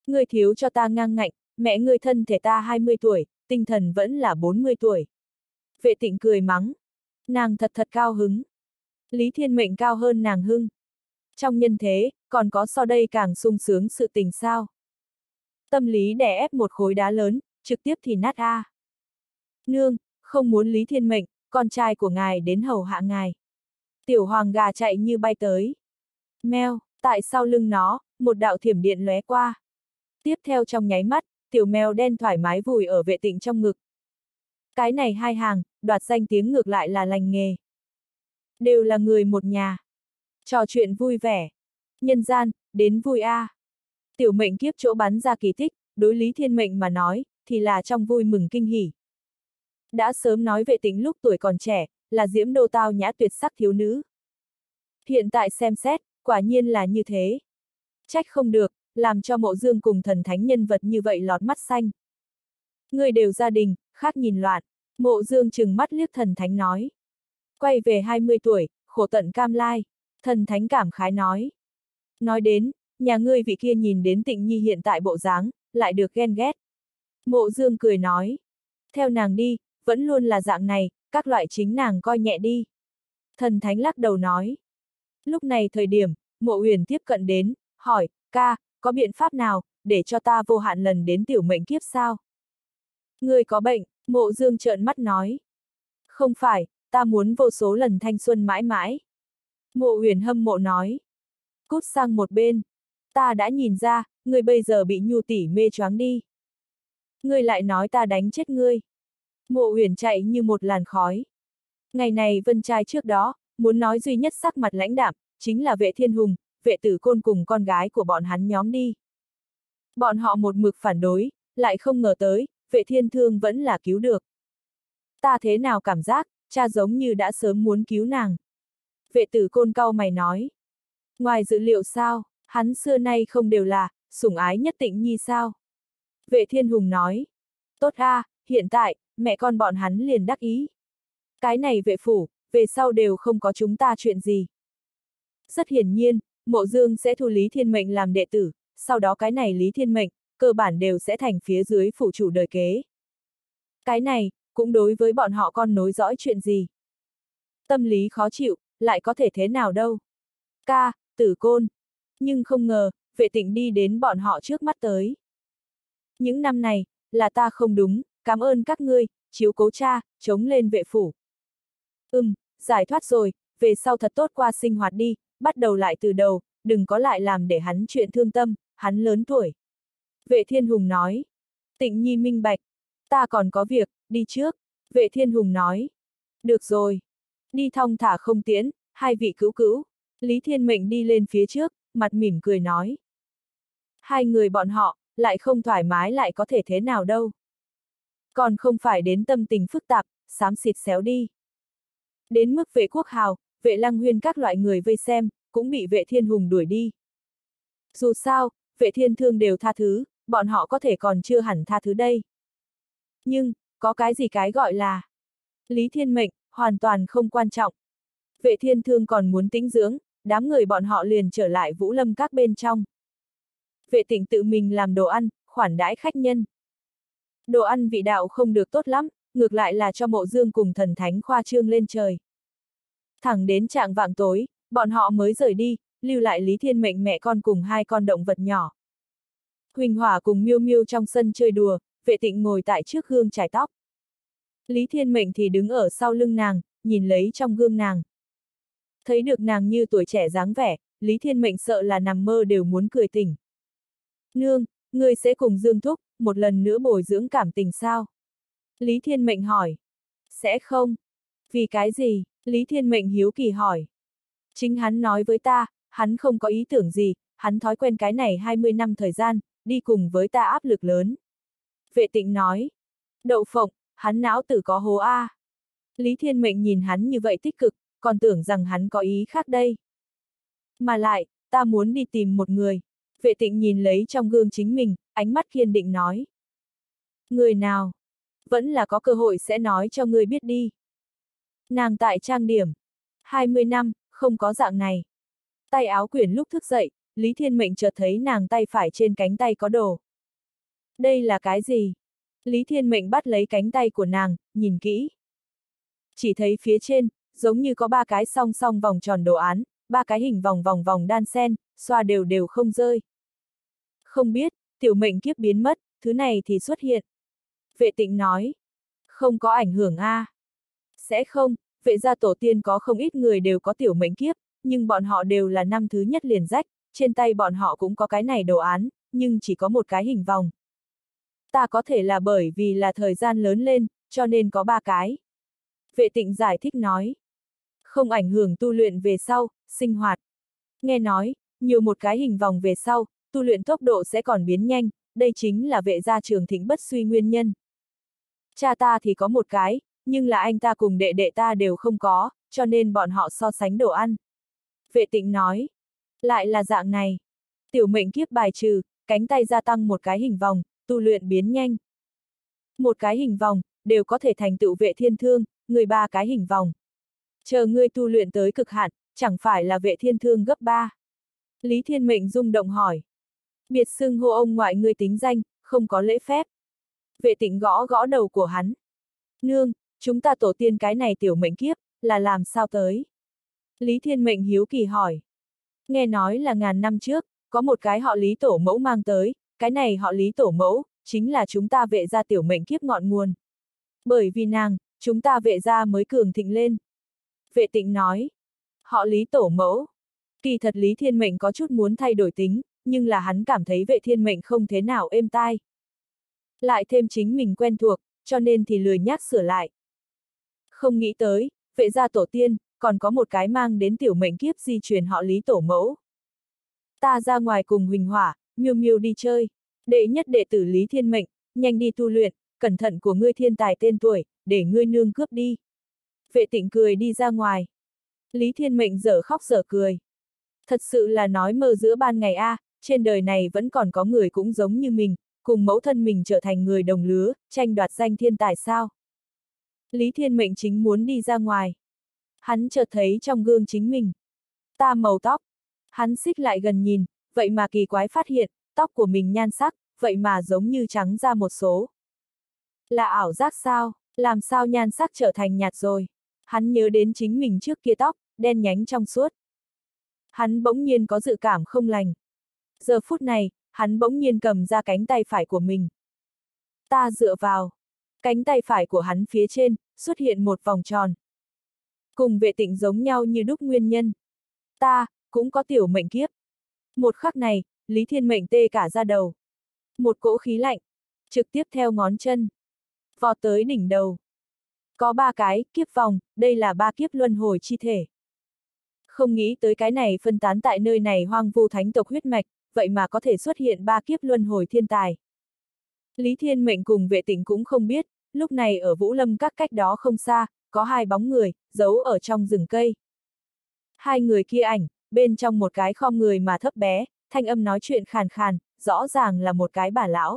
Ngươi thiếu cho ta ngang ngạnh, mẹ ngươi thân thể ta 20 tuổi, tinh thần vẫn là 40 tuổi. Vệ Tịnh cười mắng. Nàng thật thật cao hứng. Lý Thiên Mệnh cao hơn nàng hưng. Trong nhân thế, còn có so đây càng sung sướng sự tình sao? Tâm lý đè ép một khối đá lớn, trực tiếp thì nát a. Nương, không muốn Lý Thiên Mệnh, con trai của ngài đến hầu hạ ngài. Tiểu hoàng gà chạy như bay tới. Meo, tại sau lưng nó, một đạo thiểm điện lóe qua. Tiếp theo trong nháy mắt, tiểu mèo đen thoải mái vùi ở Vệ Tịnh trong ngực. Cái này hai hàng, đoạt danh tiếng ngược lại là lành nghề. Đều là người một nhà. Trò chuyện vui vẻ. Nhân gian, đến vui a. Tiểu mệnh kiếp chỗ bắn ra kỳ tích, đối Lý Thiên Mệnh mà nói, thì là trong vui mừng kinh hỉ. Đã sớm nói Vệ Tịnh lúc tuổi còn trẻ, là diễm đô tao nhã tuyệt sắc thiếu nữ. Hiện tại xem xét, quả nhiên là như thế. Trách không được, làm cho Mộ Dương cùng thần thánh nhân vật như vậy lọt mắt xanh. Người đều gia đình, khác nhìn loạn. Mộ Dương trừng mắt liếc thần thánh nói. Quay về 20 tuổi, khổ tận cam lai. Thần thánh cảm khái nói. Nói đến, nhà ngươi vị kia nhìn đến Tịnh Nhi hiện tại bộ dáng, lại được ghen ghét. Mộ Dương cười nói. Theo nàng đi, vẫn luôn là dạng này, các loại chính nàng coi nhẹ đi. Thần thánh lắc đầu nói. Lúc này thời điểm, Mộ Uyển tiếp cận đến, hỏi, ca, có biện pháp nào, để cho ta vô hạn lần đến tiểu mệnh kiếp sao? Ngươi có bệnh, Mộ Dương trợn mắt nói. Không phải, ta muốn vô số lần thanh xuân mãi mãi. Mộ Uyển hâm mộ nói. Cút sang một bên. Ta đã nhìn ra, ngươi bây giờ bị Nhu tỷ mê choáng đi. Ngươi lại nói ta đánh chết ngươi. Mộ Uyển chạy như một làn khói. Ngày này Vân trai trước đó, muốn nói duy nhất sắc mặt lãnh đạm, chính là Vệ Thiên Hùng, Vệ Tử Côn cùng con gái của bọn hắn nhóm đi. Bọn họ một mực phản đối, lại không ngờ tới, Vệ Thiên Thương vẫn là cứu được. Ta thế nào cảm giác, cha giống như đã sớm muốn cứu nàng. Vệ Tử Côn cau mày nói. Ngoài dự liệu sao, hắn xưa nay không đều là, sủng ái nhất Tịnh Nhi sao? Vệ Thiên Hùng nói. Tốt a, hiện tại, mẹ con bọn hắn liền đắc ý. Cái này vệ phủ, về sau đều không có chúng ta chuyện gì. Rất hiển nhiên, Mộ Dương sẽ thu Lý Thiên Mệnh làm đệ tử, sau đó cái này Lý Thiên Mệnh, cơ bản đều sẽ thành phía dưới phủ chủ đời kế. Cái này, cũng đối với bọn họ con nối dõi chuyện gì. Tâm lý khó chịu, lại có thể thế nào đâu. Ca, Tử Côn. Nhưng không ngờ, Vệ Tịnh đi đến bọn họ trước mắt tới. Những năm này, là ta không đúng, cảm ơn các ngươi, chiếu cố cha, chống lên vệ phủ. Giải thoát rồi, về sau thật tốt qua sinh hoạt đi, bắt đầu lại từ đầu, đừng có lại làm để hắn chuyện thương tâm, hắn lớn tuổi. Vệ Thiên Hùng nói. Tịnh Nhi minh bạch. Ta còn có việc, đi trước. Vệ Thiên Hùng nói. Được rồi. Đi thong thả không tiễn, hai vị cứu cứu. Lý Thiên Mệnh đi lên phía trước, mặt mỉm cười nói. Hai người bọn họ, lại không thoải mái lại có thể thế nào đâu. Còn không phải đến tâm tình phức tạp, xám xịt xéo đi. Đến mức Vệ Quốc Hào, Vệ Lăng Huyên các loại người vây xem, cũng bị Vệ Thiên Hùng đuổi đi. Dù sao, Vệ Thiên Thương đều tha thứ, bọn họ có thể còn chưa hẳn tha thứ đây. Nhưng, có cái gì cái gọi là Lý Thiên Mệnh, hoàn toàn không quan trọng. Vệ Thiên Thương còn muốn tĩnh dưỡng, đám người bọn họ liền trở lại Vũ Lâm các bên trong. Vệ Tịnh tự mình làm đồ ăn, khoản đãi khách nhân. Đồ ăn vị đạo không được tốt lắm, ngược lại là cho Mộ Dương cùng thần thánh khoa trương lên trời. Thẳng đến trạng vạng tối, bọn họ mới rời đi, lưu lại Lý Thiên Mệnh mẹ con cùng hai con động vật nhỏ. Huỳnh Hỏa cùng Miêu Miêu trong sân chơi đùa, Vệ Tịnh ngồi tại trước gương chải tóc. Lý Thiên Mệnh thì đứng ở sau lưng nàng, nhìn lấy trong gương nàng. Thấy được nàng như tuổi trẻ dáng vẻ, Lý Thiên Mệnh sợ là nằm mơ đều muốn cười tỉnh. Nương, ngươi sẽ cùng Dương Thúc, một lần nữa bồi dưỡng cảm tình sao? Lý Thiên Mệnh hỏi. Sẽ không. Vì cái gì? Lý Thiên Mệnh hiếu kỳ hỏi. Chính hắn nói với ta, hắn không có ý tưởng gì, hắn thói quen cái này 20 năm thời gian, đi cùng với ta áp lực lớn. Vệ Tịnh nói. Đậu phộng, hắn não tử có hố a. Lý Thiên Mệnh nhìn hắn như vậy tích cực, còn tưởng rằng hắn có ý khác đây. Mà lại, ta muốn đi tìm một người. Vệ Tịnh nhìn lấy trong gương chính mình, ánh mắt kiên định nói. Người nào? Vẫn là có cơ hội sẽ nói cho ngươi biết đi. Nàng tại trang điểm. 20 năm, không có dạng này. Tay áo quyển lúc thức dậy, Lý Thiên Mệnh chợt thấy nàng tay phải trên cánh tay có đồ. Đây là cái gì? Lý Thiên Mệnh bắt lấy cánh tay của nàng, nhìn kỹ. Chỉ thấy phía trên, giống như có 3 cái song song vòng tròn đồ án, 3 cái hình vòng vòng vòng đan xen, xoa đều đều không rơi. Không biết, tiểu mệnh kiếp biến mất, thứ này thì xuất hiện. Vệ Tịnh nói. Không có ảnh hưởng a. Sẽ không, vệ gia tổ tiên có không ít người đều có tiểu mệnh kiếp, nhưng bọn họ đều là năm thứ nhất liền rách, trên tay bọn họ cũng có cái này đồ án, nhưng chỉ có một cái hình vòng. Ta có thể là bởi vì là thời gian lớn lên, cho nên có 3 cái. Vệ Tịnh giải thích nói. Không ảnh hưởng tu luyện về sau, sinh hoạt. Nghe nói, nhiều một cái hình vòng về sau, tu luyện tốc độ sẽ còn biến nhanh, đây chính là vệ gia trường thịnh bất suy nguyên nhân. Cha ta thì có một cái, nhưng là anh ta cùng đệ đệ ta đều không có, cho nên bọn họ so sánh đồ ăn. Vệ Tịnh nói. Lại là dạng này. Tiểu mệnh kiếp bài trừ, cánh tay gia tăng một cái hình vòng, tu luyện biến nhanh. Một cái hình vòng, đều có thể thành tựu vệ thiên thương, người 3 cái hình vòng. Chờ ngươi tu luyện tới cực hạn, chẳng phải là vệ thiên thương gấp 3. Lý Thiên Mệnh rung động hỏi. Biệt xưng hô ông ngoại ngươi tính danh, không có lễ phép. Vệ Tịnh gõ gõ đầu của hắn. Nương, chúng ta tổ tiên cái này tiểu mệnh kiếp, là làm sao tới? Lý Thiên Mệnh hiếu kỳ hỏi. Nghe nói là ngàn năm trước, có một cái họ Lý tổ mẫu mang tới, cái này họ Lý tổ mẫu, chính là chúng ta vệ gia tiểu mệnh kiếp ngọn nguồn. Bởi vì nàng, chúng ta vệ gia mới cường thịnh lên. Vệ Tịnh nói. Họ Lý tổ mẫu. Kỳ thật Lý Thiên Mệnh có chút muốn thay đổi tính, nhưng là hắn cảm thấy vệ thiên mệnh không thế nào êm tai. Lại thêm chính mình quen thuộc, cho nên thì lười nhác sửa lại. Không nghĩ tới, vệ gia tổ tiên, còn có một cái mang đến tiểu mệnh kiếp di truyền họ Lý tổ mẫu. Ta ra ngoài cùng Huỳnh Hỏa, Miêu Miêu đi chơi. Đệ nhất đệ tử Lý Thiên Mệnh, nhanh đi tu luyện, cẩn thận của ngươi thiên tài tên tuổi, để ngươi nương cướp đi. Vệ Tịnh cười đi ra ngoài. Lý Thiên Mệnh dở khóc dở cười. Thật sự là nói mơ giữa ban ngày a, trên đời này vẫn còn có người cũng giống như mình, cùng mẫu thân mình trở thành người đồng lứa, tranh đoạt danh thiên tài sao. Lý Thiên Mệnh chính muốn đi ra ngoài. Hắn chợt thấy trong gương chính mình. Ta màu tóc. Hắn xích lại gần nhìn, vậy mà kỳ quái phát hiện, tóc của mình nhan sắc, vậy mà giống như trắng ra một số. Là ảo giác sao, làm sao nhan sắc trở thành nhạt rồi. Hắn nhớ đến chính mình trước kia tóc, đen nhánh trong suốt. Hắn bỗng nhiên có dự cảm không lành. Giờ phút này, hắn bỗng nhiên cầm ra cánh tay phải của mình. Ta dựa vào. Cánh tay phải của hắn phía trên, xuất hiện một vòng tròn. Cùng Vệ Tịnh giống nhau như đúc nguyên nhân. Ta, cũng có tiểu mệnh kiếp. Một khắc này, Lý Thiên Mệnh tê cả da đầu. Một cỗ khí lạnh, trực tiếp theo ngón chân. Vọt tới đỉnh đầu. Có 3 cái, kiếp vòng, đây là 3 kiếp luân hồi chi thể. Không nghĩ tới cái này phân tán tại nơi này hoang vu thánh tộc huyết mạch, vậy mà có thể xuất hiện 3 kiếp luân hồi thiên tài. Lý Thiên Mệnh cùng Vệ Tịnh cũng không biết, lúc này ở Vũ Lâm các cách đó không xa, có 2 bóng người, giấu ở trong rừng cây. 2 người kia ảnh, bên trong một cái khom người mà thấp bé, thanh âm nói chuyện khàn khàn, rõ ràng là một cái bà lão.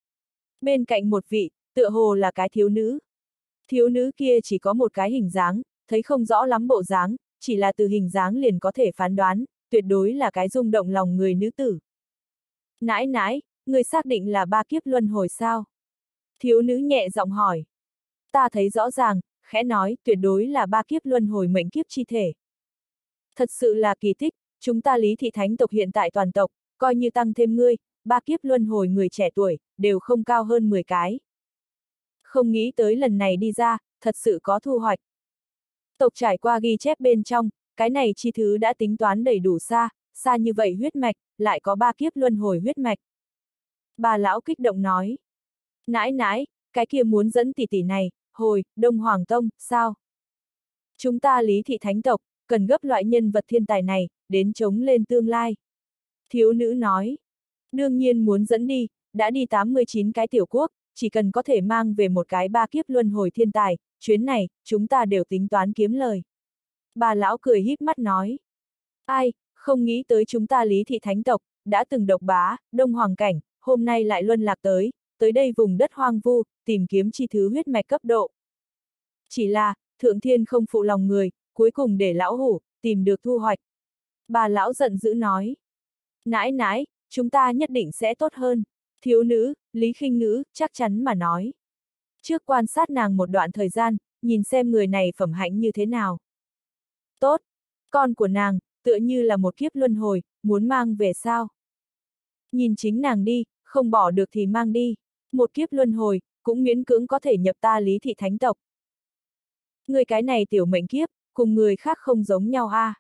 Bên cạnh một vị, tựa hồ là cái thiếu nữ. Thiếu nữ kia chỉ có một cái hình dáng, thấy không rõ lắm bộ dáng, chỉ là từ hình dáng liền có thể phán đoán, tuyệt đối là cái rung động lòng người nữ tử. Nãi nãi, người xác định là 3 kiếp luân hồi sao? Thiếu nữ nhẹ giọng hỏi. Ta thấy rõ ràng, khẽ nói, tuyệt đối là 3 kiếp luân hồi mệnh kiếp chi thể. Thật sự là kỳ tích, chúng ta Lý thị thánh tộc hiện tại toàn tộc, coi như tăng thêm ngươi, 3 kiếp luân hồi người trẻ tuổi, đều không cao hơn 10 cái. Không nghĩ tới lần này đi ra, thật sự có thu hoạch. Tộc trải qua ghi chép bên trong, cái này chi thứ đã tính toán đầy đủ xa, xa như vậy huyết mạch, lại có 3 kiếp luân hồi huyết mạch. Bà lão kích động nói. Nãi nãi, cái kia muốn dẫn tỷ tỷ này, hồi, Đông Hoàng Tông, sao? Chúng ta Lý thị thánh tộc, cần gấp loại nhân vật thiên tài này, đến chống lên tương lai. Thiếu nữ nói. Đương nhiên muốn dẫn đi, đã đi 89 cái tiểu quốc, chỉ cần có thể mang về một cái 3 kiếp luân hồi thiên tài, chuyến này, chúng ta đều tính toán kiếm lời. Bà lão cười híp mắt nói. Ai, không nghĩ tới chúng ta Lý thị thánh tộc, đã từng độc bá, Đông Hoàng cảnh, hôm nay lại luân lạc tới đây vùng đất hoang vu, tìm kiếm chi thứ huyết mạch cấp độ. Chỉ là, thượng thiên không phụ lòng người, cuối cùng để lão hủ, tìm được thu hoạch. Bà lão giận dữ nói. Nãi nãi, chúng ta nhất định sẽ tốt hơn. Thiếu nữ, Lý Khinh Ngữ, chắc chắn mà nói. Trước quan sát nàng một đoạn thời gian, nhìn xem người này phẩm hạnh như thế nào. Tốt, con của nàng, tựa như là một kiếp luân hồi, muốn mang về sao? Nhìn chính nàng đi, không bỏ được thì mang đi. Một kiếp luân hồi, cũng miễn cưỡng có thể nhập ta Lý thị thánh tộc. Người cái này tiểu mệnh kiếp, cùng người khác không giống nhau a.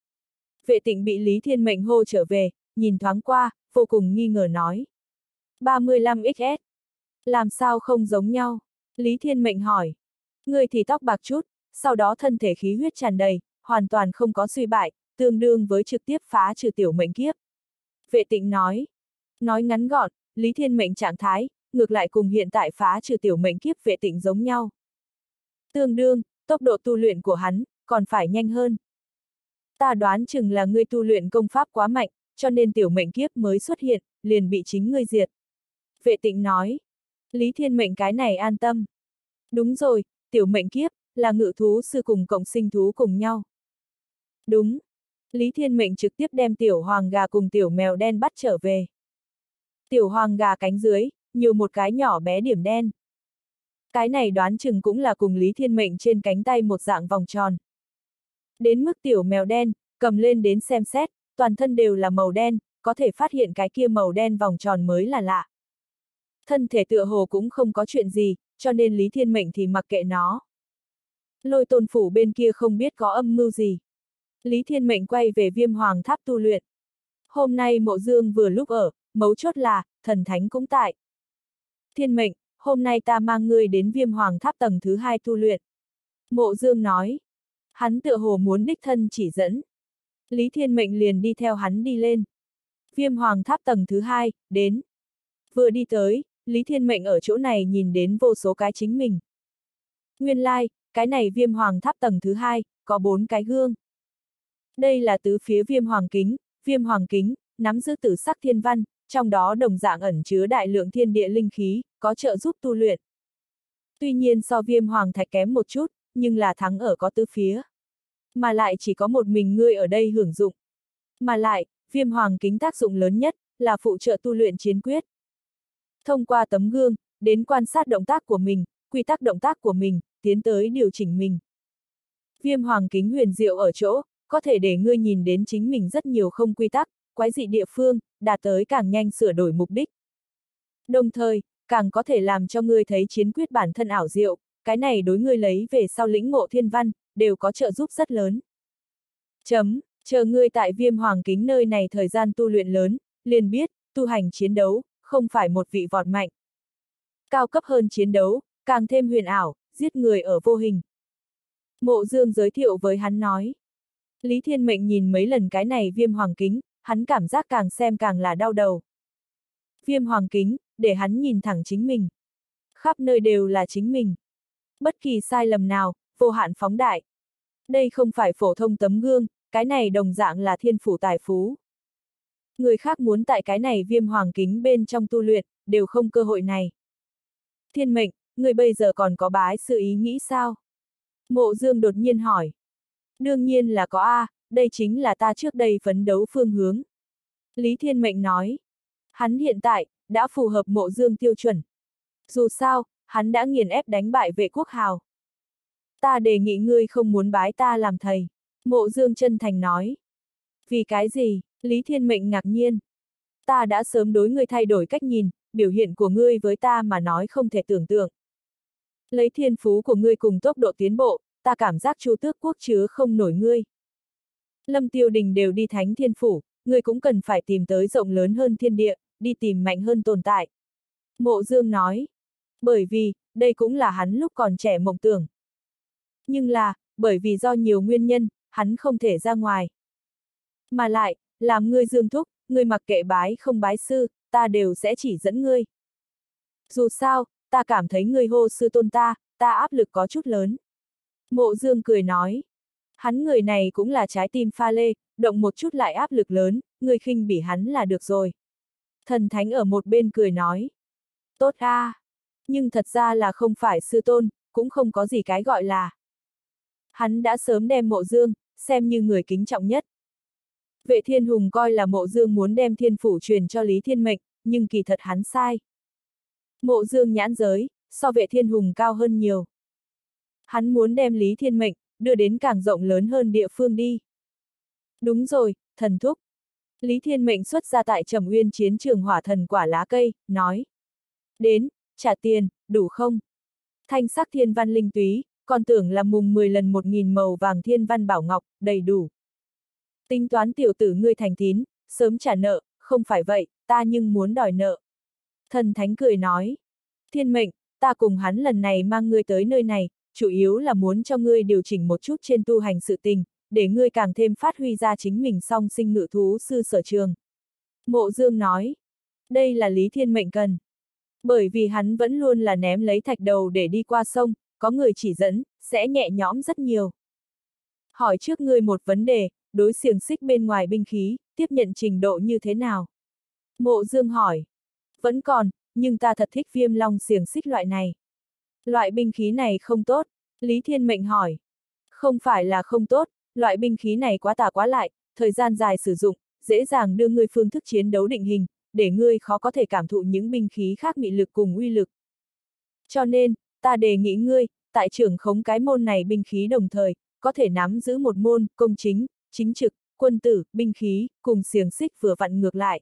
Vệ Tịnh bị Lý Thiên Mệnh hô trở về, nhìn thoáng qua, vô cùng nghi ngờ nói. 35XS. Làm sao không giống nhau? Lý Thiên Mệnh hỏi. Người thì tóc bạc chút, sau đó thân thể khí huyết tràn đầy, hoàn toàn không có suy bại, tương đương với trực tiếp phá trừ tiểu mệnh kiếp. Vệ Tịnh nói. Nói ngắn gọn, Lý Thiên Mệnh trạng thái, ngược lại cùng hiện tại phá trừ tiểu mệnh kiếp Vệ Tịnh giống nhau. Tương đương, tốc độ tu luyện của hắn, còn phải nhanh hơn. Ta đoán chừng là ngươi tu luyện công pháp quá mạnh, cho nên tiểu mệnh kiếp mới xuất hiện, liền bị chính ngươi diệt. Vệ Tịnh nói. Lý Thiên Mệnh cái này an tâm. Đúng rồi, tiểu mệnh kiếp, là ngự thú sư cùng cộng sinh thú cùng nhau. Đúng. Lý Thiên Mệnh trực tiếp đem tiểu hoàng gà cùng tiểu mèo đen bắt trở về. Tiểu hoàng gà cánh dưới, nhiều một cái nhỏ bé điểm đen. Cái này đoán chừng cũng là cùng Lý Thiên Mệnh trên cánh tay một dạng vòng tròn. Đến mức tiểu mèo đen, cầm lên đến xem xét, toàn thân đều là màu đen, có thể phát hiện cái kia màu đen vòng tròn mới là lạ. Thân thể tựa hồ cũng không có chuyện gì, cho nên Lý Thiên Mệnh thì mặc kệ nó. Lôi Tôn phủ bên kia không biết có âm mưu gì. Lý Thiên Mệnh quay về Viêm Hoàng Tháp tu luyện. Hôm nay Mộ Dương vừa lúc ở, mấu chốt là, thần thánh cũng tại. Thiên Mệnh, hôm nay ta mang ngươi đến Viêm Hoàng Tháp tầng thứ 2 tu luyện. Mộ Dương nói. Hắn tựa hồ muốn đích thân chỉ dẫn. Lý Thiên Mệnh liền đi theo hắn đi lên. Viêm Hoàng Tháp tầng thứ 2, đến. Vừa đi tới, Lý Thiên Mệnh ở chỗ này nhìn đến vô số cái chính mình. Nguyên lai, cái này Viêm Hoàng Tháp tầng thứ 2, có 4 cái gương. Đây là tứ phía Viêm Hoàng kính, nắm giữ tử sắc thiên văn, trong đó đồng dạng ẩn chứa đại lượng thiên địa linh khí, có trợ giúp tu luyện. Tuy nhiên so Viêm Hoàng Thạch kém một chút, nhưng là thắng ở có tứ phía. Mà lại chỉ có một mình ngươi ở đây hưởng dụng. Mà lại, Viêm Hoàng kính tác dụng lớn nhất, là phụ trợ tu luyện chiến quyết. Thông qua tấm gương, đến quan sát động tác của mình, quy tắc động tác của mình, tiến tới điều chỉnh mình. Viêm Hoàng kính huyền diệu ở chỗ, có thể để ngươi nhìn đến chính mình rất nhiều không quy tắc, quái dị địa phương, đạt tới càng nhanh sửa đổi mục đích. Đồng thời, càng có thể làm cho ngươi thấy chiến quyết bản thân ảo diệu, cái này đối ngươi lấy về sau lĩnh ngộ thiên văn, đều có trợ giúp rất lớn. Chờ ngươi tại Viêm Hoàng kính nơi này thời gian tu luyện lớn, liền biết, tu hành chiến đấu, không phải một vị vọt mạnh. Cao cấp hơn chiến đấu, càng thêm huyền ảo, giết người ở vô hình. Mộ Dương giới thiệu với hắn nói. Lý Thiên Mệnh nhìn mấy lần cái này Viêm Hoàng kính, hắn cảm giác càng xem càng là đau đầu. Viêm Hoàng kính, để hắn nhìn thẳng chính mình. Khắp nơi đều là chính mình. Bất kỳ sai lầm nào, vô hạn phóng đại. Đây không phải phổ thông tấm gương, cái này đồng dạng là thiên phủ tài phú. Người khác muốn tại cái này Viêm Hoàng kính bên trong tu luyện, đều không cơ hội này. Thiên Mệnh, người bây giờ còn có bái sư ý nghĩ sao? Mộ Dương đột nhiên hỏi. Đương nhiên là có a, đây chính là ta trước đây phấn đấu phương hướng. Lý Thiên Mệnh nói. Hắn hiện tại, đã phù hợp Mộ Dương tiêu chuẩn. Dù sao, hắn đã nghiền ép đánh bại Vệ Quốc Hào. Ta đề nghị ngươi không muốn bái ta làm thầy. Mộ Dương chân thành nói. Vì cái gì? Lý Thiên Mệnh ngạc nhiên. Ta đã sớm đối ngươi thay đổi cách nhìn, biểu hiện của ngươi với ta mà nói không thể tưởng tượng. Lấy thiên phú của ngươi cùng tốc độ tiến bộ, ta cảm giác Chu Tước Quốc chứa không nổi ngươi. Lâm Tiêu Đình đều đi Thánh Thiên Phủ, ngươi cũng cần phải tìm tới rộng lớn hơn thiên địa, đi tìm mạnh hơn tồn tại. Mộ Dương nói. Bởi vì, đây cũng là hắn lúc còn trẻ mộng tưởng. Nhưng là, bởi vì do nhiều nguyên nhân, hắn không thể ra ngoài. Mà lại, làm ngươi Dương thúc, ngươi mặc kệ bái không bái sư, ta đều sẽ chỉ dẫn ngươi. Dù sao, ta cảm thấy ngươi hô sư tôn ta áp lực có chút lớn. Mộ Dương cười nói. Hắn người này cũng là trái tim pha lê, động một chút lại áp lực lớn, ngươi khinh bỉ hắn là được rồi. Thần Thánh ở một bên cười nói. Tốt a, nhưng thật ra là không phải sư tôn, cũng không có gì cái gọi là. Hắn đã sớm đem Mộ Dương xem như người kính trọng nhất. Vệ Thiên Hùng coi là Mộ Dương muốn đem thiên phủ truyền cho Lý Thiên Mệnh, nhưng kỳ thật hắn sai. Mộ Dương nhãn giới, so Vệ Thiên Hùng cao hơn nhiều. Hắn muốn đem Lý Thiên Mệnh đưa đến càng rộng lớn hơn địa phương đi. Đúng rồi, thần thúc. Lý Thiên Mệnh xuất ra tại Trầm Uyên chiến trường hỏa thần quả lá cây, nói. Đến, trả tiền, đủ không? Thanh sắc thiên văn linh túy, còn tưởng là mùng 10 lần 1000 màu vàng thiên văn bảo ngọc, đầy đủ. Tính toán tiểu tử ngươi thành tín, sớm trả nợ, không phải vậy, ta nhưng muốn đòi nợ. Thần thánh cười nói. Thiên Mệnh, ta cùng hắn lần này mang ngươi tới nơi này, chủ yếu là muốn cho ngươi điều chỉnh một chút trên tu hành sự tình, để ngươi càng thêm phát huy ra chính mình song sinh ngự thú sư sở trường. Mộ Dương nói. Đây là Lý Thiên Mệnh cần. Bởi vì hắn vẫn luôn là ném lấy thạch đầu để đi qua sông, có người chỉ dẫn, sẽ nhẹ nhõm rất nhiều. Hỏi trước ngươi một vấn đề, đối xiềng xích bên ngoài binh khí, tiếp nhận trình độ như thế nào? Mộ Dương hỏi. Vẫn còn, nhưng ta thật thích Viêm Long xiềng xích loại này. Loại binh khí này không tốt, Lý Thiên Mệnh hỏi. Không phải là không tốt, loại binh khí này quá tà quá lại, thời gian dài sử dụng, dễ dàng đưa ngươi phương thức chiến đấu định hình, để ngươi khó có thể cảm thụ những binh khí khác mị lực cùng uy lực. Cho nên, ta đề nghị ngươi, tại trưởng khống cái môn này binh khí đồng thời, có thể nắm giữ một môn, công chính, chính trực, quân tử, binh khí, cùng xiềng xích vừa vặn ngược lại.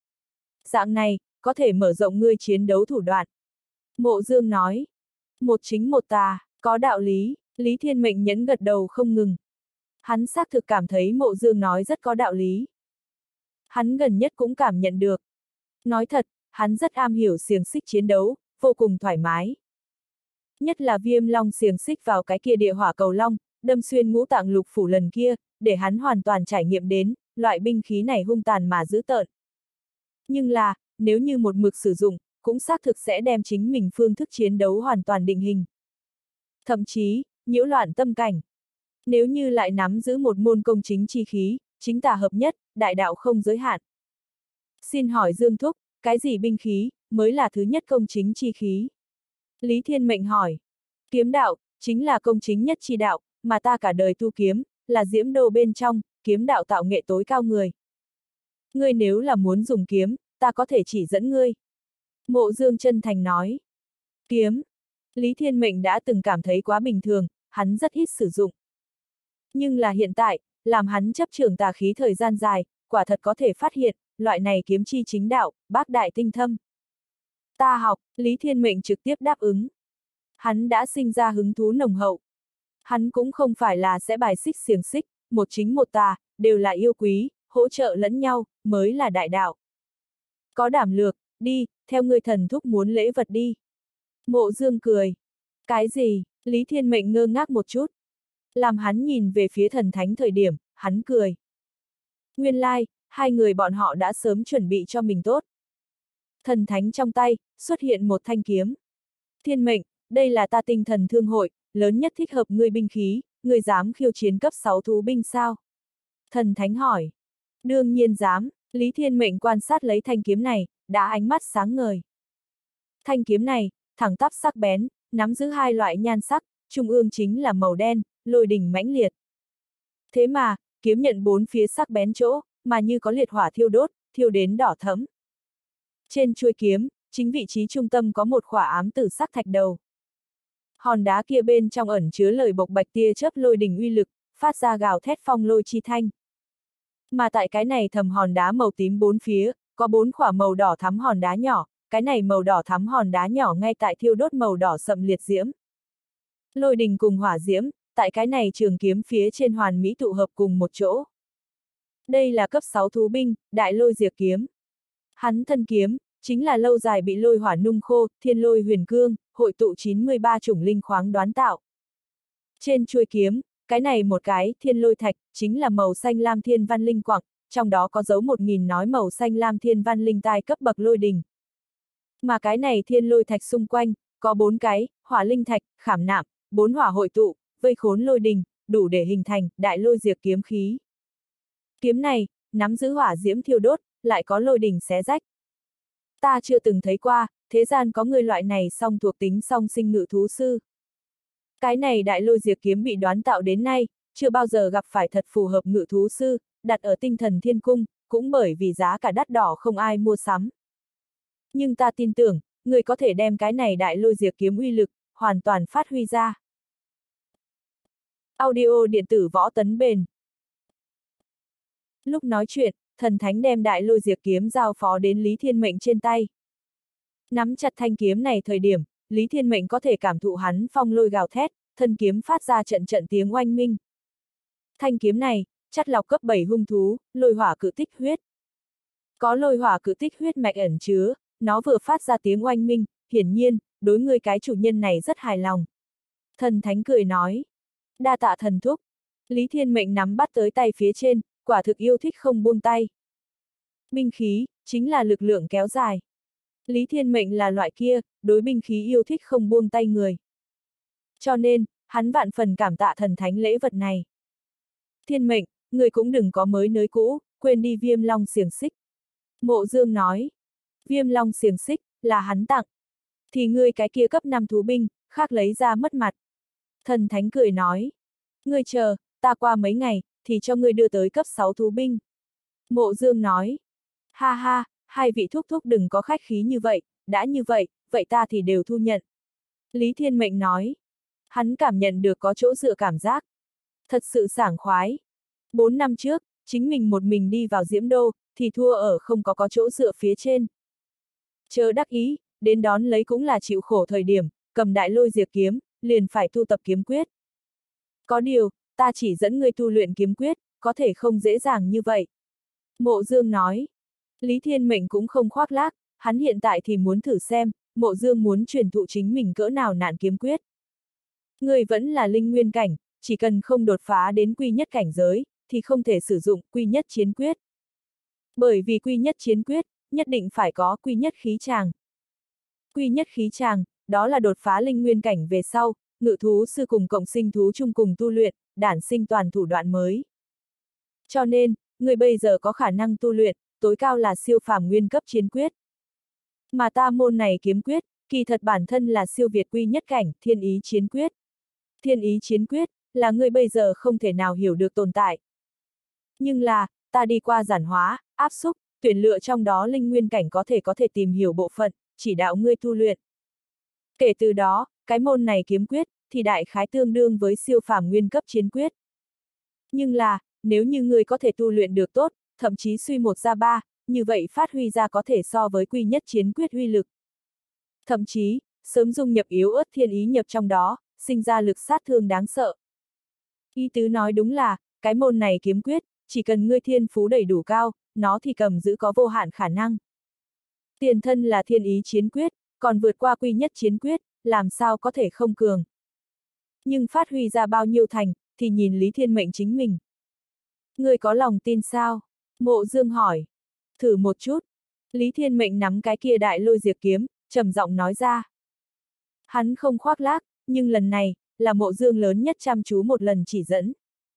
Dạng này, có thể mở rộng ngươi chiến đấu thủ đoạn. Mộ Dương nói. Một chính một tà, có đạo lý, Lý Thiên Mệnh nhẫn gật đầu không ngừng. Hắn xác thực cảm thấy Mộ Dương nói rất có đạo lý. Hắn gần nhất cũng cảm nhận được. Nói thật, hắn rất am hiểu xiềng xích chiến đấu, vô cùng thoải mái. Nhất là Viêm Long xiềng xích vào cái kia địa hỏa cầu long, đâm xuyên ngũ tạng lục phủ lần kia, để hắn hoàn toàn trải nghiệm đến, loại binh khí này hung tàn mà dữ tợn. Nhưng là, nếu như một mực sử dụng, cũng xác thực sẽ đem chính mình phương thức chiến đấu hoàn toàn định hình. Thậm chí, nhiễu loạn tâm cảnh. Nếu như lại nắm giữ một môn công chính chi khí, chính tà hợp nhất, đại đạo không giới hạn. Xin hỏi Dương Thúc, cái gì binh khí, mới là thứ nhất công chính chi khí? Lý Thiên Mệnh hỏi. Kiếm đạo, chính là công chính nhất chi đạo, mà ta cả đời tu kiếm, là Diễm Đô bên trong, kiếm đạo tạo nghệ tối cao người. Ngươi nếu là muốn dùng kiếm, ta có thể chỉ dẫn ngươi. Mộ Dương chân thành nói. Kiếm. Lý Thiên Mệnh đã từng cảm thấy quá bình thường, hắn rất ít sử dụng. Nhưng là hiện tại, làm hắn chấp trường tà khí thời gian dài, quả thật có thể phát hiện, loại này kiếm chi chính đạo, bác đại tinh thâm. Ta học, Lý Thiên Mệnh trực tiếp đáp ứng. Hắn đã sinh ra hứng thú nồng hậu. Hắn cũng không phải là sẽ bài xích xiềng xích, một chính một tà, đều là yêu quý, hỗ trợ lẫn nhau, mới là đại đạo. Có đảm lược, đi, theo người thần thúc muốn lễ vật đi. Mộ Dương cười. Cái gì? Lý Thiên Mệnh ngơ ngác một chút. Làm hắn nhìn về phía thần thánh thời điểm, hắn cười. Nguyên lai, hai người bọn họ đã sớm chuẩn bị cho mình tốt. Thần thánh trong tay, xuất hiện một thanh kiếm. Thiên Mệnh, đây là ta tinh thần thương hội, lớn nhất thích hợp ngươi binh khí, ngươi dám khiêu chiến cấp 6 thú binh sao? Thần thánh hỏi. Đương nhiên dám, Lý Thiên Mệnh quan sát lấy thanh kiếm này, đã ánh mắt sáng ngời. Thanh kiếm này, thẳng tắp sắc bén, nắm giữ hai loại nhan sắc, trung ương chính là màu đen, lôi đình mãnh liệt. Thế mà, kiếm nhận bốn phía sắc bén chỗ, mà như có liệt hỏa thiêu đốt, thiêu đến đỏ thẫm. Trên chuôi kiếm, chính vị trí trung tâm có một khỏa ám tử sắc thạch đầu. Hòn đá kia bên trong ẩn chứa lời bộc bạch tia chớp lôi đình uy lực, phát ra gào thét phong lôi chi thanh. Mà tại cái này thầm hòn đá màu tím bốn phía, có 4 khỏa màu đỏ thắm hòn đá nhỏ, cái này màu đỏ thắm hòn đá nhỏ ngay tại thiêu đốt màu đỏ sậm liệt diễm. Lôi đình cùng hỏa diễm, tại cái này trường kiếm phía trên hoàn mỹ tụ hợp cùng một chỗ. Đây là cấp 6 thú binh, đại lôi diệt kiếm. Hắn thân kiếm, chính là lâu dài bị lôi hỏa nung khô, thiên lôi huyền cương, hội tụ 93 chủng linh khoáng đoán tạo. Trên chuôi kiếm, cái này một cái, thiên lôi thạch, chính là màu xanh lam thiên văn linh quặng, trong đó có dấu 1000 nói màu xanh lam thiên văn linh tai cấp bậc lôi đình. Mà cái này thiên lôi thạch xung quanh, có 4 cái, hỏa linh thạch, khảm nạm, 4 hỏa hội tụ, vây khốn lôi đình, đủ để hình thành, đại lôi diệt kiếm khí. Kiếm này, nắm giữ hỏa diễm thiêu đốt, lại có lôi đình xé rách. Ta chưa từng thấy qua, thế gian có người loại này song thuộc tính song sinh ngự thú sư. Cái này đại lôi diệt kiếm bị đoán tạo đến nay, chưa bao giờ gặp phải thật phù hợp ngự thú sư, đặt ở tinh thần thiên cung, cũng bởi vì giá cả đắt đỏ không ai mua sắm. Nhưng ta tin tưởng, người có thể đem cái này đại lôi diệt kiếm uy lực, hoàn toàn phát huy ra. Audio điện tử võ tấn bền. Lúc nói chuyện, thần thánh đem đại lôi diệt kiếm giao phó đến Lý Thiên Mệnh trên tay. Nắm chặt thanh kiếm này thời điểm, Lý Thiên Mệnh có thể cảm thụ hắn phong lôi gào thét, thân kiếm phát ra trận trận tiếng oanh minh. Thanh kiếm này, chắt lọc cấp 7 hung thú, lôi hỏa cự tích huyết. Có lôi hỏa cự tích huyết mạch ẩn chứa, nó vừa phát ra tiếng oanh minh, hiển nhiên, đối người cái chủ nhân này rất hài lòng. Thần thánh cười nói, đa tạ thần thúc. Lý Thiên Mệnh nắm bắt tới tay phía trên, quả thực yêu thích không buông tay. Binh khí, chính là lực lượng kéo dài. Lý Thiên Mệnh là loại kia, đối binh khí yêu thích không buông tay người. Cho nên, hắn vạn phần cảm tạ thần thánh lễ vật này. Thiên Mệnh, người cũng đừng có mới nới cũ, quên đi viêm long xiềng xích. Mộ Dương nói, viêm long xiềng xích, là hắn tặng. Thì ngươi cái kia cấp 5 thú binh, khác lấy ra mất mặt. Thần thánh cười nói, ngươi chờ, ta qua mấy ngày, thì cho ngươi đưa tới cấp 6 thú binh. Mộ Dương nói, ha ha, hai vị thúc thúc đừng có khách khí như vậy, đã như vậy, vậy ta thì đều thu nhận. Lý Thiên Mệnh nói, hắn cảm nhận được có chỗ dựa cảm giác. Thật sự sảng khoái. 4 năm trước, chính mình một mình đi vào Diễm Đô, thì thua ở không có chỗ dựa phía trên. Chớ đắc ý, đến đón lấy cũng là chịu khổ thời điểm, cầm đại lôi diệt kiếm, liền phải tu tập kiếm quyết. Có điều, ta chỉ dẫn ngươi tu luyện kiếm quyết, có thể không dễ dàng như vậy. Mộ Dương nói. Lý Thiên Mệnh cũng không khoác lác, hắn hiện tại thì muốn thử xem, Mộ Dương muốn truyền thụ chính mình cỡ nào nạn kiếm quyết. Ngươi vẫn là linh nguyên cảnh, chỉ cần không đột phá đến quy nhất cảnh giới, thì không thể sử dụng quy nhất chiến quyết. Bởi vì quy nhất chiến quyết, nhất định phải có quy nhất khí tràng. Quy nhất khí tràng, đó là đột phá linh nguyên cảnh về sau, ngự thú sư cùng cộng sinh thú chung cùng tu luyện, đản sinh toàn thủ đoạn mới. Cho nên, người bây giờ có khả năng tu luyện, tối cao là siêu phàm nguyên cấp chiến quyết. Mà ta môn này kiếm quyết, kỳ thật bản thân là siêu việt quy nhất cảnh, thiên ý chiến quyết. Thiên ý chiến quyết, là người bây giờ không thể nào hiểu được tồn tại. Nhưng là, ta đi qua giản hóa, áp xúc, tuyển lựa trong đó linh nguyên cảnh có thể tìm hiểu bộ phận, chỉ đạo ngươi tu luyện. Kể từ đó, cái môn này kiếm quyết, thì đại khái tương đương với siêu phàm nguyên cấp chiến quyết. Nhưng là, nếu như ngươi có thể tu luyện được tốt, thậm chí suy 1 ra 3, như vậy phát huy ra có thể so với quy nhất chiến quyết uy lực. Thậm chí, sớm dung nhập yếu ớt thiên ý nhập trong đó, sinh ra lực sát thương đáng sợ. Ý tứ nói đúng là, cái môn này kiếm quyết, chỉ cần ngươi thiên phú đầy đủ cao, nó thì cầm giữ có vô hạn khả năng. Tiền thân là thiên ý chiến quyết, còn vượt qua quy nhất chiến quyết, làm sao có thể không cường. Nhưng phát huy ra bao nhiêu thành, thì nhìn Lý Thiên Mệnh chính mình. Ngươi có lòng tin sao? Mộ Dương hỏi. Thử một chút. Lý Thiên Mệnh nắm cái kia đại lôi diệt kiếm, trầm giọng nói ra. Hắn không khoác lác, nhưng lần này, là Mộ Dương lớn nhất chăm chú một lần chỉ dẫn.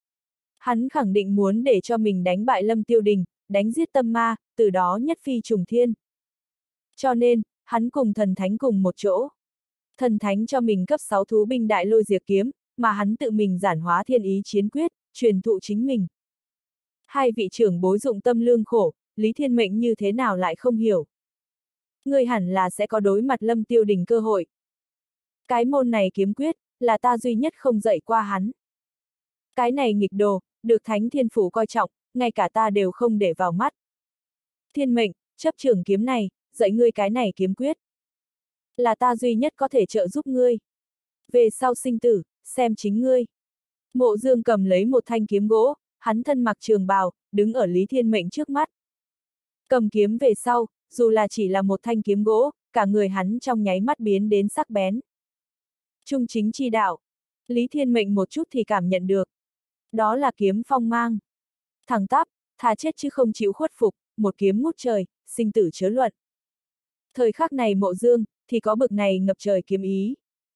Hắn khẳng định muốn để cho mình đánh bại Lâm Tiêu Đình, đánh giết tâm ma, từ đó nhất phi trùng thiên. Cho nên, hắn cùng thần thánh cùng một chỗ. Thần thánh cho mình cấp 6 thú binh đại lôi diệt kiếm, mà hắn tự mình giản hóa thiên ý chiến quyết, truyền thụ chính mình. Hai vị trưởng bối dụng tâm lương khổ, Lý Thiên Mệnh như thế nào lại không hiểu. Ngươi hẳn là sẽ có đối mặt Lâm Tiêu Đình cơ hội. Cái môn này kiếm quyết, là ta duy nhất không dạy qua hắn. Cái này nghịch đồ, được Thánh Thiên Phủ coi trọng, ngay cả ta đều không để vào mắt. Thiên Mệnh, chấp trưởng kiếm này, dạy ngươi cái này kiếm quyết. Là ta duy nhất có thể trợ giúp ngươi. Về sau sinh tử, xem chính ngươi. Mộ Dương cầm lấy một thanh kiếm gỗ, hắn thân mặc trường bào, đứng ở Lý Thiên Mệnh trước mắt. Cầm kiếm về sau, dù là chỉ là một thanh kiếm gỗ, cả người hắn trong nháy mắt biến đến sắc bén. Trung chính chi đạo. Lý Thiên Mệnh một chút thì cảm nhận được. Đó là kiếm phong mang. Thẳng tắp, thà chết chứ không chịu khuất phục, một kiếm ngút trời, sinh tử chớ luận. Thời khắc này Mộ Dương, thì có bực này ngập trời kiếm ý.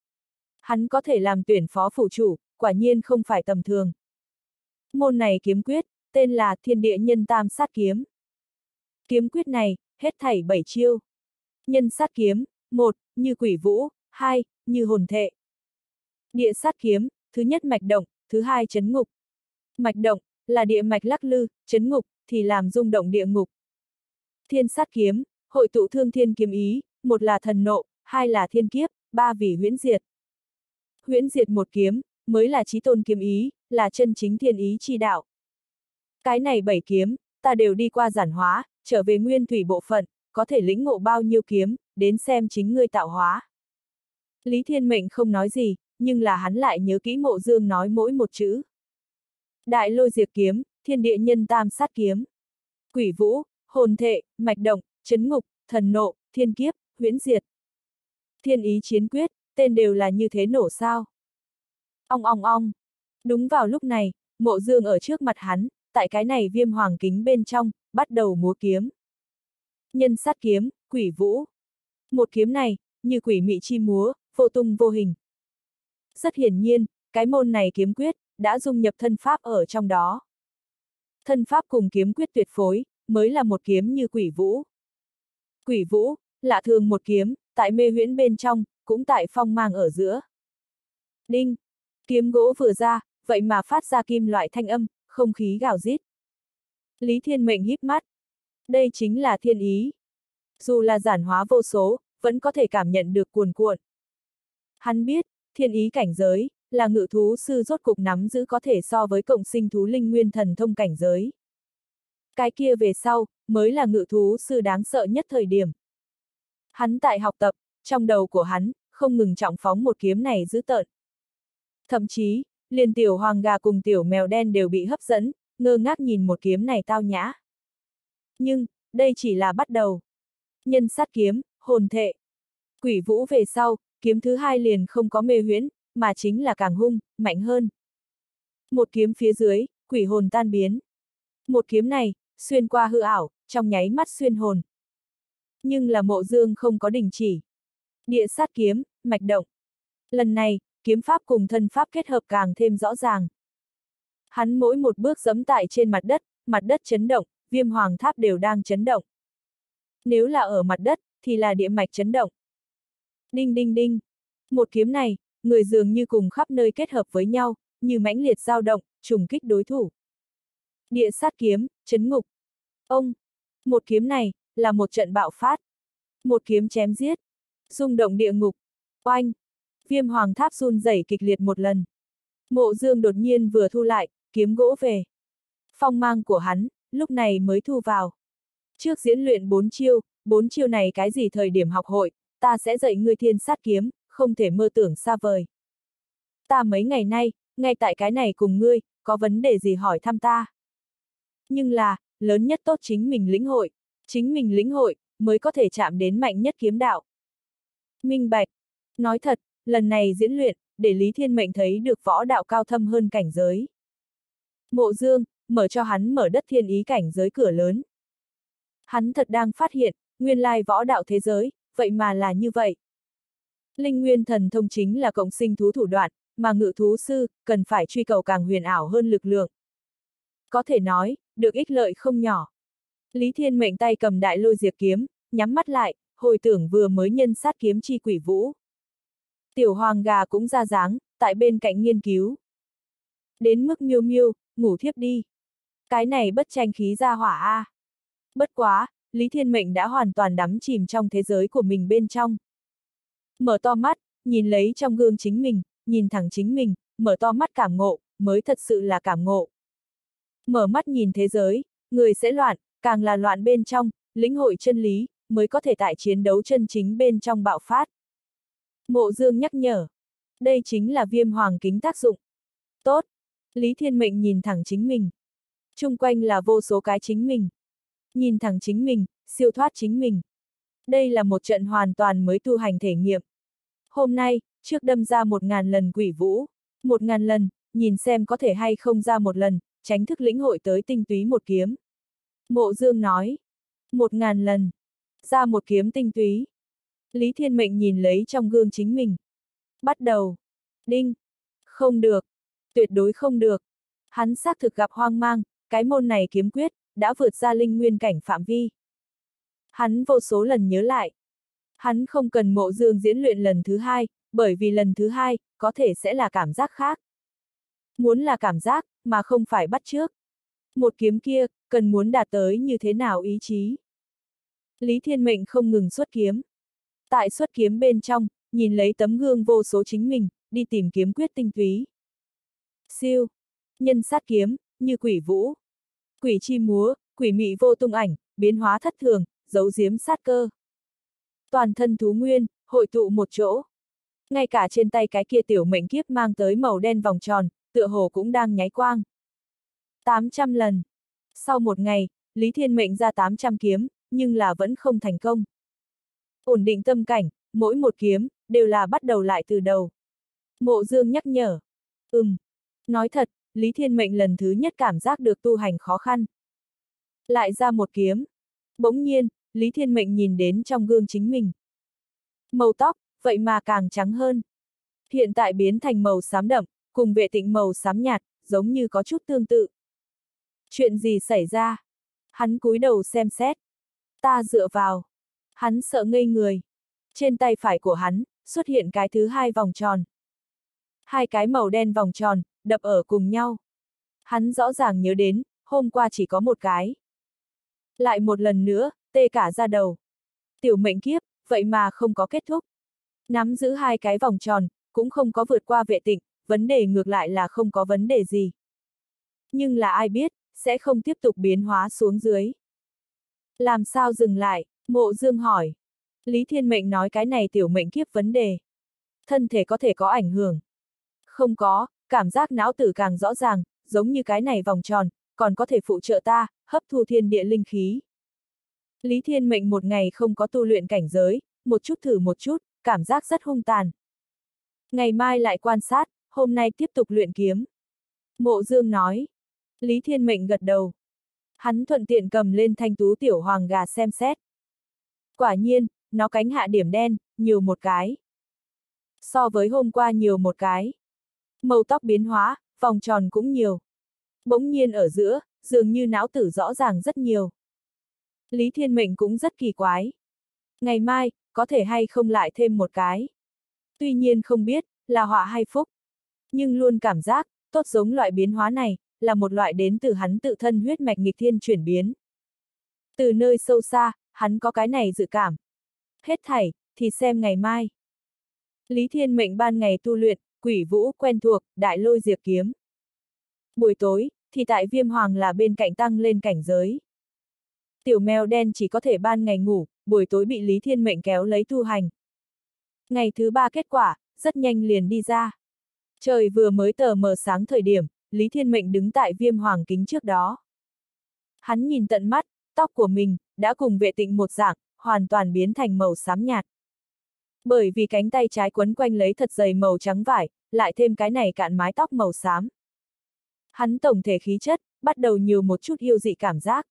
Hắn có thể làm tuyển phó phủ chủ, quả nhiên không phải tầm thường. Môn này kiếm quyết, tên là Thiên Địa Nhân Tam Sát Kiếm. Kiếm quyết này, hết thảy 7 chiêu. Nhân sát kiếm, 1, như quỷ vũ, 2, như hồn thệ. Địa sát kiếm, thứ nhất mạch động, thứ hai chấn ngục. Mạch động, là địa mạch lắc lư, chấn ngục, thì làm rung động địa ngục. Thiên sát kiếm, hội tụ thương thiên kiếm ý, một là thần nộ, hai là thiên kiếp, ba vì huyễn diệt. Huyễn diệt một kiếm, mới là chí tôn kiếm ý, là chân chính thiên ý chi đạo. Cái này 7 kiếm, ta đều đi qua giản hóa, trở về nguyên thủy bộ phận, có thể lĩnh ngộ bao nhiêu kiếm, đến xem chính ngươi tạo hóa. Lý Thiên Mệnh không nói gì, nhưng là hắn lại nhớ kỹ Mộ Dương nói mỗi một chữ. Đại lôi diệt kiếm, thiên địa nhân tam sát kiếm. Quỷ vũ, hồn thệ, mạch động, chấn ngục, thần nộ, thiên kiếp, huyễn diệt. Thiên ý chiến quyết, tên đều là như thế nổ sao. Ong ong ong. Đúng vào lúc này, Mộ Dương ở trước mặt hắn, tại cái này viêm hoàng kính bên trong, bắt đầu múa kiếm. Nhân sát kiếm, quỷ vũ. Một kiếm này, như quỷ mị chi múa, vô tung vô hình. Rất hiển nhiên, cái môn này kiếm quyết, đã dung nhập thân pháp ở trong đó. Thân pháp cùng kiếm quyết tuyệt phối, mới là một kiếm như quỷ vũ. Quỷ vũ, lạ thường một kiếm, tại mê huyễn bên trong, cũng tại phong mang ở giữa. Đinh! Kiếm gỗ vừa ra, vậy mà phát ra kim loại thanh âm, không khí gào rít. Lý Thiên Mệnh híp mắt. Đây chính là thiên ý. Dù là giản hóa vô số, vẫn có thể cảm nhận được cuồn cuộn. Hắn biết, thiên ý cảnh giới, là ngự thú sư rốt cục nắm giữ có thể so với cộng sinh thú linh nguyên thần thông cảnh giới. Cái kia về sau, mới là ngự thú sư đáng sợ nhất thời điểm. Hắn tại học tập, trong đầu của hắn, không ngừng trọng phóng một kiếm này dữ tợn. Thậm chí, liền tiểu hoàng gà cùng tiểu mèo đen đều bị hấp dẫn, ngơ ngác nhìn một kiếm này tao nhã. Nhưng, đây chỉ là bắt đầu. Nhân sát kiếm, hồn thệ. Quỷ vũ về sau, kiếm thứ hai liền không có mê huyễn, mà chính là càng hung, mạnh hơn. Một kiếm phía dưới, quỷ hồn tan biến. Một kiếm này, xuyên qua hư ảo, trong nháy mắt xuyên hồn. Nhưng là Mộ Dương không có đình chỉ. Địa sát kiếm, mạch động. Lần này, kiếm pháp cùng thân pháp kết hợp càng thêm rõ ràng. Hắn mỗi một bước giẫm tại trên mặt đất chấn động, viêm hoàng tháp đều đang chấn động. Nếu là ở mặt đất, thì là địa mạch chấn động. Đinh đinh đinh. Một kiếm này, người dường như cùng khắp nơi kết hợp với nhau, như mãnh liệt dao động, trùng kích đối thủ. Địa sát kiếm, chấn ngục. Ông! Một kiếm này, là một trận bạo phát. Một kiếm chém giết. Rung động địa ngục. Oanh! Viêm hoàng tháp run rẩy kịch liệt một lần. Mộ Dương đột nhiên vừa thu lại, kiếm gỗ về. Phong mang của hắn, lúc này mới thu vào. Trước diễn luyện 4 chiêu này cái gì thời điểm học hội, ta sẽ dạy ngươi thiên sát kiếm, không thể mơ tưởng xa vời. Ta mấy ngày nay, ngay tại cái này cùng ngươi, có vấn đề gì hỏi thăm ta. Nhưng là, lớn nhất tốt chính mình lĩnh hội, mới có thể chạm đến mạnh nhất kiếm đạo. Minh bạch. Nói thật, lần này diễn luyện, để Lý Thiên Mệnh thấy được võ đạo cao thâm hơn cảnh giới. Mộ Dương, mở cho hắn mở đất thiên ý cảnh giới cửa lớn. Hắn thật đang phát hiện, nguyên lai võ đạo thế giới, vậy mà là như vậy. Linh nguyên thần thông chính là cộng sinh thú thủ đoạn, mà ngự thú sư, cần phải truy cầu càng huyền ảo hơn lực lượng. Có thể nói, được ích lợi không nhỏ. Lý Thiên Mệnh tay cầm đại lôi diệt kiếm, nhắm mắt lại, hồi tưởng vừa mới nhân sát kiếm chi quỷ vũ. Tiểu hoàng gà cũng ra dáng, tại bên cạnh nghiên cứu. Đến mức miêu miêu, ngủ thiếp đi. Cái này bất tranh khí ra hỏa a. Bất quá, Lý Thiên Mệnh đã hoàn toàn đắm chìm trong thế giới của mình bên trong. Mở to mắt, nhìn lấy trong gương chính mình, nhìn thẳng chính mình, mở to mắt cảm ngộ, mới thật sự là cảm ngộ. Mở mắt nhìn thế giới, người sẽ loạn, càng là loạn bên trong, lĩnh hội chân lý, mới có thể tại chiến đấu chân chính bên trong bạo phát. Mộ Dương nhắc nhở. Đây chính là viêm hoàng kính tác dụng. Tốt. Lý Thiên Mệnh nhìn thẳng chính mình. Chung quanh là vô số cái chính mình. Nhìn thẳng chính mình, siêu thoát chính mình. Đây là một trận hoàn toàn mới tu hành thể nghiệm. Hôm nay, trước đâm ra 1000 lần quỷ vũ. 1000 lần, nhìn xem có thể hay không ra một lần, tránh thức lĩnh hội tới tinh túy một kiếm. Mộ Dương nói. 1000 lần. Ra một kiếm tinh túy. Lý Thiên Mệnh nhìn lấy trong gương chính mình. Bắt đầu. Đinh. Không được. Tuyệt đối không được. Hắn xác thực gặp hoang mang, cái môn này kiếm quyết, đã vượt ra linh nguyên cảnh phạm vi. Hắn vô số lần nhớ lại. Hắn không cần Mộ Dương diễn luyện lần thứ hai, bởi vì lần thứ hai, có thể sẽ là cảm giác khác. Muốn là cảm giác, mà không phải bắt chước. Một kiếm kia, cần muốn đạt tới như thế nào ý chí? Lý Thiên Mệnh không ngừng xuất kiếm. Tại xuất kiếm bên trong, nhìn lấy tấm gương vô số chính mình, đi tìm kiếm quyết tinh túy. Siêu, nhân sát kiếm, như quỷ vũ. Quỷ chi múa, quỷ mị vô tung ảnh, biến hóa thất thường, giấu giếm sát cơ. Toàn thân thú nguyên, hội tụ một chỗ. Ngay cả trên tay cái kia tiểu mệnh kiếp mang tới màu đen vòng tròn, tựa hồ cũng đang nháy quang. 800 lần. Sau một ngày, Lý Thiên Mệnh ra 800 kiếm, nhưng là vẫn không thành công. Ổn định tâm cảnh, mỗi một kiếm, đều là bắt đầu lại từ đầu. Mộ Dương nhắc nhở. Nói thật, Lý Thiên Mệnh lần thứ nhất cảm giác được tu hành khó khăn. Lại ra một kiếm. Bỗng nhiên, Lý Thiên Mệnh nhìn đến trong gương chính mình. Màu tóc, vậy mà càng trắng hơn. Hiện tại biến thành màu xám đậm, cùng Vệ Tịnh màu xám nhạt, giống như có chút tương tự. Chuyện gì xảy ra? Hắn cúi đầu xem xét. Ta dựa vào. Hắn sợ ngây người. Trên tay phải của hắn, xuất hiện cái thứ hai vòng tròn. Hai cái màu đen vòng tròn, đập ở cùng nhau. Hắn rõ ràng nhớ đến, hôm qua chỉ có một cái. Lại một lần nữa, tê cả da đầu. Tiểu mệnh kiếp, vậy mà không có kết thúc. Nắm giữ hai cái vòng tròn, cũng không có vượt qua Vệ Tịnh, vấn đề ngược lại là không có vấn đề gì. Nhưng là ai biết, sẽ không tiếp tục biến hóa xuống dưới. Làm sao dừng lại? Mộ Dương hỏi. Lý Thiên Mệnh nói cái này tiểu mệnh kiếp vấn đề. Thân thể có thể có ảnh hưởng. Không có, cảm giác não tử càng rõ ràng, giống như cái này vòng tròn, còn có thể phụ trợ ta, hấp thu thiên địa linh khí. Lý Thiên Mệnh một ngày không có tu luyện cảnh giới, một chút thử một chút, cảm giác rất hung tàn. Ngày mai lại quan sát, hôm nay tiếp tục luyện kiếm. Mộ Dương nói. Lý Thiên Mệnh gật đầu. Hắn thuận tiện cầm lên thanh tú tiểu hoàng gà xem xét. Quả nhiên, nó cánh hạ điểm đen, nhiều một cái. So với hôm qua nhiều một cái. Màu tóc biến hóa, vòng tròn cũng nhiều. Bỗng nhiên ở giữa, dường như não tử rõ ràng rất nhiều. Lý Thiên Mệnh cũng rất kỳ quái. Ngày mai, có thể hay không lại thêm một cái. Tuy nhiên không biết, là họa hay phúc. Nhưng luôn cảm giác, tốt giống loại biến hóa này, là một loại đến từ hắn tự thân huyết mạch nghịch thiên chuyển biến. Từ nơi sâu xa, hắn có cái này dự cảm. Hết thảy, thì xem ngày mai. Lý Thiên Mệnh ban ngày tu luyện, quỷ vũ quen thuộc, đại lôi diệt kiếm. Buổi tối, thì tại Viêm Hoàng là bên cạnh tăng lên cảnh giới. Tiểu mèo đen chỉ có thể ban ngày ngủ, buổi tối bị Lý Thiên Mệnh kéo lấy tu hành. Ngày thứ ba kết quả, rất nhanh liền đi ra. Trời vừa mới tờ mờ sáng thời điểm, Lý Thiên Mệnh đứng tại Viêm Hoàng kính trước đó. Hắn nhìn tận mắt, tóc của mình, đã cùng Vệ Tịnh một dạng, hoàn toàn biến thành màu xám nhạt. Bởi vì cánh tay trái quấn quanh lấy thật dày màu trắng vải, lại thêm cái này cạn mái tóc màu xám. Hắn tổng thể khí chất, bắt đầu nhiều một chút yêu dị cảm giác.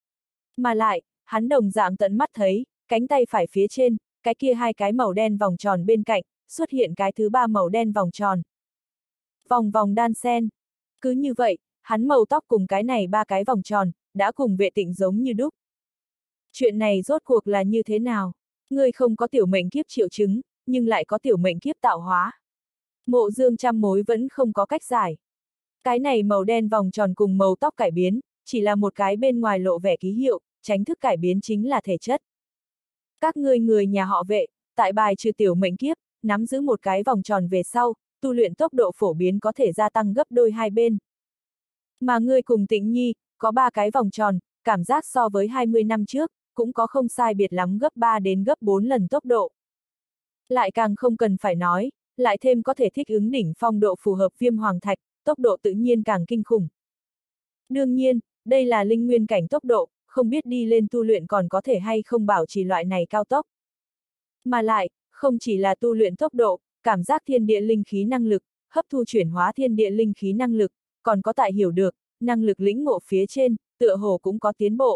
Mà lại, hắn đồng dạng tận mắt thấy, cánh tay phải phía trên, cái kia hai cái màu đen vòng tròn bên cạnh, xuất hiện cái thứ ba màu đen vòng tròn. Vòng vòng đan xen. Cứ như vậy, hắn màu tóc cùng cái này ba cái vòng tròn, đã cùng Vệ Tịnh giống như đúc. Chuyện này rốt cuộc là như thế nào? Ngươi không có tiểu mệnh kiếp triệu chứng, nhưng lại có tiểu mệnh kiếp tạo hóa. Mộ Dương trăm mối vẫn không có cách giải. Cái này màu đen vòng tròn cùng màu tóc cải biến, chỉ là một cái bên ngoài lộ vẻ ký hiệu, tránh thức cải biến chính là thể chất. Các ngươi người nhà họ Vệ, tại bài trừ tiểu mệnh kiếp, nắm giữ một cái vòng tròn về sau, tu luyện tốc độ phổ biến có thể gia tăng gấp đôi hai bên. Mà ngươi cùng Tịnh Nhi, có ba cái vòng tròn, cảm giác so với 20 năm trước, cũng có không sai biệt lắm gấp 3 đến gấp 4 lần tốc độ. Lại càng không cần phải nói, lại thêm có thể thích ứng đỉnh phong độ phù hợp Viêm Hoàng Thạch, tốc độ tự nhiên càng kinh khủng. Đương nhiên, đây là linh nguyên cảnh tốc độ, không biết đi lên tu luyện còn có thể hay không bảo trì loại này cao tốc. Mà lại, không chỉ là tu luyện tốc độ, cảm giác thiên địa linh khí năng lực, hấp thu chuyển hóa thiên địa linh khí năng lực, còn có tại hiểu được, năng lực lĩnh ngộ phía trên, tựa hồ cũng có tiến bộ.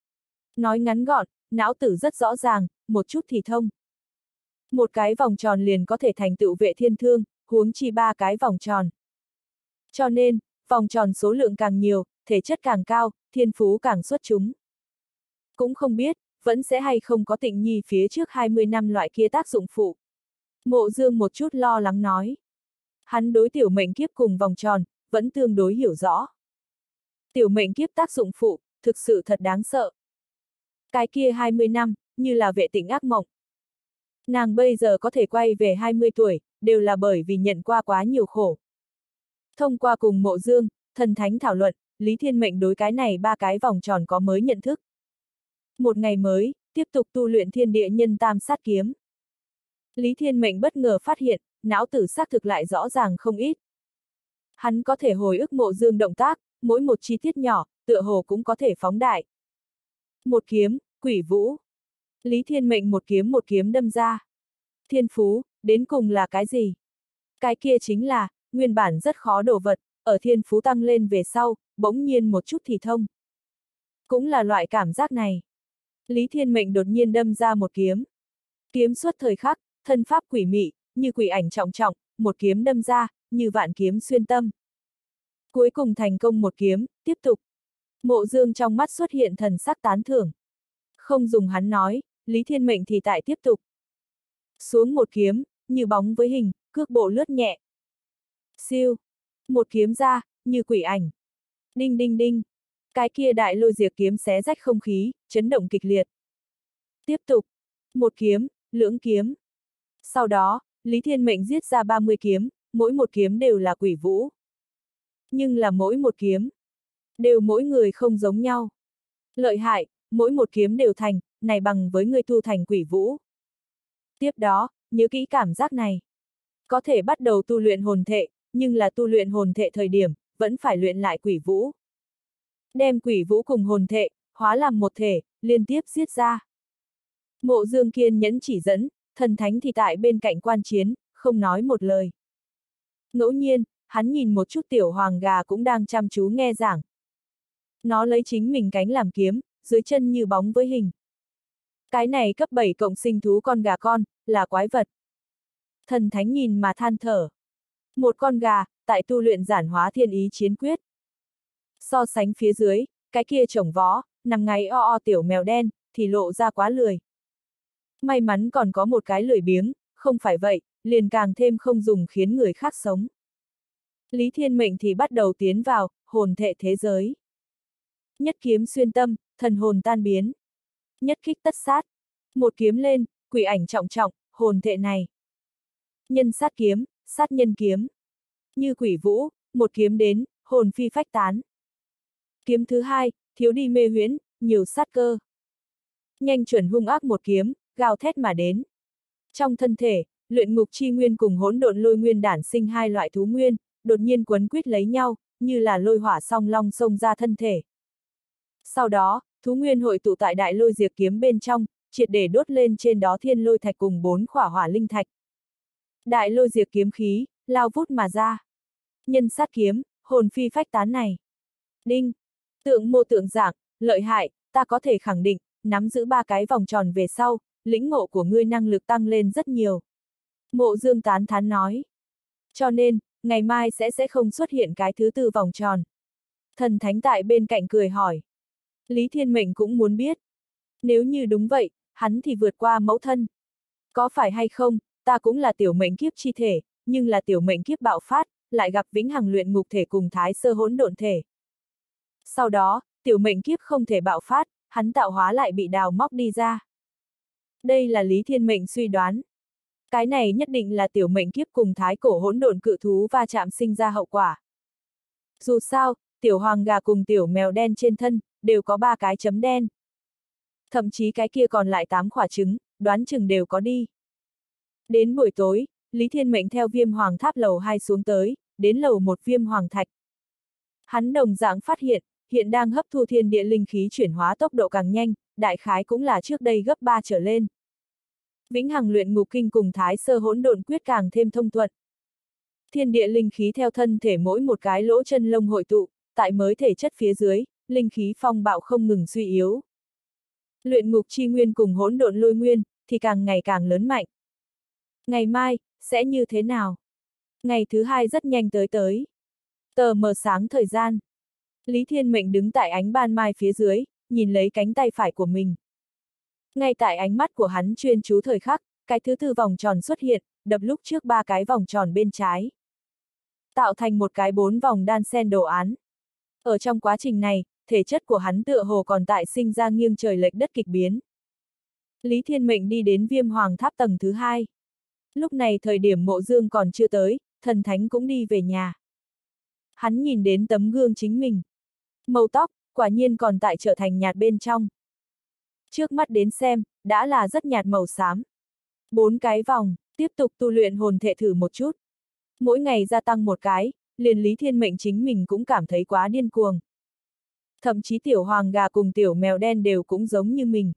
Nói ngắn gọn, não tử rất rõ ràng, một chút thì thông. Một cái vòng tròn liền có thể thành tựu Vệ Thiên Thương, huống chi ba cái vòng tròn. Cho nên, vòng tròn số lượng càng nhiều, thể chất càng cao, thiên phú càng xuất chúng. Cũng không biết, vẫn sẽ hay không có Tịnh Nhi phía trước 20 năm loại kia tác dụng phụ. Mộ Dương một chút lo lắng nói. Hắn đối tiểu mệnh kiếp cùng vòng tròn, vẫn tương đối hiểu rõ. Tiểu mệnh kiếp tác dụng phụ, thực sự thật đáng sợ. Cái kia 20 năm, như là vệ tĩnh ác mộng. Nàng bây giờ có thể quay về 20 tuổi, đều là bởi vì nhận qua quá nhiều khổ. Thông qua cùng Mộ Dương, thần thánh thảo luận, Lý Thiên Mệnh đối cái này 3 cái vòng tròn có mới nhận thức. Một ngày mới, tiếp tục tu luyện thiên địa nhân tam sát kiếm. Lý Thiên Mệnh bất ngờ phát hiện, não tử xác thực lại rõ ràng không ít. Hắn có thể hồi ức Mộ Dương động tác, mỗi một chi tiết nhỏ, tựa hồ cũng có thể phóng đại. Một kiếm, quỷ vũ. Lý Thiên Mệnh một kiếm đâm ra. Thiên phú, đến cùng là cái gì? Cái kia chính là, nguyên bản rất khó đồ vật, ở thiên phú tăng lên về sau, bỗng nhiên một chút thì thông. Cũng là loại cảm giác này. Lý Thiên Mệnh đột nhiên đâm ra một kiếm. Kiếm xuất thời khắc, thân pháp quỷ mị, như quỷ ảnh trọng trọng, một kiếm đâm ra, như vạn kiếm xuyên tâm. Cuối cùng thành công một kiếm, tiếp tục. Mộ Dương trong mắt xuất hiện thần sắc tán thưởng. Không dùng hắn nói, Lý Thiên Mệnh thì tại tiếp tục. Xuống một kiếm, như bóng với hình, cước bộ lướt nhẹ. Siêu. Một kiếm ra, như quỷ ảnh. Đinh đinh đinh. Cái kia đại lôi diệt kiếm xé rách không khí, chấn động kịch liệt. Tiếp tục. Một kiếm, lưỡng kiếm. Sau đó, Lý Thiên Mệnh giết ra 30 kiếm, mỗi một kiếm đều là quỷ vũ. Nhưng là mỗi một kiếm, đều mỗi người không giống nhau. Lợi hại, mỗi một kiếm đều thành, này bằng với người tu thành quỷ vũ. Tiếp đó, nhớ kỹ cảm giác này. Có thể bắt đầu tu luyện hồn thệ, nhưng là tu luyện hồn thệ thời điểm, vẫn phải luyện lại quỷ vũ. Đem quỷ vũ cùng hồn thệ, hóa làm một thể, liên tiếp giết ra. Mộ Dương kiên nhẫn chỉ dẫn, thần thánh thì tại bên cạnh quan chiến, không nói một lời. Ngẫu nhiên, hắn nhìn một chút tiểu hoàng gà cũng đang chăm chú nghe giảng. Nó lấy chính mình cánh làm kiếm, dưới chân như bóng với hình. Cái này cấp 7 cộng sinh thú con gà con, là quái vật. Thần thánh nhìn mà than thở. Một con gà, tại tu luyện giản hóa thiên ý chiến quyết. So sánh phía dưới, cái kia trồng vó, nằm ngáy tiểu mèo đen, thì lộ ra quá lười. May mắn còn có một cái lười biếng, không phải vậy, liền càng thêm không dùng khiến người khác sống. Lý Thiên Mệnh thì bắt đầu tiến vào, hồn thệ thế giới. Nhất kiếm xuyên tâm, thần hồn tan biến. Nhất kích tất sát. Một kiếm lên, quỷ ảnh trọng trọng, hồn thệ này. Nhân sát kiếm, sát nhân kiếm. Như quỷ vũ, một kiếm đến, hồn phi phách tán. Kiếm thứ hai, thiếu đi mê huyễn, nhiều sát cơ. Nhanh chuẩn hung ác một kiếm, gào thét mà đến. Trong thân thể, luyện ngục chi nguyên cùng hỗn độn lôi nguyên đản sinh hai loại thú nguyên, đột nhiên quấn quýt lấy nhau, như là lôi hỏa song long xông ra thân thể. Sau đó, thú nguyên hội tụ tại đại lôi diệt kiếm bên trong, triệt để đốt lên trên đó thiên lôi thạch cùng 4 khỏa hỏa linh thạch. Đại lôi diệt kiếm khí, lao vút mà ra. Nhân sát kiếm, hồn phi phách tán này. Đinh! Tượng mô tượng dạng, lợi hại, ta có thể khẳng định, nắm giữ 3 cái vòng tròn về sau, lĩnh ngộ của ngươi năng lực tăng lên rất nhiều. Mộ Dương tán thán nói. Cho nên, ngày mai sẽ không xuất hiện cái thứ 4 vòng tròn. Thần thánh tại bên cạnh cười hỏi. Lý Thiên Mệnh cũng muốn biết. Nếu như đúng vậy, hắn thì vượt qua mẫu thân. Có phải hay không, ta cũng là tiểu mệnh kiếp chi thể, nhưng là tiểu mệnh kiếp bạo phát, lại gặp vĩnh hằng luyện ngục thể cùng thái sơ hỗn độn thể. Sau đó, tiểu mệnh kiếp không thể bạo phát, hắn tạo hóa lại bị đào móc đi ra. Đây là Lý Thiên Mệnh suy đoán. Cái này nhất định là tiểu mệnh kiếp cùng thái cổ hỗn độn cự thú va chạm sinh ra hậu quả. Dù sao, tiểu hoàng gà cùng tiểu mèo đen trên thân, đều có 3 cái chấm đen. Thậm chí cái kia còn lại 8 quả trứng, đoán chừng đều có đi. Đến buổi tối, Lý Thiên Mệnh theo Viêm Hoàng Tháp lầu 2 xuống tới, đến lầu 1 Viêm Hoàng Thạch. Hắn đồng dạng phát hiện đang hấp thu thiên địa linh khí chuyển hóa tốc độ càng nhanh, đại khái cũng là trước đây gấp 3 trở lên. Vĩnh hằng luyện ngục kinh cùng thái sơ hỗn độn quyết càng thêm thông thuận. Thiên địa linh khí theo thân thể mỗi một cái lỗ chân lông hội tụ, tại mới thể chất phía dưới, linh khí phong bạo không ngừng suy yếu. Luyện ngục chi nguyên cùng hỗn độn lôi nguyên, thì càng ngày càng lớn mạnh. Ngày mai, sẽ như thế nào? Ngày thứ 2 rất nhanh tới. Tờ mờ sáng thời gian. Lý Thiên Mệnh đứng tại ánh ban mai phía dưới, nhìn lấy cánh tay phải của mình. Ngay tại ánh mắt của hắn chuyên chú thời khắc, cái thứ 4 vòng tròn xuất hiện, đập lúc trước 3 cái vòng tròn bên trái. Tạo thành một cái 4 vòng đan xen đồ án. Ở trong quá trình này, thể chất của hắn tựa hồ còn tại sinh ra nghiêng trời lệch đất kịch biến. Lý Thiên Mệnh đi đến Viêm Hoàng Tháp tầng thứ 2. Lúc này thời điểm Mộ Dương còn chưa tới, thần thánh cũng đi về nhà. Hắn nhìn đến tấm gương chính mình. Màu tóc, quả nhiên còn tại trở thành nhạt bên trong. Trước mắt đến xem, đã là rất nhạt màu xám. 4 cái vòng, tiếp tục tu luyện hồn thể thử một chút. Mỗi ngày gia tăng một cái, liền Lý Thiên Mệnh chính mình cũng cảm thấy quá điên cuồng. Thậm chí tiểu hoàng gà cùng tiểu mèo đen đều cũng giống như mình.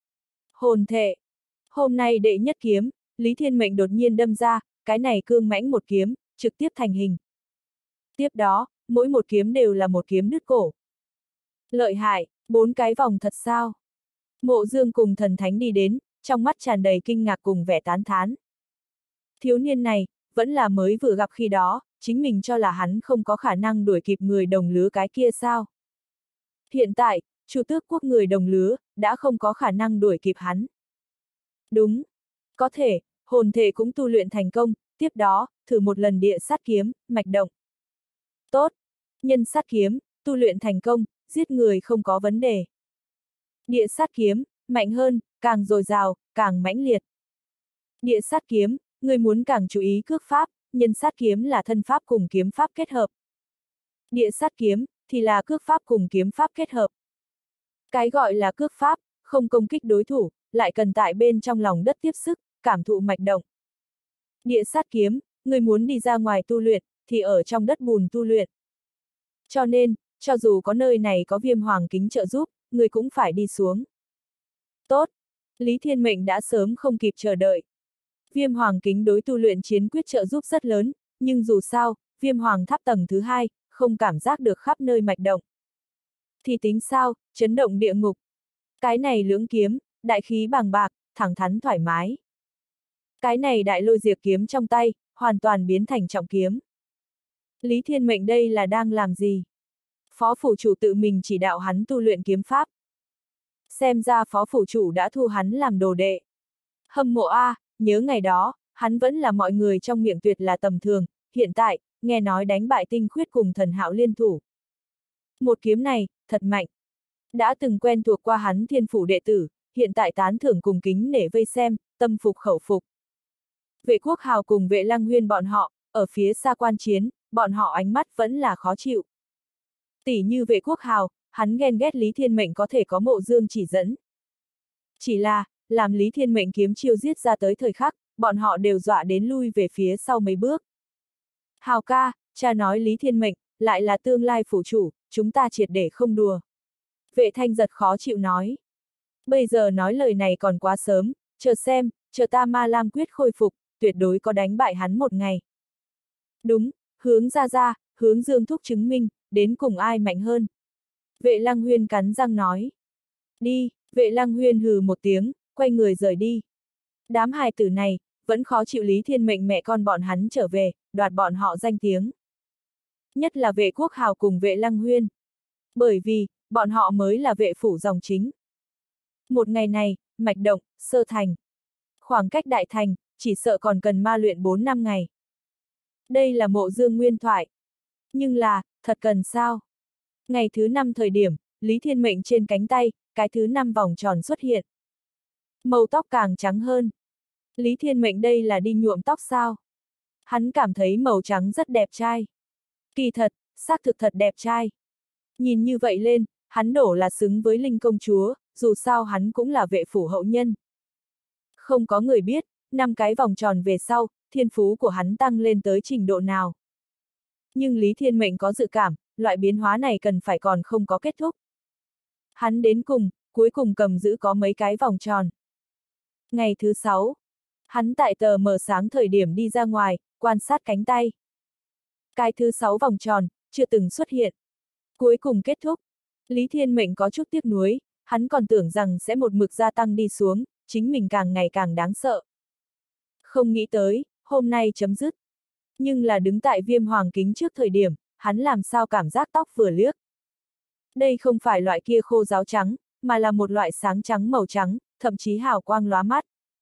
Hồn thể. Hôm nay đệ nhất kiếm, Lý Thiên Mệnh đột nhiên đâm ra, cái này cương mãnh một kiếm, trực tiếp thành hình. Tiếp đó, mỗi một kiếm đều là một kiếm đứt cổ. Lợi hại, 4 cái vòng thật sao? Mộ Dương cùng thần thánh đi đến, trong mắt tràn đầy kinh ngạc cùng vẻ tán thán. Thiếu niên này, vẫn là mới vừa gặp khi đó, chính mình cho là hắn không có khả năng đuổi kịp người đồng lứa cái kia sao? Hiện tại, Chu Tước Quốc người đồng lứa, đã không có khả năng đuổi kịp hắn. Đúng. Có thể, hồn thể cũng tu luyện thành công, tiếp đó, thử một lần địa sát kiếm, mạch động. Tốt. Nhân sát kiếm, tu luyện thành công, giết người không có vấn đề. Địa sát kiếm, mạnh hơn, càng dồi dào, càng mãnh liệt. Địa sát kiếm, người muốn càng chú ý cước pháp, nhân sát kiếm là thân pháp cùng kiếm pháp kết hợp. Địa sát kiếm, thì là cước pháp cùng kiếm pháp kết hợp. Cái gọi là cước pháp, không công kích đối thủ, lại cần tại bên trong lòng đất tiếp sức, cảm thụ mạch động. Địa sát kiếm, người muốn đi ra ngoài tu luyện, thì ở trong đất bùn tu luyện. Cho nên, cho dù có nơi này có Viêm Hoàng kính trợ giúp, người cũng phải đi xuống. Tốt! Lý Thiên Mệnh đã sớm không kịp chờ đợi. Viêm Hoàng kính đối tu luyện chiến quyết trợ giúp rất lớn, nhưng dù sao, Viêm Hoàng Tháp tầng thứ 2, không cảm giác được khắp nơi mạch động. Thì tính sao, chấn động địa ngục. Cái này lưỡng kiếm, đại khí bàng bạc, thẳng thắn thoải mái. Cái này đại lôi diệt kiếm trong tay, hoàn toàn biến thành trọng kiếm. Lý Thiên Mệnh đây là đang làm gì? Phó phủ chủ tự mình chỉ đạo hắn tu luyện kiếm pháp. Xem ra phó phủ chủ đã thu hắn làm đồ đệ. Hâm mộ a, nhớ ngày đó, hắn vẫn là mọi người trong miệng tuyệt là tầm thường, hiện tại, nghe nói đánh bại Tinh Khuyết cùng Thần Hạo liên thủ. Một kiếm này, thật mạnh. Đã từng quen thuộc qua hắn Thiên phủ đệ tử, hiện tại tán thưởng cùng kính nể vây xem, tâm phục khẩu phục. Vệ Quốc Hào cùng Vệ Lăng Huyên bọn họ, ở phía xa quan chiến, bọn họ ánh mắt vẫn là khó chịu. Tỷ như Vệ Quốc Hào, hắn ghen ghét Lý Thiên Mệnh có thể có Mộ Dương chỉ dẫn. Chỉ là, làm Lý Thiên Mệnh kiếm chiêu giết ra tới thời khắc, bọn họ đều dọa đến lui về phía sau mấy bước. Hào ca, cha nói Lý Thiên Mệnh, lại là tương lai phủ chủ, chúng ta triệt để không đùa. Vệ Thanh Giật khó chịu nói. Bây giờ nói lời này còn quá sớm, chờ xem, chờ ta Ma Lam quyết khôi phục, tuyệt đối có đánh bại hắn một ngày. Đúng, hướng ra, hướng Dương Thúc chứng minh, đến cùng ai mạnh hơn. Vệ Lăng Huyên cắn răng nói. Đi, Vệ Lăng Huyên hừ một tiếng, quay người rời đi. Đám hài tử này, vẫn khó chịu Lý Thiên Mệnh mẹ con bọn hắn trở về, đoạt bọn họ danh tiếng. Nhất là Vệ Quốc Hào cùng Vệ Lăng Huyên. Bởi vì, bọn họ mới là vệ phủ dòng chính. Một ngày này, mạch động, sơ thành. Khoảng cách đại thành, chỉ sợ còn cần ma luyện 4 năm ngày. Đây là Mộ Dương nguyên thoại. Nhưng là, thật cần sao? Ngày thứ 5 thời điểm, Lý Thiên Mệnh trên cánh tay, cái thứ 5 vòng tròn xuất hiện. Màu tóc càng trắng hơn. Lý Thiên Mệnh đây là đi nhuộm tóc sao? Hắn cảm thấy màu trắng rất đẹp trai. Kỳ thật, xác thực thật đẹp trai. Nhìn như vậy lên, hắn đổ là xứng với Linh công chúa, dù sao hắn cũng là vệ phủ hậu nhân. Không có người biết, 5 cái vòng tròn về sau, thiên phú của hắn tăng lên tới trình độ nào. Nhưng Lý Thiên Mệnh có dự cảm, loại biến hóa này cần phải còn không có kết thúc. Hắn đến cùng, cuối cùng cầm giữ có mấy cái vòng tròn. Ngày thứ 6, hắn tại tờ mờ sáng thời điểm đi ra ngoài, quan sát cánh tay. Cái thứ 6 vòng tròn, chưa từng xuất hiện. Cuối cùng kết thúc, Lý Thiên Mệnh có chút tiếc nuối, hắn còn tưởng rằng sẽ một mực gia tăng đi xuống, chính mình càng ngày càng đáng sợ. Không nghĩ tới, hôm nay chấm dứt. Nhưng là đứng tại Viêm Hoàng kính trước thời điểm, hắn làm sao cảm giác tóc vừa liếc. Đây không phải loại kia khô ráo trắng, mà là một loại sáng trắng màu trắng, thậm chí hào quang lóa mắt.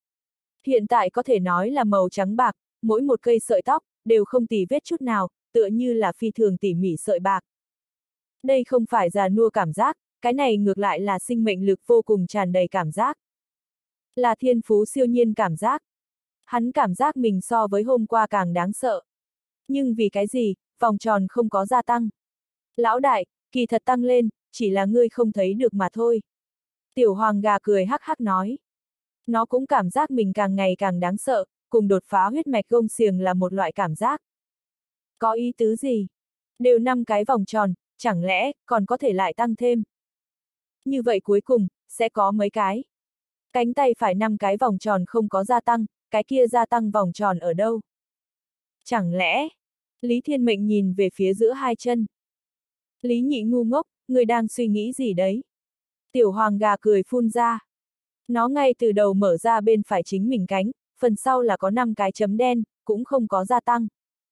Hiện tại có thể nói là màu trắng bạc, mỗi một cây sợi tóc, đều không tì vết chút nào, tựa như là phi thường tỉ mỉ sợi bạc. Đây không phải già nua cảm giác, cái này ngược lại là sinh mệnh lực vô cùng tràn đầy cảm giác. Là thiên phú siêu nhiên cảm giác. Hắn cảm giác mình so với hôm qua càng đáng sợ. Nhưng vì cái gì, vòng tròn không có gia tăng. Lão đại, kỳ thật tăng lên, chỉ là ngươi không thấy được mà thôi. Tiểu hoàng gà cười hắc hắc nói. Nó cũng cảm giác mình càng ngày càng đáng sợ, cùng đột phá huyết mạch gông xiềng là một loại cảm giác. Có ý tứ gì? Đều 5 cái vòng tròn, chẳng lẽ còn có thể lại tăng thêm? Như vậy cuối cùng, sẽ có mấy cái? Cánh tay phải 5 cái vòng tròn không có gia tăng, cái kia gia tăng vòng tròn ở đâu? Chẳng lẽ? Lý Thiên Mệnh nhìn về phía giữa hai chân. Lý Nhị ngu ngốc, người đang suy nghĩ gì đấy? Tiểu hoàng gà cười phun ra. Nó ngay từ đầu mở ra bên phải chính mình cánh, phần sau là có 5 cái chấm đen, cũng không có gia tăng.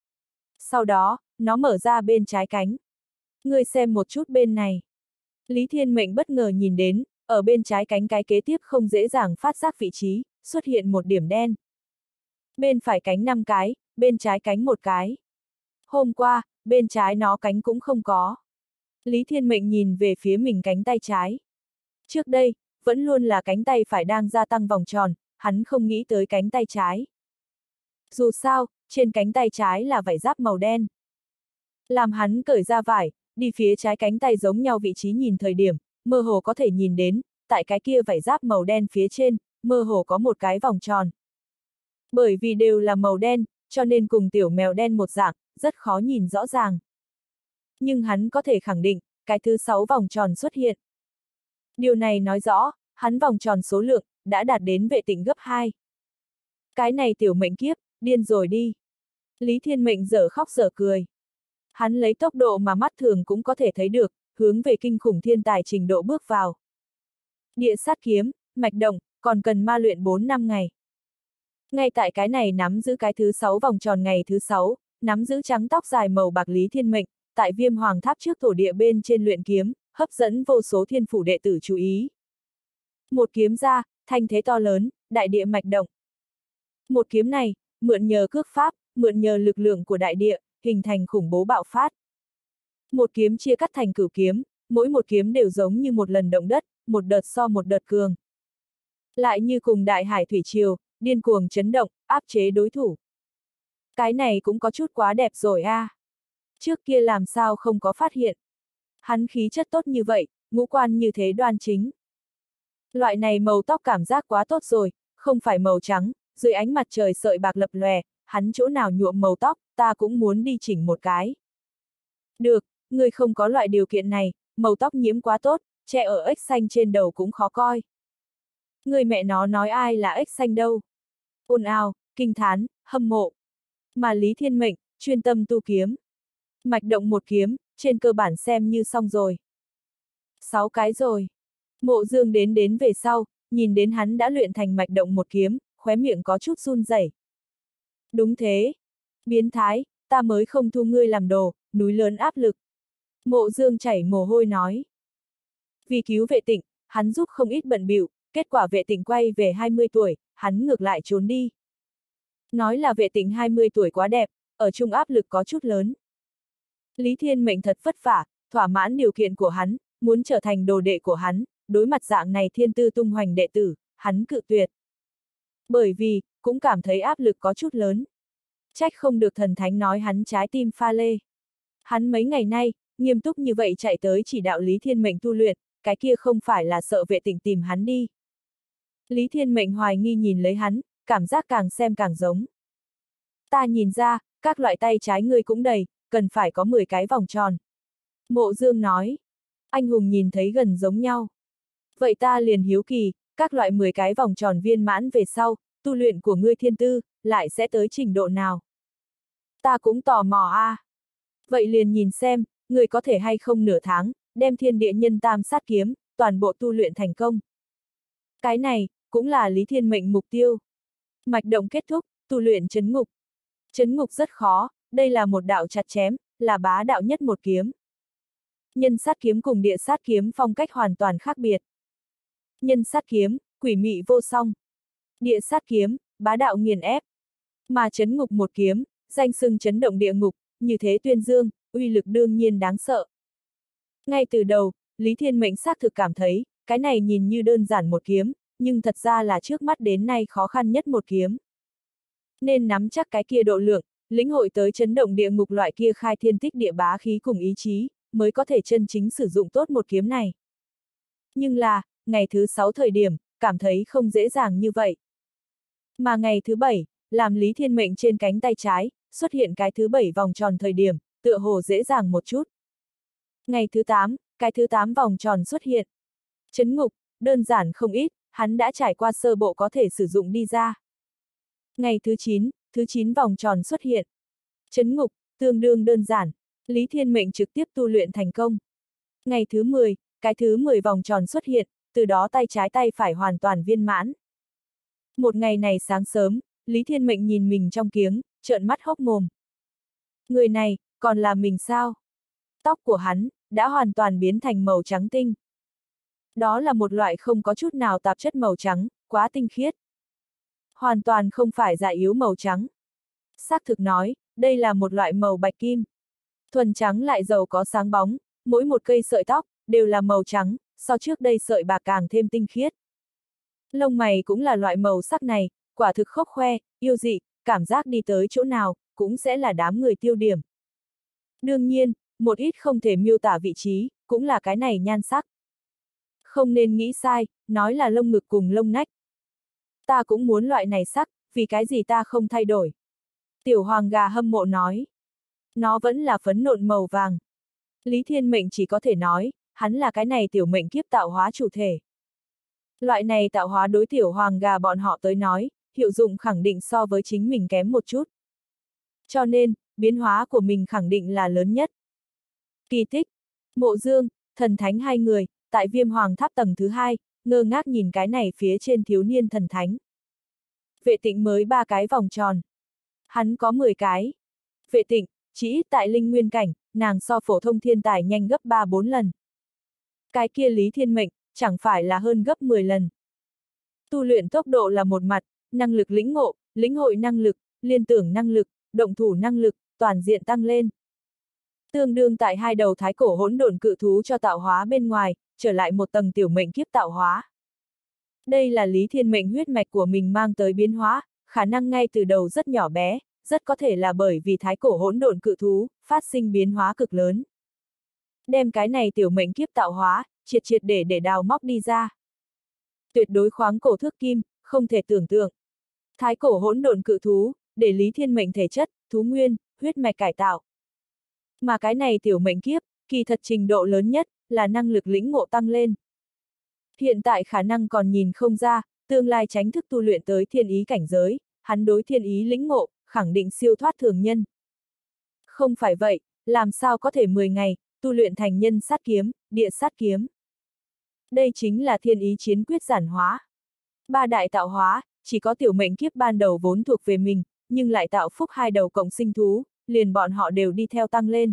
Sau đó, nó mở ra bên trái cánh. Ngươi xem một chút bên này. Lý Thiên Mệnh bất ngờ nhìn đến, ở bên trái cánh cái kế tiếp không dễ dàng phát giác vị trí, xuất hiện một điểm đen. Bên phải cánh 5 cái, bên trái cánh 1 cái. Hôm qua, bên trái nó cánh cũng không có. Lý Thiên Mệnh nhìn về phía mình cánh tay trái. Trước đây, vẫn luôn là cánh tay phải đang gia tăng vòng tròn, hắn không nghĩ tới cánh tay trái. Dù sao, trên cánh tay trái là vải giáp màu đen. Làm hắn cởi ra vải, đi phía trái cánh tay giống nhau vị trí nhìn thời điểm, mơ hồ có thể nhìn đến, tại cái kia vải giáp màu đen phía trên, mơ hồ có một cái vòng tròn. Bởi vì đều là màu đen, cho nên cùng tiểu mèo đen một dạng, rất khó nhìn rõ ràng. Nhưng hắn có thể khẳng định, cái thứ 6 vòng tròn xuất hiện. Điều này nói rõ, hắn vòng tròn số lượng, đã đạt đến vệ tịnh gấp 2. Cái này tiểu mệnh kiếp, điên rồi đi. Lý Thiên Mệnh dở khóc dở cười. Hắn lấy tốc độ mà mắt thường cũng có thể thấy được, hướng về kinh khủng thiên tài trình độ bước vào. Địa sát kiếm, mạch động, còn cần ma luyện 4 năm ngày. Ngay tại cái này nắm giữ cái thứ 6 vòng tròn ngày thứ 6, nắm giữ trắng tóc dài màu bạc Lý Thiên Mệnh, tại Viêm Hoàng Tháp trước thổ địa bên trên luyện kiếm, hấp dẫn vô số thiên phủ đệ tử chú ý. Một kiếm ra, thanh thế to lớn, đại địa mạch động. Một kiếm này, mượn nhờ cước pháp, mượn nhờ lực lượng của đại địa, hình thành khủng bố bạo phát. Một kiếm chia cắt thành cửu kiếm, mỗi một kiếm đều giống như một lần động đất, một đợt so một đợt cường. Lại như cùng đại hải thủy triều, điên cuồng chấn động, áp chế đối thủ. Cái này cũng có chút quá đẹp rồi a. Trước kia làm sao không có phát hiện. Hắn khí chất tốt như vậy, ngũ quan như thế đoan chính. Loại này màu tóc cảm giác quá tốt rồi, không phải màu trắng, dưới ánh mặt trời sợi bạc lập lòe, hắn chỗ nào nhuộm màu tóc, ta cũng muốn đi chỉnh một cái. Được, ngươi không có loại điều kiện này, màu tóc nhiễm quá tốt, che ở ếch xanh trên đầu cũng khó coi. Người mẹ nó nói ai là ếch xanh đâu. Ồn ào, kinh thán, hâm mộ. Mà Lý Thiên Mệnh, chuyên tâm tu kiếm. Mạch động một kiếm, trên cơ bản xem như xong rồi. 6 cái rồi. Mộ Dương đến về sau, nhìn đến hắn đã luyện thành mạch động một kiếm, khóe miệng có chút run rẩy. Đúng thế. Biến thái, ta mới không thu ngươi làm đồ, núi lớn áp lực. Mộ Dương chảy mồ hôi nói. Vì cứu vệ tịnh, hắn giúp không ít bận bịu, kết quả vệ tịnh quay về 20 tuổi, hắn ngược lại trốn đi. Nói là vệ tịnh 20 tuổi quá đẹp, ở chung áp lực có chút lớn. Lý Thiên Mệnh thật vất vả, thỏa mãn điều kiện của hắn, muốn trở thành đồ đệ của hắn, đối mặt dạng này thiên tư tung hoành đệ tử, hắn cự tuyệt. Bởi vì, cũng cảm thấy áp lực có chút lớn. Trách không được thần thánh nói hắn trái tim pha lê. Hắn mấy ngày nay, nghiêm túc như vậy chạy tới chỉ đạo Lý Thiên Mệnh tu luyện, cái kia không phải là sợ vệ tịnh tìm hắn đi. Lý Thiên Mệnh hoài nghi nhìn lấy hắn, cảm giác càng xem càng giống. Ta nhìn ra, các loại tay trái ngươi cũng đầy, cần phải có 10 cái vòng tròn. Mộ Dương nói. Anh hùng nhìn thấy gần giống nhau. Vậy ta liền hiếu kỳ, các loại 10 cái vòng tròn viên mãn về sau, tu luyện của ngươi thiên tư, lại sẽ tới trình độ nào? Ta cũng tò mò a. Vậy liền nhìn xem, ngươi có thể hay không nửa tháng, đem thiên địa nhân tam sát kiếm, toàn bộ tu luyện thành công. Cái này, cũng là Lý Thiên Mệnh mục tiêu. Mạch động kết thúc, tu luyện chấn ngục. Chấn ngục rất khó, đây là một đạo chặt chém, là bá đạo nhất một kiếm. Nhân sát kiếm cùng địa sát kiếm phong cách hoàn toàn khác biệt. Nhân sát kiếm, quỷ mị vô song. Địa sát kiếm, bá đạo nghiền ép. Mà chấn ngục một kiếm, danh xưng chấn động địa ngục, như thế tuyên dương, uy lực đương nhiên đáng sợ. Ngay từ đầu, Lý Thiên Mệnh xác thực cảm thấy, cái này nhìn như đơn giản một kiếm, nhưng thật ra là trước mắt đến nay khó khăn nhất một kiếm. Nên nắm chắc cái kia độ lượng, lĩnh hội tới chấn động địa ngục loại kia khai thiên tích địa bá khí cùng ý chí, mới có thể chân chính sử dụng tốt một kiếm này. Nhưng là, ngày thứ 6 thời điểm, cảm thấy không dễ dàng như vậy. Mà ngày thứ 7, làm Lý Thiên Mệnh trên cánh tay trái, xuất hiện cái thứ 7 vòng tròn thời điểm, tựa hồ dễ dàng một chút. Ngày thứ 8, cái thứ 8 vòng tròn xuất hiện. Chấn ngục, đơn giản không ít, hắn đã trải qua sơ bộ có thể sử dụng đi ra. Ngày thứ 9 vòng tròn xuất hiện. Chấn ngục, tương đương đơn giản, Lý Thiên Mệnh trực tiếp tu luyện thành công. Ngày thứ 10, cái thứ 10 vòng tròn xuất hiện, từ đó tay trái tay phải hoàn toàn viên mãn. Một ngày này sáng sớm, Lý Thiên Mệnh nhìn mình trong kiếng, trợn mắt hốc mồm. Người này, còn là mình sao? Tóc của hắn, đã hoàn toàn biến thành màu trắng tinh. Đó là một loại không có chút nào tạp chất màu trắng, quá tinh khiết. Hoàn toàn không phải dạ yếu màu trắng. Xác thực nói, đây là một loại màu bạch kim. Thuần trắng lại giàu có sáng bóng, mỗi một cây sợi tóc, đều là màu trắng, so trước đây sợi bạc càng thêm tinh khiết. Lông mày cũng là loại màu sắc này, quả thực khốc khoe, yêu dị, cảm giác đi tới chỗ nào, cũng sẽ là đám người tiêu điểm. Đương nhiên, một ít không thể miêu tả vị trí, cũng là cái này nhan sắc. Không nên nghĩ sai, nói là lông ngực cùng lông nách. Ta cũng muốn loại này sắc, vì cái gì ta không thay đổi. Tiểu hoàng gà hâm mộ nói. Nó vẫn là phấn nộn màu vàng. Lý Thiên Mệnh chỉ có thể nói, hắn là cái này tiểu mệnh kiếp tạo hóa chủ thể. Loại này tạo hóa đối tiểu hoàng gà bọn họ tới nói, hiệu dụng khẳng định so với chính mình kém một chút. Cho nên, biến hóa của mình khẳng định là lớn nhất. Kỳ tích, Mộ Dương, Thần Thánh hai người, tại Viêm Hoàng Tháp tầng thứ 2, ngơ ngác nhìn cái này phía trên thiếu niên thần thánh. Vệ Tịnh mới 3 cái vòng tròn. Hắn có 10 cái. Vệ Tịnh, chỉ ít tại linh nguyên cảnh, nàng so phổ thông thiên tài nhanh gấp 3-4 lần. Cái kia Lý Thiên Mệnh, chẳng phải là hơn gấp 10 lần. Tu luyện tốc độ là một mặt, năng lực lĩnh ngộ, lĩnh hội năng lực, liên tưởng năng lực, động thủ năng lực, toàn diện tăng lên. Tương đương tại hai đầu thái cổ hỗn độn cự thú cho tạo hóa bên ngoài, trở lại một tầng tiểu mệnh kiếp tạo hóa. Đây là Lý Thiên Mệnh huyết mạch của mình mang tới biến hóa, khả năng ngay từ đầu rất nhỏ bé, rất có thể là bởi vì thái cổ hỗn độn cự thú, phát sinh biến hóa cực lớn. Đem cái này tiểu mệnh kiếp tạo hóa, triệt triệt để đào móc đi ra. Tuyệt đối khoáng cổ thước kim, không thể tưởng tượng. Thái cổ hỗn độn cự thú, để Lý Thiên Mệnh thể chất, thú nguyên, huyết mạch cải tạo. Mà cái này tiểu mệnh kiếp, kỳ thật trình độ lớn nhất, là năng lực lĩnh ngộ tăng lên. Hiện tại khả năng còn nhìn không ra, tương lai tránh thức tu luyện tới thiên ý cảnh giới, hắn đối thiên ý lĩnh ngộ, khẳng định siêu thoát thường nhân. Không phải vậy, làm sao có thể 10 ngày, tu luyện thành nhân sát kiếm, địa sát kiếm. Đây chính là thiên ý chiến quyết giản hóa. Ba đại tạo hóa, chỉ có tiểu mệnh kiếp ban đầu vốn thuộc về mình, nhưng lại tạo phúc hai đầu cộng sinh thú, liền bọn họ đều đi theo tăng lên.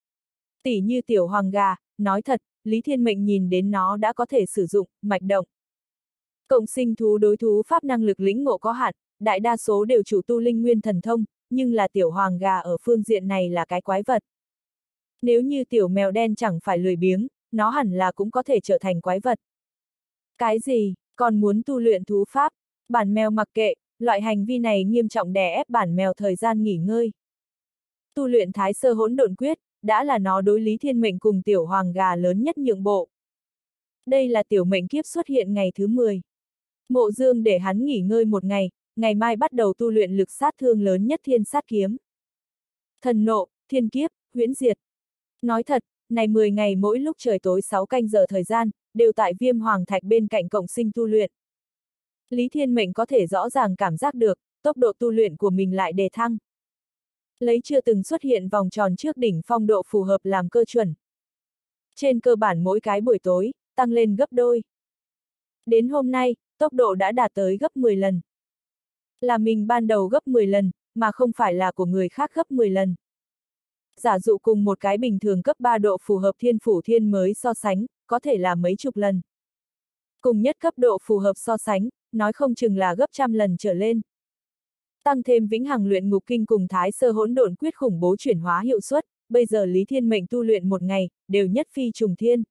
Tỷ như tiểu hoàng gà, nói thật, Lý Thiên Mệnh nhìn đến nó đã có thể sử dụng, mạch động. Cộng sinh thú đối thú pháp năng lực lĩnh ngộ có hạn, đại đa số đều chủ tu linh nguyên thần thông, nhưng là tiểu hoàng gà ở phương diện này là cái quái vật. Nếu như tiểu mèo đen chẳng phải lười biếng, nó hẳn là cũng có thể trở thành quái vật. Cái gì, còn muốn tu luyện thú pháp, bản mèo mặc kệ, loại hành vi này nghiêm trọng đè ép bản mèo thời gian nghỉ ngơi. Tu luyện Thái Sơ Hỗn Độn Quyết, đã là nó đối Lý Thiên Mệnh cùng tiểu hoàng gà lớn nhất nhượng bộ. Đây là tiểu mệnh kiếp xuất hiện ngày thứ 10. Mộ Dương để hắn nghỉ ngơi một ngày, ngày mai bắt đầu tu luyện lực sát thương lớn nhất thiên sát kiếm. Thần nộ, thiên kiếp, huyễn diệt. Nói thật, này 10 ngày mỗi lúc trời tối 6 canh giờ thời gian, đều tại Viêm Hoàng Thạch bên cạnh cộng sinh tu luyện. Lý Thiên Mệnh có thể rõ ràng cảm giác được, tốc độ tu luyện của mình lại đề thăng. Lấy chưa từng xuất hiện vòng tròn trước đỉnh phong độ phù hợp làm cơ chuẩn. Trên cơ bản mỗi cái buổi tối, tăng lên gấp đôi. Đến hôm nay, tốc độ đã đạt tới gấp 10 lần. Là mình ban đầu gấp 10 lần, mà không phải là của người khác gấp 10 lần. Giả dụ cùng một cái bình thường cấp 3 độ phù hợp thiên phủ thiên mới so sánh, có thể là mấy chục lần. Cùng nhất cấp độ phù hợp so sánh, nói không chừng là gấp trăm lần trở lên. Tăng thêm vĩnh hằng luyện ngục kinh cùng Thái Sơ Hỗn Độn Quyết khủng bố chuyển hóa hiệu suất, bây giờ Lý Thiên Mệnh tu luyện một ngày, đều nhất phi trùng thiên.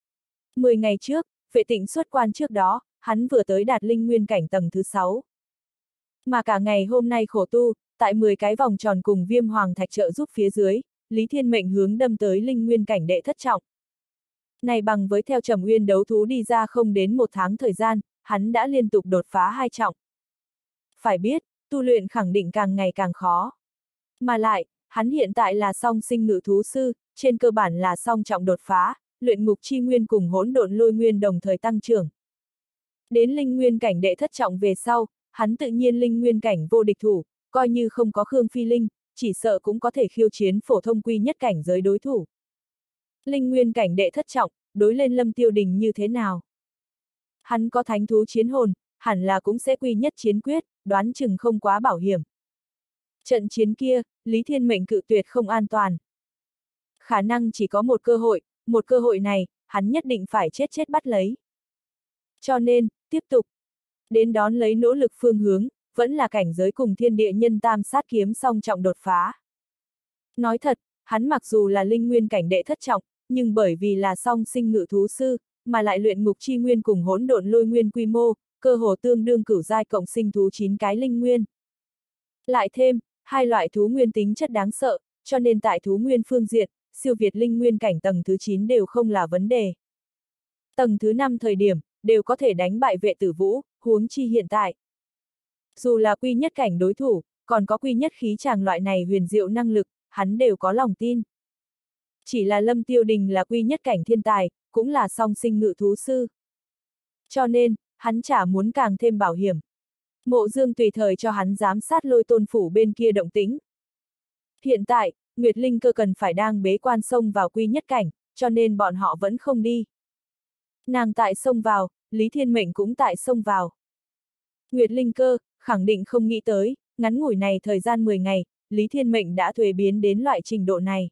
10 ngày trước, Vệ Tịnh xuất quan trước đó, hắn vừa tới đạt linh nguyên cảnh tầng thứ 6. Mà cả ngày hôm nay khổ tu, tại 10 cái vòng tròn cùng Viêm Hoàng Thạch trợ giúp phía dưới, Lý Thiên Mệnh hướng đâm tới linh nguyên cảnh đệ thất trọng. Này bằng với theo Trầm Uyên đấu thú đi ra không đến 1 tháng thời gian, hắn đã liên tục đột phá 2 trọng. Phải biết, tu luyện khẳng định càng ngày càng khó. Mà lại, hắn hiện tại là song sinh ngự thú sư, trên cơ bản là song trọng đột phá, luyện ngục chi nguyên cùng hỗn độn lôi nguyên đồng thời tăng trưởng. Đến linh nguyên cảnh đệ thất trọng về sau, hắn tự nhiên linh nguyên cảnh vô địch thủ, coi như không có Khương Phi Linh, chỉ sợ cũng có thể khiêu chiến phổ thông quy nhất cảnh giới đối thủ. Linh nguyên cảnh đệ thất trọng, đối lên Lâm Tiêu Đình như thế nào? Hắn có thánh thú chiến hồn, hẳn là cũng sẽ quy nhất chiến quyết, đoán chừng không quá bảo hiểm. Trận chiến kia, Lý Thiên Mệnh cự tuyệt không an toàn. Khả năng chỉ có một cơ hội này, hắn nhất định phải chết bắt lấy. Cho nên, tiếp tục. Đến đón lấy nỗ lực phương hướng, vẫn là cảnh giới cùng thiên địa nhân tam sát kiếm song trọng đột phá. Nói thật, hắn mặc dù là linh nguyên cảnh đệ thất trọng, nhưng bởi vì là song sinh ngự thú sư, mà lại luyện ngục chi nguyên cùng hỗn độn lôi nguyên quy mô, cơ hồ tương đương cửu giai cộng sinh thú 9 cái linh nguyên. Lại thêm, hai loại thú nguyên tính chất đáng sợ, cho nên tại thú nguyên phương diện, siêu việt linh nguyên cảnh tầng thứ 9 đều không là vấn đề. Tầng thứ 5 thời điểm, đều có thể đánh bại Vệ Tử Vũ, huống chi hiện tại. Dù là quy nhất cảnh đối thủ, còn có quy nhất khí tràng loại này huyền diệu năng lực, hắn đều có lòng tin. Chỉ là Lâm Tiêu Đình là quy nhất cảnh thiên tài, cũng là song sinh ngự thú sư. Cho nên, hắn chả muốn càng thêm bảo hiểm. Mộ Dương tùy thời cho hắn giám sát Lôi Tôn phủ bên kia động tĩnh. Hiện tại, Nguyệt Linh Cơ cần phải đang bế quan xông vào quy nhất cảnh, cho nên bọn họ vẫn không đi. Nàng tại xông vào, Lý Thiên Mệnh cũng tại xông vào. Nguyệt Linh Cơ, khẳng định không nghĩ tới, ngắn ngủi này thời gian 10 ngày, Lý Thiên Mệnh đã thuế biến đến loại trình độ này.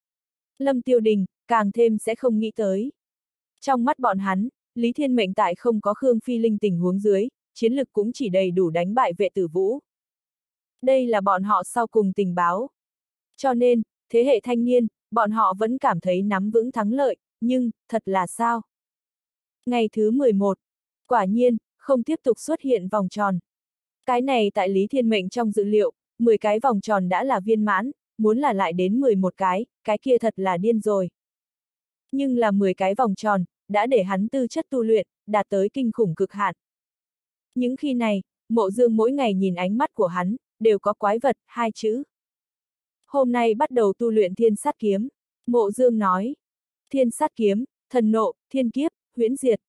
Lâm Tiêu Đình, càng thêm sẽ không nghĩ tới. Trong mắt bọn hắn, Lý Thiên Mệnh tại không có Khương Phi Linh tình huống dưới, chiến lực cũng chỉ đầy đủ đánh bại Vệ Tử Vũ. Đây là bọn họ sau cùng tình báo. Cho nên, thế hệ thanh niên, bọn họ vẫn cảm thấy nắm vững thắng lợi, nhưng, thật là sao? Ngày thứ 11, quả nhiên, không tiếp tục xuất hiện vòng tròn. Cái này tại Lý Thiên Mệnh trong dự liệu, 10 cái vòng tròn đã là viên mãn, muốn là lại đến 11 cái kia thật là điên rồi. Nhưng là 10 cái vòng tròn, đã để hắn tư chất tu luyện, đạt tới kinh khủng cực hạn. Những khi này, Mộ Dương mỗi ngày nhìn ánh mắt của hắn, đều có quái vật, 2 chữ. Hôm nay bắt đầu tu luyện thiên sát kiếm, Mộ Dương nói. Thiên sát kiếm, thần nộ, thiên kiếp, huyễn diệt.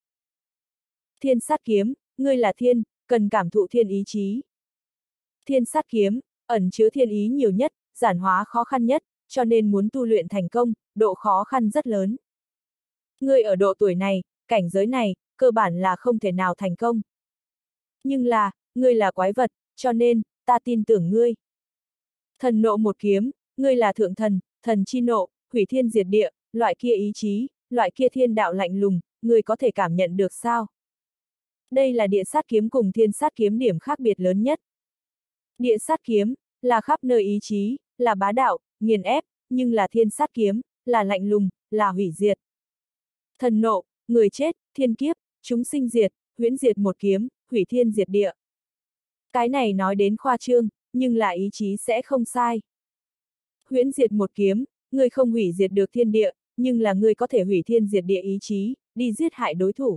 Thiên sát kiếm, ngươi là thiên, cần cảm thụ thiên ý chí. Thiên sát kiếm, ẩn chứa thiên ý nhiều nhất, giản hóa khó khăn nhất, cho nên muốn tu luyện thành công, độ khó khăn rất lớn. Ngươi ở độ tuổi này, cảnh giới này, cơ bản là không thể nào thành công. Nhưng là, ngươi là quái vật, cho nên, ta tin tưởng ngươi. Thần nộ một kiếm, ngươi là thượng thần, thần chi nộ, hủy thiên diệt địa, loại kia ý chí, loại kia thiên đạo lạnh lùng, ngươi có thể cảm nhận được sao? Đây là địa sát kiếm cùng thiên sát kiếm điểm khác biệt lớn nhất. Địa sát kiếm, là khắp nơi ý chí, là bá đạo, nghiền ép, nhưng là thiên sát kiếm, là lạnh lùng, là hủy diệt. Thần nộ, người chết, thiên kiếp, chúng sinh diệt, huyễn diệt một kiếm, hủy thiên diệt địa. Cái này nói đến khoa trương, nhưng là ý chí sẽ không sai. Huyễn diệt một kiếm, ngươi không hủy diệt được thiên địa, nhưng là ngươi có thể hủy thiên diệt địa ý chí, đi giết hại đối thủ.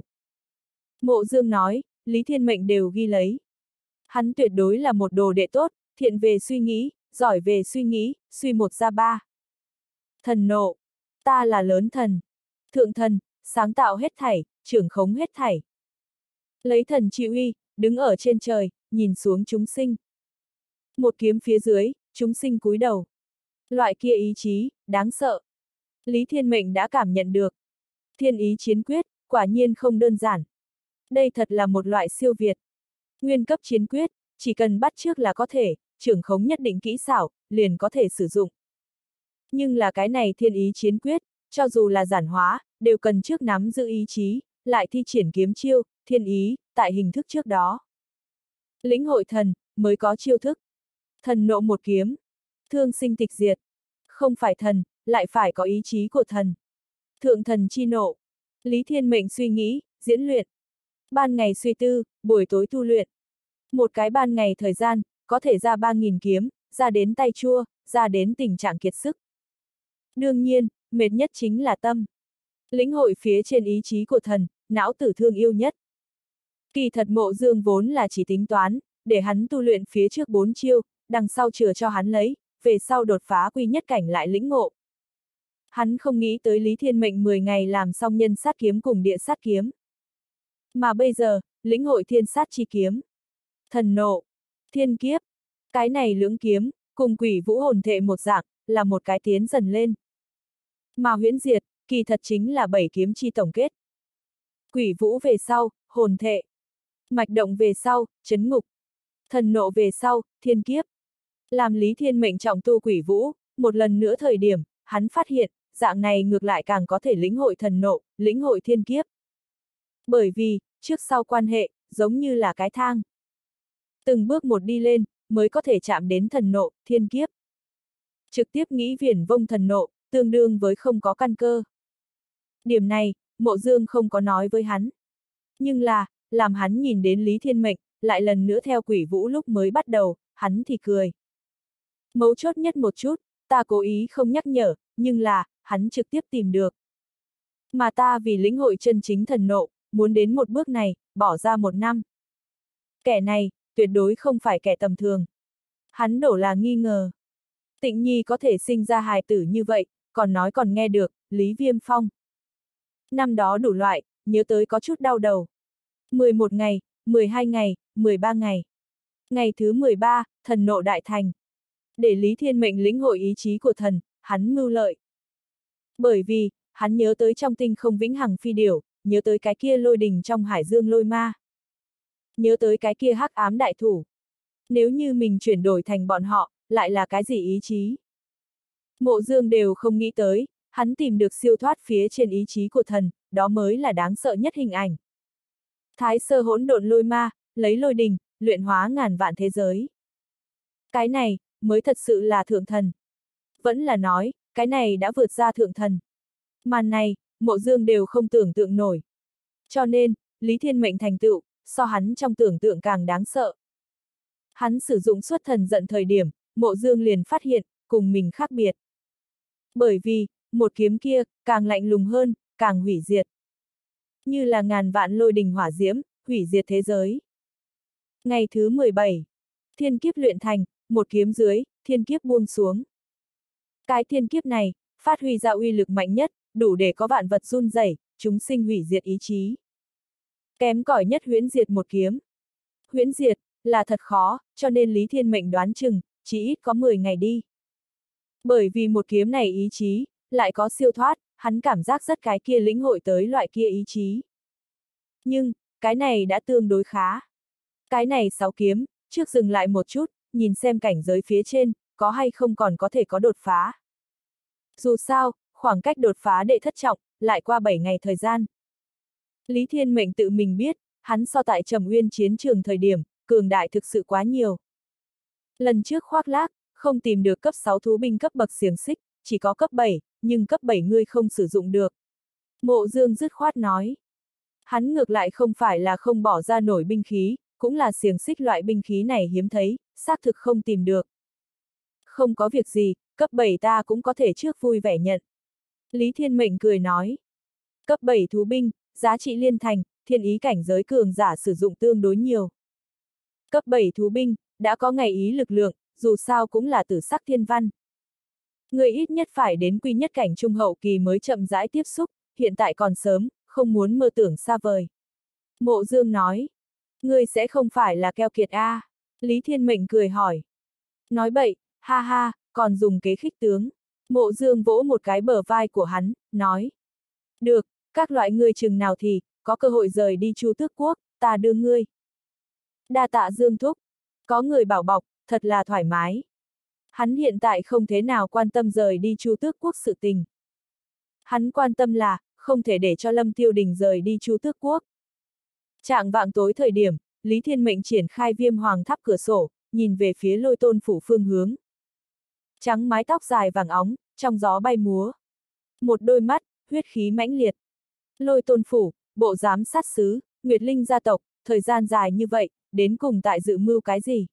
Mộ Dương nói, Lý Thiên Mệnh đều ghi lấy. Hắn tuyệt đối là một đồ đệ tốt, thiện về suy nghĩ, giỏi về suy nghĩ, suy một ra ba. Thần nộ, ta là lớn thần. Thượng thần, sáng tạo hết thảy, trưởng khống hết thảy. Lấy thần chi uy, đứng ở trên trời, nhìn xuống chúng sinh. Một kiếm phía dưới, chúng sinh cúi đầu. Loại kia ý chí, đáng sợ. Lý Thiên Mệnh đã cảm nhận được. Thiên ý chiến quyết, quả nhiên không đơn giản. Đây thật là một loại siêu việt. Nguyên cấp chiến quyết, chỉ cần bắt chước là có thể, trưởng khống nhất định kỹ xảo, liền có thể sử dụng. Nhưng là cái này thiên ý chiến quyết, cho dù là giản hóa, đều cần trước nắm giữ ý chí, lại thi triển kiếm chiêu, thiên ý, tại hình thức trước đó. Lĩnh hội thần, mới có chiêu thức. Thần nộ một kiếm. Thương sinh tịch diệt. Không phải thần, lại phải có ý chí của thần. Thượng thần chi nộ. Lý Thiên Mệnh suy nghĩ, diễn luyện. Ban ngày suy tư, buổi tối tu luyện. Một cái ban ngày thời gian, có thể ra 3.000 kiếm, ra đến tay chua, ra đến tình trạng kiệt sức. Đương nhiên, mệt nhất chính là tâm. Lĩnh hội phía trên ý chí của thần, não tử thương yêu nhất. Kỳ thật Mộ Dương vốn là chỉ tính toán, để hắn tu luyện phía trước 4 chiêu, đằng sau chừa cho hắn lấy, về sau đột phá quy nhất cảnh lại lĩnh ngộ. Hắn không nghĩ tới Lý Thiên Mệnh 10 ngày làm xong nhân sát kiếm cùng địa sát kiếm. Mà bây giờ, lĩnh hội thiên sát chi kiếm. Thần nộ, thiên kiếp. Cái này lưỡng kiếm, cùng quỷ vũ hồn thệ một dạng, là một cái tiến dần lên. Mà huyễn diệt, kỳ thật chính là 7 kiếm chi tổng kết. Quỷ vũ về sau, hồn thệ. Mạch động về sau, chấn ngục. Thần nộ về sau, thiên kiếp. Làm Lý Thiên Mệnh trọng tu quỷ vũ, một lần nữa thời điểm, hắn phát hiện, dạng này ngược lại càng có thể lĩnh hội thần nộ, lĩnh hội thiên kiếp. Bởi vì, trước sau quan hệ, giống như là cái thang. Từng bước một đi lên, mới có thể chạm đến thần nộ, thiên kiếp. Trực tiếp nghĩ viển vông thần nộ, tương đương với không có căn cơ. Điểm này, Mộ Dương không có nói với hắn. Nhưng là, làm hắn nhìn đến Lý Thiên Mệnh, lại lần nữa theo quỷ vũ lúc mới bắt đầu, hắn thì cười. Mấu chốt nhất một chút, ta cố ý không nhắc nhở, nhưng là, hắn trực tiếp tìm được. Mà ta vì lĩnh hội chân chính thần nộ, muốn đến một bước này, bỏ ra 1 năm. Kẻ này, tuyệt đối không phải kẻ tầm thường. Hắn đổ là nghi ngờ. Tịnh Nhi có thể sinh ra hài tử như vậy, còn nói còn nghe được, Lý Viêm Phong. Năm đó đủ loại, nhớ tới có chút đau đầu. 11 ngày, 12 ngày, 13 ngày. Ngày thứ 13, thần nộ đại thành. Để Lý Thiên Mệnh lĩnh hội ý chí của thần, hắn mưu lợi. Bởi vì, hắn nhớ tới trong tinh không vĩnh hằng phi điểu, nhớ tới cái kia lôi đình trong hải dương lôi ma. Nhớ tới cái kia hắc ám đại thủ. Nếu như mình chuyển đổi thành bọn họ, lại là cái gì ý chí? Mộ Dương đều không nghĩ tới, hắn tìm được siêu thoát phía trên ý chí của thần, đó mới là đáng sợ nhất hình ảnh. Thái sơ hỗn độn lôi ma, lấy lôi đình, luyện hóa ngàn vạn thế giới. Cái này, mới thật sự là thượng thần. Vẫn là nói, cái này đã vượt ra thượng thần. Màn này, Mộ Dương đều không tưởng tượng nổi. Cho nên, Lý Thiên Mệnh thành tựu, so hắn trong tưởng tượng càng đáng sợ. Hắn sử dụng xuất thần giận thời điểm, Mộ Dương liền phát hiện, cùng mình khác biệt. Bởi vì, một kiếm kia, càng lạnh lùng hơn, càng hủy diệt. Như là ngàn vạn lôi đình hỏa diễm, hủy diệt thế giới. Ngày thứ 17, thiên kiếp luyện thành, một kiếm dưới, thiên kiếp buông xuống. Cái thiên kiếp này, phát huy ra uy lực mạnh nhất, đủ để có vạn vật run rẩy, chúng sinh hủy diệt ý chí. Kém cỏi nhất huyễn diệt một kiếm. Huyễn diệt, là thật khó, cho nên Lý Thiên Mệnh đoán chừng, chỉ ít có 10 ngày đi. Bởi vì một kiếm này ý chí, lại có siêu thoát, hắn cảm giác rất cái kia lĩnh hội tới loại kia ý chí. Nhưng, cái này đã tương đối khá. Cái này 6 kiếm, trước dừng lại một chút, nhìn xem cảnh giới phía trên, có hay không còn có thể có đột phá. Dù sao, khoảng cách đột phá đệ thất trọng, lại qua 7 ngày thời gian. Lý Thiên Mệnh tự mình biết, hắn so tại Trầm Uyên chiến trường thời điểm, cường đại thực sự quá nhiều. Lần trước khoác lác, không tìm được cấp 6 thú binh cấp bậc xiềng xích, chỉ có cấp 7, nhưng cấp 7 ngươi không sử dụng được. Mộ Dương dứt khoát nói. Hắn ngược lại không phải là không bỏ ra nổi binh khí, cũng là xiềng xích loại binh khí này hiếm thấy, xác thực không tìm được. Không có việc gì, cấp 7 ta cũng có thể trước vui vẻ nhận. Lý Thiên Mệnh cười nói. Cấp 7 thú binh, giá trị liên thành, thiên ý cảnh giới cường giả sử dụng tương đối nhiều. Cấp 7 thú binh, đã có ngày ý lực lượng, dù sao cũng là tử sắc thiên văn. Người ít nhất phải đến quy nhất cảnh trung hậu kỳ mới chậm rãi tiếp xúc, hiện tại còn sớm, không muốn mơ tưởng xa vời. Mộ Dương nói. Ngươi sẽ không phải là keo kiệt a? Lý Thiên Mệnh cười hỏi. Nói bậy, ha ha, còn dùng kế khích tướng. Mộ Dương vỗ một cái bờ vai của hắn, nói. Được, các loại ngươi chừng nào thì, có cơ hội rời đi Chu Tước Quốc, ta đưa ngươi. Đa tạ Dương thúc. Có người bảo bọc, thật là thoải mái. Hắn hiện tại không thế nào quan tâm rời đi Chu Tước Quốc sự tình. Hắn quan tâm là, không thể để cho Lâm Tiêu Đình rời đi Chu Tước Quốc. Trạng vạng tối thời điểm, Lý Thiên Mệnh triển khai Viêm Hoàng Tháp cửa sổ, nhìn về phía Lôi Tôn phủ phương hướng. Trắng mái tóc dài vàng óng, trong gió bay múa. Một đôi mắt, huyết khí mãnh liệt. Lôi Tôn phủ, bộ giám sát sứ, Nguyệt Linh gia tộc, thời gian dài như vậy, đến cùng tại dự mưu cái gì?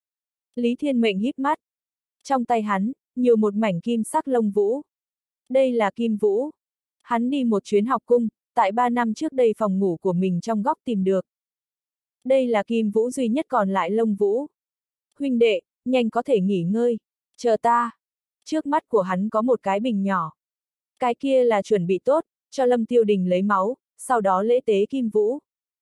Lý Thiên Mệnh híp mắt. Trong tay hắn, nhiều một mảnh kim sắc lông vũ. Đây là kim vũ. Hắn đi một chuyến học cung, tại 3 năm trước đây phòng ngủ của mình trong góc tìm được. Đây là kim vũ duy nhất còn lại lông vũ. Huynh đệ, nhanh có thể nghỉ ngơi. Chờ ta. Trước mắt của hắn có một cái bình nhỏ. Cái kia là chuẩn bị tốt, cho Lâm Tiêu Đình lấy máu, sau đó lễ tế kim vũ.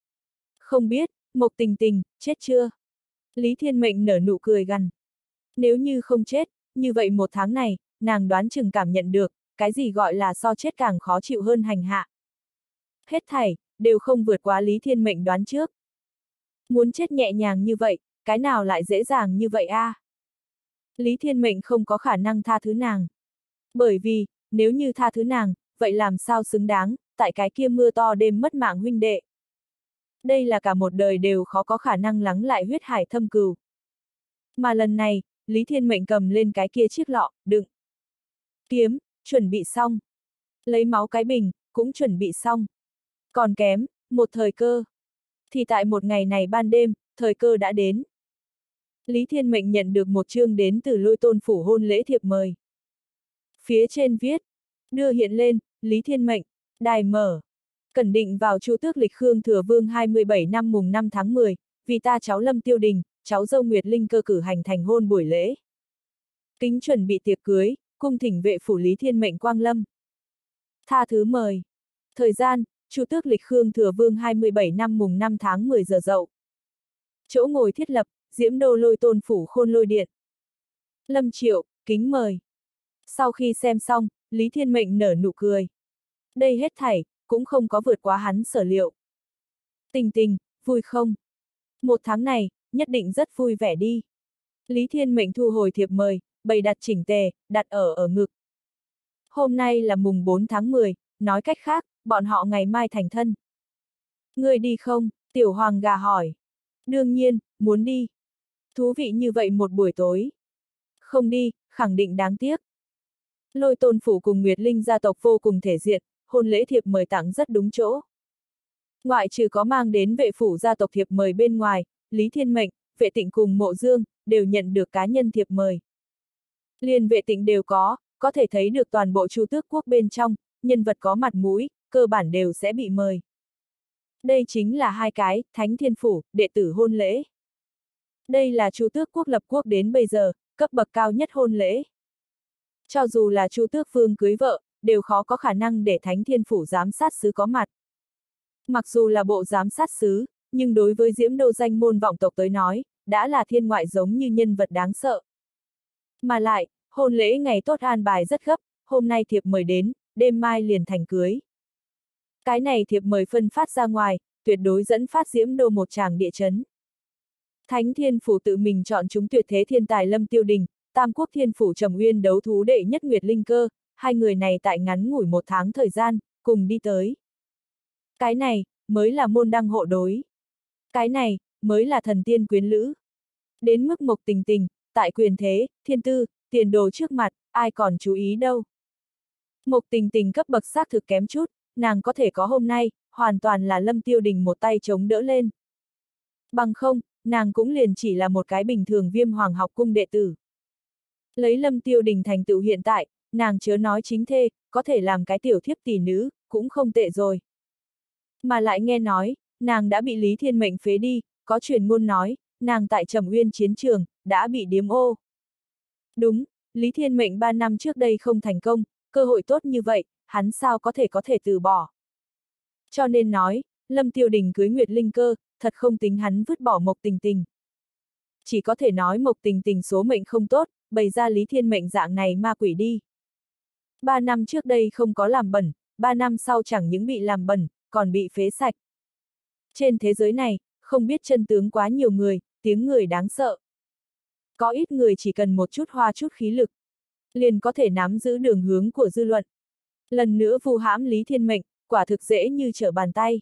Không biết, Mộc Tình Tình, chết chưa? Lý Thiên Mệnh nở nụ cười gằn. Nếu như không chết, như vậy 1 tháng này, nàng đoán chừng cảm nhận được, cái gì gọi là so chết càng khó chịu hơn hành hạ. Hết thảy, đều không vượt quá Lý Thiên Mệnh đoán trước. Muốn chết nhẹ nhàng như vậy, cái nào lại dễ dàng như vậy a? Lý Thiên Mệnh không có khả năng tha thứ nàng. Bởi vì, nếu như tha thứ nàng, vậy làm sao xứng đáng, tại cái kia mưa to đêm mất mạng huynh đệ. Đây là cả một đời đều khó có khả năng lắng lại huyết hải thâm cừu. Mà lần này, Lý Thiên Mệnh cầm lên cái kia chiếc lọ, đựng kiếm, chuẩn bị xong. Lấy máu cái bình, cũng chuẩn bị xong. Còn kém, một thời cơ. Thì tại một ngày này ban đêm, thời cơ đã đến. Lý Thiên Mệnh nhận được một chương đến từ Lôi Tôn phủ hôn lễ thiệp mời. Phía trên viết, đưa hiện lên, Lý Thiên Mệnh, đài mở. Cẩn định vào Chu Tước lịch Khương Thừa Vương 27 năm mùng 5 tháng 10, vì ta cháu Lâm Tiêu Đình, cháu dâu Nguyệt Linh cơ cử hành thành hôn buổi lễ. Kính chuẩn bị tiệc cưới, cung thỉnh vệ phủ Lý Thiên Mệnh quang lâm. Tha thứ mời. Thời gian, Chu Tước lịch Khương Thừa Vương 27 năm mùng 5 tháng 10 giờ Dậu. Chỗ ngồi thiết lập, Diễm Đô Lôi Tôn phủ Khôn Lôi Điện. Lâm Triệu, kính mời. Sau khi xem xong, Lý Thiên Mệnh nở nụ cười. Đây hết thảy, cũng không có vượt quá hắn sở liệu. Tình Tình, vui không? 1 tháng này, nhất định rất vui vẻ đi. Lý Thiên Mệnh thu hồi thiệp mời, bày đặt chỉnh tề, đặt ở ngực. Hôm nay là mùng 4 tháng 10, nói cách khác, bọn họ ngày mai thành thân. Ngươi đi không? Tiểu Hoàng gà hỏi. Đương nhiên, muốn đi. Thú vị như vậy một buổi tối. Không đi, khẳng định đáng tiếc. Lôi Tôn phủ cùng Nguyệt Linh gia tộc vô cùng thể diện, hôn lễ thiệp mời tặng rất đúng chỗ. Ngoại trừ có mang đến vệ phủ gia tộc thiệp mời bên ngoài, Lý Thiên Mệnh, Vệ Tịnh cùng Mộ Dương, đều nhận được cá nhân thiệp mời. Liền Vệ Tịnh đều có thể thấy được toàn bộ Chu Tước quốc bên trong, nhân vật có mặt mũi, cơ bản đều sẽ bị mời. Đây chính là 2 cái, Thánh Thiên Phủ, đệ tử hôn lễ. Đây là Chu Tước quốc lập quốc đến bây giờ, cấp bậc cao nhất hôn lễ. Cho dù là Chu Tước Vương cưới vợ, đều khó có khả năng để Thánh Thiên Phủ giám sát sứ có mặt. Mặc dù là bộ giám sát sứ, nhưng đối với Diễm Đô danh môn vọng tộc tới nói, đã là thiên ngoại giống như nhân vật đáng sợ. Mà lại, hôn lễ ngày tốt an bài rất gấp, hôm nay thiệp mời đến, đêm mai liền thành cưới. Cái này thiệp mời phân phát ra ngoài, tuyệt đối dẫn phát Diễm Đô một tràng địa chấn. Thánh Thiên Phủ tự mình chọn chúng tuyệt thế thiên tài Lâm Tiêu Đình, Tam Quốc Thiên Phủ Trầm Uyên đấu thú đệ nhất Nguyệt Linh cơ, 2 người này tại ngắn ngủi 1 tháng thời gian, cùng đi tới. Cái này, mới là môn đăng hộ đối. Cái này, mới là thần tiên quyến lữ. Đến mức Mộc Tình Tình, tại quyền thế, thiên tư, tiền đồ trước mặt, ai còn chú ý đâu. Mộc Tình Tình cấp bậc xác thực kém chút, nàng có thể có hôm nay, hoàn toàn là Lâm Tiêu Đình một tay chống đỡ lên. Bằng không, nàng cũng liền chỉ là một cái bình thường Viêm Hoàng học cung đệ tử. Lấy Lâm Tiêu Đình thành tựu hiện tại, nàng chớ nói chính thê, có thể làm cái tiểu thiếp tỷ nữ, cũng không tệ rồi. Mà lại nghe nói, nàng đã bị Lý Thiên Mệnh phế đi, có truyền ngôn nói, nàng tại Trầm Uyên chiến trường, đã bị điếm ô. Đúng, Lý Thiên Mệnh 3 năm trước đây không thành công, cơ hội tốt như vậy, hắn sao có thể từ bỏ. Cho nên nói, Lâm Tiêu Đình cưới Nguyệt Linh cơ, thật không tính hắn vứt bỏ Mộc Tình Tình. Chỉ có thể nói Mộc Tình Tình số mệnh không tốt, bày ra Lý Thiên Mệnh dạng này ma quỷ đi. 3 năm trước đây không có làm bẩn, 3 năm sau chẳng những bị làm bẩn, còn bị phế sạch. Trên thế giới này, không biết chân tướng quá nhiều người, tiếng người đáng sợ. Có ít người chỉ cần một chút hoa chút khí lực, liền có thể nắm giữ đường hướng của dư luận. Lần nữa vu hãm Lý Thiên Mệnh, quả thực dễ như trở bàn tay.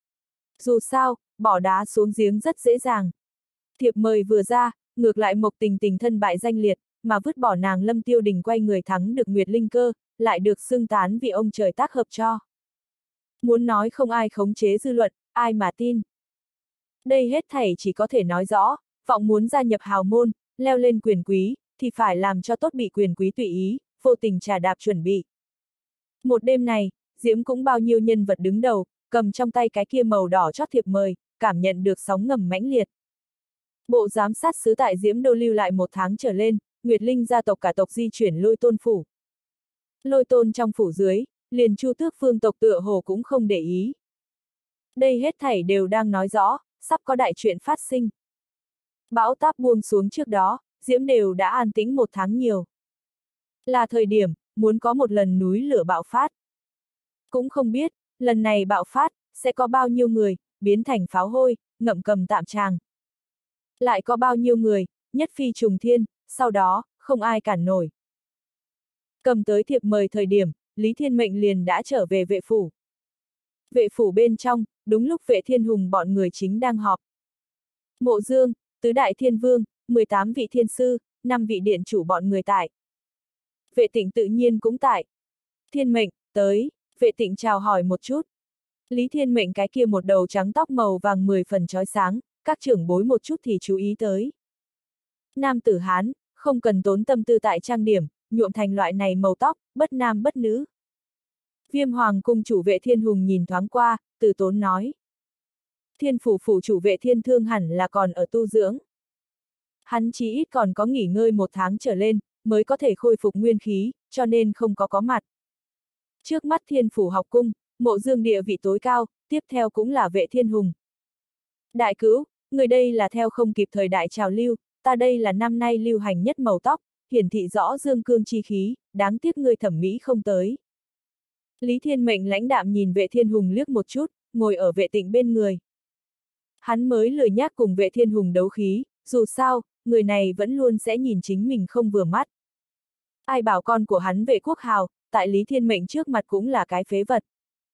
Dù sao, bỏ đá xuống giếng rất dễ dàng. Thiệp mời vừa ra, ngược lại Mộc Tình Tình thân bại danh liệt, mà vứt bỏ nàng Lâm Tiêu Đình quay người thắng được Nguyệt Linh Cơ, lại được xưng tán vì ông trời tác hợp cho. Muốn nói không ai khống chế dư luận, ai mà tin. Đây hết thảy chỉ có thể nói rõ, vọng muốn gia nhập hào môn, leo lên quyền quý, thì phải làm cho tốt bị quyền quý tùy ý, vô tình trà đạp chuẩn bị. Một đêm này, Diễm cũng bao nhiêu nhân vật đứng đầu, cầm trong tay cái kia màu đỏ chót thiệp mời, cảm nhận được sóng ngầm mãnh liệt. Bộ giám sát sứ tại Diễm Đô lưu lại 1 tháng trở lên, Nguyệt Linh gia tộc cả tộc di chuyển Lôi Tôn phủ. Lôi Tôn trong phủ dưới, liền Chu Tước Vương tộc tựa hồ cũng không để ý. Đây hết thảy đều đang nói rõ, sắp có đại chuyện phát sinh. Bão táp buông xuống trước đó, Diễm đều đã an tĩnh 1 tháng nhiều. Là thời điểm, muốn có một lần núi lửa bạo phát. Cũng không biết, lần này bạo phát, sẽ có bao nhiêu người, biến thành pháo hôi, ngậm cầm tạm tràng. Lại có bao nhiêu người, nhất phi trùng thiên, sau đó, không ai cản nổi. Cầm tới thiệp mời thời điểm, Lý Thiên Mệnh liền đã trở về vệ phủ. Vệ phủ bên trong, đúng lúc Vệ Thiên Hùng bọn người chính đang họp. Mộ Dương, Tứ Đại Thiên Vương, 18 vị thiên sư, 5 vị điện chủ bọn người tại. Vệ Tịnh tự nhiên cũng tại. Thiên Mệnh, tới, Vệ Tịnh chào hỏi một chút. Lý Thiên Mệnh cái kia một đầu trắng tóc màu vàng 10 phần chói sáng, các trưởng bối một chút thì chú ý tới. Nam tử Hán, không cần tốn tâm tư tại trang điểm, nhuộm thành loại này màu tóc, bất nam bất nữ. Viêm Hoàng cung chủ Vệ Thiên Hùng nhìn thoáng qua, từ tốn nói. Thiên phủ phủ chủ Vệ Thiên Thương hẳn là còn ở tu dưỡng. Hắn chí ít còn có nghỉ ngơi 1 tháng trở lên, mới có thể khôi phục nguyên khí, cho nên không có mặt. Trước mắt Thiên phủ học cung, Mộ Dương địa vị tối cao, tiếp theo cũng là Vệ Thiên Hùng. Đại cữu, người đây là theo không kịp thời đại trào lưu, ta đây là năm nay lưu hành nhất màu tóc, hiển thị rõ dương cương chi khí, đáng tiếc người thẩm mỹ không tới. Lý Thiên Mệnh lãnh đạm nhìn Vệ Thiên Hùng liếc một chút, ngồi ở Vệ Tịnh bên người. Hắn mới lười nhác cùng Vệ Thiên Hùng đấu khí, dù sao, người này vẫn luôn sẽ nhìn chính mình không vừa mắt. Ai bảo con của hắn Vệ Quốc Hào, tại Lý Thiên Mệnh trước mặt cũng là cái phế vật.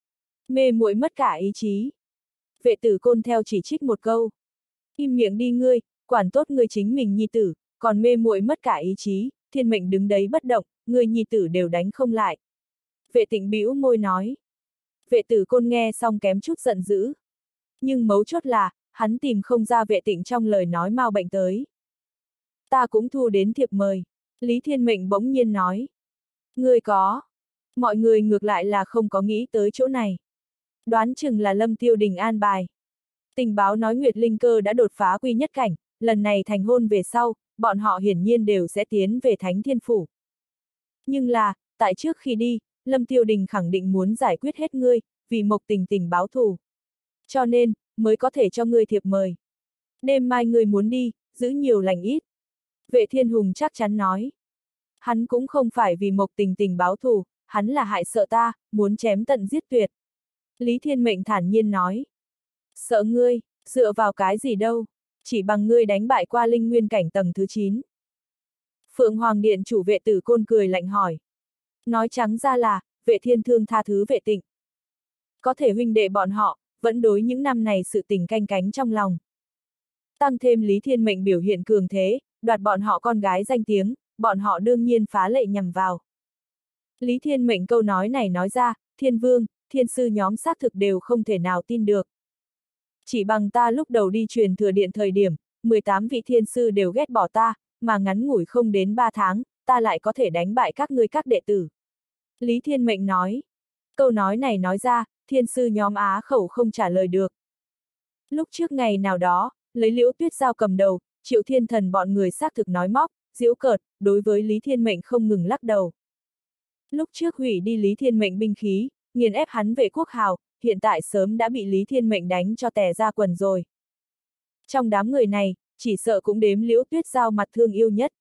Mê muội mất cả ý chí. Vệ Tử Côn theo chỉ trích một câu. Im miệng đi ngươi, quản tốt ngươi chính mình nhi tử, còn mê muội mất cả ý chí, Thiên Mệnh đứng đấy bất động, ngươi nhi tử đều đánh không lại. Vệ Tịnh bĩu môi nói. Vệ Tử Côn nghe xong kém chút giận dữ. Nhưng mấu chốt là, hắn tìm không ra Vệ Tịnh trong lời nói mau bệnh tới. Ta cũng thu đến thiệp mời. Lý Thiên Mệnh bỗng nhiên nói. Ngươi có. Mọi người ngược lại là không có nghĩ tới chỗ này. Đoán chừng là Lâm Tiêu Đình an bài. Tình báo nói Nguyệt Linh Cơ đã đột phá quy nhất cảnh, lần này thành hôn về sau, bọn họ hiển nhiên đều sẽ tiến về Thánh Thiên Phủ. Nhưng là, tại trước khi đi, Lâm Tiêu Đình khẳng định muốn giải quyết hết ngươi, vì Mộc Tình Tình báo thù. Cho nên, mới có thể cho ngươi thiệp mời. Đêm mai ngươi muốn đi, giữ nhiều lành ít. Vệ Thiên Hùng chắc chắn nói. Hắn cũng không phải vì Mộc Tình Tình báo thù, hắn là hại sợ ta, muốn chém tận giết tuyệt. Lý Thiên Mệnh thản nhiên nói. Sợ ngươi, dựa vào cái gì đâu, chỉ bằng ngươi đánh bại qua linh nguyên cảnh tầng thứ 9. Phượng Hoàng Điện chủ Vệ Tử Côn cười lạnh hỏi. Nói trắng ra là, Vệ Thiên Thương tha thứ Vệ Tịnh. Có thể huynh đệ bọn họ, vẫn đối những năm này sự tình canh cánh trong lòng. Tăng thêm Lý Thiên Mệnh biểu hiện cường thế, đoạt bọn họ con gái danh tiếng, bọn họ đương nhiên phá lệ nhằm vào. Lý Thiên Mệnh câu nói này nói ra, Thiên Vương, Thiên Sư nhóm xác thực đều không thể nào tin được. Chỉ bằng ta lúc đầu đi truyền thừa điện thời điểm, 18 vị Thiên Sư đều ghét bỏ ta, mà ngắn ngủi không đến 3 tháng, ta lại có thể đánh bại các ngươi các đệ tử. Lý Thiên Mệnh nói. Câu nói này nói ra, Thiên Sư nhóm á khẩu không trả lời được. Lúc trước ngày nào đó, lấy Liễu Tuyết Giao cầm đầu, Triệu Thiên Thần bọn người xác thực nói móc, giễu cợt, đối với Lý Thiên Mệnh không ngừng lắc đầu. Lúc trước hủy đi Lý Thiên Mệnh binh khí, nghiền ép hắn Vệ Quốc Hào, hiện tại sớm đã bị Lý Thiên Mệnh đánh cho tè ra quần rồi. Trong đám người này, chỉ sợ cũng đếm Liễu Tuyết Giao mặt thương yêu nhất.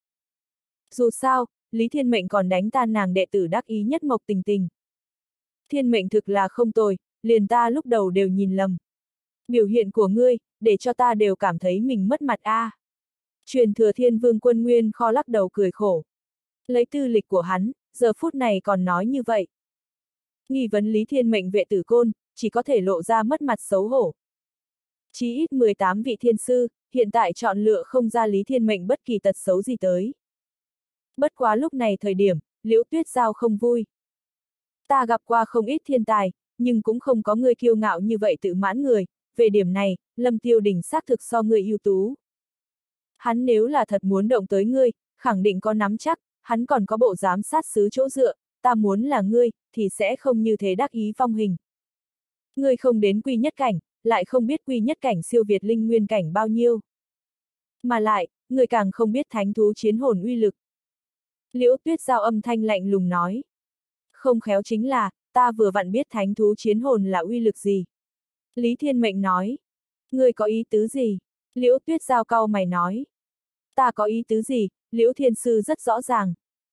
Dù sao, Lý Thiên Mệnh còn đánh tan nàng đệ tử đắc ý nhất Mộc Tình Tình. Thiên Mệnh thực là không tồi, liền ta lúc đầu đều nhìn lầm. Biểu hiện của ngươi, để cho ta đều cảm thấy mình mất mặt a. Truyền thừa Thiên Vương Quân Nguyên Kho lắc đầu cười khổ. Lấy tư lịch của hắn, giờ phút này còn nói như vậy. Nghi vấn Lý Thiên Mệnh Vệ Tử Côn, chỉ có thể lộ ra mất mặt xấu hổ. Chí ít 18 vị thiên sư, hiện tại chọn lựa không ra Lý Thiên Mệnh bất kỳ tật xấu gì tới. Bất quá lúc này thời điểm, Liễu Tuyết Giao không vui. Ta gặp qua không ít thiên tài, nhưng cũng không có người kiêu ngạo như vậy tự mãn người, về điểm này, Lâm Tiêu Đình xác thực so người ưu tú. Hắn nếu là thật muốn động tới ngươi, khẳng định có nắm chắc, hắn còn có bộ giám sát xứ chỗ dựa, ta muốn là ngươi, thì sẽ không như thế đắc ý phong hình. Ngươi không đến quy nhất cảnh, lại không biết quy nhất cảnh siêu việt linh nguyên cảnh bao nhiêu. Mà lại, ngươi càng không biết thánh thú chiến hồn uy lực. Liễu Tuyết Giao âm thanh lạnh lùng nói. Không khéo chính là, ta vừa vặn biết thánh thú chiến hồn là uy lực gì. Lý Thiên Mệnh nói. Ngươi có ý tứ gì? Liễu Tuyết Giao cau mày nói. Ta có ý tứ gì, Liễu Thiên Sư rất rõ ràng.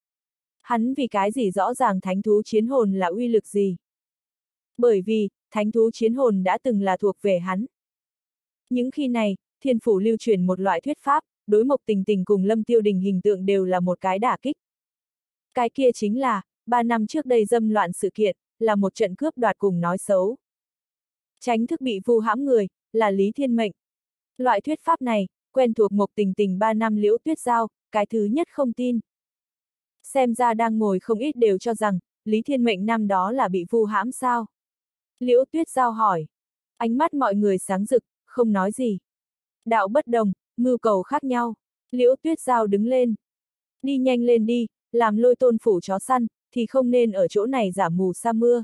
Hắn vì cái gì rõ ràng thánh thú chiến hồn là uy lực gì? Bởi vì, thánh thú chiến hồn đã từng là thuộc về hắn. Những khi này, thiên phủ lưu truyền một loại thuyết pháp, đối Mộc Tình Tình cùng Lâm Tiêu Đình hình tượng đều là một cái đả kích. Cái kia chính là, 3 năm trước đây dâm loạn sự kiện, là một trận cướp đoạt cùng nói xấu. Tránh thức bị vu hãm người, là Lý Thiên Mệnh. Loại thuyết pháp này, quen thuộc Mộc Tình Tình 3 năm Liễu Tuyết Giao, cái thứ nhất không tin. Xem ra đang ngồi không ít đều cho rằng, Lý Thiên Mệnh năm đó là bị vu hãm sao? Liễu Tuyết Giao hỏi. Ánh mắt mọi người sáng rực, không nói gì. Đạo bất đồng, mưu cầu khác nhau. Liễu Tuyết Giao đứng lên. Đi nhanh lên đi, làm Lôi Tôn phủ chó săn, thì không nên ở chỗ này giả mù sa mưa.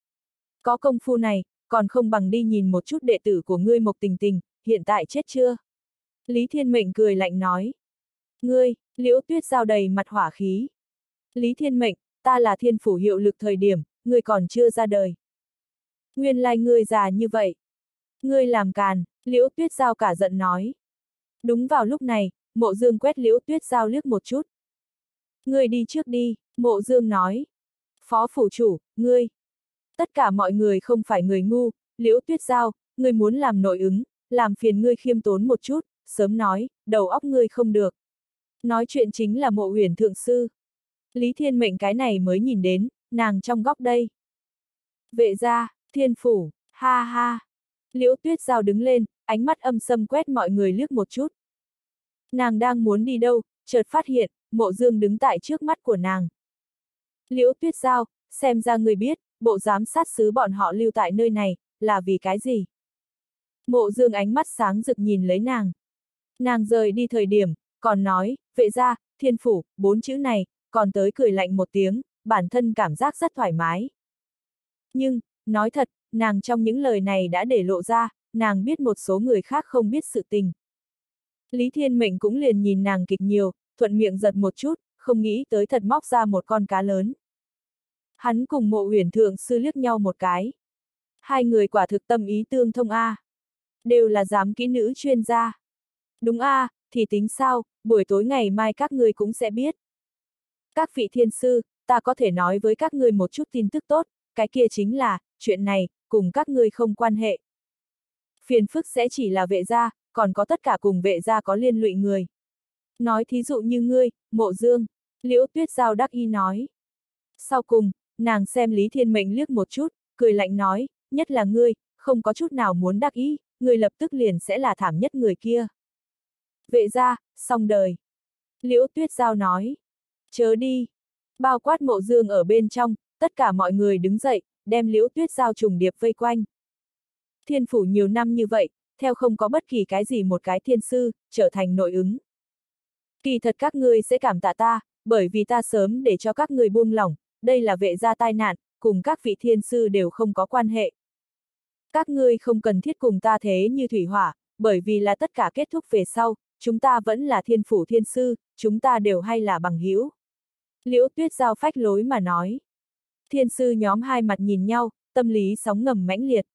Có công phu này, còn không bằng đi nhìn một chút đệ tử của ngươi Mộc Tình Tình, hiện tại chết chưa? Lý Thiên Mệnh cười lạnh nói. Ngươi, Liễu Tuyết Giao đầy mặt hỏa khí. Lý Thiên Mệnh, ta là thiên phủ hiệu lực thời điểm, ngươi còn chưa ra đời. Nguyên lai ngươi già như vậy. Ngươi làm càn, Liễu Tuyết Giao cả giận nói. Đúng vào lúc này, Mộ Dương quét Liễu Tuyết Giao liếc một chút. Ngươi đi trước đi, Mộ Dương nói. Phó phủ chủ, ngươi. Tất cả mọi người không phải người ngu, Liễu Tuyết Giao, ngươi muốn làm nội ứng, làm phiền ngươi khiêm tốn một chút, sớm nói, đầu óc ngươi không được. Nói chuyện chính là Mộ Huyền thượng sư. Lý Thiên Mệnh cái này mới nhìn đến, nàng trong góc đây. Vệ gia, thiên phủ, ha ha. Liễu Tuyết Giao đứng lên, ánh mắt âm sâm quét mọi người liếc một chút. Nàng đang muốn đi đâu, chợt phát hiện, Mộ Dương đứng tại trước mắt của nàng. Liễu Tuyết Giao, xem ra người biết, bộ giám sát xứ bọn họ lưu tại nơi này, là vì cái gì? Mộ Dương ánh mắt sáng rực nhìn lấy nàng. Nàng rời đi thời điểm, còn nói, vệ gia, thiên phủ, 4 chữ này, còn tới cười lạnh một tiếng, bản thân cảm giác rất thoải mái. Nhưng, nói thật, nàng trong những lời này đã để lộ ra, nàng biết một số người khác không biết sự tình. Lý Thiên Mệnh cũng liền nhìn nàng kịch nhiều, thuận miệng giật một chút, không nghĩ tới thật móc ra một con cá lớn. Hắn cùng Mộ Huyền thượng sư liếc nhau một cái. Hai người quả thực tâm ý tương thông a. Đều là giám kỹ nữ chuyên gia. Đúng a, thì tính sao, buổi tối ngày mai các ngươi cũng sẽ biết. Các vị thiên sư, ta có thể nói với các ngươi một chút tin tức tốt, cái kia chính là, chuyện này, cùng các ngươi không quan hệ. Phiền phức sẽ chỉ là vệ gia, còn có tất cả cùng vệ gia có liên lụy người. Nói thí dụ như ngươi, Mộ Dương, Liễu Tuyết Giao đắc ý nói. Sau cùng, nàng xem Lý Thiên Mệnh liếc một chút, cười lạnh nói, nhất là ngươi, không có chút nào muốn đắc ý, ngươi lập tức liền sẽ là thảm nhất người kia. Vệ gia, xong đời. Liễu Tuyết Giao nói. Chớ đi. Bao quát Mộ Dương ở bên trong, tất cả mọi người đứng dậy, đem Liễu Tuyết Giao trùng điệp vây quanh. Thiên phủ nhiều năm như vậy, theo không có bất kỳ cái gì một cái thiên sư, trở thành nội ứng. Kỳ thật các ngươi sẽ cảm tạ ta, bởi vì ta sớm để cho các ngươi buông lỏng, đây là vệ gia tai nạn, cùng các vị thiên sư đều không có quan hệ. Các ngươi không cần thiết cùng ta thế như thủy hỏa, bởi vì là tất cả kết thúc về sau, chúng ta vẫn là thiên phủ thiên sư, chúng ta đều hay là bằng hữu. Liễu Tuyết Giao phách lối mà nói. Thiên sư nhóm hai mặt nhìn nhau, tâm lý sóng ngầm mãnh liệt.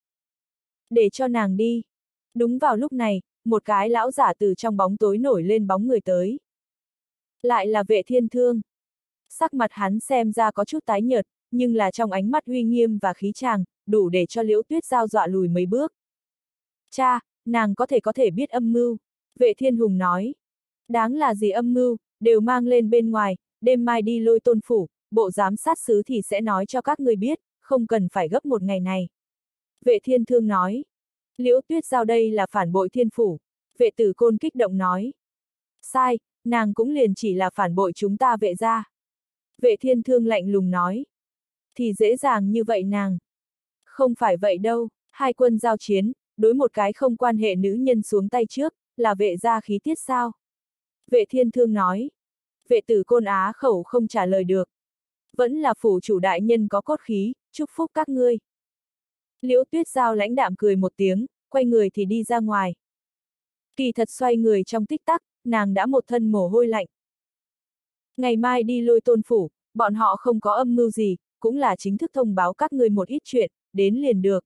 Để cho nàng đi. Đúng vào lúc này, một cái lão giả từ trong bóng tối nổi lên bóng người tới. Lại là Vệ Thiên Thương. Sắc mặt hắn xem ra có chút tái nhợt, nhưng là trong ánh mắt uy nghiêm và khí tràng, đủ để cho Liễu Tuyết Giao dọa lùi mấy bước. Cha, nàng có thể biết âm mưu. Vệ Thiên Hùng nói. Đáng là gì âm mưu, đều mang lên bên ngoài, đêm mai đi Lôi Tôn phủ, bộ giám sát xứ thì sẽ nói cho các người biết, không cần phải gấp một ngày này. Vệ Thiên Thương nói. Liễu Tuyết Giao đây là phản bội thiên phủ. Vệ Tử Côn kích động nói. Sai, nàng cũng liền chỉ là phản bội chúng ta Vệ gia. Vệ Thiên Thương lạnh lùng nói. Thì dễ dàng như vậy nàng. Không phải vậy đâu, hai quân giao chiến, đối một cái không quan hệ nữ nhân xuống tay trước, là Vệ gia khí tiết sao? Vệ Thiên Thương nói. Vệ tử Côn á khẩu không trả lời được. Vẫn là phủ chủ đại nhân có cốt khí, chúc phúc các ngươi. Liễu Tuyết Giao lãnh đạm cười một tiếng, quay người thì đi ra ngoài. Kỳ thật xoay người trong tích tắc, nàng đã một thân mồ hôi lạnh. Ngày mai đi Lôi Tôn phủ, bọn họ không có âm mưu gì, cũng là chính thức thông báo các ngươi một ít chuyện, đến liền được.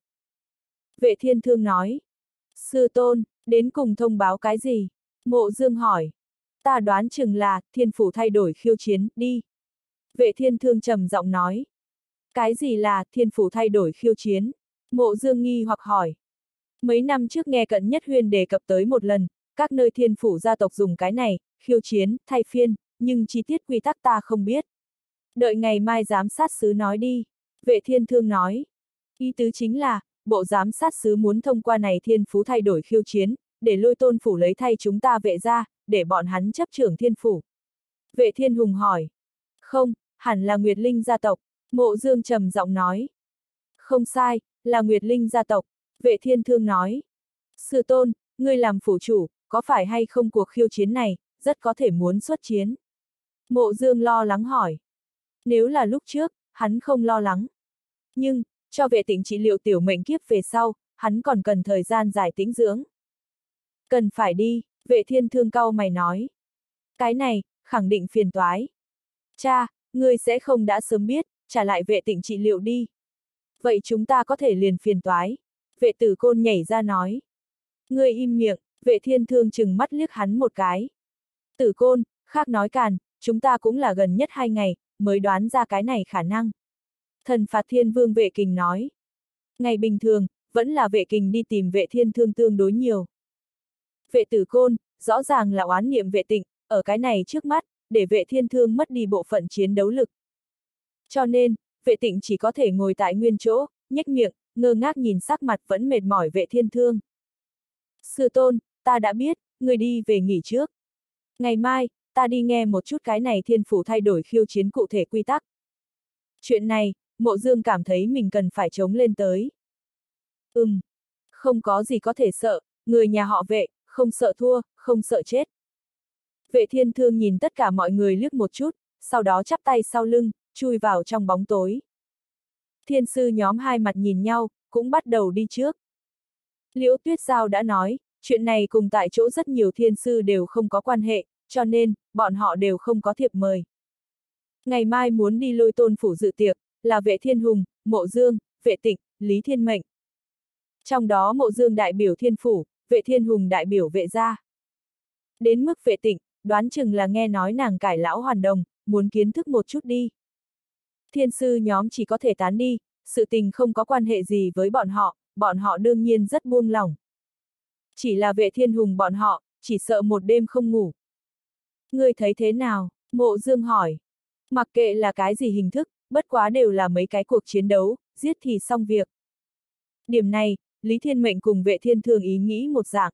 Vệ Thiên Thương nói. Sư tôn, đến cùng thông báo cái gì? Mộ Dương hỏi. Ta đoán chừng là, thiên phủ thay đổi khiêu chiến, đi. Vệ Thiên Thương trầm giọng nói. Cái gì là, thiên phủ thay đổi khiêu chiến? Mộ Dương nghi hoặc hỏi. Mấy năm trước nghe Cận Nhất Huyên đề cập tới một lần, các nơi thiên phủ gia tộc dùng cái này, khiêu chiến, thay phiên, nhưng chi tiết quy tắc ta không biết. Đợi ngày mai giám sát sứ nói đi. Vệ Thiên Thương nói. Ý tứ chính là, bộ giám sát sứ muốn thông qua này thiên phú thay đổi khiêu chiến, để Lôi Tôn phủ lấy thay chúng ta Vệ gia, để bọn hắn chấp trưởng thiên phủ. Vệ Thiên Hùng hỏi. Không, hẳn là Nguyệt Linh gia tộc. Mộ Dương trầm giọng nói. Không sai, là Nguyệt Linh gia tộc. Vệ Thiên Thương nói. Sư tôn, ngươi làm phủ chủ, có phải hay không cuộc khiêu chiến này, rất có thể muốn xuất chiến. Mộ Dương lo lắng hỏi. Nếu là lúc trước, hắn không lo lắng. Nhưng, cho Vệ Tịnh trị liệu tiểu mệnh kiếp về sau, hắn còn cần thời gian dài tĩnh dưỡng. Cần phải đi, Vệ Thiên Thương cau mày nói. Cái này, khẳng định phiền toái. Cha, ngươi sẽ không đã sớm biết, trả lại Vệ Tịnh trị liệu đi. Vậy chúng ta có thể liền phiền toái. Vệ Tử Côn nhảy ra nói. Ngươi im miệng, Vệ Thiên Thương chừng mắt liếc hắn một cái. Tử Côn, khác nói càn, chúng ta cũng là gần nhất 2 ngày, mới đoán ra cái này khả năng. Thần phạt Thiên Vương Vệ Kình nói. Ngày bình thường, vẫn là Vệ Kình đi tìm Vệ Thiên Thương tương đối nhiều. Vệ Tử Côn, rõ ràng là oán niệm Vệ Tịnh, ở cái này trước mắt, để Vệ Thiên Thương mất đi bộ phận chiến đấu lực. Cho nên, Vệ Tịnh chỉ có thể ngồi tại nguyên chỗ, nhếch miệng, ngơ ngác nhìn sắc mặt vẫn mệt mỏi Vệ Thiên Thương. Sư tôn, ta đã biết, người đi về nghỉ trước. Ngày mai, ta đi nghe một chút cái này thiên phủ thay đổi khiêu chiến cụ thể quy tắc. Chuyện này, Mộ Dương cảm thấy mình cần phải chống lên tới. Không có gì có thể sợ, người nhà họ Vệ, không sợ thua, không sợ chết. Vệ Thiên Thương nhìn tất cả mọi người liếc một chút, sau đó chắp tay sau lưng, chui vào trong bóng tối. Thiên sư nhóm hai mặt nhìn nhau, cũng bắt đầu đi trước. Liễu Tuyết Giao đã nói, chuyện này cùng tại chỗ rất nhiều thiên sư đều không có quan hệ, cho nên, bọn họ đều không có thiệp mời. Ngày mai muốn đi Lôi Tôn phủ dự tiệc, là Vệ Thiên Hùng, Mộ Dương, Vệ Tịnh, Lý Thiên Mệnh. Trong đó Mộ Dương đại biểu thiên phủ, Vệ Thiên Hùng đại biểu Vệ gia. Đến mức Vệ Tịnh, đoán chừng là nghe nói nàng cải lão hoàn đồng, muốn kiến thức một chút đi. Thiên sư nhóm chỉ có thể tán đi, sự tình không có quan hệ gì với bọn họ đương nhiên rất buông lỏng. Chỉ là Vệ Thiên Hùng bọn họ, chỉ sợ một đêm không ngủ. Ngươi thấy thế nào? Mộ Dương hỏi. Mặc kệ là cái gì hình thức, bất quá đều là mấy cái cuộc chiến đấu, giết thì xong việc. Điểm này, Lý Thiên Mệnh cùng Vệ Thiên Thương ý nghĩ một dạng.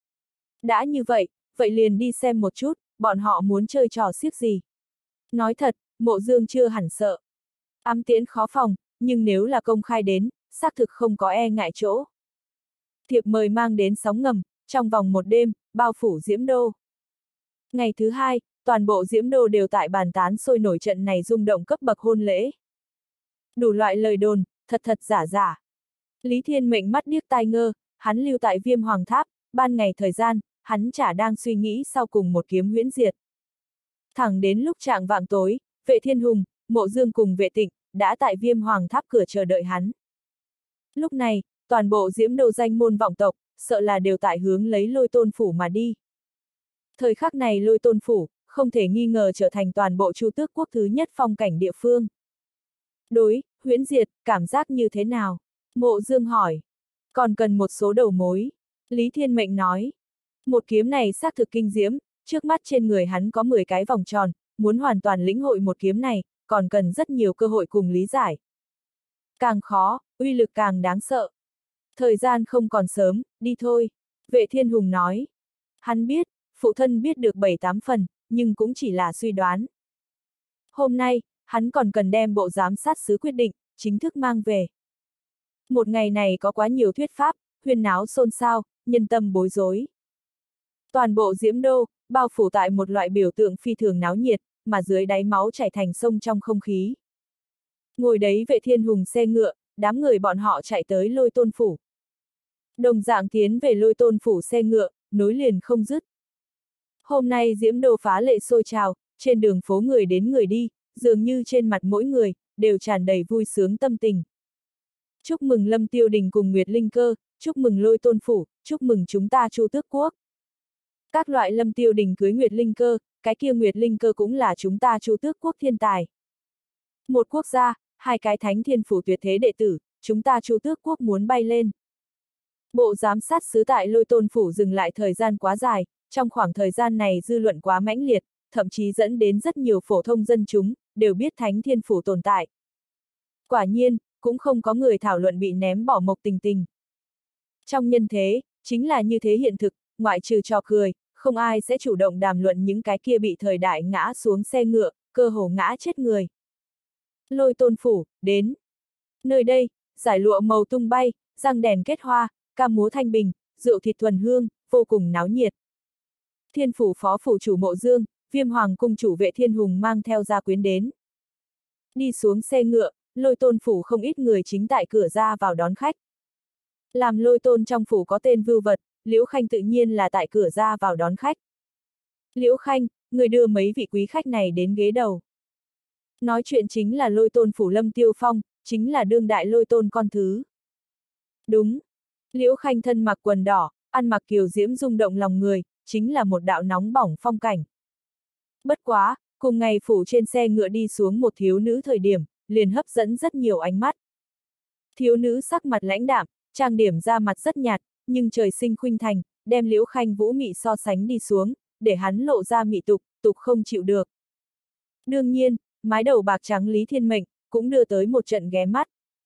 Đã như vậy, vậy liền đi xem một chút, bọn họ muốn chơi trò xiếc gì. Nói thật, Mộ Dương chưa hẳn sợ. Ám tiễn khó phòng, nhưng nếu là công khai đến, xác thực không có e ngại chỗ. Thiệp mời mang đến sóng ngầm, trong vòng một đêm, bao phủ Diễm Đô. Ngày thứ hai, toàn bộ Diễm Đô đều tại bàn tán sôi nổi trận này rung động cấp bậc hôn lễ. Đủ loại lời đồn, thật thật giả giả. Lý Thiên Mệnh mắt điếc tai ngơ, hắn lưu tại Viêm Hoàng Tháp, ban ngày thời gian, hắn chả đang suy nghĩ sau cùng một kiếm huyễn diệt. Thẳng đến lúc chạng vạng tối, Vệ Thiên Hùng, Mộ Dương cùng Vệ Tịnh, đã tại Viêm Hoàng Tháp cửa chờ đợi hắn. Lúc này, toàn bộ Diễm Đô danh môn vọng tộc, sợ là đều tại hướng lấy Lôi Tôn phủ mà đi. Thời khắc này Lôi Tôn phủ, không thể nghi ngờ trở thành toàn bộ Chu Tước quốc thứ nhất phong cảnh địa phương. Đối, huyễn diệt, cảm giác như thế nào? Mộ Dương hỏi. Còn cần một số đầu mối. Lý Thiên Mệnh nói. Một kiếm này xác thực kinh diễm, trước mắt trên người hắn có 10 cái vòng tròn, muốn hoàn toàn lĩnh hội một kiếm này, còn cần rất nhiều cơ hội cùng lý giải. Càng khó, uy lực càng đáng sợ. Thời gian không còn sớm, đi thôi. Vệ Thiên Hùng nói. Hắn biết, phụ thân biết được 7-8 phần, nhưng cũng chỉ là suy đoán. Hôm nay, hắn còn cần đem bộ giám sát sứ quyết định, chính thức mang về. Một ngày này có quá nhiều thuyết pháp, huyên náo xôn xao, nhân tâm bối rối. Toàn bộ Diễm Đô, bao phủ tại một loại biểu tượng phi thường náo nhiệt, mà dưới đáy máu chảy thành sông trong không khí. Ngồi đấy Vệ Thiên Hùng xe ngựa, đám người bọn họ chạy tới Lôi Tôn phủ. Đồng dạng tiến về Lôi Tôn phủ xe ngựa, nối liền không dứt. Hôm nay Diễm Đô phá lệ sôi trào, trên đường phố người đến người đi, dường như trên mặt mỗi người, đều tràn đầy vui sướng tâm tình. Chúc mừng Lâm Tiêu Đình cùng Nguyệt Linh Cơ, chúc mừng Lôi Tôn phủ, chúc mừng chúng ta Chu Tước Quốc. Các loại Lâm Tiêu Đình cưới Nguyệt Linh Cơ, cái kia Nguyệt Linh Cơ cũng là chúng ta Chu Tước Quốc thiên tài. Một quốc gia, hai cái thánh thiên phủ tuyệt thế đệ tử, chúng ta Chu Tước Quốc muốn bay lên. Bộ giám sát sứ tại Lôi Tôn phủ dừng lại thời gian quá dài, trong khoảng thời gian này dư luận quá mãnh liệt, thậm chí dẫn đến rất nhiều phổ thông dân chúng, đều biết thánh thiên phủ tồn tại. Quả nhiên, cũng không có người thảo luận bị ném bỏ Mộc Tình Tình. Trong nhân thế, chính là như thế hiện thực, ngoại trừ trò cười, không ai sẽ chủ động đàm luận những cái kia bị thời đại ngã xuống xe ngựa, cơ hồ ngã chết người. Lôi Tôn phủ, đến. Nơi đây, giải lụa màu tung bay, răng đèn kết hoa, ca múa thanh bình, rượu thịt thuần hương, vô cùng náo nhiệt. Thiên phủ phó phủ chủ Mộ Dương, Viêm Hoàng cung chủ Vệ Thiên Hùng mang theo gia quyến đến. Đi xuống xe ngựa, Lôi Tôn phủ không ít người chính tại cửa ra vào đón khách. Làm Lôi Tôn trong phủ có tên vưu vật, Liễu Khanh tự nhiên là tại cửa ra vào đón khách. Liễu Khanh, người đưa mấy vị quý khách này đến ghế đầu. Nói chuyện chính là Lôi Tôn phủ Lâm Tiêu Phong, chính là đương đại Lôi Tôn con thứ. Đúng. Liễu Khanh thân mặc quần đỏ, ăn mặc kiều diễm rung động lòng người, chính là một đạo nóng bỏng phong cảnh. Bất quá, cùng ngày phủ trên xe ngựa đi xuống một thiếu nữ thời điểm, liền hấp dẫn rất nhiều ánh mắt. Thiếu nữ sắc mặt lãnh đạm, trang điểm ra mặt rất nhạt, nhưng trời sinh khuynh thành, đem Liễu Khanh vũ mị so sánh đi xuống, để hắn lộ ra mị tục, tục không chịu được. Đương nhiên, mái đầu bạc trắng Lý Thiên Mệnh, cũng đưa tới một trận ghé mắt.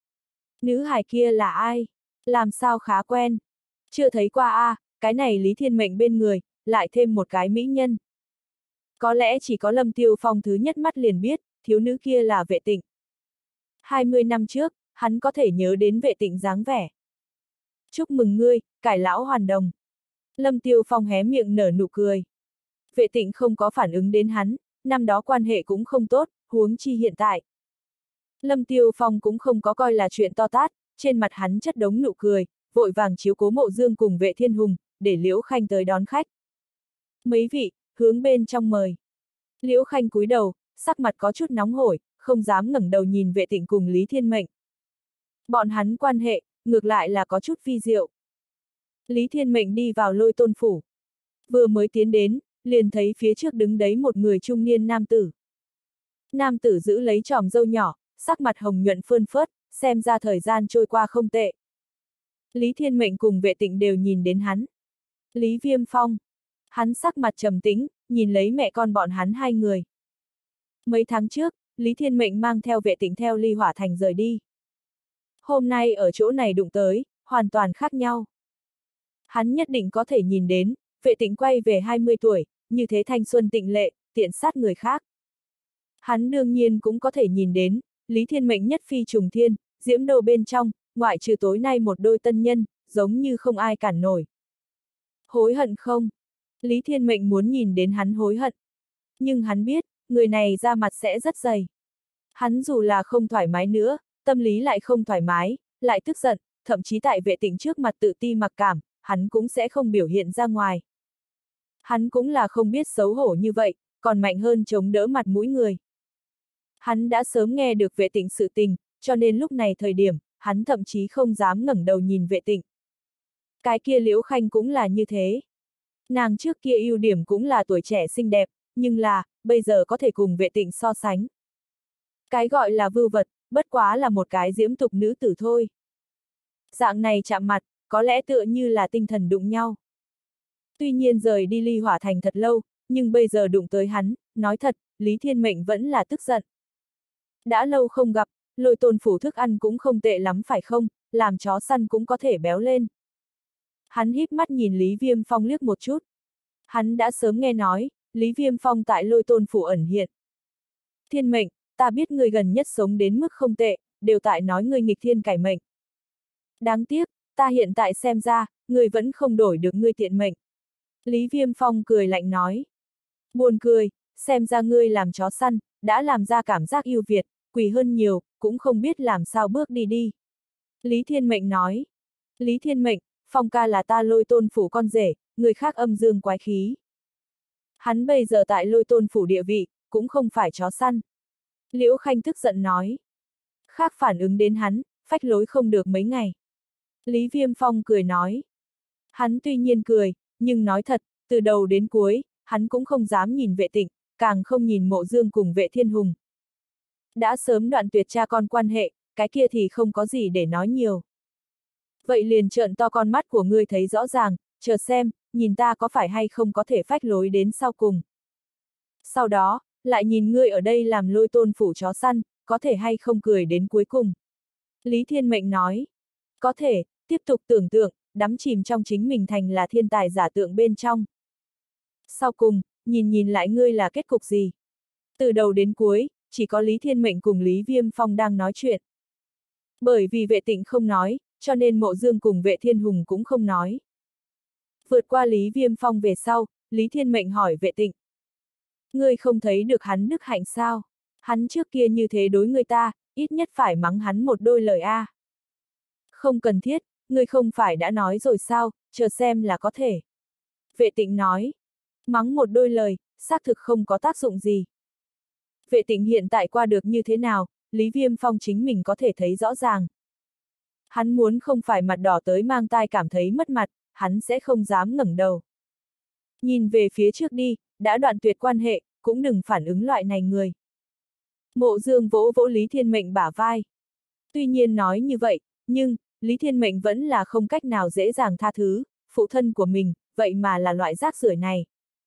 Nữ hài kia là ai? Làm sao khá quen? Chưa thấy qua a, cái này Lý Thiên Mệnh bên người, lại thêm một cái mỹ nhân. Có lẽ chỉ có Lâm Tiêu Phong thứ nhất mắt liền biết, thiếu nữ kia là Vệ Tịnh. 20 năm trước, hắn có thể nhớ đến Vệ Tịnh dáng vẻ. Chúc mừng ngươi, cải lão hoàn đồng. Lâm Tiêu Phong hé miệng nở nụ cười. Vệ Tịnh không có phản ứng đến hắn, năm đó quan hệ cũng không tốt, huống chi hiện tại. Lâm Tiêu Phong cũng không có coi là chuyện to tát, trên mặt hắn chất đống nụ cười, vội vàng chiếu cố Mộ Dương cùng Vệ Thiên Hùng, để Liễu Khanh tới đón khách. Mấy vị, hướng bên trong mời. Liễu Khanh cúi đầu, sắc mặt có chút nóng hổi, không dám ngẩng đầu nhìn Vệ Tịnh cùng Lý Thiên Mệnh. Bọn hắn quan hệ, ngược lại là có chút vi diệu. Lý Thiên Mệnh đi vào Lôi Tôn phủ. Vừa mới tiến đến, liền thấy phía trước đứng đấy một người trung niên nam tử. Nam tử giữ lấy chòm râu nhỏ, sắc mặt hồng nhuận phơn phớt, xem ra thời gian trôi qua không tệ. Lý Thiên Mệnh cùng Vệ Tịnh đều nhìn đến hắn. Lý Viêm Phong. Hắn sắc mặt trầm tĩnh, nhìn lấy mẹ con bọn hắn hai người. Mấy tháng trước, Lý Thiên Mệnh mang theo Vệ Tịnh theo Ly Hỏa Thành rời đi. Hôm nay ở chỗ này đụng tới, hoàn toàn khác nhau. Hắn nhất định có thể nhìn đến, Vệ Tịnh quay về 20 tuổi, như thế thanh xuân tịnh lệ, tiện sát người khác. Hắn đương nhiên cũng có thể nhìn đến, Lý Thiên Mệnh nhất phi trùng thiên, Diễm Đô bên trong, ngoại trừ tối nay một đôi tân nhân, giống như không ai cản nổi. Hối hận không? Lý Thiên Mệnh muốn nhìn đến hắn hối hận. Nhưng hắn biết, người này ra mặt sẽ rất dày. Hắn dù là không thoải mái nữa, tâm lý lại không thoải mái, lại tức giận, thậm chí tại Vệ Tịnh trước mặt tự ti mặc cảm, hắn cũng sẽ không biểu hiện ra ngoài. Hắn cũng là không biết xấu hổ như vậy, còn mạnh hơn chống đỡ mặt mũi người. Hắn đã sớm nghe được Vệ Tịnh sự tình, cho nên lúc này thời điểm, hắn thậm chí không dám ngẩng đầu nhìn Vệ Tịnh. Cái kia Liễu Khanh cũng là như thế. Nàng trước kia ưu điểm cũng là tuổi trẻ xinh đẹp, nhưng là, bây giờ có thể cùng Vệ Tịnh so sánh. Cái gọi là vưu vật, bất quá là một cái diễm tục nữ tử thôi. Dạng này chạm mặt, có lẽ tựa như là tinh thần đụng nhau. Tuy nhiên rời đi Ly Hỏa Thành thật lâu, nhưng bây giờ đụng tới hắn, nói thật, Lý Thiên Mệnh vẫn là tức giận. Đã lâu không gặp, Lôi Tôn phủ thức ăn cũng không tệ lắm phải không, làm chó săn cũng có thể béo lên. Hắn híp mắt nhìn Lý Viêm Phong liếc một chút. Hắn đã sớm nghe nói, Lý Viêm Phong tại Lôi Tôn phủ ẩn hiện. Thiên mệnh, ta biết ngươi gần nhất sống đến mức không tệ, đều tại nói ngươi nghịch thiên cải mệnh. Đáng tiếc, ta hiện tại xem ra, ngươi vẫn không đổi được ngươi tiện mệnh. Lý Viêm Phong cười lạnh nói. Buồn cười, xem ra ngươi làm chó săn, đã làm ra cảm giác yêu Việt, quỷ hơn nhiều, cũng không biết làm sao bước đi đi. Lý Thiên Mệnh nói. Lý Thiên Mệnh, Phong ca là ta Lôi Tôn phủ con rể, người khác âm dương quái khí. Hắn bây giờ tại Lôi Tôn phủ địa vị, cũng không phải chó săn. Liễu Khanh tức giận nói. Khác phản ứng đến hắn, phách lối không được mấy ngày. Lý Viêm Phong cười nói. Hắn tuy nhiên cười, nhưng nói thật, từ đầu đến cuối, hắn cũng không dám nhìn Vệ Tịnh, càng không nhìn Mộ Dương cùng Vệ Thiên Hùng. Đã sớm đoạn tuyệt cha con quan hệ, cái kia thì không có gì để nói nhiều. Vậy liền trợn to con mắt của ngươi thấy rõ ràng, chờ xem, nhìn ta có phải hay không có thể phách lối đến sau cùng. Sau đó, lại nhìn ngươi ở đây làm Lôi Tôn phủ chó săn, có thể hay không cười đến cuối cùng. Lý Thiên Mệnh nói, có thể, tiếp tục tưởng tượng, đắm chìm trong chính mình thành là thiên tài giả tượng bên trong. Sau cùng, nhìn lại ngươi là kết cục gì? Từ đầu đến cuối, chỉ có Lý Thiên Mệnh cùng Lý Viêm Phong đang nói chuyện. Bởi vì Vệ Tịnh không nói, cho nên Mộ Dương cùng Vệ Thiên Hùng cũng không nói. Vượt qua Lý Viêm Phong về sau, Lý Thiên Mệnh hỏi Vệ Tịnh. Ngươi không thấy được hắn đức hạnh sao? Hắn trước kia như thế đối người ta, ít nhất phải mắng hắn một đôi lời a. Không cần thiết, ngươi không phải đã nói rồi sao, chờ xem là có thể. Vệ Tịnh nói. Mắng một đôi lời, xác thực không có tác dụng gì. Vệ Tịnh hiện tại qua được như thế nào, Lý Viêm Phong chính mình có thể thấy rõ ràng. Hắn muốn không phải mặt đỏ tới mang tai cảm thấy mất mặt, hắn sẽ không dám ngẩng đầu. Nhìn về phía trước đi, đã đoạn tuyệt quan hệ, cũng đừng phản ứng loại này người. Mộ Dương vỗ vỗ Lý Thiên Mệnh bả vai. Tuy nhiên nói như vậy, nhưng, Lý Thiên Mệnh vẫn là không cách nào dễ dàng tha thứ, phụ thân của mình, vậy mà là loại rác rưởi này.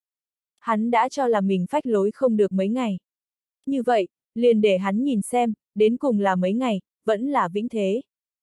Hắn đã cho là mình phách lối không được mấy ngày. Như vậy, liền để hắn nhìn xem, đến cùng là mấy ngày, vẫn là vĩnh thế.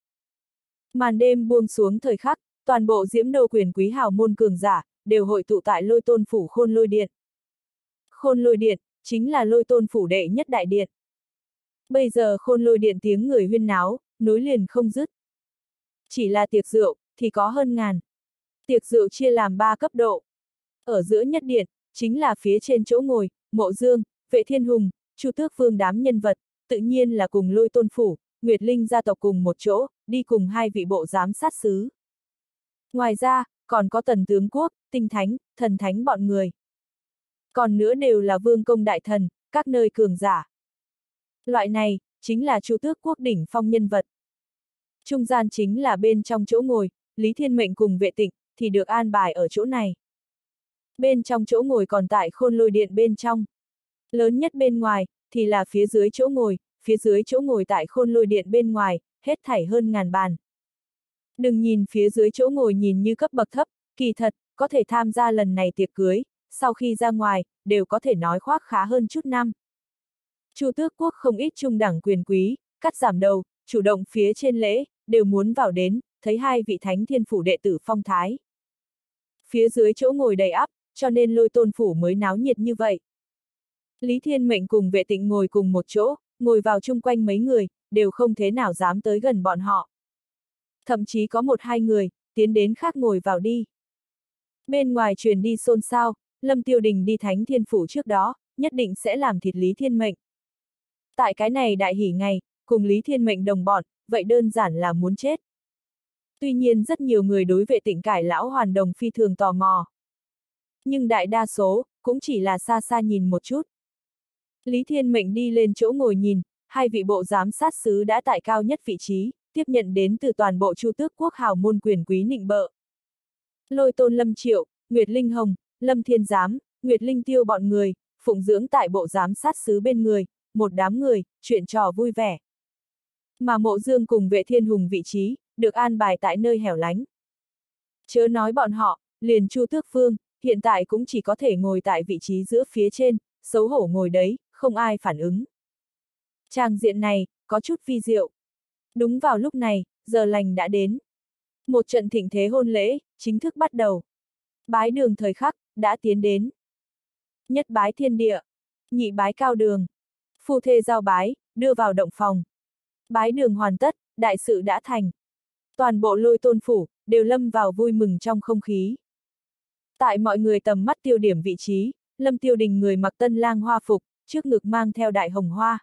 Màn đêm buông xuống thời khắc, toàn bộ Diễm Đô quyền quý hào môn cường giả, đều hội tụ tại Lôi Tôn phủ Khôn Lôi Điện. Khôn Lôi Điện, chính là Lôi Tôn phủ đệ nhất đại điện. Bây giờ Khôn Lôi Điện tiếng người huyên náo, nối liền không dứt. Chỉ là tiệc rượu, thì có hơn ngàn. Tiệc rượu chia làm 3 cấp độ. Ở giữa nhất điện, chính là phía trên chỗ ngồi, Mộ Dương, Vệ Thiên Hùng, Chu Tước Vương đám nhân vật, tự nhiên là cùng Lôi Tôn phủ, Nguyệt Linh gia tộc cùng một chỗ, đi cùng 2 vị bộ giám sát sứ. Ngoài ra, còn có Tần Tướng Quốc, Tinh Thánh, Thần Thánh bọn người. Còn nữa đều là vương công đại thần, các nơi cường giả. Loại này, chính là Chu Tước Quốc đỉnh phong nhân vật. Trung gian chính là bên trong chỗ ngồi, Lý Thiên Mệnh cùng Vệ Tịnh, thì được an bài ở chỗ này. Bên trong chỗ ngồi còn tại Khôn Lôi Điện bên trong. Lớn nhất bên ngoài, thì là phía dưới chỗ ngồi tại Khôn Lôi Điện bên ngoài, hết thảy hơn ngàn bàn. Đừng nhìn phía dưới chỗ ngồi nhìn như cấp bậc thấp, kỳ thật, có thể tham gia lần này tiệc cưới, sau khi ra ngoài, đều có thể nói khoác khá hơn chút năm. Chu Tước Quốc không ít trung đẳng quyền quý, cắt giảm đầu, chủ động phía trên lễ, đều muốn vào đến, thấy 2 vị thánh thiên phủ đệ tử phong thái. Phía dưới chỗ ngồi đầy ắp, cho nên Lôi Tôn phủ mới náo nhiệt như vậy. Lý Thiên Mệnh cùng Vệ Tịnh ngồi cùng một chỗ, ngồi vào chung quanh mấy người, đều không thế nào dám tới gần bọn họ. Thậm chí có 1-2 người, tiến đến khác ngồi vào đi. Bên ngoài truyền đi xôn xao, Lâm Tiêu Đình đi Thánh Thiên Phủ trước đó, nhất định sẽ làm thịt Lý Thiên Mệnh. Tại cái này đại hỷ ngày, cùng Lý Thiên Mệnh đồng bọn, vậy đơn giản là muốn chết. Tuy nhiên rất nhiều người đối Vệ Tịnh cải lão hoàn đồng phi thường tò mò. Nhưng đại đa số, cũng chỉ là xa xa nhìn một chút. Lý Thiên Mệnh đi lên chỗ ngồi nhìn, 2 vị bộ giám sát sứ đã tại cao nhất vị trí, tiếp nhận đến từ toàn bộ Chu Tước Quốc hào môn quyền quý nịnh bợ. Lôi Tôn Lâm Triệu, Nguyệt Linh Hồng, Lâm Thiên Giám, Nguyệt Linh Tiêu bọn người, phụng dưỡng tại bộ giám sát sứ bên người, một đám người, chuyện trò vui vẻ. Mà Mộ Dương cùng Vệ Thiên Hùng vị trí, được an bài tại nơi hẻo lánh. Chớ nói bọn họ, liền Chu Tước Vương, hiện tại cũng chỉ có thể ngồi tại vị trí giữa phía trên, xấu hổ ngồi đấy, không ai phản ứng. Tràng diện này, có chút vi diệu. Đúng vào lúc này, giờ lành đã đến. Một trận thịnh thế hôn lễ, chính thức bắt đầu. Bái đường thời khắc, đã tiến đến. Nhất bái thiên địa, nhị bái cao đường. Phu thê giao bái, đưa vào động phòng. Bái đường hoàn tất, đại sự đã thành. Toàn bộ Lôi Tôn phủ, đều lâm vào vui mừng trong không khí. Tại mọi người tầm mắt tiêu điểm vị trí, Lâm Tiêu Đình người mặc tân lang hoa phục, trước ngực mang theo đại hồng hoa.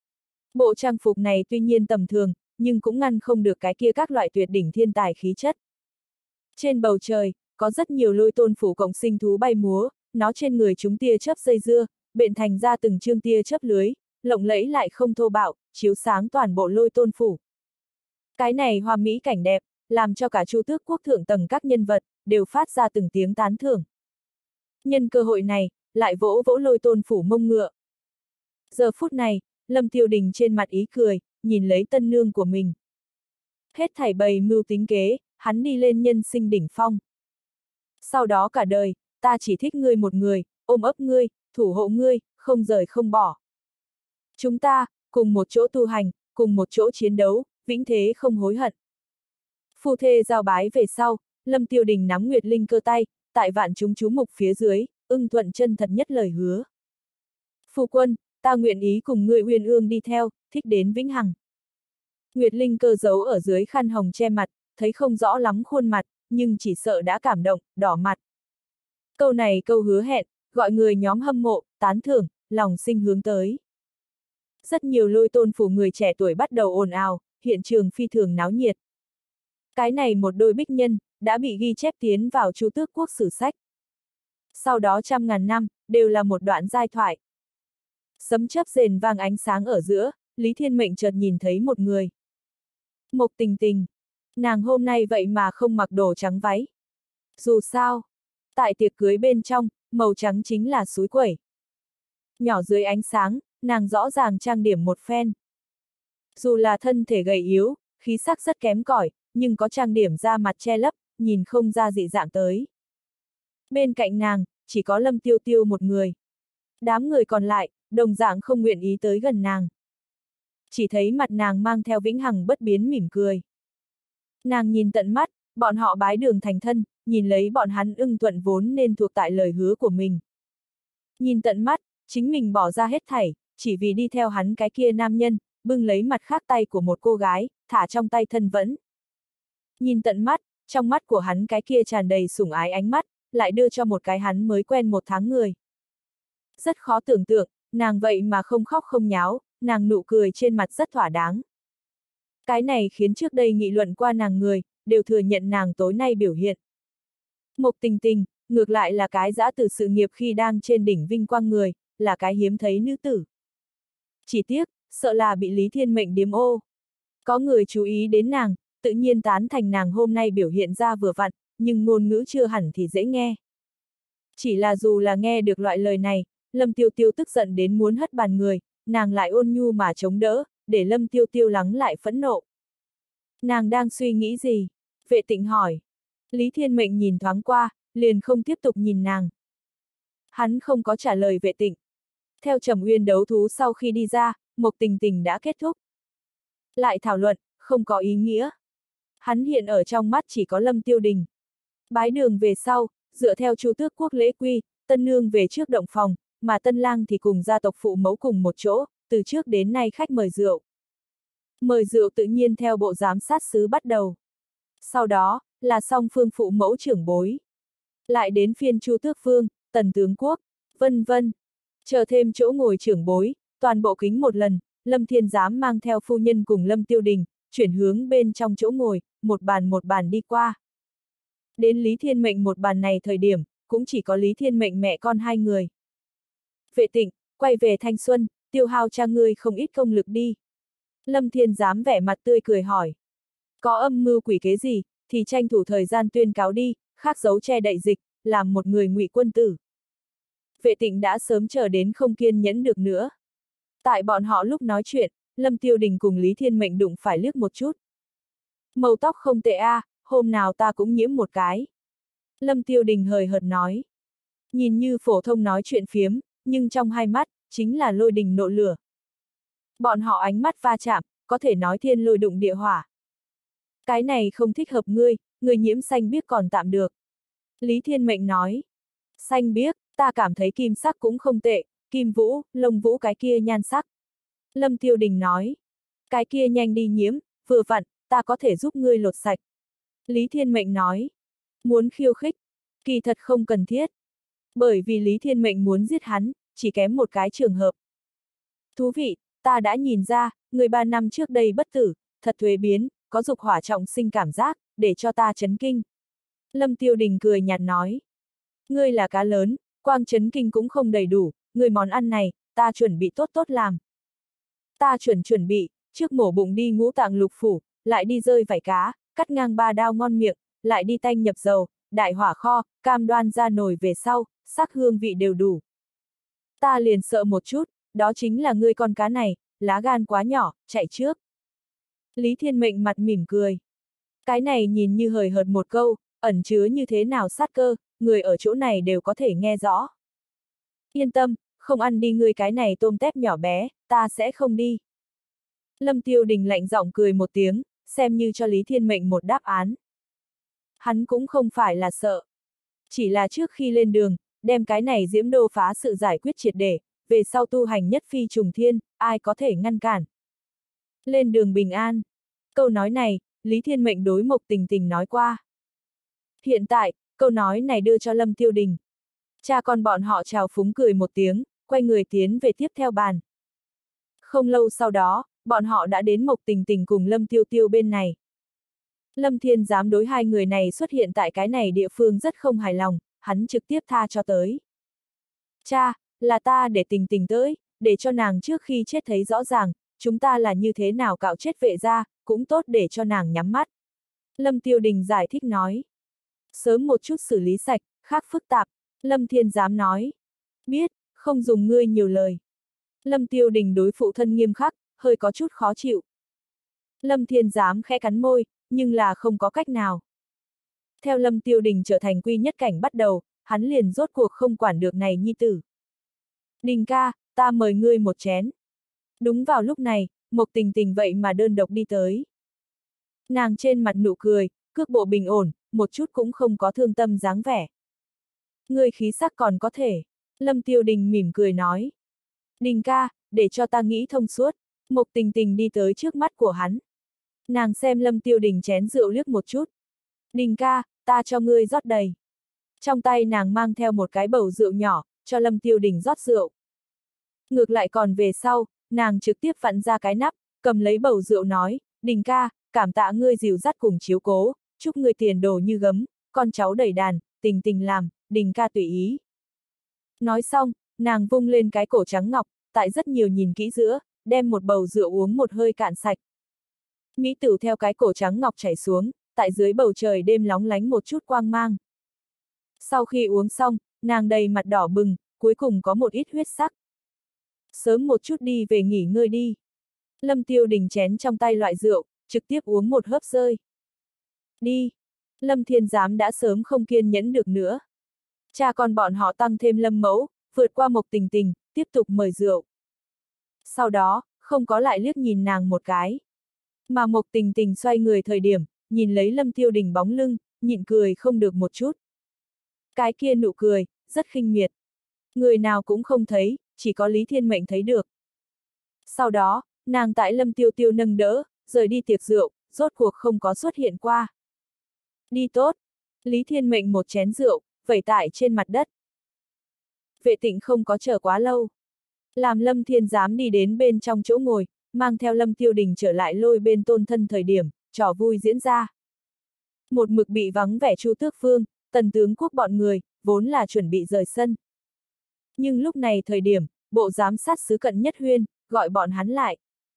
Bộ trang phục này tuy nhiên tầm thường, nhưng cũng ngăn không được cái kia các loại tuyệt đỉnh thiên tài khí chất. Trên bầu trời, có rất nhiều Lôi Tôn phủ cộng sinh thú bay múa, nó trên người chúng tia chớp dây dưa, bện thành ra từng chương tia chớp lưới, lộng lẫy lại không thô bạo, chiếu sáng toàn bộ Lôi Tôn phủ. Cái này hoa mỹ cảnh đẹp, làm cho cả Chu Tước quốc thượng tầng các nhân vật, đều phát ra từng tiếng tán thưởng. Nhân cơ hội này, lại vỗ vỗ Lôi Tôn phủ mông ngựa. Giờ phút này, Lâm Tiêu Đình trên mặt ý cười, nhìn lấy tân nương của mình. Hết thảy bày mưu tính kế, hắn đi lên nhân sinh đỉnh phong. Sau đó cả đời, ta chỉ thích ngươi một người, ôm ấp ngươi, thủ hộ ngươi, không rời không bỏ. Chúng ta, cùng một chỗ tu hành, cùng một chỗ chiến đấu, vĩnh thế không hối hận. Phu thê giao bái về sau, Lâm Tiêu Đình nắm Nguyệt Linh cơ tay, tại vạn chúng chú mục phía dưới, ưng thuận chân thật nhất lời hứa. Phu quân, ta nguyện ý cùng ngươi uyên ương đi theo, thích đến vĩnh hằng. Nguyệt Linh cơ giấu ở dưới khăn hồng che mặt, thấy không rõ lắm khuôn mặt, nhưng chỉ sợ đã cảm động, đỏ mặt. Câu này câu hứa hẹn, gọi người nhóm hâm mộ, tán thưởng, lòng sinh hướng tới. Rất nhiều Lôi Tôn phủ người trẻ tuổi bắt đầu ồn ào, hiện trường phi thường náo nhiệt. Cái này một đôi bích nhân, đã bị ghi chép tiến vào Chu Tước quốc sử sách. Sau đó trăm ngàn năm, đều là một đoạn giai thoại. Sấm chớp rền vang ánh sáng ở giữa, Lý Thiên Mệnh chợt nhìn thấy một người. Mộc Tình Tình. Nàng hôm nay vậy mà không mặc đồ trắng váy. Dù sao, tại tiệc cưới bên trong, màu trắng chính là suối quẩy. Nhỏ dưới ánh sáng, nàng rõ ràng trang điểm một phen. Dù là thân thể gầy yếu, khí sắc rất kém cỏi, nhưng có trang điểm da mặt che lấp, nhìn không ra dị dạng tới. Bên cạnh nàng, chỉ có Lâm Tiêu Tiêu một người. Đám người còn lại, đồng dạng không nguyện ý tới gần nàng. Chỉ thấy mặt nàng mang theo vĩnh hằng bất biến mỉm cười. Nàng nhìn tận mắt, bọn họ bái đường thành thân, nhìn lấy bọn hắn ưng thuận vốn nên thuộc tại lời hứa của mình. Nhìn tận mắt, chính mình bỏ ra hết thảy, chỉ vì đi theo hắn cái kia nam nhân, bưng lấy mặt khác tay của một cô gái, thả trong tay thân vẫn. Nhìn tận mắt, trong mắt của hắn cái kia tràn đầy sủng ái ánh mắt, lại đưa cho một cái hắn mới quen 1 tháng người. Rất khó tưởng tượng, nàng vậy mà không khóc không nháo, nàng nụ cười trên mặt rất thỏa đáng. Cái này khiến trước đây nghị luận qua nàng người, đều thừa nhận nàng tối nay biểu hiện. Mộc Tình Tình, ngược lại là cái dã từ sự nghiệp khi đang trên đỉnh vinh quang người, là cái hiếm thấy nữ tử. Chỉ tiếc, sợ là bị Lý Thiên Mệnh điếm ô. Có người chú ý đến nàng, tự nhiên tán thành nàng hôm nay biểu hiện ra vừa vặn, nhưng ngôn ngữ chưa hẳn thì dễ nghe. Chỉ là dù là nghe được loại lời này, Lâm Tiêu Tiêu tức giận đến muốn hất bàn người, nàng lại ôn nhu mà chống đỡ, để Lâm Tiêu Tiêu lắng lại phẫn nộ. Nàng đang suy nghĩ gì? Vệ Tịnh hỏi. Lý Thiên Mệnh nhìn thoáng qua, liền không tiếp tục nhìn nàng. Hắn không có trả lời Vệ Tịnh. Theo Trầm Uyên đấu thú sau khi đi ra, Mộc Tình Tình đã kết thúc. Lại thảo luận, không có ý nghĩa. Hắn hiện ở trong mắt chỉ có Lâm Tiêu Đình. Bái đường về sau, dựa theo Chu Tước quốc lễ quy, tân nương về trước động phòng, mà tân lang thì cùng gia tộc phụ mẫu cùng một chỗ, từ trước đến nay khách mời rượu. Mời rượu tự nhiên theo bộ giám sát sứ bắt đầu. Sau đó, là song phương phụ mẫu trưởng bối. Lại đến phiên Chu Tước phương, Tần tướng quốc, vân vân. Chờ thêm chỗ ngồi trưởng bối, toàn bộ kính một lần, Lâm Thiên Giám mang theo phu nhân cùng Lâm Tiêu Đình, chuyển hướng bên trong chỗ ngồi, một bàn đi qua. Đến Lý Thiên Mệnh một bàn này thời điểm, cũng chỉ có Lý Thiên Mệnh mẹ con 2 người. Vệ Tịnh, quay về thanh xuân, tiêu hao cha ngươi không ít công lực đi. Lâm Thiên Giám vẻ mặt tươi cười hỏi. Có âm mưu quỷ kế gì, thì tranh thủ thời gian tuyên cáo đi, khác giấu che đậy dịch, làm một người ngụy quân tử. Vệ Tịnh đã sớm chờ đến không kiên nhẫn được nữa. Tại bọn họ lúc nói chuyện, Lâm Tiêu Đình cùng Lý Thiên Mệnh đụng phải liếc một chút. Màu tóc không tệ a, hôm nào ta cũng nhiễm một cái. Lâm Tiêu Đình hời hợt nói. Nhìn như phổ thông nói chuyện phiếm, nhưng trong hai mắt, chính là lôi đình nộ lửa. Bọn họ ánh mắt va chạm, có thể nói thiên lôi đụng địa hỏa. Cái này không thích hợp ngươi, người nhiễm xanh biếc còn tạm được. Lý Thiên Mệnh nói. Xanh biếc, Ta cảm thấy kim sắc cũng không tệ, Kim Vũ, Lông Vũ cái kia nhan sắc. Lâm Tiêu Đình nói. Cái kia nhanh đi nhiễm, vừa vặn, ta có thể giúp ngươi lột sạch. Lý Thiên Mệnh nói. Muốn khiêu khích, kỳ thật không cần thiết. Bởi vì Lý Thiên Mệnh muốn giết hắn, chỉ kém một cái trường hợp. Thú vị, ta đã nhìn ra, người 3 năm trước đây bất tử, thật thuế biến, có dục hỏa trọng sinh cảm giác, để cho ta chấn kinh. Lâm Tiêu Đình cười nhạt nói. Ngươi là cá lớn, quang chấn kinh cũng không đầy đủ, người món ăn này, ta chuẩn bị tốt tốt làm. Ta chuẩn bị, trước mổ bụng đi ngũ tạng lục phủ, lại đi rơi vảy cá, cắt ngang 3 đao ngon miệng, lại đi tanh nhập dầu, đại hỏa kho, cam đoan ra nồi về sau, sắc hương vị đều đủ. Ta liền sợ một chút, đó chính là ngươi con cá này, lá gan quá nhỏ, chạy trước. Lý Thiên Mệnh mặt mỉm cười. Cái này nhìn như hời hợt một câu, ẩn chứa như thế nào sát cơ, người ở chỗ này đều có thể nghe rõ. Yên tâm, không ăn đi ngươi cái này tôm tép nhỏ bé, ta sẽ không đi. Lâm Tiêu Đình lạnh giọng cười một tiếng, xem như cho Lý Thiên Mệnh một đáp án. Hắn cũng không phải là sợ. Chỉ là trước khi lên đường, đem cái này Diễm Đô phá sự giải quyết triệt để, về sau tu hành nhất phi trùng thiên, ai có thể ngăn cản. Lên đường bình an. Câu nói này, Lý Thiên Mệnh đối Mộc Tình Tình nói qua. Hiện tại, câu nói này đưa cho Lâm Tiêu Đình. Cha con bọn họ chào phúng cười một tiếng, quay người tiến về tiếp theo bàn. Không lâu sau đó, bọn họ đã đến Mộc Tình Tình cùng Lâm Tiêu Tiêu bên này. Lâm Thiên Giám đối hai người này xuất hiện tại cái này địa phương rất không hài lòng, hắn trực tiếp tha cho tới. Cha, là ta để Tình Tình tới, để cho nàng trước khi chết thấy rõ ràng, chúng ta là như thế nào cạo chết vệ gia, cũng tốt để cho nàng nhắm mắt. Lâm Tiêu Đình giải thích nói. Sớm một chút xử lý sạch, khác phức tạp, Lâm Thiên Giám nói. Biết, không dùng ngươi nhiều lời. Lâm Tiêu Đình đối phụ thân nghiêm khắc, hơi có chút khó chịu. Lâm Thiên Giám khẽ cắn môi, nhưng là không có cách nào. Theo Lâm Tiêu Đình trở thành quy nhất cảnh bắt đầu, hắn liền rốt cuộc không quản được này nhi tử. Đình ca, ta mời ngươi một chén. Đúng vào lúc này, Mộc Tình Tình vậy mà đơn độc đi tới. Nàng trên mặt nụ cười, cước bộ bình ổn, một chút cũng không có thương tâm dáng vẻ. Ngươi khí sắc còn có thể. Lâm Tiêu Đình mỉm cười nói. Đình ca, để cho ta nghĩ thông suốt. Mộc Tình Tình đi tới trước mắt của hắn. Nàng xem Lâm Tiêu Đình chén rượu liếc một chút. Đình ca, ta cho ngươi rót đầy. Trong tay nàng mang theo một cái bầu rượu nhỏ, cho Lâm Tiêu Đình rót rượu. Ngược lại còn về sau, nàng trực tiếp vặn ra cái nắp, cầm lấy bầu rượu nói, Đình ca, cảm tạ ngươi dìu dắt cùng chiếu cố, chúc ngươi tiền đồ như gấm, con cháu đầy đàn, Tình Tình làm, Đình ca tùy ý. Nói xong, nàng vung lên cái cổ trắng ngọc, tại rất nhiều nhìn kỹ giữa, đem một bầu rượu uống một hơi cạn sạch. Mỹ tử theo cái cổ trắng ngọc chảy xuống, tại dưới bầu trời đêm lóng lánh một chút quang mang. Sau khi uống xong, nàng đầy mặt đỏ bừng, cuối cùng có một ít huyết sắc. Sớm một chút đi về nghỉ ngơi đi. Lâm Tiêu Đình chén trong tay loại rượu, trực tiếp uống một hớp rơi. Đi. Lâm Thiên Giám đã sớm không kiên nhẫn được nữa. Cha con bọn họ tăng thêm Lâm Mẫu, vượt qua Mộc Tình Tình, tiếp tục mời rượu. Sau đó, không có lại liếc nhìn nàng một cái. Mà Mộc Tình Tình xoay người thời điểm, nhìn lấy Lâm Tiêu Đình bóng lưng, nhịn cười không được một chút. Cái kia nụ cười, rất khinh miệt. Người nào cũng không thấy, chỉ có Lý Thiên Mệnh thấy được. Sau đó, nàng tại Lâm Tiêu Tiêu nâng đỡ, rời đi tiệc rượu, rốt cuộc không có xuất hiện qua. Đi tốt. Lý Thiên Mệnh một chén rượu, vẩy tại trên mặt đất. Vệ Tịnh không có chờ quá lâu. Làm Lâm Thiên Giám đi đến bên trong chỗ ngồi, mang theo Lâm Tiêu Đình trở lại lôi bên tôn thân thời điểm, trò vui diễn ra. Một mực bị vắng vẻ Chu Tước Phương, Tần Tướng Quốc bọn người, vốn là chuẩn bị rời sân. Nhưng lúc này thời điểm, bộ giám sát sứ Cận Nhất Huyên, gọi bọn hắn lại.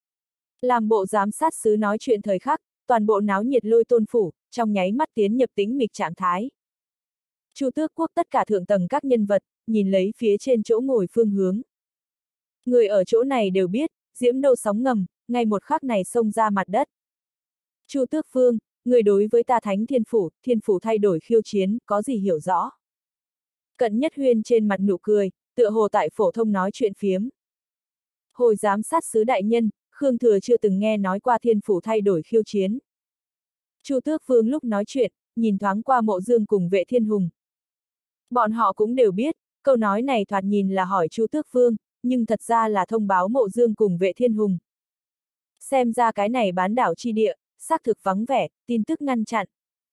Làm bộ giám sát sứ nói chuyện thời khắc, toàn bộ náo nhiệt lôi tôn phủ, trong nháy mắt tiến nhập tĩnh mịch trạng thái. Chu Tước Quốc tất cả thượng tầng các nhân vật, nhìn lấy phía trên chỗ ngồi phương hướng. Người ở chỗ này đều biết, Diễm Đô sóng ngầm, ngay một khắc này xông ra mặt đất. Chu Tước Phương, người đối với ta Thánh Thiên Phủ thay đổi khiêu chiến, có gì hiểu rõ? Cận Nhất Huyên trên mặt nụ cười, tựa hồ tại phổ thông nói chuyện phiếm. Hồi giám sát sứ đại nhân, Khương Thừa chưa từng nghe nói qua Thiên Phủ thay đổi khiêu chiến. Chu Tước Phương lúc nói chuyện, nhìn thoáng qua Mộ Dương cùng Vệ Thiên Hùng. Bọn họ cũng đều biết, Câu nói này thoạt nhìn là hỏi Chu Tước Vương, nhưng thật ra là thông báo Mộ Dương cùng Vệ Thiên Hùng. Xem ra cái này bán đảo chi địa, xác thực vắng vẻ, tin tức ngăn chặn.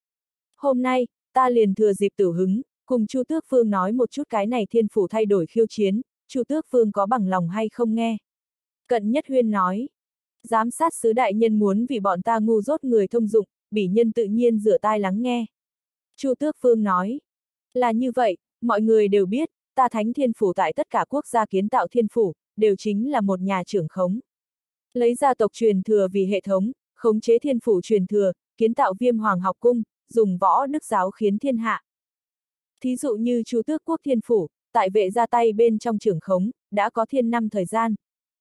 Hôm nay, ta liền thừa dịp tử hứng, cùng Chu Tước Vương nói một chút cái này thiên phủ thay đổi khiêu chiến, Chu Tước Vương có bằng lòng hay không nghe. Cận Nhất Huyên nói, giám sát sứ đại nhân muốn vì bọn ta ngu dốt người thông dụng, bỉ nhân tự nhiên rửa tai lắng nghe. Chu Tước Vương nói, là như vậy, mọi người đều biết, ta Thánh Thiên Phủ tại tất cả quốc gia kiến tạo thiên phủ, đều chính là một nhà trưởng khống. Lấy gia tộc truyền thừa vì hệ thống, khống chế thiên phủ truyền thừa, kiến tạo Viêm Hoàng học cung, dùng võ đức giáo khiến thiên hạ. Thí dụ như Chu Tước Quốc Thiên Phủ, tại vệ gia tay bên trong trưởng khống, đã có thiên năm thời gian.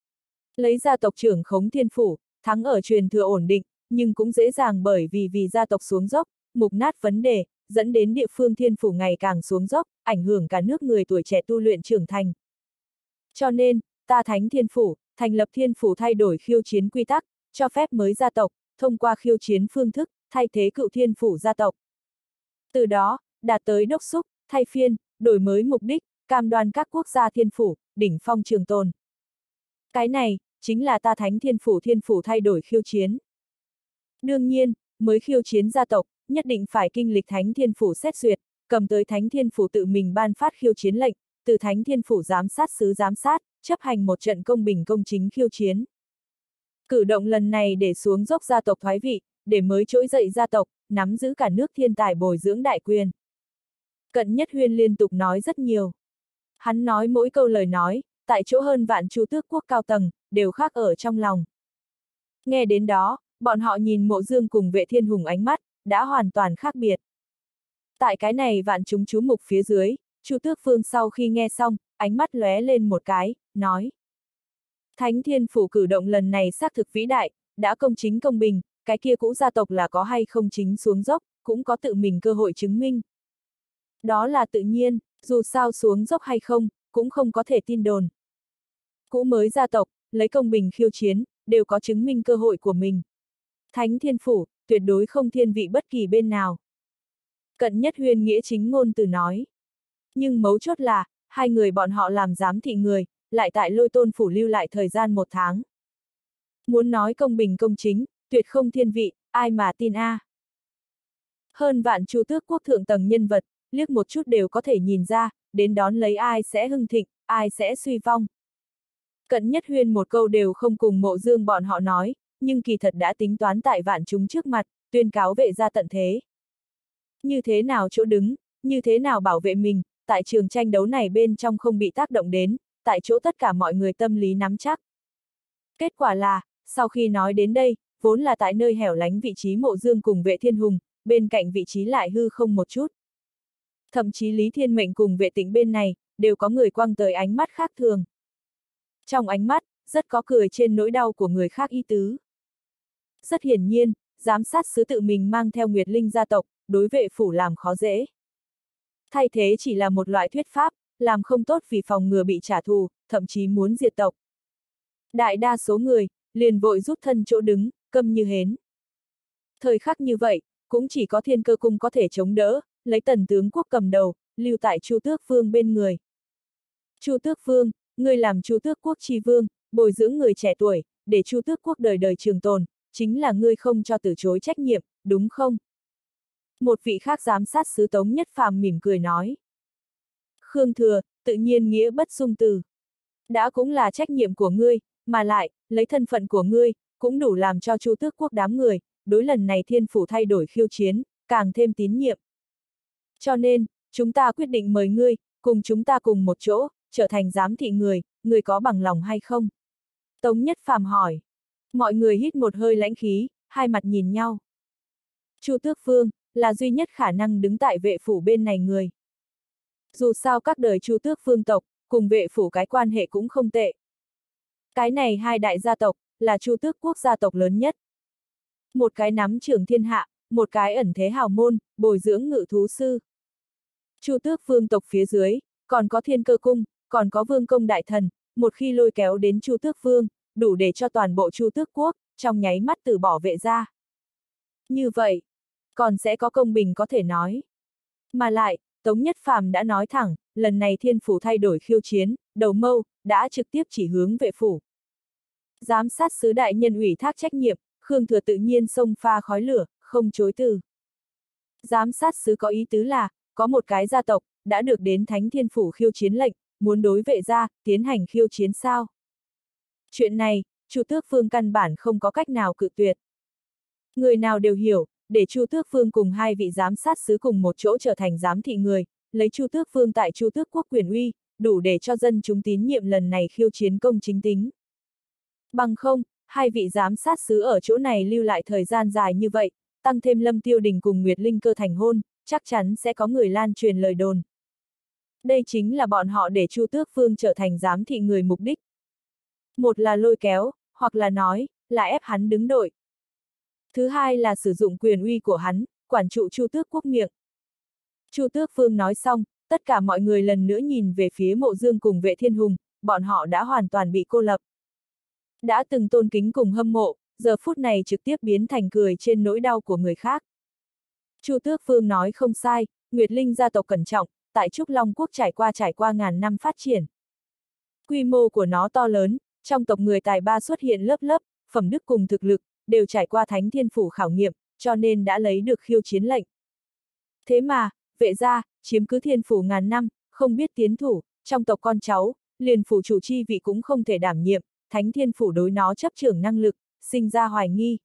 Lấy gia tộc trưởng khống thiên phủ, thắng ở truyền thừa ổn định, nhưng cũng dễ dàng bởi vì gia tộc xuống dốc, mục nát vấn đề, dẫn đến địa phương thiên phủ ngày càng xuống dốc, ảnh hưởng cả nước người tuổi trẻ tu luyện trưởng thành. Cho nên, ta Thánh Thiên Phủ, thành lập thiên phủ thay đổi khiêu chiến quy tắc, cho phép mới gia tộc, thông qua khiêu chiến phương thức, thay thế cựu thiên phủ gia tộc. Từ đó, đạt tới đốc xúc, thay phiên, đổi mới mục đích, cam đoan các quốc gia thiên phủ, đỉnh phong trường tồn. Cái này, chính là ta Thánh Thiên Phủ thay đổi khiêu chiến. Đương nhiên, mới khiêu chiến gia tộc, nhất định phải kinh lịch Thánh Thiên Phủ xét duyệt, cầm tới Thánh Thiên Phủ tự mình ban phát khiêu chiến lệnh, từ Thánh Thiên Phủ giám sát sứ giám sát, chấp hành một trận công bình công chính khiêu chiến. Cử động lần này để xuống dốc gia tộc thoái vị, để mới trỗi dậy gia tộc, nắm giữ cả nước thiên tài bồi dưỡng đại quyền. Cận Nhất Huyên liên tục nói rất nhiều. Hắn nói mỗi câu lời nói, tại chỗ hơn vạn Chu Tước Quốc cao tầng, đều khác ở trong lòng. Nghe đến đó, bọn họ nhìn Mộ Dương cùng Vệ Thiên Hùng ánh mắt, đã hoàn toàn khác biệt. Tại cái này vạn chúng chú mục phía dưới, Chu Tước Vương sau khi nghe xong, ánh mắt lóe lên một cái, nói. Thánh Thiên Phủ cử động lần này xác thực vĩ đại, đã công chính công bình, cái kia cũ gia tộc là có hay không chính xuống dốc, cũng có tự mình cơ hội chứng minh. Đó là tự nhiên, dù sao xuống dốc hay không, cũng không có thể tin đồn. Cũ mới gia tộc, lấy công bình khiêu chiến, đều có chứng minh cơ hội của mình. Thánh Thiên Phủ, tuyệt đối không thiên vị bất kỳ bên nào. Cận Nhất Huyên nghĩa chính ngôn từ nói. Nhưng mấu chốt là, hai người bọn họ làm giám thị người, lại tại Lôi Tôn Phủ lưu lại thời gian 1 tháng. Muốn nói công bình công chính, tuyệt không thiên vị, ai mà tin a? Hơn vạn Chu Tước Quốc thượng tầng nhân vật, liếc một chút đều có thể nhìn ra, đến đón lấy ai sẽ hưng thịnh, ai sẽ suy vong. Cận Nhất Huyên một câu đều không cùng Mộ Dương bọn họ nói, nhưng kỳ thật đã tính toán tại vạn chúng trước mặt, tuyên cáo vệ gia tận thế. Như thế nào chỗ đứng, như thế nào bảo vệ mình, tại trường tranh đấu này bên trong không bị tác động đến, tại chỗ tất cả mọi người tâm lý nắm chắc. Kết quả là, sau khi nói đến đây, vốn là tại nơi hẻo lánh vị trí Mộ Dương cùng Vệ Thiên Hùng, bên cạnh vị trí lại hư không một chút. Thậm chí Lý Thiên Mệnh cùng Vệ Tĩnh bên này, đều có người quăng tới ánh mắt khác thường. Trong ánh mắt, rất có cười trên nỗi đau của người khác ý tứ. Rất hiển nhiên, giám sát sứ tự mình mang theo Nguyệt Linh gia tộc, đối Vệ phủ làm khó dễ. Thay thế chỉ là một loại thuyết pháp, làm không tốt vì phòng ngừa bị trả thù, thậm chí muốn diệt tộc. Đại đa số người, liền vội rút thân chỗ đứng, câm như hến. Thời khắc như vậy, cũng chỉ có Thiên Cơ Cung có thể chống đỡ, lấy Tần tướng quốc cầm đầu, lưu tại Chu Tước Vương bên người. Chu Tước Vương, ngươi làm Chu Tước Quốc chi vương, bồi dưỡng người trẻ tuổi, để Chu Tước Quốc đời đời trường tồn, chính là ngươi không cho từ chối trách nhiệm, đúng không? Một vị khác giám sát sứ Tống Nhất Phàm mỉm cười nói. Khương Thừa, tự nhiên nghĩa bất dung từ. Đã cũng là trách nhiệm của ngươi, mà lại, lấy thân phận của ngươi, cũng đủ làm cho Chu Tước Quốc đám người, đối lần này thiên phủ thay đổi khiêu chiến, càng thêm tín nhiệm. Cho nên, chúng ta quyết định mời ngươi, cùng chúng ta cùng một chỗ, trở thành giám thị người, ngươi có bằng lòng hay không? Tống Nhất Phàm hỏi. Mọi người hít một hơi lãnh khí, hai mặt nhìn nhau. Chu Tước Vương, là duy nhất khả năng đứng tại Vệ phủ bên này người. Dù sao các đời Chu Tước Vương tộc, cùng Vệ phủ cái quan hệ cũng không tệ. Cái này hai đại gia tộc, là Chu Tước Quốc gia tộc lớn nhất. Một cái nắm trưởng thiên hạ, một cái ẩn thế hào môn, bồi dưỡng ngự thú sư. Chu Tước Vương tộc phía dưới, còn có Thiên Cơ Cung, còn có Vương Công Đại Thần, một khi lôi kéo đến Chu Tước Vương, đủ để cho toàn bộ Chu Tước Quốc, trong nháy mắt từ bỏ Vệ gia. Như vậy, còn sẽ có công bình có thể nói. Mà lại, Tống Nhất Phàm đã nói thẳng, lần này thiên phủ thay đổi khiêu chiến, đầu mâu, đã trực tiếp chỉ hướng vệ phủ. Giám sát sứ đại nhân ủy thác trách nhiệm, Khương Thừa tự nhiên xông pha khói lửa, không chối từ. Giám sát sứ có ý tứ là, có một cái gia tộc, đã được đến Thánh Thiên Phủ khiêu chiến lệnh, muốn đối vệ gia, tiến hành khiêu chiến sao? Chuyện này, Chu Tước Phương căn bản không có cách nào cự tuyệt. Người nào đều hiểu, để Chu Tước Phương cùng hai vị giám sát sứ cùng một chỗ trở thành giám thị người, lấy Chu Tước Phương tại Chu Tước Quốc quyền uy, đủ để cho dân chúng tín nhiệm lần này khiêu chiến công chính tính. Bằng không, hai vị giám sát sứ ở chỗ này lưu lại thời gian dài như vậy, tăng thêm Lâm Tiêu Đình cùng Nguyệt Linh Cơ thành hôn, chắc chắn sẽ có người lan truyền lời đồn. Đây chính là bọn họ để Chu Tước Phương trở thành giám thị người mục đích. Một là lôi kéo, hoặc là nói, là ép hắn đứng đội. Thứ hai là sử dụng quyền uy của hắn, quản trụ Chu Tước Quốc miệng. Chu Tước Phương nói xong, tất cả mọi người lần nữa nhìn về phía Mộ Dương cùng Vệ Thiên Hùng, bọn họ đã hoàn toàn bị cô lập. Đã từng tôn kính cùng hâm mộ, giờ phút này trực tiếp biến thành cười trên nỗi đau của người khác. Chu Tước Phương nói không sai, Nguyệt Linh gia tộc cẩn trọng, tại Trúc Long Quốc trải qua ngàn năm phát triển. Quy mô của nó to lớn, trong tộc người tài ba xuất hiện lớp lớp, phẩm đức cùng thực lực, đều trải qua Thánh Thiên Phủ khảo nghiệm, cho nên đã lấy được khiêu chiến lệnh. Thế mà, vệ gia, chiếm cứ Thiên Phủ ngàn năm, không biết tiến thủ, trong tộc con cháu, liền phủ chủ chi vị cũng không thể đảm nhiệm, Thánh Thiên Phủ đối nó chấp trưởng năng lực, sinh ra hoài nghi.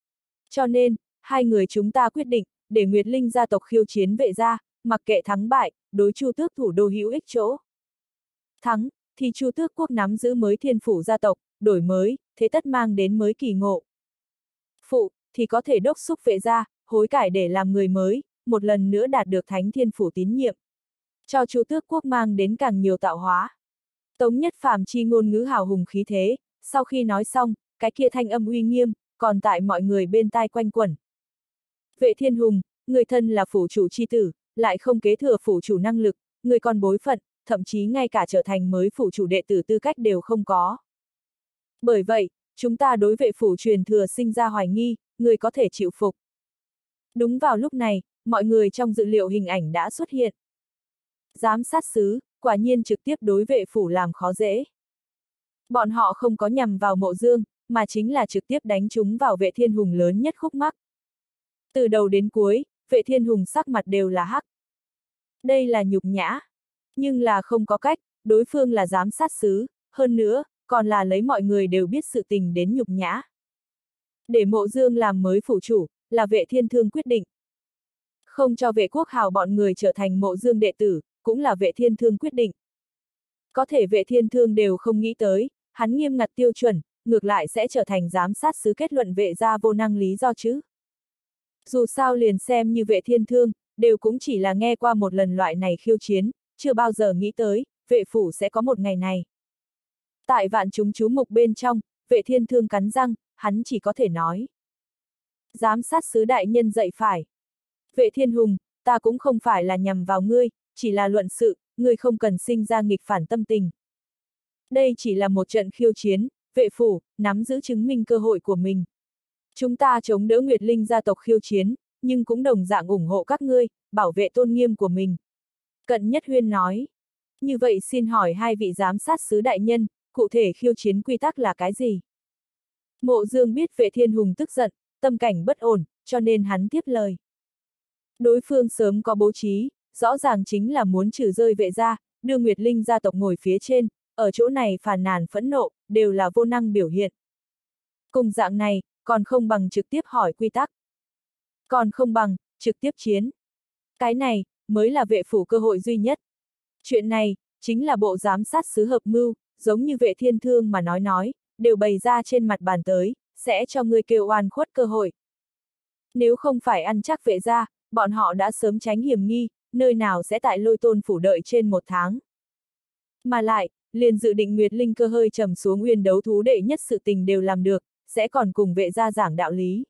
Cho nên, hai người chúng ta quyết định, để Nguyệt Linh gia tộc khiêu chiến vệ gia, mặc kệ thắng bại, đối Chu Tước thủ đô hữu ích chỗ. Thắng, thì Chu Tước Quốc nắm giữ mới Thiên Phủ gia tộc, đổi mới, thế tất mang đến mới kỳ ngộ. Phụ, thì có thể đốc xúc vệ gia, hối cải để làm người mới, một lần nữa đạt được Thánh Thiên Phủ tín nhiệm. Cho Chu Tước Quốc mang đến càng nhiều tạo hóa. Tống Nhất Phàm chi ngôn ngữ hào hùng khí thế, sau khi nói xong, cái kia thanh âm uy nghiêm, còn tại mọi người bên tai quanh quẩn. Vệ Thiên Hùng, người thân là phủ chủ chi tử, lại không kế thừa phủ chủ năng lực, người còn bối phận, thậm chí ngay cả trở thành mới phủ chủ đệ tử tư cách đều không có. Bởi vậy, chúng ta đối vệ phủ truyền thừa sinh ra hoài nghi, người có thể chịu phục. Đúng vào lúc này, mọi người trong dự liệu hình ảnh đã xuất hiện. Giám sát sứ, quả nhiên trực tiếp đối vệ phủ làm khó dễ. Bọn họ không có nhằm vào Mộ Dương, mà chính là trực tiếp đánh chúng vào Vệ Thiên Hùng lớn nhất khúc mắc. Từ đầu đến cuối, Vệ Thiên Hùng sắc mặt đều là hắc. Đây là nhục nhã. Nhưng là không có cách, đối phương là giám sát sứ, hơn nữa, còn là lấy mọi người đều biết sự tình đến nhục nhã. Để Mộ Dương làm mới phủ chủ, là Vệ Thiên Thương quyết định. Không cho Vệ Quốc Hào bọn người trở thành Mộ Dương đệ tử, cũng là Vệ Thiên Thương quyết định. Có thể Vệ Thiên Thương đều không nghĩ tới, hắn nghiêm ngặt tiêu chuẩn, ngược lại sẽ trở thành giám sát sứ kết luận vệ gia vô năng lý do chứ. Dù sao liền xem như Vệ Thiên Thương, đều cũng chỉ là nghe qua một lần loại này khiêu chiến, chưa bao giờ nghĩ tới, vệ phủ sẽ có một ngày này. Tại vạn chúng chú mục bên trong, Vệ Thiên Thương cắn răng, hắn chỉ có thể nói. Giám sát sứ đại nhân dạy phải. Vệ Thiên Hùng, ta cũng không phải là nhằm vào ngươi, chỉ là luận sự, ngươi không cần sinh ra nghịch phản tâm tình. Đây chỉ là một trận khiêu chiến, vệ phủ, nắm giữ chứng minh cơ hội của mình. Chúng ta chống đỡ Nguyệt Linh gia tộc khiêu chiến, nhưng cũng đồng dạng ủng hộ các ngươi, bảo vệ tôn nghiêm của mình. Cận Nhất Huyên nói. Như vậy xin hỏi hai vị giám sát sứ đại nhân, cụ thể khiêu chiến quy tắc là cái gì? Mộ Dương biết Vệ Thiên Hùng tức giận, tâm cảnh bất ổn, cho nên hắn tiếp lời. Đối phương sớm có bố trí, rõ ràng chính là muốn trừ rơi vệ gia, đưa Nguyệt Linh gia tộc ngồi phía trên, ở chỗ này phàn nàn phẫn nộ, đều là vô năng biểu hiện. Cùng dạng này, còn không bằng trực tiếp hỏi quy tắc. Còn không bằng, trực tiếp chiến. Cái này, mới là vệ phủ cơ hội duy nhất. Chuyện này, chính là bộ giám sát sứ hợp mưu, giống như Vệ Thiên Thương mà nói, đều bày ra trên mặt bàn tới, sẽ cho ngươi kêu oan khuất cơ hội. Nếu không phải ăn chắc vệ gia, bọn họ đã sớm tránh hiểm nghi, nơi nào sẽ tại Lôi Tôn phủ đợi trên 1 tháng. Mà lại, liền dự định Nguyệt Linh Cơ hơi trầm xuống uyên đấu thú đệ nhất sự tình đều làm được, sẽ còn cùng vệ gia giảng đạo lý.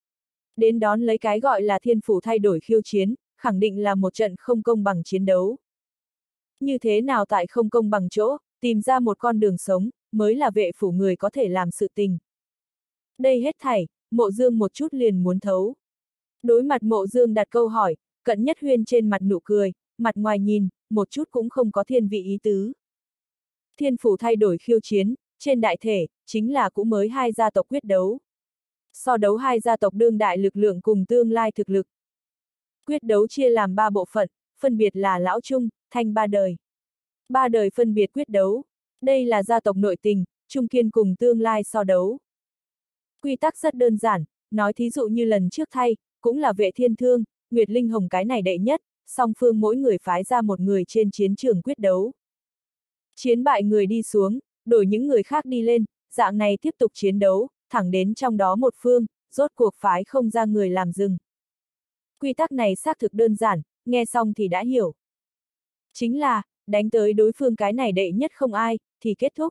Đến đón lấy cái gọi là thiên phủ thay đổi khiêu chiến, khẳng định là một trận không công bằng chiến đấu. Như thế nào tại không công bằng chỗ, tìm ra một con đường sống, mới là vệ phủ người có thể làm sự tình. Đây hết thảy, Mộ Dương một chút liền muốn thấu. Đối mặt Mộ Dương đặt câu hỏi, Cận Nhất Huyên trên mặt nụ cười, mặt ngoài nhìn, một chút cũng không có thiên vị ý tứ. Thiên phủ thay đổi khiêu chiến, trên đại thể, chính là cũng mới hai gia tộc quyết đấu. So đấu hai gia tộc đương đại lực lượng cùng tương lai thực lực. Quyết đấu chia làm 3 bộ phận, phân biệt là lão trung, thanh ba đời. 3 đời phân biệt quyết đấu. Đây là gia tộc nội tình, trung kiên cùng tương lai so đấu. Quy tắc rất đơn giản, nói thí dụ như lần trước thay, cũng là Vệ Thiên Thương, Nguyệt Linh Hồng cái này đệ nhất, song phương mỗi người phái ra một người trên chiến trường quyết đấu. Chiến bại người đi xuống, đổi những người khác đi lên, dạng này tiếp tục chiến đấu, thẳng đến trong đó một phương, rốt cuộc phái không ra người làm dừng. Quy tắc này xác thực đơn giản, nghe xong thì đã hiểu. Chính là, đánh tới đối phương cái này đệ nhất không ai, thì kết thúc.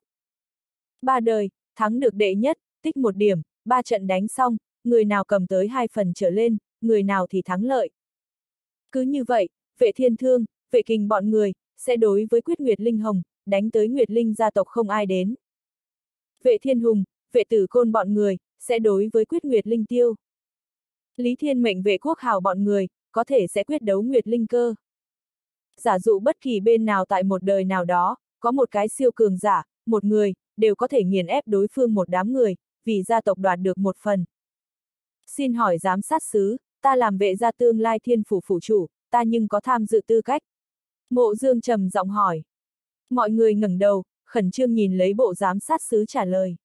3 đời, thắng được đệ nhất, tích 1 điểm, 3 trận đánh xong, người nào cầm tới 2 phần trở lên, người nào thì thắng lợi. Cứ như vậy, Vệ Thiên Thương, Vệ Kình bọn người, sẽ đối với quyết Nguyệt Linh Hồng, đánh tới Nguyệt Linh gia tộc không ai đến. Vệ Thiên Hùng, Vệ Tử Côn bọn người, sẽ đối với quyết Nguyệt Linh Tiêu. Lý Thiên Mệnh Vệ Quốc Hào bọn người, có thể sẽ quyết đấu Nguyệt Linh Cơ. Giả dụ bất kỳ bên nào tại một đời nào đó, có một cái siêu cường giả, một người, đều có thể nghiền ép đối phương một đám người, vì gia tộc đoạt được một phần. Xin hỏi giám sát sứ, ta làm Vệ gia tương lai thiên phủ phủ chủ, ta nhưng có tham dự tư cách? Mộ Dương trầm giọng hỏi. Mọi người ngẩng đầu, khẩn trương nhìn lấy bộ giám sát sứ trả lời.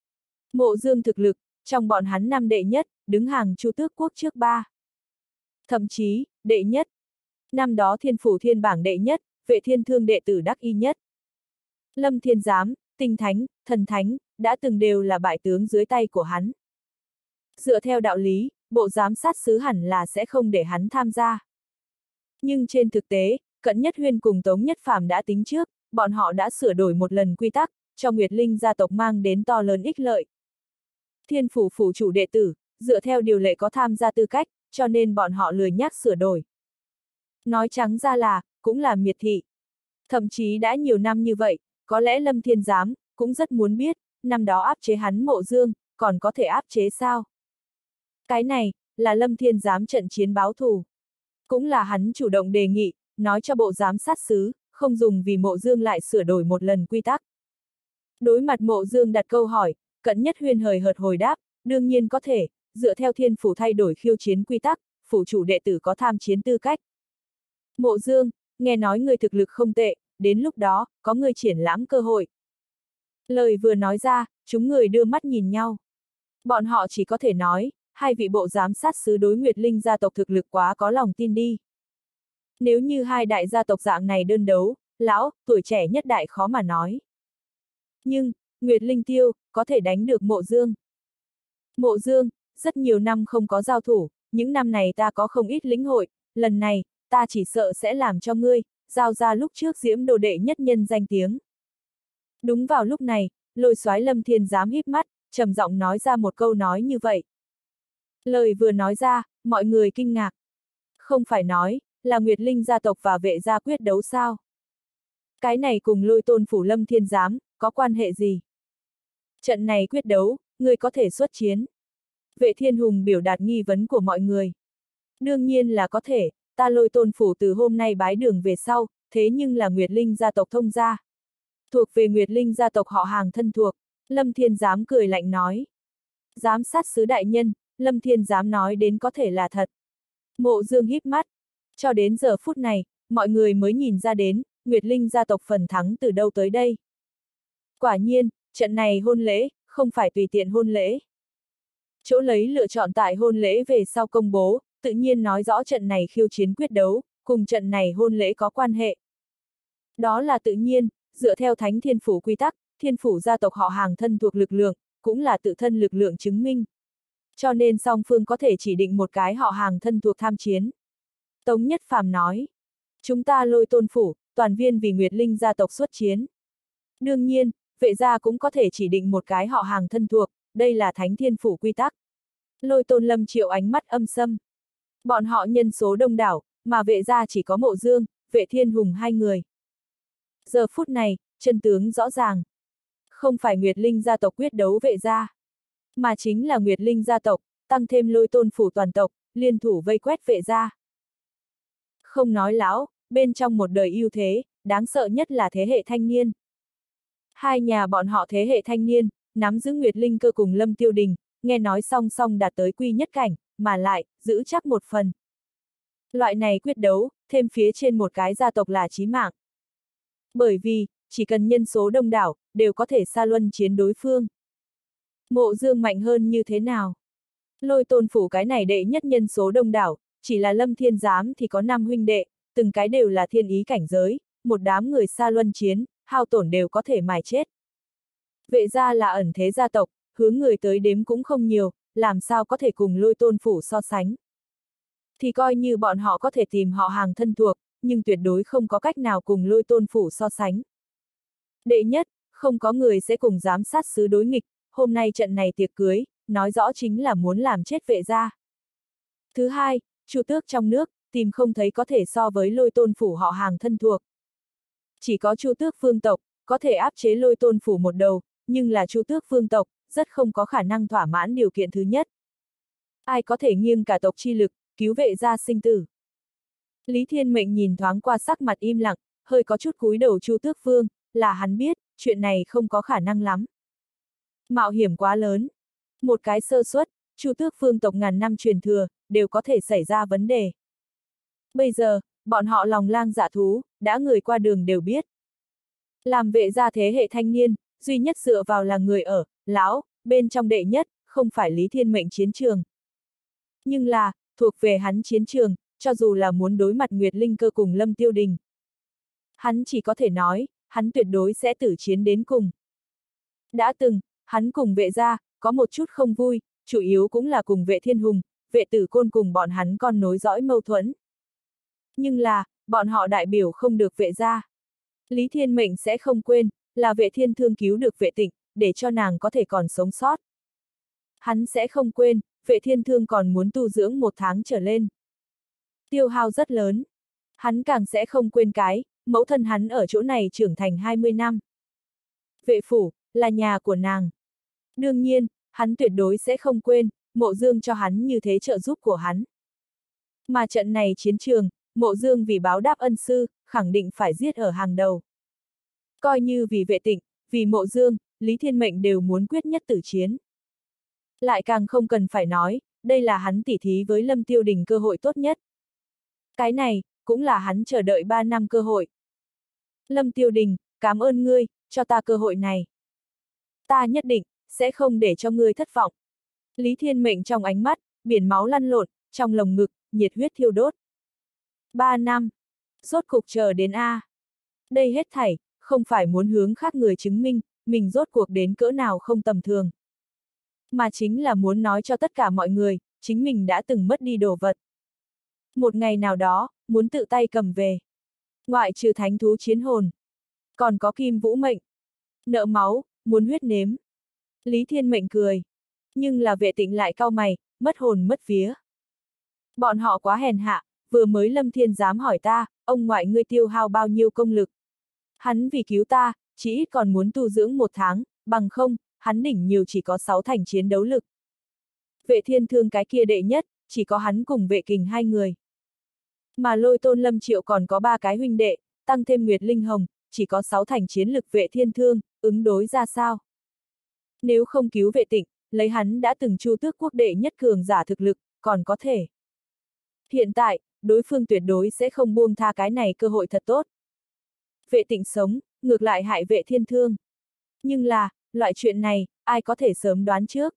Mộ Dương thực lực, trong bọn hắn 5 đệ nhất, đứng hàng Chu Tước quốc trước 3. Thậm chí, đệ nhất. Năm đó thiên phủ thiên bảng đệ nhất, Vệ Thiên Thương đệ tử đắc y nhất. Lâm Thiên Giám, Tinh Thánh, Thần Thánh, đã từng đều là bại tướng dưới tay của hắn. Dựa theo đạo lý, bộ giám sát sứ hẳn là sẽ không để hắn tham gia. Nhưng trên thực tế, Cận Nhất Huyên cùng Tống Nhất Phàm đã tính trước, bọn họ đã sửa đổi một lần quy tắc, cho Nguyệt Linh gia tộc mang đến to lớn ích lợi. Thiên phủ phủ chủ đệ tử, dựa theo điều lệ có tham gia tư cách, cho nên bọn họ lười nhác sửa đổi. Nói trắng ra là, cũng là miệt thị. Thậm chí đã nhiều năm như vậy, có lẽ Lâm Thiên Giám, cũng rất muốn biết, năm đó áp chế hắn Mộ Dương, còn có thể áp chế sao? Cái này, là Lâm Thiên Giám trận chiến báo thù. Cũng là hắn chủ động đề nghị, nói cho bộ giám sát sứ, không dùng vì Mộ Dương lại sửa đổi một lần quy tắc. Đối mặt Mộ Dương đặt câu hỏi, Cận Nhất Huyên hời hợt hồi đáp, đương nhiên có thể, dựa theo thiên phủ thay đổi khiêu chiến quy tắc, phủ chủ đệ tử có tham chiến tư cách. Mộ Dương, nghe nói người thực lực không tệ, đến lúc đó, có người triển lãm cơ hội. Lời vừa nói ra, chúng người đưa mắt nhìn nhau. Bọn họ chỉ có thể nói, hai vị bộ giám sát sứ đối Nguyệt Linh gia tộc thực lực quá có lòng tin đi. Nếu như hai đại gia tộc dạng này đơn đấu, lão, tuổi trẻ nhất đại khó mà nói. Nhưng, Nguyệt Linh Tiêu, có thể đánh được Mộ Dương. Mộ Dương, rất nhiều năm không có giao thủ, những năm này ta có không ít lĩnh hội, lần này, ta chỉ sợ sẽ làm cho ngươi, giao ra lúc trước Diễm đồ đệ nhất nhân danh tiếng. Đúng vào lúc này, Lôi Soái Lâm Thiên Giám híp mắt, trầm giọng nói ra một câu nói như vậy. Lời vừa nói ra, mọi người kinh ngạc. Không phải nói, là Nguyệt Linh gia tộc và Vệ gia quyết đấu sao? Cái này cùng Lôi Tôn phủ Lâm Thiên Giám, có quan hệ gì? Trận này quyết đấu, người có thể xuất chiến. Vệ Thiên Hùng biểu đạt nghi vấn của mọi người. Đương nhiên là có thể, ta Lôi Tôn phủ từ hôm nay bái đường về sau, thế nhưng là Nguyệt Linh gia tộc thông gia. Thuộc về Nguyệt Linh gia tộc họ hàng thân thuộc, Lâm Thiên Giám cười lạnh nói. Giám sát sứ đại nhân, Lâm Thiên Giám nói đến có thể là thật. Mộ Dương híp mắt. Cho đến giờ phút này, mọi người mới nhìn ra đến, Nguyệt Linh gia tộc phần thắng từ đâu tới đây. Quả nhiên, trận này hôn lễ, không phải tùy tiện hôn lễ. Chỗ lấy lựa chọn tại hôn lễ về sau công bố, tự nhiên nói rõ trận này khiêu chiến quyết đấu, cùng trận này hôn lễ có quan hệ. Đó là tự nhiên, dựa theo Thánh Thiên Phủ quy tắc, Thiên Phủ gia tộc họ hàng thân thuộc lực lượng, cũng là tự thân lực lượng chứng minh. Cho nên song phương có thể chỉ định một cái họ hàng thân thuộc tham chiến. Tống Nhất Phàm nói, chúng ta Lôi Tôn phủ, toàn viên vì Nguyệt Linh gia tộc xuất chiến. Đương nhiên, Vệ gia cũng có thể chỉ định một cái họ hàng thân thuộc, đây là Thánh Thiên Phủ quy tắc. Lôi Tôn Lâm Triệu ánh mắt âm sâm. Bọn họ nhân số đông đảo, mà Vệ gia chỉ có Mộ Dương, Vệ Thiên Hùng hai người. Giờ phút này, chân tướng rõ ràng. Không phải Nguyệt Linh gia tộc quyết đấu Vệ gia, mà chính là Nguyệt Linh gia tộc, tăng thêm Lôi Tôn phủ toàn tộc, liên thủ vây quét Vệ gia. Không nói lão, bên trong một đời ưu thế, đáng sợ nhất là thế hệ thanh niên. Hai nhà bọn họ thế hệ thanh niên, nắm giữ Nguyệt Linh Cơ cùng Lâm Tiêu Đình, nghe nói song song đạt tới quy nhất cảnh, mà lại, giữ chắc một phần. Loại này quyết đấu, thêm phía trên một cái gia tộc là chí mạng. Bởi vì, chỉ cần nhân số đông đảo, đều có thể xa luân chiến đối phương. Mộ Dương mạnh hơn như thế nào? Lôi Tôn phủ cái này đệ nhất nhân số đông đảo, chỉ là Lâm Thiên Giám thì có 5 huynh đệ, từng cái đều là thiên ý cảnh giới, một đám người xa luân chiến, hao tổn đều có thể mài chết. Vệ gia là ẩn thế gia tộc, hướng người tới đếm cũng không nhiều, làm sao có thể cùng Lôi Tôn phủ so sánh. Thì coi như bọn họ có thể tìm họ hàng thân thuộc, nhưng tuyệt đối không có cách nào cùng Lôi Tôn phủ so sánh. Đệ nhất, không có người sẽ cùng giám sát sứ đối nghịch, hôm nay trận này tiệc cưới, nói rõ chính là muốn làm chết vệ gia. Thứ hai, Chu tước trong nước, tìm không thấy có thể so với Lôi Tôn phủ họ hàng thân thuộc. Chỉ có Chu tước vương tộc, có thể áp chế Lôi Tôn phủ một đầu, nhưng là Chu tước vương tộc, rất không có khả năng thỏa mãn điều kiện thứ nhất. Ai có thể nghiêng cả tộc chi lực, cứu vệ gia sinh tử. Lý Thiên Mệnh nhìn thoáng qua sắc mặt im lặng, hơi có chút cúi đầu Chu tước vương, là hắn biết, chuyện này không có khả năng lắm. Mạo hiểm quá lớn. Một cái sơ suất, Chu tước vương tộc ngàn năm truyền thừa, đều có thể xảy ra vấn đề. Bây giờ, bọn họ lòng lang dạ thú, đã người qua đường đều biết. Làm vệ gia thế hệ thanh niên, duy nhất dựa vào là người ở, lão, bên trong đệ nhất, không phải Lý Thiên Mệnh chiến trường. Nhưng là, thuộc về hắn chiến trường, cho dù là muốn đối mặt Nguyệt Linh Cơ cùng Lâm Tiêu Đình. Hắn chỉ có thể nói, hắn tuyệt đối sẽ tử chiến đến cùng. Đã từng, hắn cùng vệ gia, có một chút không vui, chủ yếu cũng là cùng vệ thiên hùng, vệ tử côn cùng bọn hắn con nối dõi mâu thuẫn. Nhưng là, bọn họ đại biểu không được vệ gia. Lý Thiên Mệnh sẽ không quên, là vệ thiên thương cứu được vệ tịnh, để cho nàng có thể còn sống sót. Hắn sẽ không quên, vệ thiên thương còn muốn tu dưỡng 1 tháng trở lên. Tiêu hao rất lớn. Hắn càng sẽ không quên cái, mẫu thân hắn ở chỗ này trưởng thành 20 năm. Vệ phủ, là nhà của nàng. Đương nhiên, hắn tuyệt đối sẽ không quên, Mộ Dương cho hắn như thế trợ giúp của hắn. Mà trận này chiến trường, Mộ Dương vì báo đáp ân sư, khẳng định phải giết ở hàng đầu. Coi như vì vệ tịnh, vì Mộ Dương, Lý Thiên Mệnh đều muốn quyết nhất tử chiến. Lại càng không cần phải nói, đây là hắn tỉ thí với Lâm Tiêu Đình cơ hội tốt nhất. Cái này, cũng là hắn chờ đợi 3 năm cơ hội. Lâm Tiêu Đình, cảm ơn ngươi, cho ta cơ hội này. Ta nhất định, sẽ không để cho ngươi thất vọng. Lý Thiên Mệnh trong ánh mắt, biển máu lăn lộn, trong lồng ngực, nhiệt huyết thiêu đốt. 3 năm. Rốt cục chờ đến A. Đây hết thảy, không phải muốn hướng khác người chứng minh, mình rốt cuộc đến cỡ nào không tầm thường. Mà chính là muốn nói cho tất cả mọi người, chính mình đã từng mất đi đồ vật. Một ngày nào đó, muốn tự tay cầm về. Ngoại trừ thánh thú chiến hồn. Còn có kim vũ mệnh. Nợ máu, muốn huyết nếm. Lý Thiên Mệnh cười. Nhưng là vệ tịnh lại cau mày, mất hồn mất vía. Bọn họ quá hèn hạ, vừa mới Lâm Thiên dám hỏi ta, ông ngoại ngươi tiêu hao bao nhiêu công lực. Hắn vì cứu ta, chỉ ít còn muốn tu dưỡng 1 tháng, bằng không, hắn đỉnh nhiều chỉ có 6 thành chiến đấu lực. Vệ thiên thương cái kia đệ nhất, chỉ có hắn cùng vệ kình 2 người. Mà Lôi Tôn Lâm Triệu còn có 3 cái huynh đệ, tăng thêm Nguyệt Linh Hồng, chỉ có 6 thành chiến lực vệ thiên thương, ứng đối ra sao? Nếu không cứu vệ tịnh, lấy hắn đã từng Chu tước quốc đệ nhất cường giả thực lực, còn có thể. Hiện tại, đối phương tuyệt đối sẽ không buông tha cái này cơ hội thật tốt. Vệ tịnh sống, ngược lại hại vệ thiên thương. Nhưng là, loại chuyện này, ai có thể sớm đoán trước.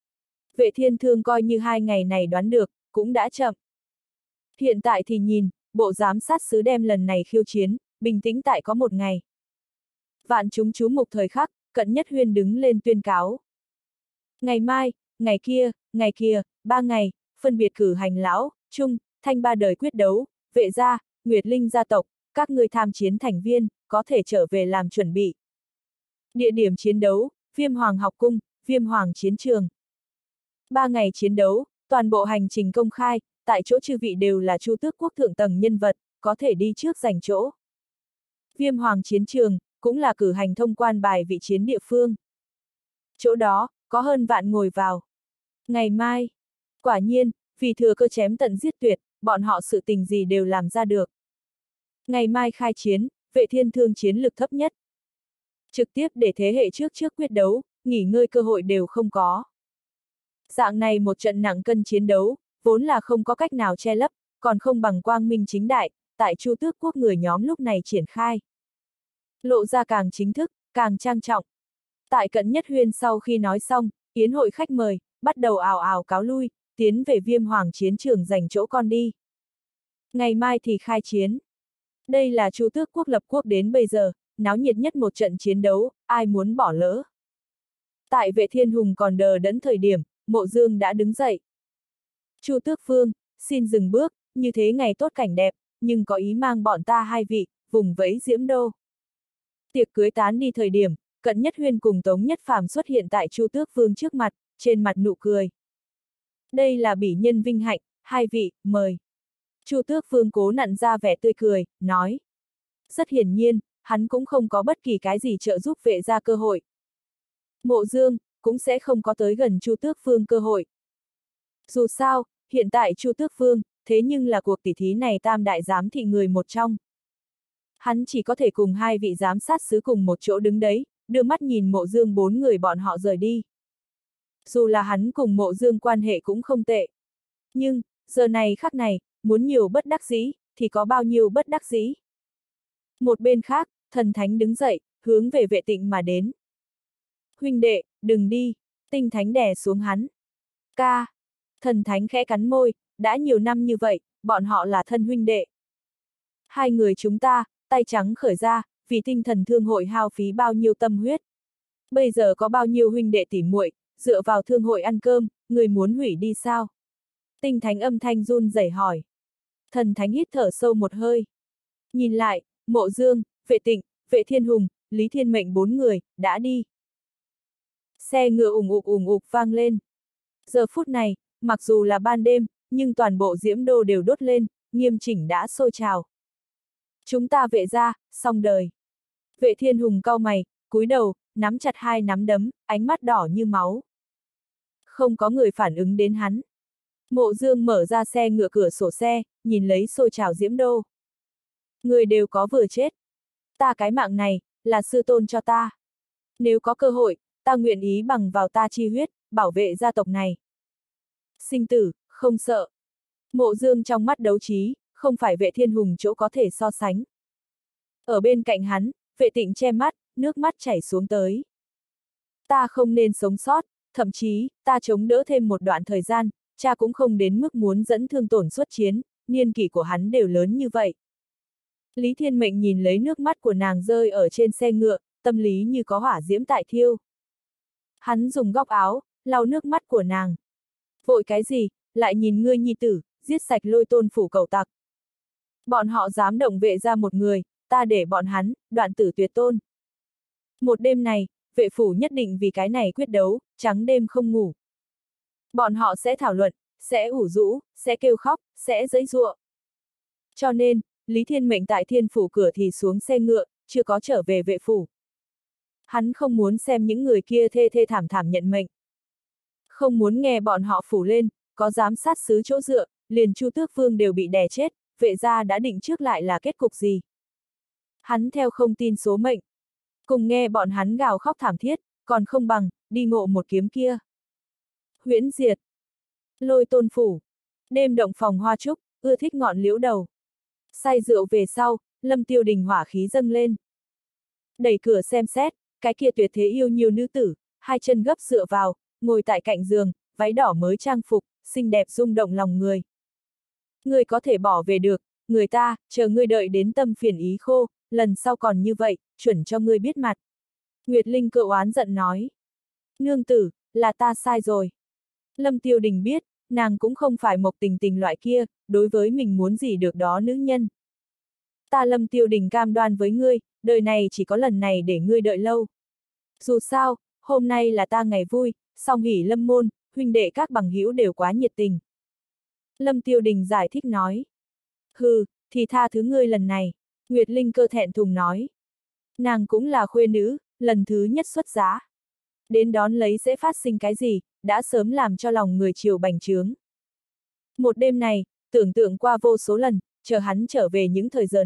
Vệ thiên thương coi như 2 ngày này đoán được, cũng đã chậm. Hiện tại thì nhìn, bộ giám sát sứ đem lần này khiêu chiến, bình tĩnh tại có 1 ngày. Vạn chúng chú mục thời khắc, Cận Nhất Huyên đứng lên tuyên cáo. Ngày mai, ngày kia, 3 ngày, phân biệt cử hành lão, trung, thanh 3 đời quyết đấu, vệ gia, Nguyệt Linh gia tộc, các ngươi tham chiến thành viên, có thể trở về làm chuẩn bị. Địa điểm chiến đấu, Viêm Hoàng học cung, Viêm Hoàng chiến trường. 3 ngày chiến đấu, toàn bộ hành trình công khai, tại chỗ chư vị đều là Chu tước quốc thượng tầng nhân vật, có thể đi trước giành chỗ. Viêm Hoàng chiến trường, cũng là cử hành thông quan bài vị chiến địa phương. Chỗ đó, có hơn vạn ngồi vào. Ngày mai, quả nhiên, vì thừa cơ chém tận giết tuyệt, bọn họ sự tình gì đều làm ra được. Ngày mai khai chiến, Vệ Thiên thương chiến lực thấp nhất. Trực tiếp để thế hệ trước quyết đấu, nghỉ ngơi cơ hội đều không có. Dạng này một trận nặng cân chiến đấu, vốn là không có cách nào che lấp, còn không bằng quang minh chính đại, tại Chu Tước quốc người nhóm lúc này triển khai. Lộ ra càng chính thức, càng trang trọng. Tại Cận Nhất Huyên sau khi nói xong, yến hội khách mời, bắt đầu ào ào cáo lui, tiến về Viêm Hoàng chiến trường dành chỗ con đi. Ngày mai thì khai chiến. Đây là Chu Tước quốc lập quốc đến bây giờ, náo nhiệt nhất một trận chiến đấu, ai muốn bỏ lỡ. Tại Vệ Thiên Hùng còn đờ đẫn thời điểm, Mộ Dương đã đứng dậy. Chu Tước Phương, xin dừng bước, như thế ngày tốt cảnh đẹp, nhưng có ý mang bọn ta hai vị, vùng vẫy Diễm Đô. Tiệc cưới tán đi thời điểm, Cận Nhất Huyên cùng Tống Nhất Phàm xuất hiện tại Chu Tước Phương trước mặt, trên mặt nụ cười. Đây là bỉ nhân vinh hạnh, hai vị, mời. Chu Tước Phương cố nặn ra vẻ tươi cười, nói. Rất hiển nhiên, hắn cũng không có bất kỳ cái gì trợ giúp Vệ gia cơ hội. Mộ Dương cũng sẽ không có tới gần Chu Tước Phương cơ hội. Dù sao, hiện tại Chu Tước Phương, thế nhưng là cuộc tỉ thí này tam đại giám thị người một trong. Hắn chỉ có thể cùng hai vị giám sát sứ cùng một chỗ đứng đấy, đưa mắt nhìn Mộ Dương bốn người bọn họ rời đi. Dù là hắn cùng Mộ Dương quan hệ cũng không tệ. Nhưng, giờ này khắc này, muốn nhiều bất đắc dĩ, thì có bao nhiêu bất đắc dĩ. Một bên khác, Thần Thánh đứng dậy, hướng về Vệ Tịnh mà đến. Huynh đệ, đừng đi, Tinh Thánh đè xuống hắn. Ca. Thần Thánh khẽ cắn môi, đã nhiều năm như vậy, bọn họ là thân huynh đệ. Hai người chúng ta, tay trắng khởi ra, vì tinh thần thương hội hao phí bao nhiêu tâm huyết. Bây giờ có bao nhiêu huynh đệ tỉ muội, dựa vào thương hội ăn cơm, người muốn hủy đi sao? Tinh Thánh âm thanh run rẩy hỏi. Thần Thánh hít thở sâu một hơi. Nhìn lại, Mộ Dương, Vệ Tịnh, Vệ Thiên Hùng, Lý Thiên Mệnh bốn người, đã đi. Xe ngựa ùng ục vang lên. Giờ phút này, mặc dù là ban đêm, nhưng toàn bộ Diễm Đô đều đốt lên, nghiêm chỉnh đã sôi trào. Chúng ta Vệ gia, xong đời. Vệ Thiên Hùng cau mày, cúi đầu, nắm chặt hai nắm đấm, ánh mắt đỏ như máu. Không có người phản ứng đến hắn. Mộ Dương mở ra xe ngựa cửa sổ xe, nhìn lấy sôi trào Diễm Đô. Người đều có vừa chết. Ta cái mạng này, là sư tôn cho ta. Nếu có cơ hội, ta nguyện ý bằng vào ta chi huyết, bảo vệ gia tộc này. Sinh tử, không sợ. Mộ Dương trong mắt đấu trí, không phải Vệ Thiên Hùng chỗ có thể so sánh. Ở bên cạnh hắn, Vệ Tịnh che mắt, nước mắt chảy xuống tới. Ta không nên sống sót, thậm chí, ta chống đỡ thêm một đoạn thời gian, cha cũng không đến mức muốn dẫn thương tổn xuất chiến, niên kỷ của hắn đều lớn như vậy. Lý Thiên Mệnh nhìn lấy nước mắt của nàng rơi ở trên xe ngựa, tâm lý như có hỏa diễm tại thiêu. Hắn dùng góc áo, lau nước mắt của nàng. Vội cái gì, lại nhìn ngươi nhi tử, giết sạch Lôi Tôn phủ cẩu tặc. Bọn họ dám động Vệ ra một người, ta để bọn hắn, đoạn tử tuyệt tôn. Một đêm này, Vệ phủ nhất định vì cái này quyết đấu, trắng đêm không ngủ. Bọn họ sẽ thảo luận, sẽ ủ rũ, sẽ kêu khóc, sẽ giãy giụa. Cho nên, Lý Thiên Mệnh tại Thiên phủ cửa thì xuống xe ngựa, chưa có trở về Vệ phủ. Hắn không muốn xem những người kia thê thê thảm thảm nhận mệnh. Không muốn nghe bọn họ phủ lên, có giám sát sứ chỗ dựa, liền Chu Tước Phương đều bị đè chết, Vệ gia đã định trước lại là kết cục gì. Hắn theo không tin số mệnh. Cùng nghe bọn hắn gào khóc thảm thiết, còn không bằng, đi ngộ một kiếm kia. Huyễn diệt. Lôi Tôn phủ. Đêm động phòng hoa trúc, ưa thích ngọn liễu đầu. Say rượu về sau, Lâm Tiêu Đình hỏa khí dâng lên. Đẩy cửa xem xét, cái kia tuyệt thế yêu nhiều nữ tử, hai chân gấp dựa vào, ngồi tại cạnh giường, váy đỏ mới trang phục, xinh đẹp rung động lòng người. Người có thể bỏ về được, người ta, chờ ngươi đợi đến tâm phiền ý khô, lần sau còn như vậy, chuẩn cho ngươi biết mặt. Nguyệt Linh cự oán giận nói. Nương tử, là ta sai rồi. Lâm Tiêu Đình biết, nàng cũng không phải Mộc Tình Tình loại kia, đối với mình muốn gì được đó nữ nhân. Ta Lâm Tiêu Đình cam đoan với ngươi, đời này chỉ có lần này để ngươi đợi lâu. Dù sao, hôm nay là ta ngày vui, song hỷ lâm môn, huynh đệ các bằng hữu đều quá nhiệt tình. Lâm Tiêu Đình giải thích nói. Hừ, thì tha thứ ngươi lần này, Nguyệt Linh cơ thẹn thùng nói. Nàng cũng là khuê nữ, lần thứ nhất xuất giá. Đến đón lấy sẽ phát sinh cái gì, đã sớm làm cho lòng người chiều bành trướng. Một đêm này, tưởng tượng qua vô số lần, chờ hắn trở về những thời giờ này,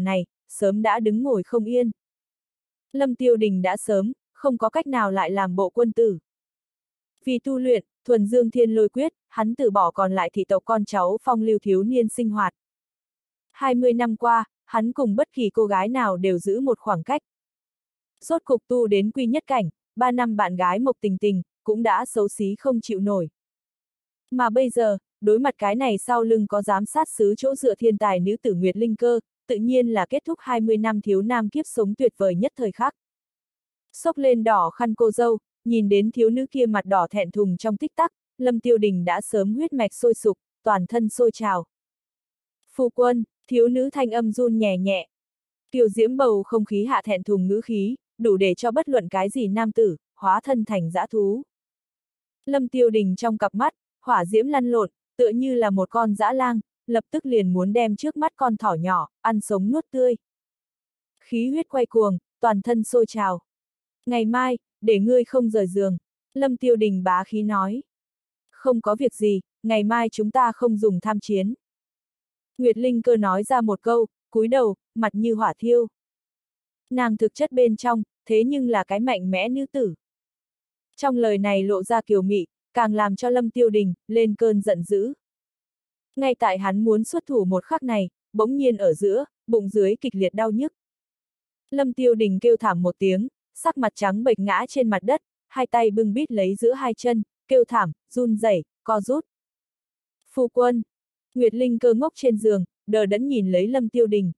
sớm đã đứng ngồi không yên. Lâm Tiêu Đình đã sớm, không có cách nào lại làm bộ quân tử. Vì tu luyện, thuần dương thiên lôi quyết, hắn từ bỏ còn lại thị tộc con cháu phong lưu thiếu niên sinh hoạt. 20 năm qua, hắn cùng bất kỳ cô gái nào đều giữ một khoảng cách. Rốt cục tu đến quy nhất cảnh, 3 năm bạn gái Mộc Tình Tình, cũng đã xấu xí không chịu nổi. Mà bây giờ, đối mặt cái này sau lưng có giám sát xứ chỗ dựa thiên tài nữ tử Nguyệt Linh Cơ, tự nhiên là kết thúc 20 năm thiếu nam kiếp sống tuyệt vời nhất thời khắc. Xốc lên đỏ khăn cô dâu, nhìn đến thiếu nữ kia mặt đỏ thẹn thùng trong tích tắc, Lâm Tiêu Đình đã sớm huyết mạch sôi sục, toàn thân sôi trào. Phu quân, thiếu nữ thanh âm run nhẹ nhẹ. Kiều diễm bầu không khí hạ thẹn thùng ngữ khí, đủ để cho bất luận cái gì nam tử, hóa thân thành dã thú. Lâm Tiêu Đình trong cặp mắt, hỏa diễm lăn lộn, tựa như là một con dã lang, lập tức liền muốn đem trước mắt con thỏ nhỏ, ăn sống nuốt tươi. Khí huyết quay cuồng, toàn thân sôi trào. Ngày mai, để ngươi không rời giường, Lâm Tiêu Đình bá khí nói. Không có việc gì, ngày mai chúng ta không dùng tham chiến. Nguyệt Linh Cơ nói ra một câu, cúi đầu, mặt như hỏa thiêu. Nàng thực chất bên trong, thế nhưng là cái mạnh mẽ nữ tử. Trong lời này lộ ra kiều mị, càng làm cho Lâm Tiêu Đình lên cơn giận dữ. Ngay tại hắn muốn xuất thủ một khắc này, bỗng nhiên ở giữa, bụng dưới kịch liệt đau nhức. Lâm Tiêu Đình kêu thảm một tiếng, sắc mặt trắng bệch ngã trên mặt đất, hai tay bưng bít lấy giữa hai chân, kêu thảm, run rẩy, co rút. Phu quân! Nguyệt Linh Cơ ngốc trên giường, đờ đẫn nhìn lấy Lâm Tiêu Đình.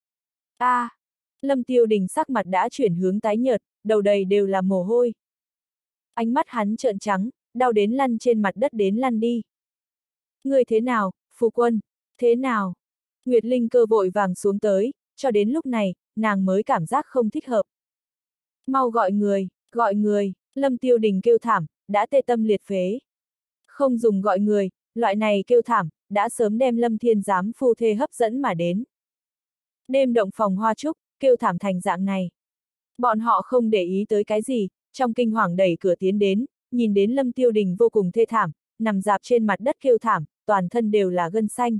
Lâm Tiêu Đình sắc mặt đã chuyển hướng tái nhợt, đầu đầy đều là mồ hôi. Ánh mắt hắn trợn trắng, đau đến lăn trên mặt đất đến lăn đi. Người thế nào, phu quân? Thế nào? Nguyệt Linh Cơ vội vàng xuống tới, cho đến lúc này, nàng mới cảm giác không thích hợp. Mau gọi người, Lâm Tiêu Đình kêu thảm, đã tê tâm liệt phế. Không dùng gọi người, loại này kêu thảm, đã sớm đem Lâm Thiên Giám phu thê hấp dẫn mà đến. Đêm động phòng hoa trúc, kêu thảm thành dạng này. Bọn họ không để ý tới cái gì, trong kinh hoàng đẩy cửa tiến đến, nhìn đến Lâm Tiêu Đình vô cùng thê thảm, nằm dạp trên mặt đất kêu thảm, toàn thân đều là gân xanh.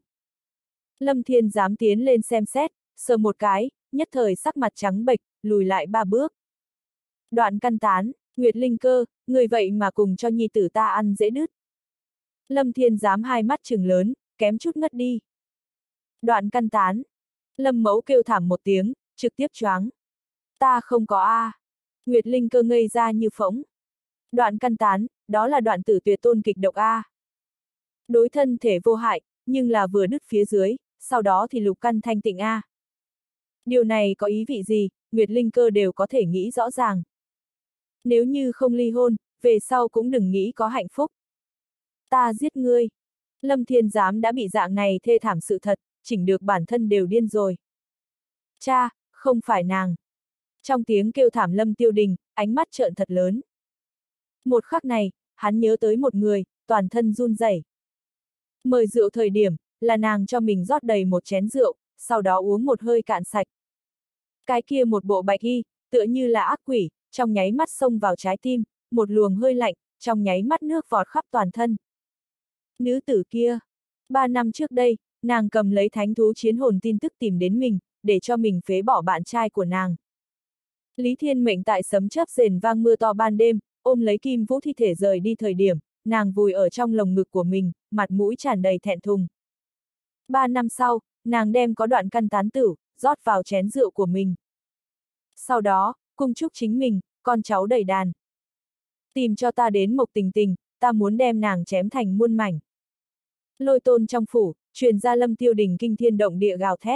Lâm Thiên Giám tiến lên xem xét, sờ một cái, nhất thời sắc mặt trắng bệch, lùi lại 3 bước. Đoạn căn tán, Nguyệt Linh Cơ, người vậy mà cùng cho nhi tử ta ăn dễ đứt. Lâm Thiên Giám hai mắt trừng lớn, kém chút ngất đi. Đoạn căn tán. Lâm Mẫu kêu thảm một tiếng, trực tiếp choáng. Ta không có a. Nguyệt Linh Cơ ngây ra như phỗng. Đoạn căn tán, đó là đoạn tử tuyệt tôn kịch độc a. Đối thân thể vô hại, nhưng là vừa đứt phía dưới, sau đó thì lục căn thanh tịnh a. Điều này có ý vị gì, Nguyệt Linh Cơ đều có thể nghĩ rõ ràng. Nếu như không ly hôn, về sau cũng đừng nghĩ có hạnh phúc. Ta giết ngươi. Lâm Thiên Giám đã bị dạng này thê thảm sự thật, chỉnh được bản thân đều điên rồi. Cha, không phải nàng. Trong tiếng kêu thảm Lâm Tiêu Đình, ánh mắt trợn thật lớn. Một khắc này, hắn nhớ tới một người, toàn thân run rẩy. Mời rượu thời điểm, là nàng cho mình rót đầy một chén rượu, sau đó uống một hơi cạn sạch. Cái kia một bộ bạch y, tựa như là ác quỷ, trong nháy mắt xông vào trái tim, một luồng hơi lạnh, trong nháy mắt nước vọt khắp toàn thân. Nữ tử kia, 3 năm trước đây, nàng cầm lấy thánh thú chiến hồn tin tức tìm đến mình, để cho mình phế bỏ bạn trai của nàng. Lý Thiên Mệnh tại sấm chớp rền vang mưa to ban đêm, ôm lấy Kim Vũ thi thể rời đi thời điểm, nàng vùi ở trong lồng ngực của mình, mặt mũi tràn đầy thẹn thùng. 3 năm sau, nàng đem có đoạn căn tán tử, rót vào chén rượu của mình. Sau đó, cung chúc chính mình, con cháu đầy đàn. Tìm cho ta đến Mộc Tình Tình, ta muốn đem nàng chém thành muôn mảnh. Lôi Tôn trong phủ, truyền ra Lâm Tiêu Đình kinh thiên động địa gào thét.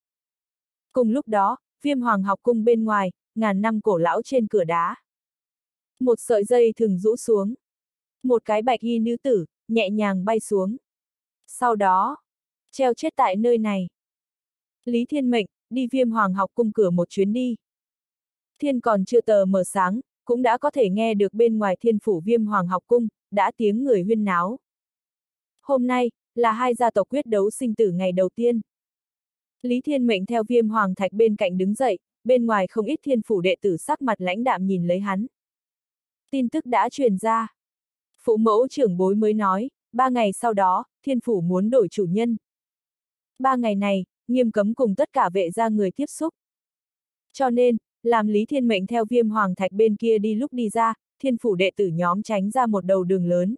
Cùng lúc đó, Viêm Hoàng học cung bên ngoài, ngàn năm cổ lão trên cửa đá. Một sợi dây thừng rũ xuống. Một cái bạch y nữ tử, nhẹ nhàng bay xuống. Sau đó, treo chết tại nơi này. Lý Thiên Mệnh, đi Viêm Hoàng học cung cửa một chuyến đi. Thiên còn chưa tờ mờ sáng, cũng đã có thể nghe được bên ngoài Thiên phủ Viêm Hoàng học cung, đã tiếng người huyên náo. Hôm nay, là hai gia tộc quyết đấu sinh tử ngày đầu tiên. Lý Thiên Mệnh theo Viêm Hoàng thạch bên cạnh đứng dậy, bên ngoài không ít Thiên phủ đệ tử sắc mặt lãnh đạm nhìn lấy hắn. Tin tức đã truyền ra. Phụ mẫu trưởng bối mới nói, 3 ngày sau đó, Thiên phủ muốn đổi chủ nhân. 3 ngày này, nghiêm cấm cùng tất cả vệ gia người tiếp xúc, Cho nên, làm Lý Thiên Mệnh theo Viêm Hoàng Thạch bên kia đi lúc đi ra, Thiên phủ đệ tử nhóm tránh ra một đầu đường lớn.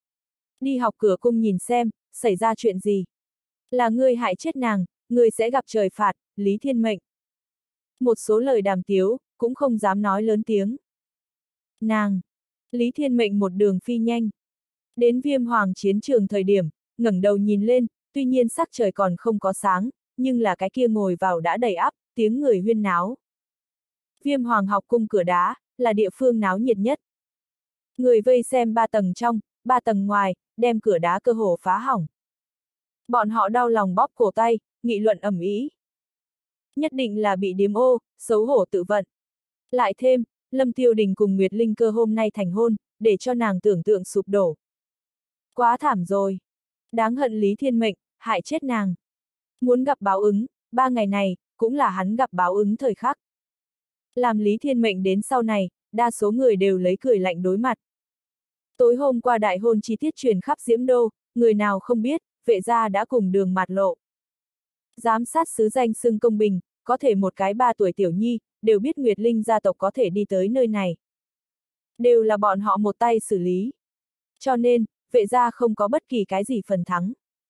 Đi học cửa cung nhìn xem, xảy ra chuyện gì. Là ngươi hại chết nàng, ngươi sẽ gặp trời phạt, Lý Thiên Mệnh. Một số lời đàm tiếu, cũng không dám nói lớn tiếng. Nàng! Lý Thiên Mệnh một đường phi nhanh. Đến Viêm Hoàng chiến trường thời điểm, ngẩng đầu nhìn lên, tuy nhiên sắc trời còn không có sáng, nhưng là cái kia ngồi vào đã đầy ắp, tiếng người huyên náo. Viêm Hoàng học cung cửa đá, là địa phương náo nhiệt nhất. Người vây xem 3 tầng trong, 3 tầng ngoài, đem cửa đá cơ hồ phá hỏng. Bọn họ đau lòng bóp cổ tay, nghị luận ầm ĩ. Nhất định là bị điếm ô, xấu hổ tự vận. Lại thêm, Lâm Tiêu Đình cùng Nguyệt Linh Cơ hôm nay thành hôn, để cho nàng tưởng tượng sụp đổ. Quá thảm rồi. Đáng hận Lý Thiên Mệnh, hại chết nàng. Muốn gặp báo ứng, 3 ngày này, cũng là hắn gặp báo ứng thời khắc. Làm Lý Thiên Mệnh đến sau này, đa số người đều lấy cười lạnh đối mặt. Tối hôm qua đại hôn chi tiết truyền khắp Diễm Đô, người nào không biết, Vệ gia đã cùng đường mạt lộ. Giám sát sứ danh xưng công bình, có thể một cái 3 tuổi tiểu nhi, đều biết Nguyệt Linh gia tộc có thể đi tới nơi này. Đều là bọn họ một tay xử lý. Cho nên, Vệ gia không có bất kỳ cái gì phần thắng.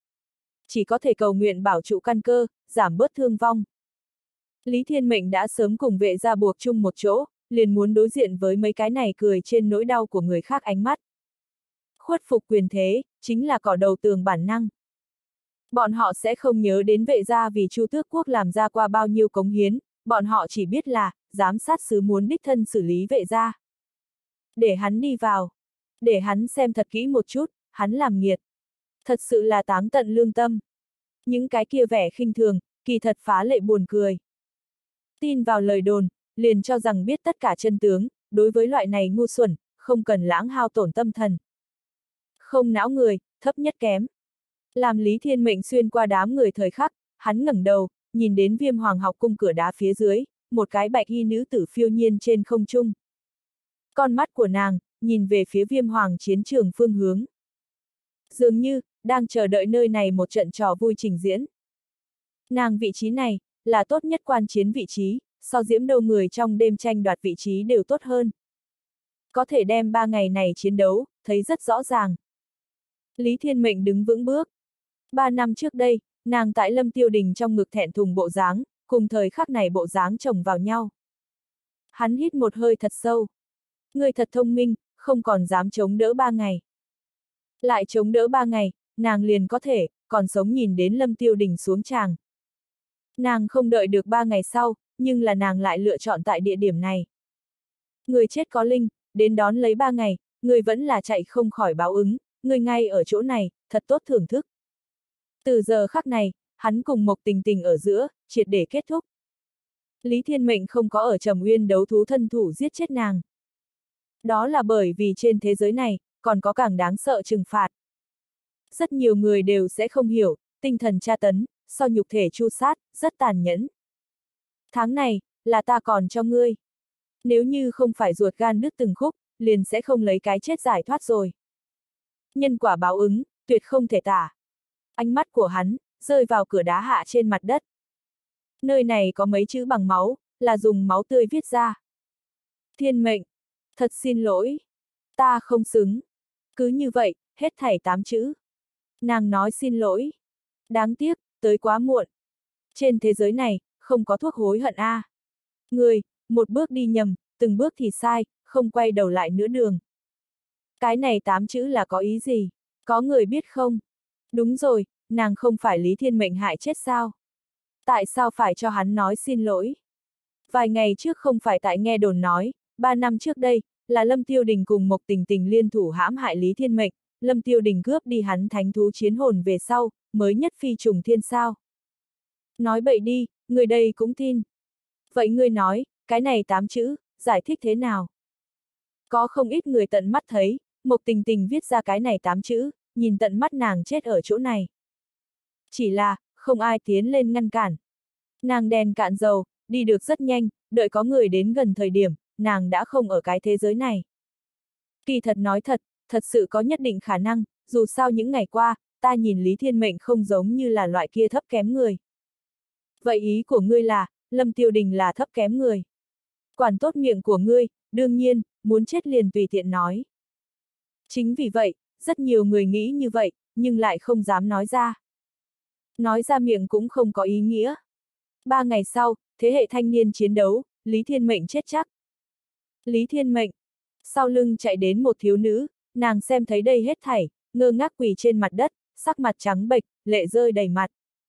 Chỉ có thể cầu nguyện bảo trụ căn cơ, giảm bớt thương vong. Lý Thiên Mệnh đã sớm cùng Vệ gia buộc chung một chỗ, liền muốn đối diện với mấy cái này cười trên nỗi đau của người khác ánh mắt. Khuất phục quyền thế, chính là cỏ đầu tường bản năng. Bọn họ sẽ không nhớ đến Vệ gia vì Chu Tước Quốc làm ra qua bao nhiêu cống hiến, bọn họ chỉ biết là, giám sát sứ muốn đích thân xử lý Vệ gia. Để hắn đi vào. Để hắn xem thật kỹ một chút, hắn làm nghiệt. Thật sự là táng tận lương tâm. Những cái kia vẻ khinh thường, kỳ thật phá lệ buồn cười. Tin vào lời đồn, liền cho rằng biết tất cả chân tướng, đối với loại này ngu xuẩn, không cần lãng hao tổn tâm thần. Không não người, thấp nhất kém. Làm Lý Thiên Mệnh xuyên qua đám người thời khắc, hắn ngẩng đầu, nhìn đến Viêm Hoàng học cung cửa đá phía dưới, một cái bạch y nữ tử phiêu nhiên trên không trung. Con mắt của nàng, nhìn về phía Viêm Hoàng chiến trường phương hướng. Dường như, đang chờ đợi nơi này một trận trò vui trình diễn. Nàng vị trí này, là tốt nhất quan chiến vị trí, so Diễm Đô người trong đêm tranh đoạt vị trí đều tốt hơn. Có thể đem 3 ngày này chiến đấu, thấy rất rõ ràng. Lý Thiên Mệnh đứng vững bước. 3 năm trước đây, nàng tại Lâm Tiêu Đình trong ngực thẹn thùng bộ dáng, cùng thời khắc này bộ dáng chồng vào nhau. Hắn hít một hơi thật sâu. Người thật thông minh, không còn dám chống đỡ 3 ngày. Lại chống đỡ 3 ngày, nàng liền có thể, còn sống nhìn đến Lâm Tiêu Đình xuống tràng. Nàng không đợi được 3 ngày sau, nhưng là nàng lại lựa chọn tại địa điểm này. Người chết có linh, đến đón lấy 3 ngày, người vẫn là chạy không khỏi báo ứng, người ngay ở chỗ này, thật tốt thưởng thức. Từ giờ khắc này, hắn cùng Mộc Tình Tình ở giữa, triệt để kết thúc. Lý Thiên Mệnh không có ở Trầm Uyên đấu thú thân thủ giết chết nàng. Đó là bởi vì trên thế giới này, còn có càng đáng sợ trừng phạt. Rất nhiều người đều sẽ không hiểu, tinh thần tra tấn, so nhục thể tru sát, rất tàn nhẫn. Tháng này, là ta còn cho ngươi. Nếu như không phải ruột gan đứt từng khúc, liền sẽ không lấy cái chết giải thoát rồi. Nhân quả báo ứng, tuyệt không thể tả. Ánh mắt của hắn, rơi vào cửa đá hạ trên mặt đất. Nơi này có mấy chữ bằng máu, là dùng máu tươi viết ra. Thiên Mệnh, thật xin lỗi. Ta không xứng. Cứ như vậy, hết thảy 8 chữ. Nàng nói xin lỗi. Đáng tiếc, tới quá muộn. Trên thế giới này, không có thuốc hối hận a. Người, một bước đi nhầm, từng bước thì sai, không quay đầu lại nữa đường. Cái này 8 chữ là có ý gì? Có người biết không? Đúng rồi, nàng không phải Lý Thiên Mệnh hại chết sao? Tại sao phải cho hắn nói xin lỗi? Vài ngày trước không phải tại nghe đồn nói, 3 năm trước đây, là Lâm Tiêu Đình cùng Mộc Tình Tình liên thủ hãm hại Lý Thiên Mệnh, Lâm Tiêu Đình cướp đi hắn thánh thú chiến hồn về sau, mới nhất phi trùng thiên sao. Nói bậy đi, người đây cũng tin. Vậy ngươi nói, cái này 8 chữ, giải thích thế nào? Có không ít người tận mắt thấy, Mộc Tình Tình viết ra cái này 8 chữ, nhìn tận mắt nàng chết ở chỗ này. Chỉ là, không ai tiến lên ngăn cản. Nàng đèn cạn dầu, đi được rất nhanh, đợi có người đến gần thời điểm, nàng đã không ở cái thế giới này. Kỳ thật nói thật, thật sự có nhất định khả năng, dù sao những ngày qua, ta nhìn Lý Thiên Mệnh không giống như là loại kia thấp kém người. Vậy ý của ngươi là, Lâm Tiêu Đình là thấp kém người. Quản tốt miệng của ngươi, đương nhiên, muốn chết liền tùy tiện nói. Chính vì vậy, rất nhiều người nghĩ như vậy, nhưng lại không dám nói ra. Nói ra miệng cũng không có ý nghĩa. 3 ngày sau, thế hệ thanh niên chiến đấu, Lý Thiên Mệnh chết chắc. Lý Thiên Mệnh. Sau lưng chạy đến một thiếu nữ, nàng xem thấy đây hết thảy, ngơ ngác quỳ trên mặt đất, sắc mặt trắng bệch, lệ rơi đầy mặt.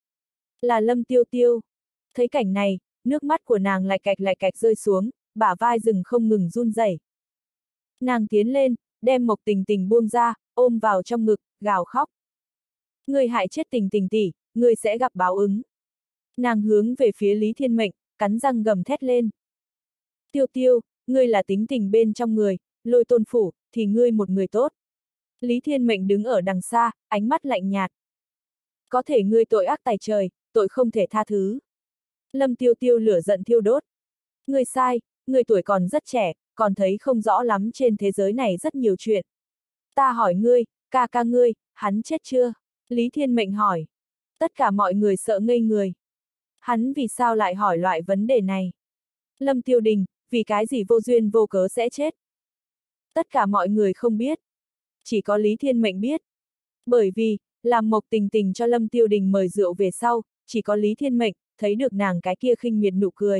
Là Lâm Tiêu Tiêu. Thấy cảnh này, nước mắt của nàng lại cạch rơi xuống, bả vai rừng không ngừng run rẩy. Nàng tiến lên, đem Mộc Tình Tình buông ra, ôm vào trong ngực, gào khóc. Ngươi hại chết Tình Tình tỷ, ngươi sẽ gặp báo ứng. Nàng hướng về phía Lý Thiên Mệnh, cắn răng gầm thét lên. Tiêu Tiêu, ngươi là tính tình bên trong người, Lôi Tôn phủ, thì ngươi một người tốt. Lý Thiên Mệnh đứng ở đằng xa, ánh mắt lạnh nhạt. Có thể ngươi tội ác tày trời, tội không thể tha thứ. Lâm Tiêu Tiêu lửa giận thiêu đốt. Ngươi sai, ngươi tuổi còn rất trẻ, còn thấy không rõ lắm trên thế giới này rất nhiều chuyện. Ta hỏi ngươi, ca ca ngươi, hắn chết chưa? Lý Thiên Mệnh hỏi. Tất cả mọi người sợ ngây người. Hắn vì sao lại hỏi loại vấn đề này? Lâm Tiêu Đình, vì cái gì vô duyên vô cớ sẽ chết? Tất cả mọi người không biết. Chỉ có Lý Thiên Mệnh biết. Bởi vì, làm Mộc Tình Tình cho Lâm Tiêu Đình mời rượu về sau, chỉ có Lý Thiên Mệnh, thấy được nàng cái kia khinh miệt nụ cười.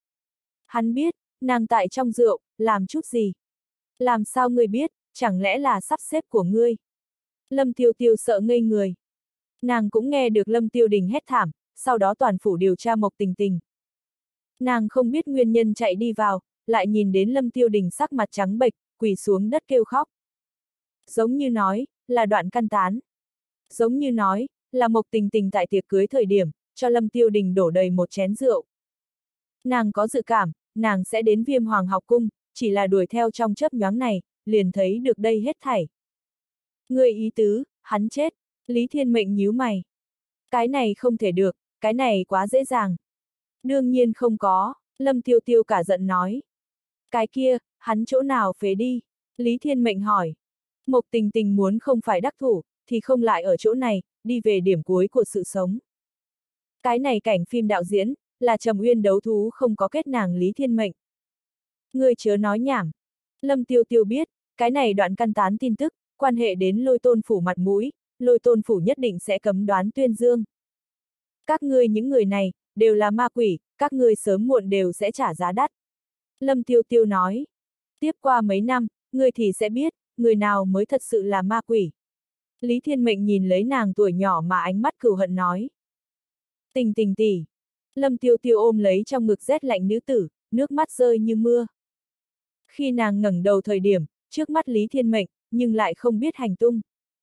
Hắn biết, nàng tại trong rượu, làm chút gì? Làm sao ngươi biết, chẳng lẽ là sắp xếp của ngươi? Lâm Tiêu Tiêu sợ ngây người. Nàng cũng nghe được Lâm Tiêu Đình hét thảm, sau đó toàn phủ điều tra Mộc Tình Tình. Nàng không biết nguyên nhân chạy đi vào, lại nhìn đến Lâm Tiêu Đình sắc mặt trắng bệch, quỳ xuống đất kêu khóc. Giống như nói, là đoạn căn tán. Giống như nói, là Mộc Tình Tình tại tiệc cưới thời điểm, cho Lâm Tiêu Đình đổ đầy một chén rượu. Nàng có dự cảm, nàng sẽ đến Viêm Hoàng học cung, chỉ là đuổi theo trong chớp nhoáng này, liền thấy được đây hết thảy. Ngươi ý tứ, hắn chết, Lý Thiên Mệnh nhíu mày. Cái này không thể được, cái này quá dễ dàng. Đương nhiên không có, Lâm Tiêu Tiêu cả giận nói. Cái kia, hắn chỗ nào phế đi? Lý Thiên Mệnh hỏi. Mộc Tình Tình muốn không phải đắc thủ, thì không lại ở chỗ này, đi về điểm cuối của sự sống. Cái này cảnh phim đạo diễn, là Trầm Uyên đấu thú không có kết nàng Lý Thiên Mệnh. Ngươi chớ nói nhảm. Lâm Tiêu Tiêu biết, cái này đoạn căn tán tin tức, quan hệ đến Lôi Tôn phủ mặt mũi, Lôi Tôn phủ nhất định sẽ cấm đoán tuyên dương. Các ngươi những người này, đều là ma quỷ, các ngươi sớm muộn đều sẽ trả giá đắt. Lâm Tiêu Tiêu nói. Tiếp qua mấy năm, ngươi thì sẽ biết, người nào mới thật sự là ma quỷ. Lý Thiên Mệnh nhìn lấy nàng tuổi nhỏ mà ánh mắt cừu hận nói. Tình Tình tỷ. Lâm Tiêu Tiêu ôm lấy trong ngực rét lạnh nữ tử, nước mắt rơi như mưa. Khi nàng ngẩng đầu thời điểm, trước mắt Lý Thiên Mệnh, nhưng lại không biết hành tung.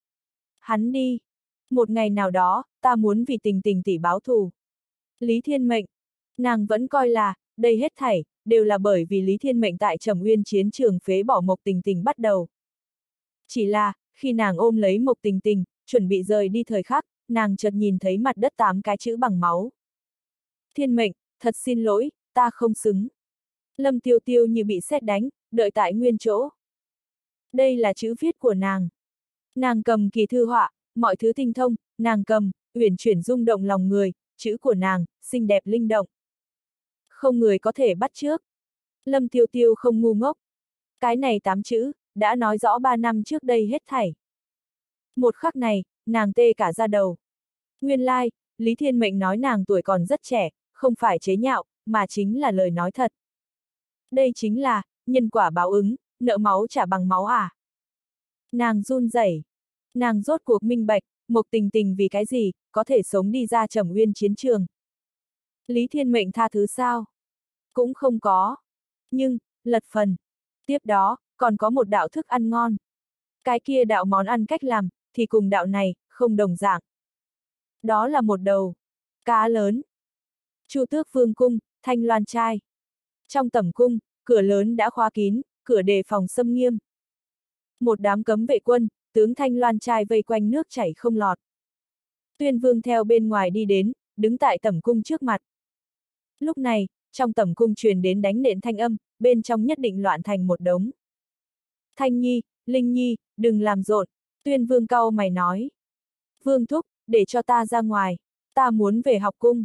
Hắn đi. Một ngày nào đó, ta muốn vì Tình Tình tỷ báo thù. Lý Thiên Mệnh. Nàng vẫn coi là, đây hết thảy, đều là bởi vì Lý Thiên Mệnh tại Trầm Uyên chiến trường phế bỏ Mộc Tình Tình bắt đầu. Chỉ là, khi nàng ôm lấy Mộc Tình Tình, chuẩn bị rời đi thời khắc, nàng chợt nhìn thấy mặt đất 8 cái chữ bằng máu. Thiên Mệnh, thật xin lỗi, ta không xứng. Lâm Tiêu Tiêu như bị sét đánh, đợi tại nguyên chỗ. Đây là chữ viết của nàng. Nàng cầm kỳ thư họa, mọi thứ tinh thông, nàng cầm, uyển chuyển rung động lòng người, chữ của nàng, xinh đẹp linh động. Không người có thể bắt chước. Lâm Tiêu Tiêu không ngu ngốc. Cái này 8 chữ, đã nói rõ 3 năm trước đây hết thảy. Một khắc này, nàng tê cả da đầu. Nguyên lai, Lý Thiên Mệnh nói nàng tuổi còn rất trẻ, không phải chế nhạo, mà chính là lời nói thật. Đây chính là, nhân quả báo ứng, nợ máu trả bằng máu à. Nàng run rẩy. Nàng rốt cuộc minh bạch, Mộc Tình Tình vì cái gì, có thể sống đi ra Trầm Uyên chiến trường. Lý Thiên Mệnh tha thứ sao? Cũng không có. Nhưng, lật phần. Tiếp đó, còn có một đạo thức ăn ngon. Cái kia đạo món ăn cách làm, thì cùng đạo này, không đồng dạng. Đó là một đầu cá lớn. Chu Tước Vương cung, Thanh Loan trai. Trong tẩm cung, cửa lớn đã khóa kín, cửa đề phòng xâm nghiêm. Một đám cấm vệ quân, tướng Thanh Loan trai vây quanh nước chảy không lọt. Tuyên Vương theo bên ngoài đi đến, đứng tại tẩm cung trước mặt. Lúc này, trong tẩm cung truyền đến đánh nện thanh âm, bên trong nhất định loạn thành một đống. Thanh Nhi, Linh Nhi, đừng làm rộn, Tuyên Vương cau mày nói. Vương thúc, để cho ta ra ngoài, ta muốn về học cung.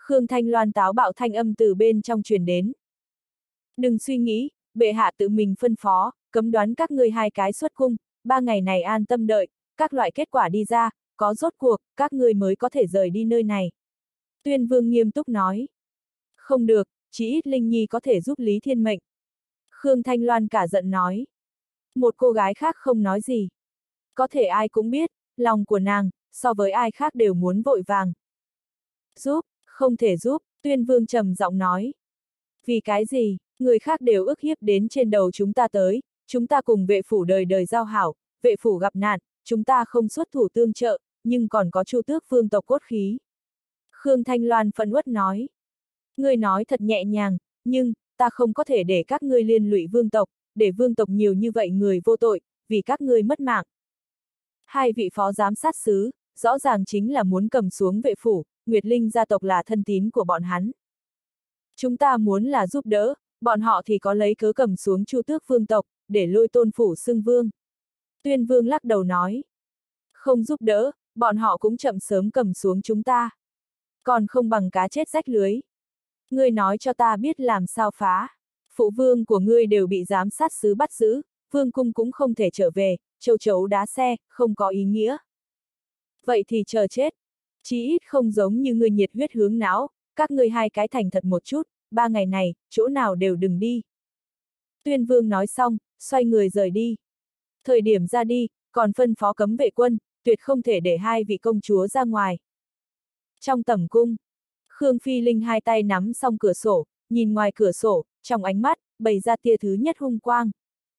Khương Thanh Loan táo bạo thanh âm từ bên trong truyền đến. Đừng suy nghĩ, bệ hạ tự mình phân phó, cấm đoán các ngươi hai cái xuất cung, 3 ngày này an tâm đợi, các loại kết quả đi ra, có rốt cuộc, các ngươi mới có thể rời đi nơi này. Tuyên Vương nghiêm túc nói. Không được, chỉ ít Linh Nhi có thể giúp Lý Thiên Mệnh. Khương Thanh Loan cả giận nói. Một cô gái khác không nói gì. Có thể ai cũng biết, lòng của nàng, so với ai khác đều muốn vội vàng. Giúp, không thể giúp, Tuyên Vương trầm giọng nói. Vì cái gì, người khác đều ức hiếp đến trên đầu chúng ta tới, chúng ta cùng vệ phủ đời đời giao hảo, vệ phủ gặp nạn, chúng ta không xuất thủ tương trợ, nhưng còn có Chu Tước vương tộc cốt khí. Khương Thanh Loan phẫn uất nói. Ngươi nói thật nhẹ nhàng, nhưng, ta không có thể để các ngươi liên lụy vương tộc, để vương tộc nhiều như vậy người vô tội, vì các ngươi mất mạng. Hai vị phó giám sát sứ, rõ ràng chính là muốn cầm xuống vệ phủ, Nguyệt Linh gia tộc là thân tín của bọn hắn. Chúng ta muốn là giúp đỡ, bọn họ thì có lấy cớ cầm xuống Chu Tước vương tộc, để Lôi Tôn phủ xưng vương. Tuyên Vương lắc đầu nói. Không giúp đỡ, bọn họ cũng chậm sớm cầm xuống chúng ta. Còn không bằng cá chết rách lưới. Ngươi nói cho ta biết làm sao phá. Phụ vương của ngươi đều bị giám sát sứ bắt giữ, vương cung cũng không thể trở về, châu chấu đá xe, không có ý nghĩa. Vậy thì chờ chết. Chí ít không giống như ngươi nhiệt huyết hướng não, các ngươi hai cái thành thật một chút, 3 ngày này, chỗ nào đều đừng đi. Tuyên Vương nói xong, xoay người rời đi. Thời điểm ra đi, còn phân phó cấm vệ quân, tuyệt không thể để hai vị công chúa ra ngoài. Trong tẩm cung, Khương Phi Linh hai tay nắm song cửa sổ, nhìn ngoài cửa sổ, trong ánh mắt, bày ra tia thứ nhất hung quang.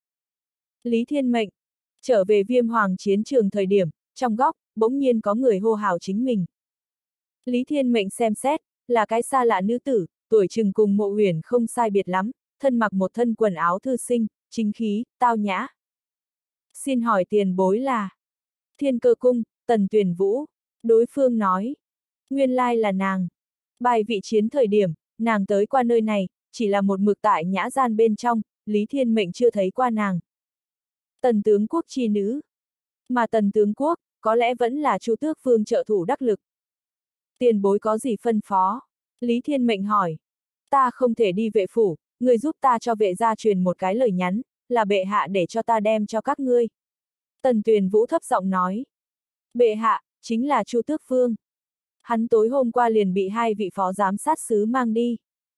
Lý Thiên Mệnh, trở về Viêm Hoàng chiến trường thời điểm, trong góc, bỗng nhiên có người hô hào chính mình. Lý Thiên Mệnh xem xét, là cái xa lạ nữ tử, tuổi chừng cùng Mộ Huyền không sai biệt lắm, thân mặc một thân quần áo thư sinh, chính khí, tao nhã. Xin hỏi tiền bối là Thiên Cơ Cung, Tần Tuyền Vũ. Đối phương nói. Nguyên lai là nàng. Bài vị chiến thời điểm, nàng tới qua nơi này, chỉ là một mực tại nhã gian bên trong, Lý Thiên Mệnh chưa thấy qua nàng. Tần tướng quốc chi nữ. Mà Tần tướng quốc, có lẽ vẫn là Chu Tước vương trợ thủ đắc lực. Tiền bối có gì phân phó? Lý Thiên Mệnh hỏi. Ta không thể đi vệ phủ, người giúp ta cho vệ gia truyền một cái lời nhắn, là bệ hạ để cho ta đem cho các ngươi. Tần Tuyền Vũ thấp giọng nói. Bệ hạ, chính là Chu Tước vương. Hắn tối hôm qua liền bị hai vị phó giám sát sứ mang đi.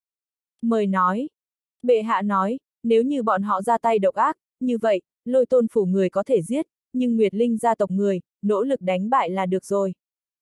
Mời nói. Bệ hạ nói, nếu như bọn họ ra tay độc ác, như vậy, Lôi Tôn phủ người có thể giết, nhưng Nguyệt Linh gia tộc người, nỗ lực đánh bại là được rồi.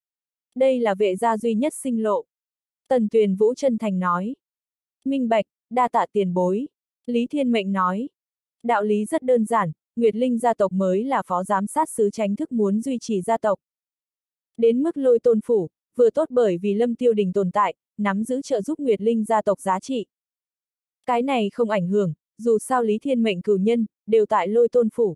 Đây là vệ gia duy nhất sinh lộ. Tần Tuyền Vũ chân thành nói. Minh bạch, đa tạ tiền bối. Lý Thiên Mệnh nói. Đạo lý rất đơn giản, Nguyệt Linh gia tộc mới là phó giám sát sứ tránh thức muốn duy trì gia tộc. Đến mức Lôi Tôn phủ, vừa tốt bởi vì Lâm Tiêu Đình tồn tại, nắm giữ trợ giúp Nguyệt Linh gia tộc giá trị. Cái này không ảnh hưởng, dù sao Lý Thiên Mệnh cửu nhân, đều tại Lôi Tôn phủ.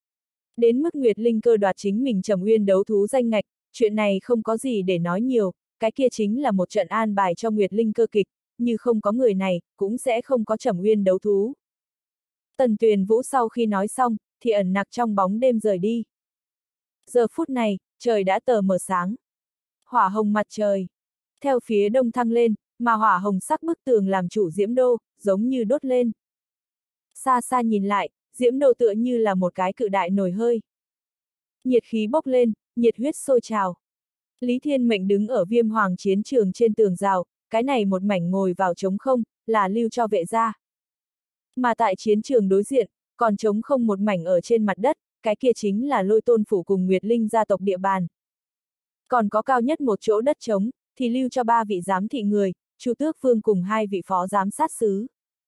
Đến mức Nguyệt Linh cơ đoạt chính mình Trầm Uyên đấu thú danh ngạch, chuyện này không có gì để nói nhiều, cái kia chính là một trận an bài cho Nguyệt Linh cơ kịch, như không có người này, cũng sẽ không có Trầm Uyên đấu thú. Tần Tuyền Vũ sau khi nói xong, thì ẩn nặc trong bóng đêm rời đi. Giờ phút này, trời đã tờ mờ sáng. Hỏa hồng mặt trời. Theo phía đông thăng lên, mà hỏa hồng sắc bức tường làm chủ diễm đô, giống như đốt lên. Xa xa nhìn lại, diễm đô tựa như là một cái cự đại nồi hơi. Nhiệt khí bốc lên, nhiệt huyết sôi trào. Lý Thiên Mệnh đứng ở Viêm Hoàng chiến trường trên tường rào, cái này một mảnh ngồi vào trống không, là lưu cho vệ gia. Mà tại chiến trường đối diện, còn trống không một mảnh ở trên mặt đất, cái kia chính là Lôi Tôn phủ cùng Nguyệt Linh gia tộc địa bàn. Còn có cao nhất một chỗ đất trống, thì lưu cho 3 vị giám thị người, Chu Tước vương cùng 2 vị phó giám sát sứ.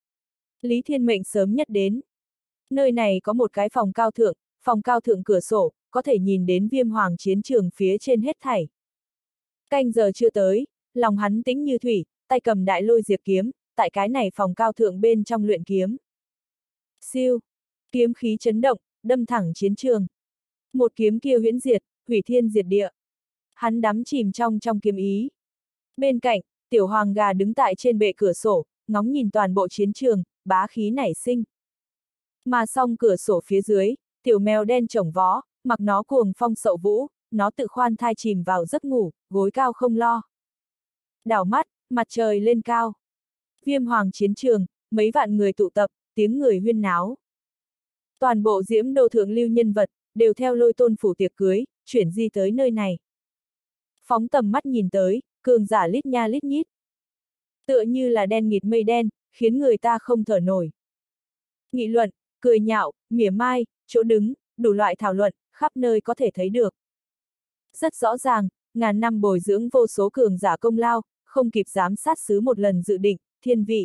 Lý Thiên Mệnh sớm nhất đến. Nơi này có một cái phòng cao thượng cửa sổ, có thể nhìn đến Viêm Hoàng chiến trường phía trên hết thảy. Canh giờ chưa tới, lòng hắn tĩnh như thủy, tay cầm đại lôi diệt kiếm, tại cái này phòng cao thượng bên trong luyện kiếm. Siêu, kiếm khí chấn động, đâm thẳng chiến trường. Một kiếm kia huyễn diệt, hủy thiên diệt địa. Hắn đắm chìm trong kiếm ý. Bên cạnh, tiểu hoàng gà đứng tại trên bệ cửa sổ, ngóng nhìn toàn bộ chiến trường, bá khí nảy sinh. Mà song cửa sổ phía dưới, tiểu mèo đen chổng vó, mặc nó cuồng phong sậu vũ, nó tự khoan thai chìm vào giấc ngủ, gối cao không lo. Đảo mắt, Mặt trời lên cao. Viêm hoàng chiến trường, mấy vạn người tụ tập, tiếng người huyên náo. Toàn bộ Diễm Đô thượng lưu nhân vật, đều theo Lôi Tôn phủ tiệc cưới, chuyển di tới nơi này. Phóng tầm mắt nhìn tới, cường giả lít nha lít nhít. Tựa như là đen nghịt mây đen, khiến người ta không thở nổi. Nghị luận, cười nhạo, mỉa mai, chỗ đứng, đủ loại thảo luận, khắp nơi có thể thấy được. Rất rõ ràng, ngàn năm bồi dưỡng vô số cường giả công lao, không kịp giám sát sứ một lần dự định, thiên vị.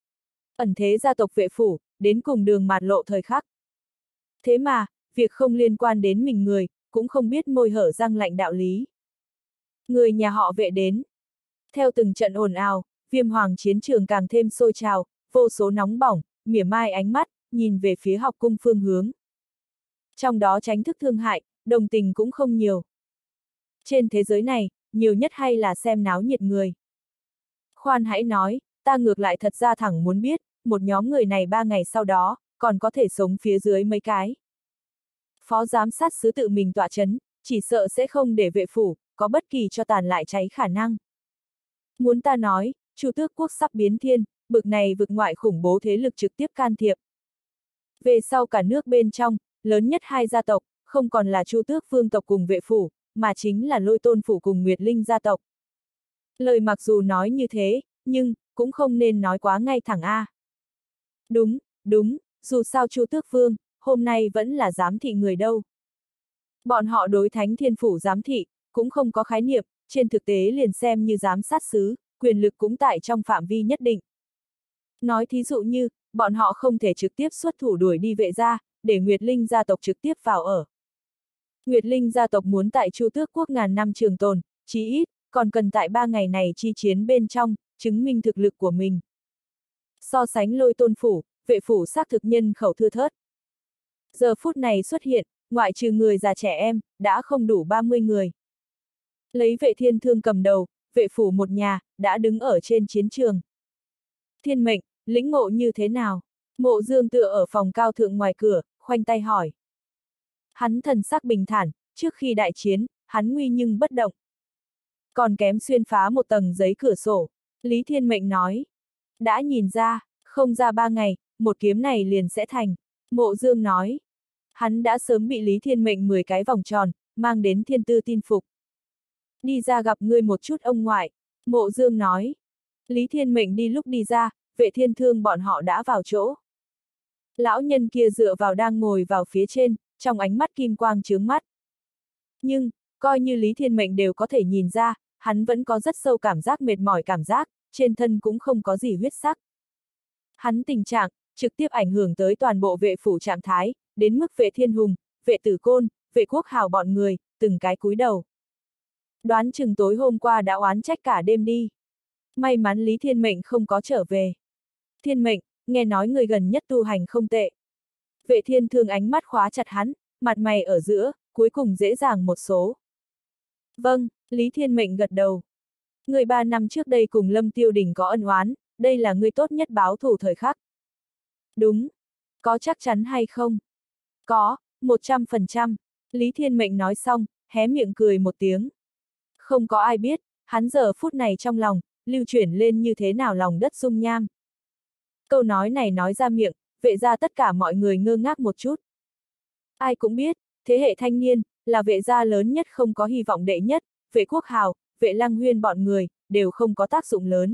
Ẩn thế gia tộc Vệ phủ, đến cùng đường mạt lộ thời khắc. Thế mà, việc không liên quan đến mình người, cũng không biết môi hở răng lạnh đạo lý. Người nhà họ Vệ đến. Theo từng trận ồn ào, Viêm hoàng chiến trường càng thêm sôi trào, vô số nóng bỏng, mỉa mai ánh mắt, nhìn về phía học cung phương hướng. Trong đó tránh thức thương hại, đồng tình cũng không nhiều. Trên thế giới này, nhiều nhất hay là xem náo nhiệt người. Khoan hãy nói, ta ngược lại thật ra thẳng muốn biết, một nhóm người này 3 ngày sau đó, còn có thể sống phía dưới mấy cái. Phó giám sát sứ tự mình tọa chấn, chỉ sợ sẽ không để Vệ phủ, có bất kỳ cho tàn lại cháy khả năng. Muốn ta nói, Chu Tước quốc sắp biến thiên, bực này vực ngoại khủng bố thế lực trực tiếp can thiệp. Về sau cả nước bên trong, lớn nhất hai gia tộc, không còn là Chu Tước vương tộc cùng Vệ phủ, mà chính là Lôi Tôn phủ cùng Nguyệt Linh gia tộc. Lời mặc dù nói như thế, nhưng, cũng không nên nói quá ngay thẳng a. Đúng, đúng, dù sao Chu Tước vương, hôm nay vẫn là giám thị người đâu. Bọn họ đối Thánh Thiên phủ giám thị, cũng không có khái niệm, trên thực tế liền xem như giám sát sứ, quyền lực cũng tại trong phạm vi nhất định. Nói thí dụ như, bọn họ không thể trực tiếp xuất thủ đuổi đi Vệ gia, để Nguyệt Linh gia tộc trực tiếp vào ở. Nguyệt Linh gia tộc muốn tại Chu Tước quốc ngàn năm trường tồn, chí ít, còn cần tại 3 ngày này chi chiến bên trong, chứng minh thực lực của mình. So sánh Lôi Tôn phủ, Vệ phủ xác thực nhân khẩu thưa thớt. Giờ phút này xuất hiện, ngoại trừ người già trẻ em, đã không đủ 30 người. Lấy Vệ Thiên Thương cầm đầu, Vệ phủ một nhà, đã đứng ở trên chiến trường. Thiên mệnh, lĩnh ngộ như thế nào? Mộ Dương tựa ở phòng cao thượng ngoài cửa, khoanh tay hỏi. Hắn thần sắc bình thản, trước khi đại chiến, hắn nguy nhưng bất động. Còn kém xuyên phá một tầng giấy cửa sổ, Lý Thiên Mệnh nói. Đã nhìn ra, không ra 3 ngày, một kiếm này liền sẽ thành. Mộ Dương nói. Hắn đã sớm bị Lý Thiên Mệnh 10 cái vòng tròn, mang đến thiên tư tin phục. Đi ra gặp ngươi một chút ông ngoại, Mộ Dương nói. Lý Thiên Mệnh đi lúc đi ra, Vệ Thiên Thương bọn họ đã vào chỗ. Lão nhân kia dựa vào đang ngồi vào phía trên, trong ánh mắt kim quang chướng mắt. Nhưng, coi như Lý Thiên Mệnh đều có thể nhìn ra, hắn vẫn có rất sâu cảm giác mệt mỏi cảm giác, trên thân cũng không có gì huyết sắc. Hắn tình trạng, trực tiếp ảnh hưởng tới toàn bộ Vệ phủ trạng thái, đến mức Vệ Thiên Hùng, Vệ Tử Côn, Vệ Quốc Hào bọn người, từng cái cúi đầu. Đoán chừng tối hôm qua đã oán trách cả đêm đi. May mắn Lý Thiên Mệnh không có trở về. Thiên Mệnh, nghe nói người gần nhất tu hành không tệ. Vệ Thiên Thương ánh mắt khóa chặt hắn, mặt mày ở giữa, cuối cùng dễ dàng một số. Vâng, Lý Thiên Mệnh gật đầu. Người 3 năm trước đây cùng Lâm Tiêu Đình có ân oán, đây là người tốt nhất báo thù thời khắc. Đúng. Có chắc chắn hay không? Có, 100%. Lý Thiên Mệnh nói xong, hé miệng cười một tiếng. Không có ai biết, hắn giờ phút này trong lòng, lưu chuyển lên như thế nào lòng đất dung nham. Câu nói này nói ra miệng, Vệ gia tất cả mọi người ngơ ngác một chút. Ai cũng biết, thế hệ thanh niên, là Vệ gia lớn nhất không có hy vọng đệ nhất, Vệ Quốc Hào, Vệ Lăng Huyên bọn người, đều không có tác dụng lớn.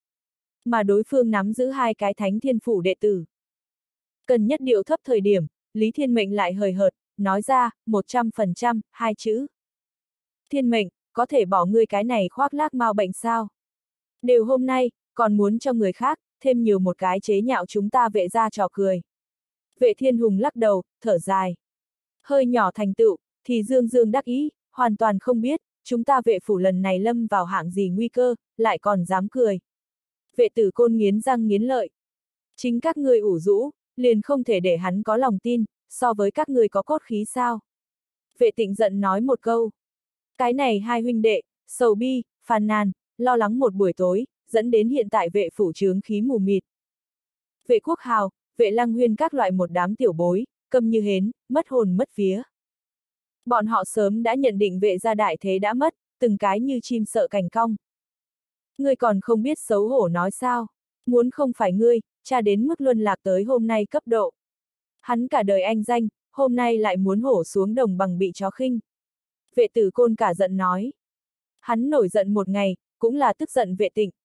Mà đối phương nắm giữ 2 cái Thánh Thiên phủ đệ tử. Cần nhất điệu thấp thời điểm, Lý Thiên Mệnh lại hời hợt, nói ra, 100%, 2 chữ. Thiên Mệnh, có thể bỏ ngươi cái này khoác lác mau bệnh sao? Đều hôm nay, còn muốn cho người khác, thêm nhiều một cái chế nhạo chúng ta Vệ gia trò cười. Vệ Thiên Hùng lắc đầu, thở dài. Hơi nhỏ thành tựu, thì dương dương đắc ý, hoàn toàn không biết, chúng ta Vệ phủ lần này lâm vào hạng gì nguy cơ, lại còn dám cười. Vệ Tử Côn nghiến răng nghiến lợi. Chính các ngươi ủ rũ, liền không thể để hắn có lòng tin, so với các ngươi có cốt khí sao? Vệ Tịnh giận nói một câu. Cái này hai huynh đệ, sầu bi, phàn nàn, lo lắng một buổi tối, dẫn đến hiện tại Vệ phủ chướng khí mù mịt. Vệ Quốc Hào, Vệ Lăng Huyên các loại một đám tiểu bối, câm như hến, mất hồn mất vía. Bọn họ sớm đã nhận định Vệ gia đại thế đã mất, từng cái như chim sợ cành cong. Ngươi còn không biết xấu hổ nói sao? Muốn không phải ngươi, cha đến mức luân lạc tới hôm nay cấp độ. Hắn cả đời anh danh, hôm nay lại muốn hổ xuống đồng bằng bị chó khinh. Vệ tử Côn cả giận nói. Hắn nổi giận một ngày, cũng là tức giận Vệ Tịnh.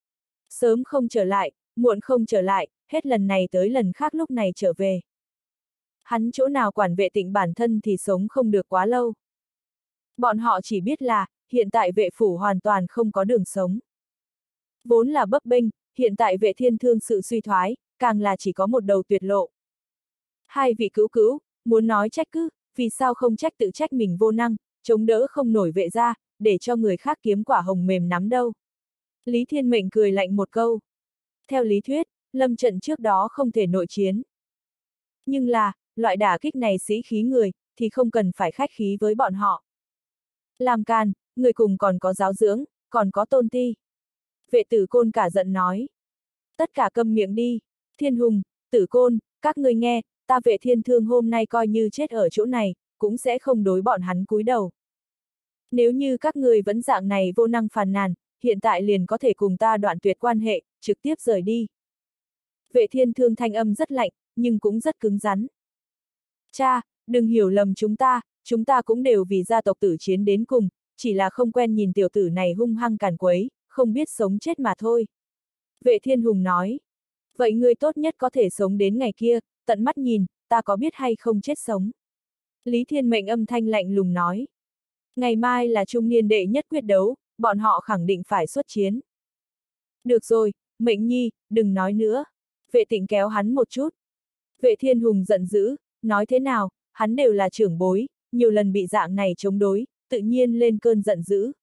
Sớm không trở lại, muộn không trở lại, hết lần này tới lần khác lúc này trở về. Hắn chỗ nào quản Vệ Tịnh bản thân thì sống không được quá lâu. Bọn họ chỉ biết là, hiện tại Vệ phủ hoàn toàn không có đường sống. Vốn là bấp bênh, hiện tại Vệ Thiên Thương sự suy thoái, càng là chỉ có một đầu tuyệt lộ. Hai vị cứu cứu, muốn nói trách cứ, vì sao không trách tự trách mình vô năng, chống đỡ không nổi Vệ gia, để cho người khác kiếm quả hồng mềm nắm đâu. Lý Thiên Mệnh cười lạnh một câu. Theo lý thuyết, lâm trận trước đó không thể nội chiến. Nhưng là, loại đả kích này sĩ khí người, thì không cần phải khách khí với bọn họ. Làm càn, người cùng còn có giáo dưỡng, còn có tôn ti. Vệ tử Côn cả giận nói. Tất cả câm miệng đi. Thiên Hùng, Tử Côn, các ngươi nghe, ta Vệ Thiên Thương hôm nay coi như chết ở chỗ này, cũng sẽ không đối bọn hắn cúi đầu. Nếu như các người vẫn dạng này vô năng phàn nàn, hiện tại liền có thể cùng ta đoạn tuyệt quan hệ, trực tiếp rời đi. Vệ Thiên Thương thanh âm rất lạnh, nhưng cũng rất cứng rắn. Cha, đừng hiểu lầm chúng ta cũng đều vì gia tộc tử chiến đến cùng, chỉ là không quen nhìn tiểu tử này hung hăng càn quấy, không biết sống chết mà thôi. Vệ Thiên Hùng nói. Vậy ngươi tốt nhất có thể sống đến ngày kia, tận mắt nhìn, ta có biết hay không chết sống. Lý Thiên Mệnh âm thanh lạnh lùng nói. Ngày mai là trung niên đệ nhất quyết đấu, bọn họ khẳng định phải xuất chiến. Được rồi, Mệnh Nhi, đừng nói nữa. Vệ Tịnh kéo hắn một chút. Vệ Thiên Hùng giận dữ, nói thế nào, hắn đều là trưởng bối, nhiều lần bị dạng này chống đối, tự nhiên lên cơn giận dữ.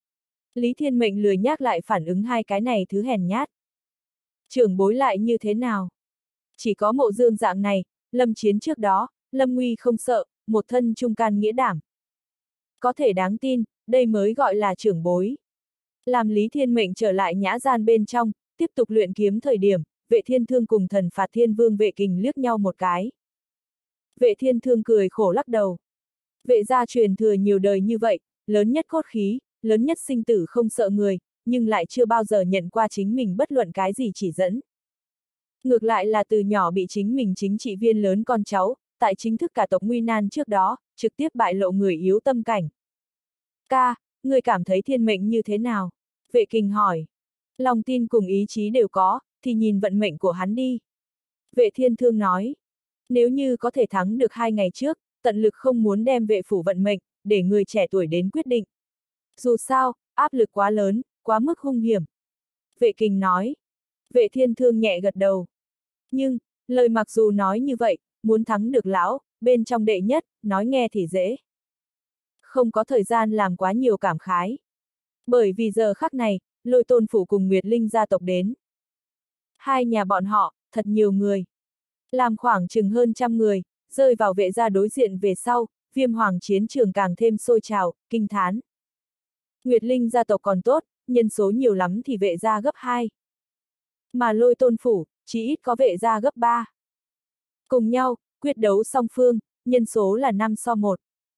Lý Thiên Mệnh lười nhắc lại phản ứng hai cái này thứ hèn nhát. Trưởng bối lại như thế nào? Chỉ có Mộ Dương dạng này, lâm chiến trước đó, lâm nguy không sợ, một thân trung can nghĩa đảm. Có thể đáng tin, đây mới gọi là trưởng bối. Làm Lý Thiên Mệnh trở lại nhã gian bên trong, tiếp tục luyện kiếm thời điểm, Vệ Thiên Thương cùng Thần Phạt Thiên Vương Vệ Kình liếc nhau một cái. Vệ Thiên Thương cười khổ lắc đầu. Vệ gia truyền thừa nhiều đời như vậy, lớn nhất cốt khí, lớn nhất sinh tử không sợ người, nhưng lại chưa bao giờ nhận qua chính mình bất luận cái gì chỉ dẫn. Ngược lại là từ nhỏ bị chính mình chính trị viên lớn con cháu, tại chính thức cả tộc nguy nan trước đó, trực tiếp bại lộ người yếu tâm cảnh. Ca, người cảm thấy thiên mệnh như thế nào? Vệ Kình hỏi. Lòng tin cùng ý chí đều có, thì nhìn vận mệnh của hắn đi. Vệ Thiên Thương nói. Nếu như có thể thắng được 2 ngày trước, tận lực không muốn đem vệ phủ vận mệnh, để người trẻ tuổi đến quyết định. Dù sao, áp lực quá lớn, quá mức hung hiểm. Vệ Kình nói. Vệ Thiên Thương nhẹ gật đầu. Nhưng, lời mặc dù nói như vậy, muốn thắng được lão, bên trong đệ nhất, nói nghe thì dễ. Không có thời gian làm quá nhiều cảm khái. Bởi vì giờ khắc này, Lôi Tôn phủ cùng Nguyệt Linh gia tộc đến. Hai nhà bọn họ, thật nhiều người. Làm khoảng chừng hơn 100 người, rơi vào vệ gia đối diện về sau, Viêm Hoàng chiến trường càng thêm sôi trào, kinh thán. Nguyệt Linh gia tộc còn tốt, nhân số nhiều lắm thì vệ gia gấp 2. Mà Lôi Tôn phủ, chỉ ít có vệ gia gấp 3. Cùng nhau, quyết đấu song phương, nhân số là 5-1.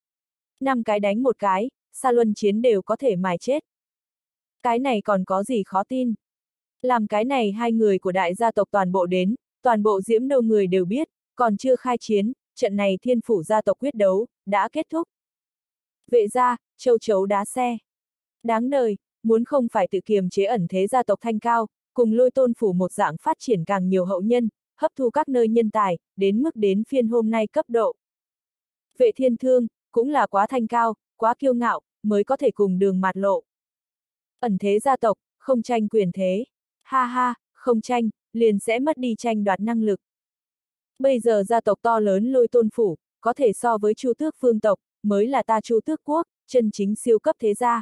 5 cái đánh một cái, xa luân chiến đều có thể mài chết. Cái này còn có gì khó tin. Làm cái này hai người của đại gia tộc toàn bộ đến, toàn bộ Diễm Đô người đều biết, còn chưa khai chiến, trận này Thiên phủ gia tộc quyết đấu, đã kết thúc. Vệ gia, châu chấu đá xe. Đáng đời, muốn không phải tự kiềm chế ẩn thế gia tộc thanh cao, cùng Lôi Tôn phủ một dạng phát triển càng nhiều hậu nhân, hấp thu các nơi nhân tài, đến mức đến phiên hôm nay cấp độ. Vệ Thiên Thương, cũng là quá thanh cao, quá kiêu ngạo, mới có thể cùng đường mạt lộ. Ẩn thế gia tộc, không tranh quyền thế. Ha ha, không tranh, liền sẽ mất đi tranh đoạt năng lực. Bây giờ gia tộc to lớn Lôi Tôn phủ, có thể so với Chu Tước Vương tộc, mới là ta Chu Tước quốc, chân chính siêu cấp thế gia.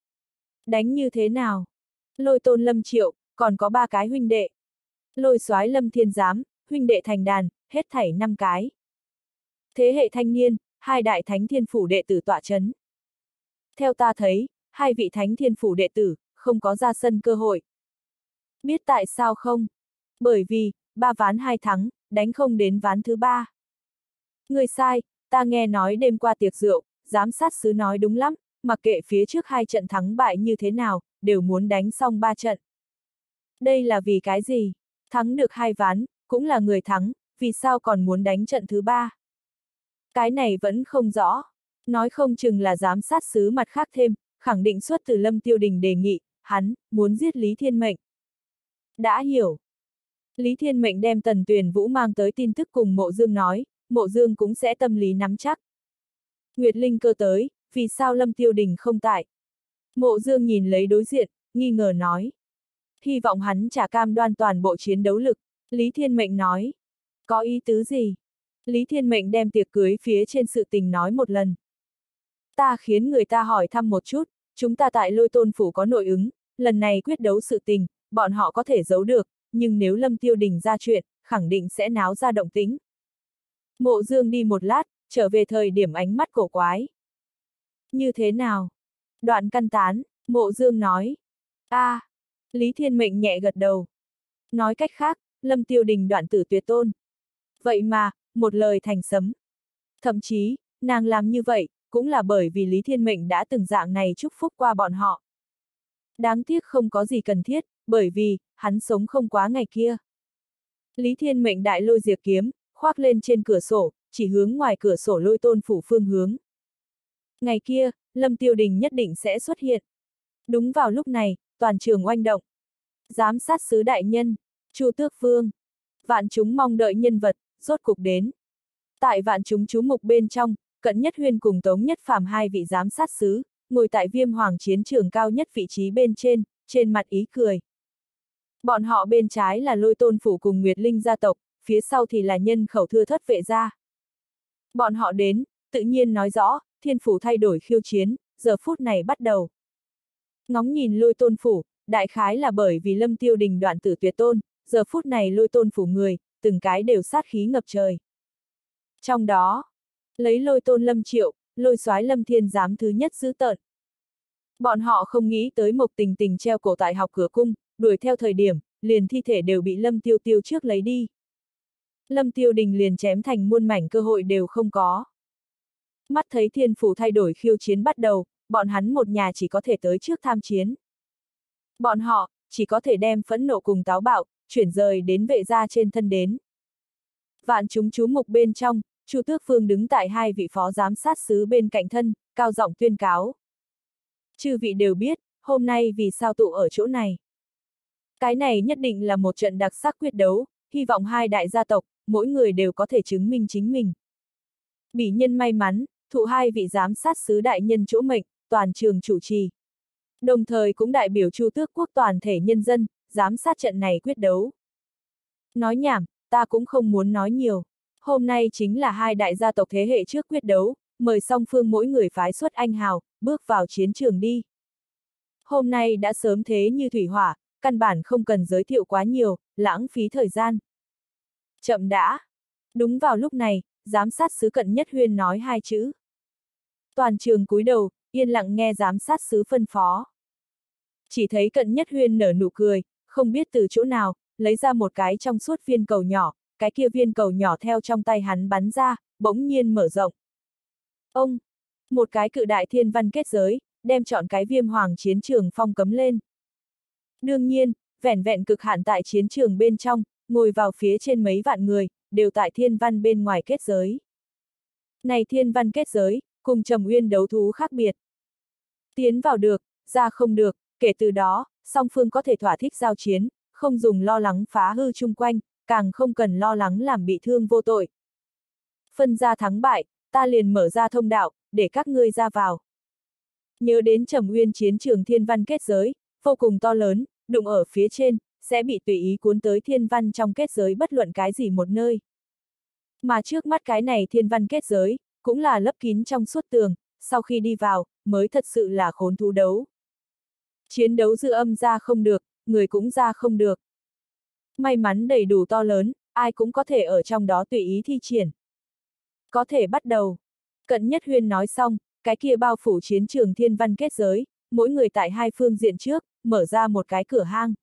Đánh như thế nào? Lôi Tôn Lâm Triệu, còn có 3 cái huynh đệ. Lôi Soái Lâm Thiên Giám, huynh đệ thành đàn, hết thảy 5 cái. Thế hệ thanh niên, 2 đại thánh thiên phủ đệ tử tọa chấn. Theo ta thấy, 2 vị thánh thiên phủ đệ tử, không có ra sân cơ hội. Biết tại sao không? Bởi vì, 3 ván 2 thắng, đánh không đến ván thứ 3. Người sai, ta nghe nói đêm qua tiệc rượu, giám sát sứ nói đúng lắm, mặc kệ phía trước 2 trận thắng bại như thế nào, đều muốn đánh xong 3 trận. Đây là vì cái gì? Thắng được 2 ván, cũng là người thắng, vì sao còn muốn đánh trận thứ 3? Cái này vẫn không rõ. Nói không chừng là giám sát sứ mặt khác thêm, khẳng định xuất từ Lâm Tiêu Đình đề nghị, hắn, muốn giết Lý Thiên Mệnh. Đã hiểu. Lý Thiên Mệnh đem Tần Tuyền Vũ mang tới tin tức cùng Mộ Dương nói, Mộ Dương cũng sẽ tâm lý nắm chắc. Nguyệt Linh Cơ tới, vì sao Lâm Tiêu Đình không tại? Mộ Dương nhìn lấy đối diện, nghi ngờ nói. Hy vọng hắn trả cam đoan toàn bộ chiến đấu lực, Lý Thiên Mệnh nói. Có ý tứ gì? Lý Thiên Mệnh đem tiệc cưới phía trên sự tình nói một lần. Ta khiến người ta hỏi thăm một chút, chúng ta tại Lôi Tôn Phủ có nội ứng, lần này quyết đấu sự tình, bọn họ có thể giấu được, nhưng nếu Lâm Tiêu Đình ra chuyện, khẳng định sẽ náo ra động tĩnh. Mộ Dương đi một lát, trở về thời điểm ánh mắt cổ quái. Như thế nào? Đoạn căn tán, Mộ Dương nói. Lý Thiên Mệnh nhẹ gật đầu. Nói cách khác, Lâm Tiêu Đình đoạn tử tuyệt tôn. Vậy mà, một lời thành sấm. Thậm chí, nàng làm như vậy, cũng là bởi vì Lý Thiên Mệnh đã từng dạng này chúc phúc qua bọn họ. Đáng tiếc không có gì cần thiết, bởi vì, hắn sống không quá ngày kia. Lý Thiên Mệnh đại lôi diệt kiếm, khoác lên trên cửa sổ, chỉ hướng ngoài cửa sổ Lôi Tôn Phủ phương hướng. Ngày kia, Lâm Tiêu Đình nhất định sẽ xuất hiện. Đúng vào lúc này, toàn trường oanh động. Giám sát sứ đại nhân, Chu Tước Vương. Vạn chúng mong đợi nhân vật, rốt cục đến. Tại vạn chúng chú mục bên trong, Cận Nhất Huyên cùng Tống Nhất Phàm 2 vị giám sát sứ, ngồi tại Viêm Hoàng chiến trường cao nhất vị trí bên trên mặt ý cười. Bọn họ bên trái là Lôi Tôn Phủ cùng Nguyệt Linh gia tộc, phía sau thì là nhân khẩu thưa thất vệ gia. Bọn họ đến, tự nhiên nói rõ, Thiên Phủ thay đổi khiêu chiến, giờ phút này bắt đầu. Ngóng nhìn Lôi Tôn Phủ, đại khái là bởi vì Lâm Tiêu Đình đoạn tử tuyệt tôn, giờ phút này Lôi Tôn Phủ người, từng cái đều sát khí ngập trời. Trong đó, lấy Lôi Tôn Lâm Triệu, Lôi Soái Lâm Thiên Giám thứ nhất giữ tợn. Bọn họ không nghĩ tới Mộc Tình Tình treo cổ tại học cửa cung, đuổi theo thời điểm, liền thi thể đều bị Lâm Tiêu Tiêu trước lấy đi. Lâm Tiêu Đình liền chém thành muôn mảnh, cơ hội đều không có. Mắt thấy Thiên Phủ thay đổi khiêu chiến bắt đầu, bọn hắn một nhà chỉ có thể tới trước tham chiến. Bọn họ, chỉ có thể đem phẫn nộ cùng táo bạo, chuyển rời đến vệ gia trên thân đến. Vạn chúng chú mục bên trong, Chu Tước Phương đứng tại 2 vị phó giám sát sứ bên cạnh thân, cao giọng tuyên cáo. Chư vị đều biết, hôm nay vì sao tụ ở chỗ này. Cái này nhất định là một trận đặc sắc quyết đấu, hy vọng 2 đại gia tộc, mỗi người đều có thể chứng minh chính mình. Bỉ nhân may mắn, thụ 2 vị giám sát sứ đại nhân chỗ mệnh, toàn trường chủ trì. Đồng thời cũng đại biểu Chu Tước quốc toàn thể nhân dân, giám sát trận này quyết đấu. Nói nhảm, ta cũng không muốn nói nhiều. Hôm nay chính là 2 đại gia tộc thế hệ trước quyết đấu, mời song phương mỗi người phái xuất anh hào, bước vào chiến trường đi. Hôm nay đã sớm thế như thủy hỏa, căn bản không cần giới thiệu quá nhiều, lãng phí thời gian. Chậm đã. Đúng vào lúc này, giám sát sứ Cận Nhất Huyên nói 2 chữ. Toàn trường cúi đầu, yên lặng nghe giám sát sứ phân phó. Chỉ thấy Cận Nhất Huyên nở nụ cười, không biết từ chỗ nào, lấy ra một cái trong suốt viên cầu nhỏ, cái kia viên cầu nhỏ theo trong tay hắn bắn ra, bỗng nhiên mở rộng. Ông! Một cái cự đại thiên văn kết giới, đem trọn cái Viêm Hoàng chiến trường phong cấm lên. Đương nhiên, vẻn vẹn cực hạn tại chiến trường bên trong, ngồi vào phía trên mấy vạn người, đều tại thiên văn bên ngoài kết giới. Này thiên văn kết giới, cùng Trầm Uyên đấu thú khác biệt. Tiến vào được, ra không được, kể từ đó, song phương có thể thỏa thích giao chiến, không dùng lo lắng phá hư chung quanh, càng không cần lo lắng làm bị thương vô tội. Phân ra thắng bại, ta liền mở ra thông đạo, để các ngươi ra vào. Nhớ đến Trầm Uyên chiến trường thiên văn kết giới, vô cùng to lớn, đụng ở phía trên, sẽ bị tùy ý cuốn tới thiên văn trong kết giới bất luận cái gì một nơi. Mà trước mắt cái này thiên văn kết giới, cũng là lấp kín trong suốt tường, sau khi đi vào, mới thật sự là khốn thú đấu. Chiến đấu dư âm ra không được, người cũng ra không được. May mắn đầy đủ to lớn, ai cũng có thể ở trong đó tùy ý thi triển. Có thể bắt đầu. Cận Nhất Huyên nói xong, cái kia bao phủ chiến trường thiên văn kết giới, mỗi người tại 2 phương diện trước, mở ra một cái cửa hang.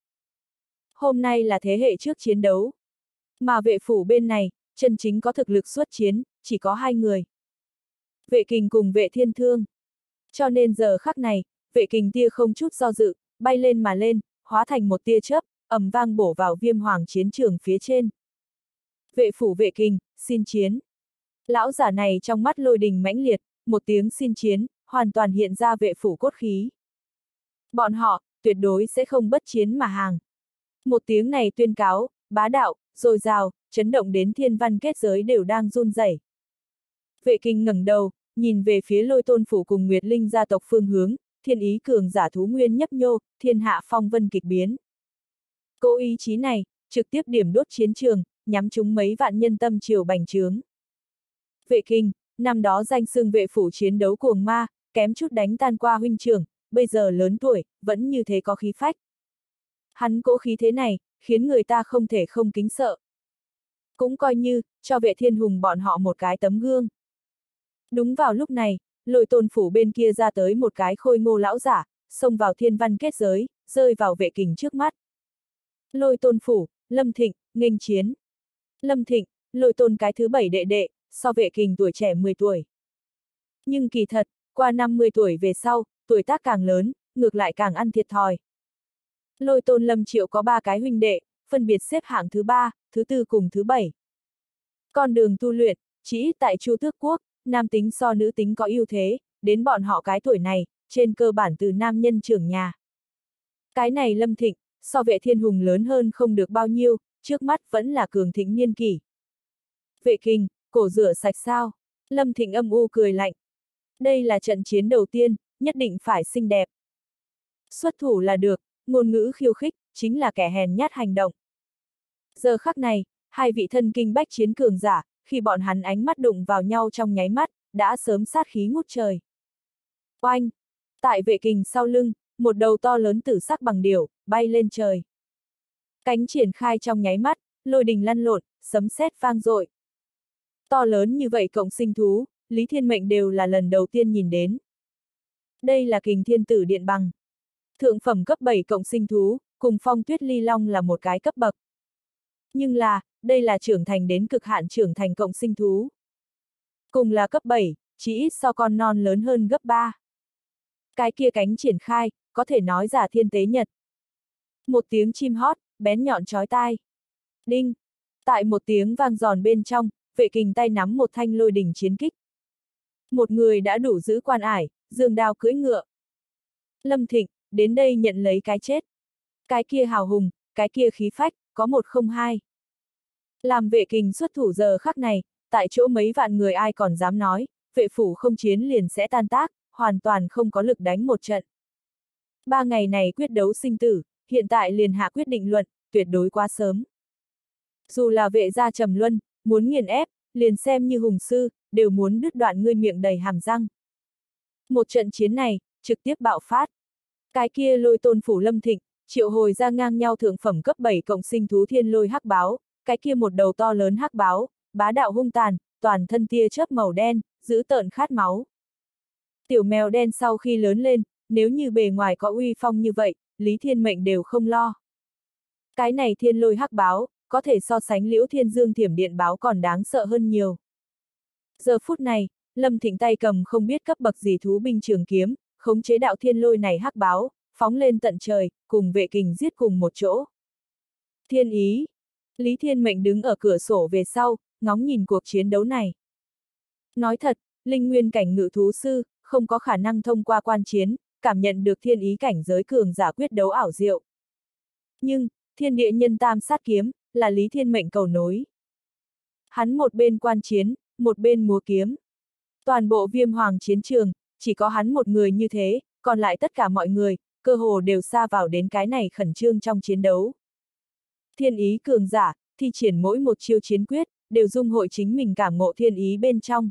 Hôm nay là thế hệ trước chiến đấu. Mà vệ phủ bên này, chân chính có thực lực xuất chiến, chỉ có 2 người. Vệ Kình cùng Vệ Thiên Thương. Cho nên giờ khắc này, vệ kình tia không chút do dự, bay lên mà lên, hóa thành một tia chớp, ầm vang bổ vào Viêm Hoàng chiến trường phía trên. Vệ phủ vệ kình, xin chiến. Lão giả này trong mắt lôi đình mãnh liệt, một tiếng xin chiến, hoàn toàn hiện ra vệ phủ cốt khí. Bọn họ, tuyệt đối sẽ không bất chiến mà hàng. Một tiếng này tuyên cáo, bá đạo, dồi dào, chấn động đến thiên văn kết giới đều đang run rẩy. Vệ kình ngẩng đầu, nhìn về phía Lôi Tôn phủ cùng Nguyệt Linh gia tộc phương hướng, thiên ý cường giả thú nguyên nhấp nhô, thiên hạ phong vân kịch biến. Cố ý chí này, trực tiếp điểm đốt chiến trường, nhắm trúng mấy vạn nhân tâm triều bành trướng. Vệ kình, năm đó danh xưng vệ phủ chiến đấu cuồng ma, kém chút đánh tan qua huynh trưởng, bây giờ lớn tuổi, vẫn như thế có khí phách. Hắn cỗ khí thế này, khiến người ta không thể không kính sợ. Cũng coi như, cho vệ thiên hùng bọn họ một cái tấm gương. Đúng vào lúc này, Lôi Tôn phủ bên kia ra tới một cái khôi ngô lão giả, xông vào thiên văn kết giới, rơi vào vệ kình trước mắt. Lôi Tôn phủ, Lâm Thịnh, nghênh chiến. Lâm Thịnh, Lôi Tôn cái thứ 7 đệ đệ, so vệ kình tuổi trẻ 10 tuổi. Nhưng kỳ thật, qua 50 tuổi về sau, tuổi tác càng lớn, ngược lại càng ăn thiệt thòi. Lôi Tôn Lâm Triệu có 3 cái huynh đệ, phân biệt xếp hạng thứ 3, thứ 4 cùng thứ 7. Con đường tu luyện, chỉ ít tại Chu Tước Quốc, nam tính so nữ tính có ưu thế, đến bọn họ cái tuổi này, trên cơ bản từ nam nhân trưởng nhà. Cái này Lâm Thịnh, so vệ thiên hùng lớn hơn không được bao nhiêu, trước mắt vẫn là cường thịnh niên kỷ. Vệ kình, cổ rửa sạch sao? Lâm Thịnh âm u cười lạnh. Đây là trận chiến đầu tiên, nhất định phải xinh đẹp. Xuất thủ là được, ngôn ngữ khiêu khích, chính là kẻ hèn nhát hành động. Giờ khắc này, hai vị thân kinh bách chiến cường giả, khi bọn hắn ánh mắt đụng vào nhau trong nháy mắt, đã sớm sát khí ngút trời. Oanh! Tại vệ kình sau lưng, một đầu to lớn tử sắc bằng điểu, bay lên trời. Cánh triển khai trong nháy mắt, lôi đình lăn lộn, sấm sét vang dội. To lớn như vậy cộng sinh thú, Lý Thiên Mệnh đều là lần đầu tiên nhìn đến. Đây là Kình Thiên Tử Điện Bằng. Thượng phẩm cấp 7 cộng sinh thú, cùng Phong Tuyết Ly Long là một cái cấp bậc. Nhưng là, đây là trưởng thành đến cực hạn trưởng thành cộng sinh thú. Cùng là cấp 7, chỉ ít so con non lớn hơn gấp 3. Cái kia cánh triển khai, có thể nói giả thiên tế nhật. Một tiếng chim hót, bén nhọn chói tai. Đinh! Tại một tiếng vang giòn bên trong, vệ kình tay nắm một thanh lôi đỉnh chiến kích. Một người đã đủ giữ quan ải, giương đao cưỡi ngựa. Lâm Thịnh, đến đây nhận lấy cái chết. Cái kia hào hùng, cái kia khí phách, có 102. Làm vệ kình xuất thủ giờ khắc này, tại chỗ mấy vạn người ai còn dám nói, vệ phủ không chiến liền sẽ tan tác, hoàn toàn không có lực đánh một trận. 3 ngày này quyết đấu sinh tử, hiện tại liền hạ quyết định luận, tuyệt đối quá sớm. Dù là vệ gia Trầm Luân, muốn nghiền ép, liền xem như hùng sư, đều muốn đứt đoạn ngươi miệng đầy hàm răng. Một trận chiến này, trực tiếp bạo phát. Cái kia Lôi Tôn phủ Lâm Thịnh, triệu hồi ra ngang nhau thượng phẩm cấp 7 cộng sinh thú thiên lôi hắc báo, cái kia một đầu to lớn hắc báo, bá đạo hung tàn, toàn thân tia chớp màu đen, dữ tợn khát máu. Tiểu mèo đen sau khi lớn lên, nếu như bề ngoài có uy phong như vậy, Lý Thiên Mệnh đều không lo. Cái này thiên lôi hắc báo, có thể so sánh Liễu Thiên Dương Thiểm Điện báo còn đáng sợ hơn nhiều. Giờ phút này, Lâm Thịnh tay cầm không biết cấp bậc gì thú binh trường kiếm, khống chế đạo thiên lôi này hắc báo, phóng lên tận trời, cùng vệ kình giết cùng một chỗ. Thiên ý! Lý Thiên Mệnh đứng ở cửa sổ về sau, ngóng nhìn cuộc chiến đấu này. Nói thật, linh nguyên cảnh ngự thú sư, không có khả năng thông qua quan chiến, cảm nhận được thiên ý cảnh giới cường giả quyết đấu ảo diệu. Nhưng, thiên địa nhân tam sát kiếm, là Lý Thiên Mệnh cầu nối. Hắn một bên quan chiến, một bên múa kiếm. Toàn bộ Viêm Hoàng chiến trường, chỉ có hắn một người như thế, còn lại tất cả mọi người, cơ hồ đều sa vào đến cái này khẩn trương trong chiến đấu. Thiên ý cường giả, thi triển mỗi một chiêu chiến quyết, đều dung hội chính mình cảm ngộ thiên ý bên trong.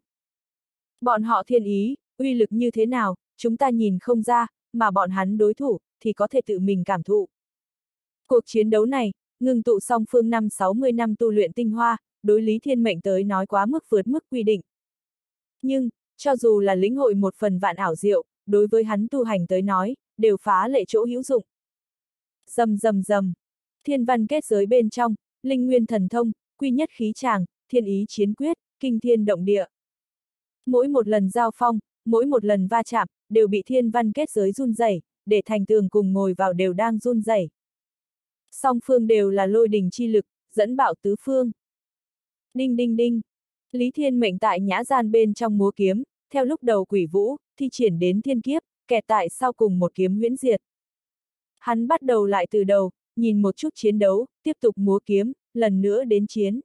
Bọn họ thiên ý, uy lực như thế nào, chúng ta nhìn không ra, mà bọn hắn đối thủ, thì có thể tự mình cảm thụ. Cuộc chiến đấu này, ngưng tụ song phương 60 năm tu luyện tinh hoa, đối Lý Thiên Mệnh tới nói quá mức vượt mức quy định. Nhưng, cho dù là lĩnh hội một phần vạn ảo diệu, đối với hắn tu hành tới nói, đều phá lệ chỗ hữu dụng. Rầm rầm rầm, thiên văn kết giới bên trong, linh nguyên thần thông, quy nhất khí tràng, thiên ý chiến quyết, kinh thiên động địa. Mỗi một lần giao phong, mỗi một lần va chạm, đều bị thiên văn kết giới run rẩy, để thành tường cùng ngồi vào đều đang run rẩy. Song phương đều là lôi đình chi lực, dẫn bạo tứ phương. Đinh đinh đinh. Lý Thiên Mệnh tại nhã gian bên trong múa kiếm, theo lúc đầu quỷ vũ, thi triển đến thiên kiếp, kẹt tại sau cùng một kiếm huyễn diệt. Hắn bắt đầu lại từ đầu, nhìn một chút chiến đấu, tiếp tục múa kiếm, lần nữa đến chiến.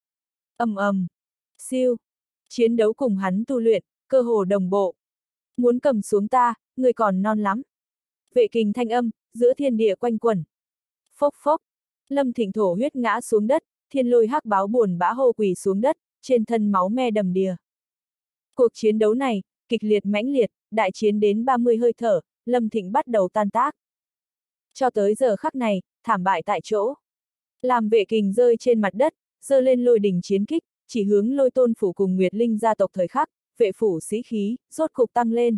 Ầm ầm, siêu. Chiến đấu cùng hắn tu luyện, cơ hồ đồng bộ. Muốn cầm xuống ta, người còn non lắm. Vệ kình thanh âm, giữa thiên địa quanh quẩn. Phốc phốc. Lâm Thịnh thổ huyết ngã xuống đất, thiên lôi hắc báo buồn bã hô quỳ xuống đất, trên thân máu me đầm đìa. Cuộc chiến đấu này, kịch liệt mãnh liệt, đại chiến đến 30 hơi thở, Lâm Thịnh bắt đầu tan tác. Cho tới giờ khắc này, thảm bại tại chỗ. Làm vệ kình rơi trên mặt đất, giơ lên lôi đỉnh chiến kích, chỉ hướng Lôi Tôn phủ cùng Nguyệt Linh gia tộc thời khắc, vệ phủ sĩ khí, rốt cục tăng lên.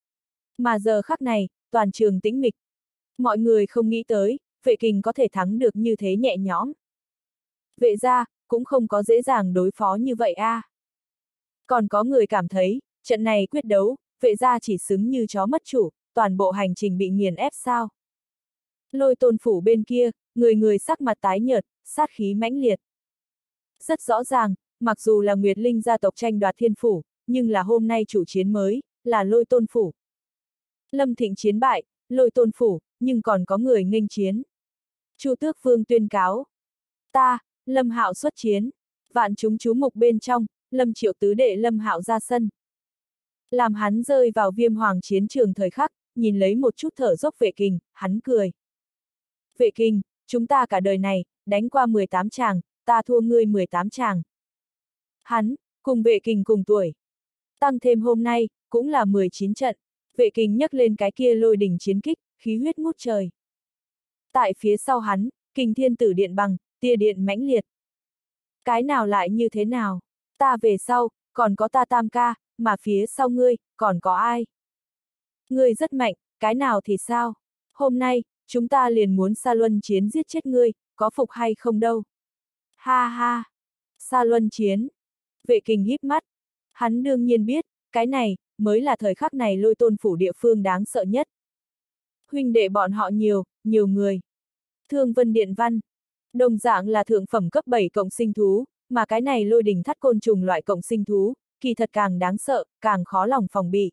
Mà giờ khắc này, toàn trường tĩnh mịch. Mọi người không nghĩ tới, vệ kình có thể thắng được như thế nhẹ nhõm. Vệ gia, cũng không có dễ dàng đối phó như vậy a. Còn có người cảm thấy, trận này quyết đấu, vệ gia chỉ xứng như chó mất chủ, toàn bộ hành trình bị nghiền ép sao. Lôi Tôn phủ bên kia, người người sắc mặt tái nhợt, sát khí mãnh liệt. Rất rõ ràng, mặc dù là Nguyệt Linh gia tộc tranh đoạt thiên phủ, nhưng là hôm nay chủ chiến mới, là Lôi Tôn phủ. Lâm Thịnh chiến bại, Lôi Tôn phủ, nhưng còn có người nghênh chiến. Chu Tước Vương tuyên cáo. Ta, Lâm Hạo xuất chiến. Vạn chúng chú mục bên trong, Lâm Triệu tứ đệ Lâm Hạo ra sân. Làm hắn rơi vào Viêm Hoàng chiến trường thời khắc, nhìn lấy một chút thở dốc vệ kình, hắn cười. Vệ kình, chúng ta cả đời này, đánh qua 18 tràng, ta thua ngươi 18 tràng. Hắn, cùng vệ kình cùng tuổi. Tăng thêm hôm nay, cũng là 19 trận. Vệ kình nhấc lên cái kia lôi đỉnh chiến kích, khí huyết ngút trời. Tại phía sau hắn, kình thiên tử điện bằng, tia điện mãnh liệt. Cái nào lại như thế nào? Ta về sau, còn có ta Tam ca, mà phía sau ngươi, còn có ai? Ngươi rất mạnh, cái nào thì sao? Hôm nay, chúng ta liền muốn Sa Luân chiến giết chết ngươi, có phục hay không đâu? Ha ha! Sa Luân chiến! Vệ kình híp mắt. Hắn đương nhiên biết, cái này, mới là thời khắc này Lôi Tôn phủ địa phương đáng sợ nhất. Huynh đệ bọn họ nhiều, nhiều người. Thương Vân Điện Văn. Đồng dạng là thượng phẩm cấp 7 cộng sinh thú, mà cái này lôi đỉnh thắt côn trùng loại cộng sinh thú, kỳ thật càng đáng sợ, càng khó lòng phòng bị.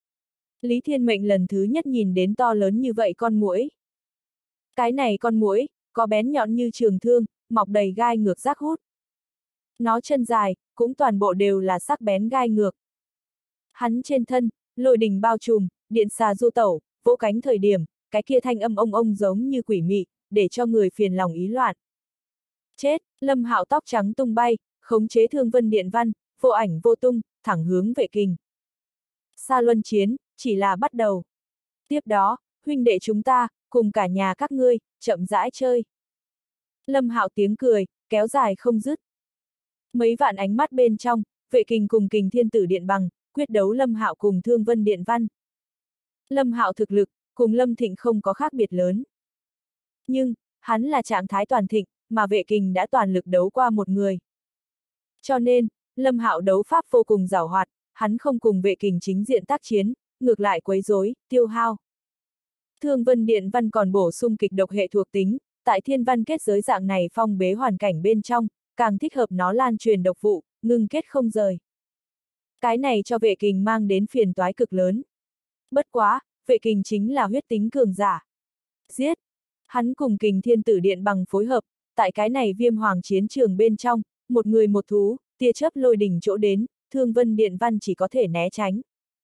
Lý Thiên Mệnh lần thứ nhất nhìn đến to lớn như vậy con muỗi. Cái này con muỗi, có bén nhọn như trường thương, mọc đầy gai ngược rác hút. Nó chân dài, cũng toàn bộ đều là sắc bén gai ngược. Hắn trên thân, lôi đỉnh bao trùm, điện xà du tẩu, vỗ cánh thời điểm, cái kia thanh âm ông giống như quỷ mị, để cho người phiền lòng ý loạn. Chết, Lâm Hạo tóc trắng tung bay, khống chế Thương Vân Điện Văn, vô ảnh vô tung, thẳng hướng vệ kình. Sa Luân chiến, chỉ là bắt đầu. Tiếp đó, huynh đệ chúng ta, cùng cả nhà các ngươi, chậm rãi chơi. Lâm Hạo tiếng cười, kéo dài không dứt. Mấy vạn ánh mắt bên trong, vệ kình cùng kình thiên tử điện bằng, quyết đấu Lâm Hạo cùng Thương Vân Điện Văn. Lâm Hạo thực lực, cùng Lâm Thịnh không có khác biệt lớn. Nhưng, hắn là trạng thái toàn thịnh, mà vệ kình đã toàn lực đấu qua một người. Cho nên, Lâm Hạo đấu pháp vô cùng giàu hoạt, hắn không cùng vệ kình chính diện tác chiến, ngược lại quấy rối, tiêu hao. Thương Vân Điện Văn còn bổ sung kịch độc hệ thuộc tính, tại thiên văn kết giới dạng này phong bế hoàn cảnh bên trong, càng thích hợp nó lan truyền độc vụ, ngưng kết không rời. Cái này cho vệ kình mang đến phiền toái cực lớn. Bất quá, vệ kình chính là huyết tính cường giả. Giết! Hắn cùng kình thiên tử điện bằng phối hợp, tại cái này Viêm Hoàng chiến trường bên trong, một người một thú, tia chớp lôi đỉnh chỗ đến, Thương Vân Điện Văn chỉ có thể né tránh.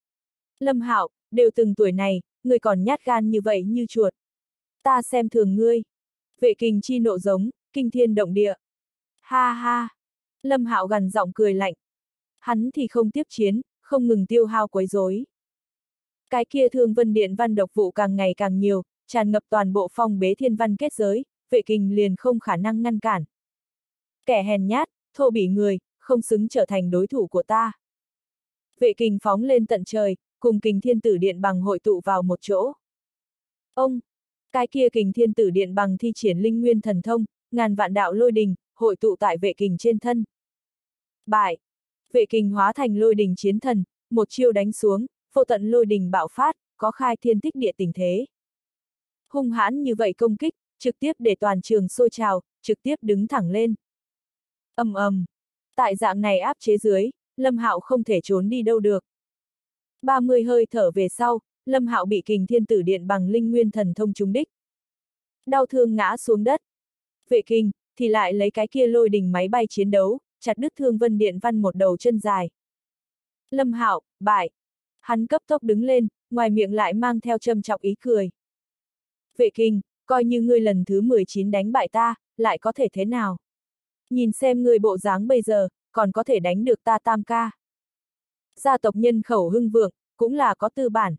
Lâm Hạo, đều từng tuổi này, người còn nhát gan như vậy như chuột. Ta xem thường ngươi. Vệ kình chi nộ giống, kinh thiên động địa. Ha ha! Lâm Hạo gằn giọng cười lạnh. Hắn thì không tiếp chiến, không ngừng tiêu hao quấy rối. Cái kia Thương Vân Điện Văn độc vụ càng ngày càng nhiều, tràn ngập toàn bộ phong bế thiên văn kết giới, vệ kình liền không khả năng ngăn cản. Kẻ hèn nhát, thô bỉ người, không xứng trở thành đối thủ của ta. Vệ kình phóng lên tận trời, cùng kình thiên tử điện bằng hội tụ vào một chỗ. Ông! Cái kia kình thiên tử điện bằng thi triển linh nguyên thần thông, ngàn vạn đạo lôi đình, hội tụ tại vệ kình trên thân. Bại! Vệ kình hóa thành lôi đình chiến thần, một chiêu đánh xuống, vô tận lôi đình bạo phát, có khai thiên tích địa tình thế. Hung hãn như vậy công kích, trực tiếp để toàn trường sôi trào, trực tiếp đứng thẳng lên. Ầm ầm. Tại dạng này áp chế dưới, Lâm Hạo không thể trốn đi đâu được. 30 hơi thở về sau, Lâm Hạo bị Kình Thiên Tử Điện bằng linh nguyên thần thông trúng đích. Đau thương ngã xuống đất. Vệ Kình thì lại lấy cái kia lôi đình máy bay chiến đấu, chặt đứt Thương Vân Điện Văn một đầu chân dài. Lâm Hạo bại. Hắn cấp tốc đứng lên, ngoài miệng lại mang theo châm chọc ý cười. Vệ Kình, coi như ngươi lần thứ 19 đánh bại ta, lại có thể thế nào? Nhìn xem ngươi bộ dáng bây giờ, còn có thể đánh được ta tam ca. Gia tộc nhân khẩu hưng vượng, cũng là có tư bản.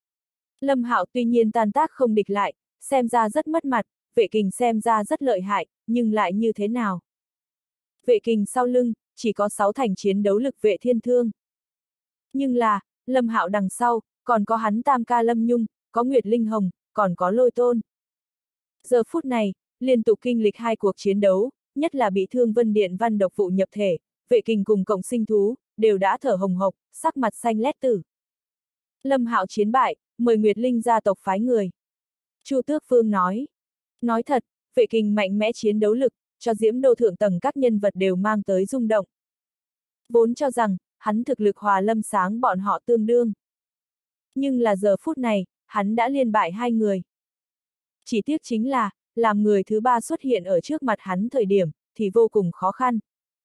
Lâm Hạo tuy nhiên tan tác không địch lại, xem ra rất mất mặt, Vệ Kình xem ra rất lợi hại, nhưng lại như thế nào? Vệ Kình sau lưng, chỉ có 6 thành chiến đấu lực Vệ Thiên Thương. Nhưng là, Lâm Hạo đằng sau, còn có hắn tam ca Lâm Nhung, có Nguyệt Linh Hồng, còn có Lôi Tôn. Giờ phút này, liên tục kinh lịch 2 cuộc chiến đấu, nhất là bị Thương Vân Điện Văn độc vụ nhập thể, Vệ Kình cùng cộng sinh thú, đều đã thở hồng hộc, sắc mặt xanh lét tử. Lâm Hạo chiến bại, mời Nguyệt Linh gia tộc phái người. Chu Tước Phương nói. Nói thật, Vệ Kình mạnh mẽ chiến đấu lực, cho Diễm Đô thượng tầng các nhân vật đều mang tới rung động. Vốn cho rằng, hắn thực lực hòa Lâm Sáng bọn họ tương đương. Nhưng là giờ phút này, hắn đã liên bại 2 người. Chỉ tiếc chính là, làm người thứ 3 xuất hiện ở trước mặt hắn thời điểm, thì vô cùng khó khăn.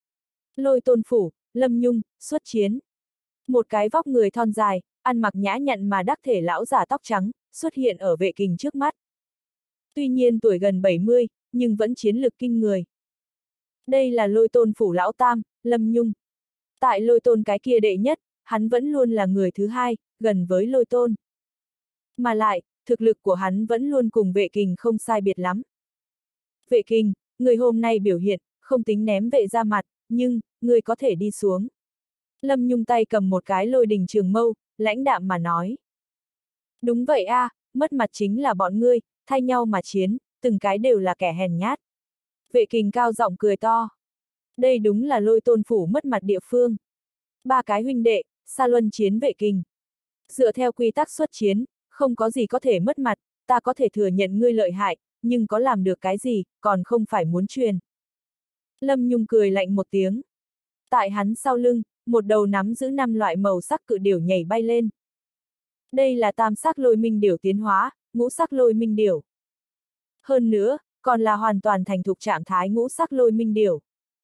Lôi Tôn phủ, Lâm Nhung, xuất chiến. Một cái vóc người thon dài, ăn mặc nhã nhặn mà đắc thể lão già tóc trắng, xuất hiện ở Vệ Kình trước mắt. Tuy nhiên tuổi gần 70, nhưng vẫn chiến lực kinh người. Đây là Lôi Tôn phủ lão tam, Lâm Nhung. Tại Lôi Tôn cái kia đệ nhất, hắn vẫn luôn là người thứ 2, gần với Lôi Tôn. Mà lại, thực lực của hắn vẫn luôn cùng Vệ Kình không sai biệt lắm. Vệ Kình, người hôm nay biểu hiện, không tính ném vệ ra mặt, nhưng, người có thể đi xuống. Lâm Nhung tay cầm một cái lôi đình trường mâu, lãnh đạm mà nói. Đúng vậy a, mất mặt chính là bọn ngươi, thay nhau mà chiến, từng cái đều là kẻ hèn nhát. Vệ Kình cao giọng cười to. Đây đúng là Lôi Tôn phủ mất mặt địa phương. 3 cái huynh đệ, xa luân chiến Vệ Kình. Dựa theo quy tắc xuất chiến, không có gì có thể mất mặt, ta có thể thừa nhận ngươi lợi hại, nhưng có làm được cái gì, còn không phải muốn truyền. Lâm Nhung cười lạnh một tiếng. Tại hắn sau lưng, một đầu nắm giữ 5 loại màu sắc cự điểu nhảy bay lên. Đây là tam sắc lôi minh điểu tiến hóa, ngũ sắc lôi minh điểu. Hơn nữa, còn là hoàn toàn thành thục trạng thái ngũ sắc lôi minh điểu.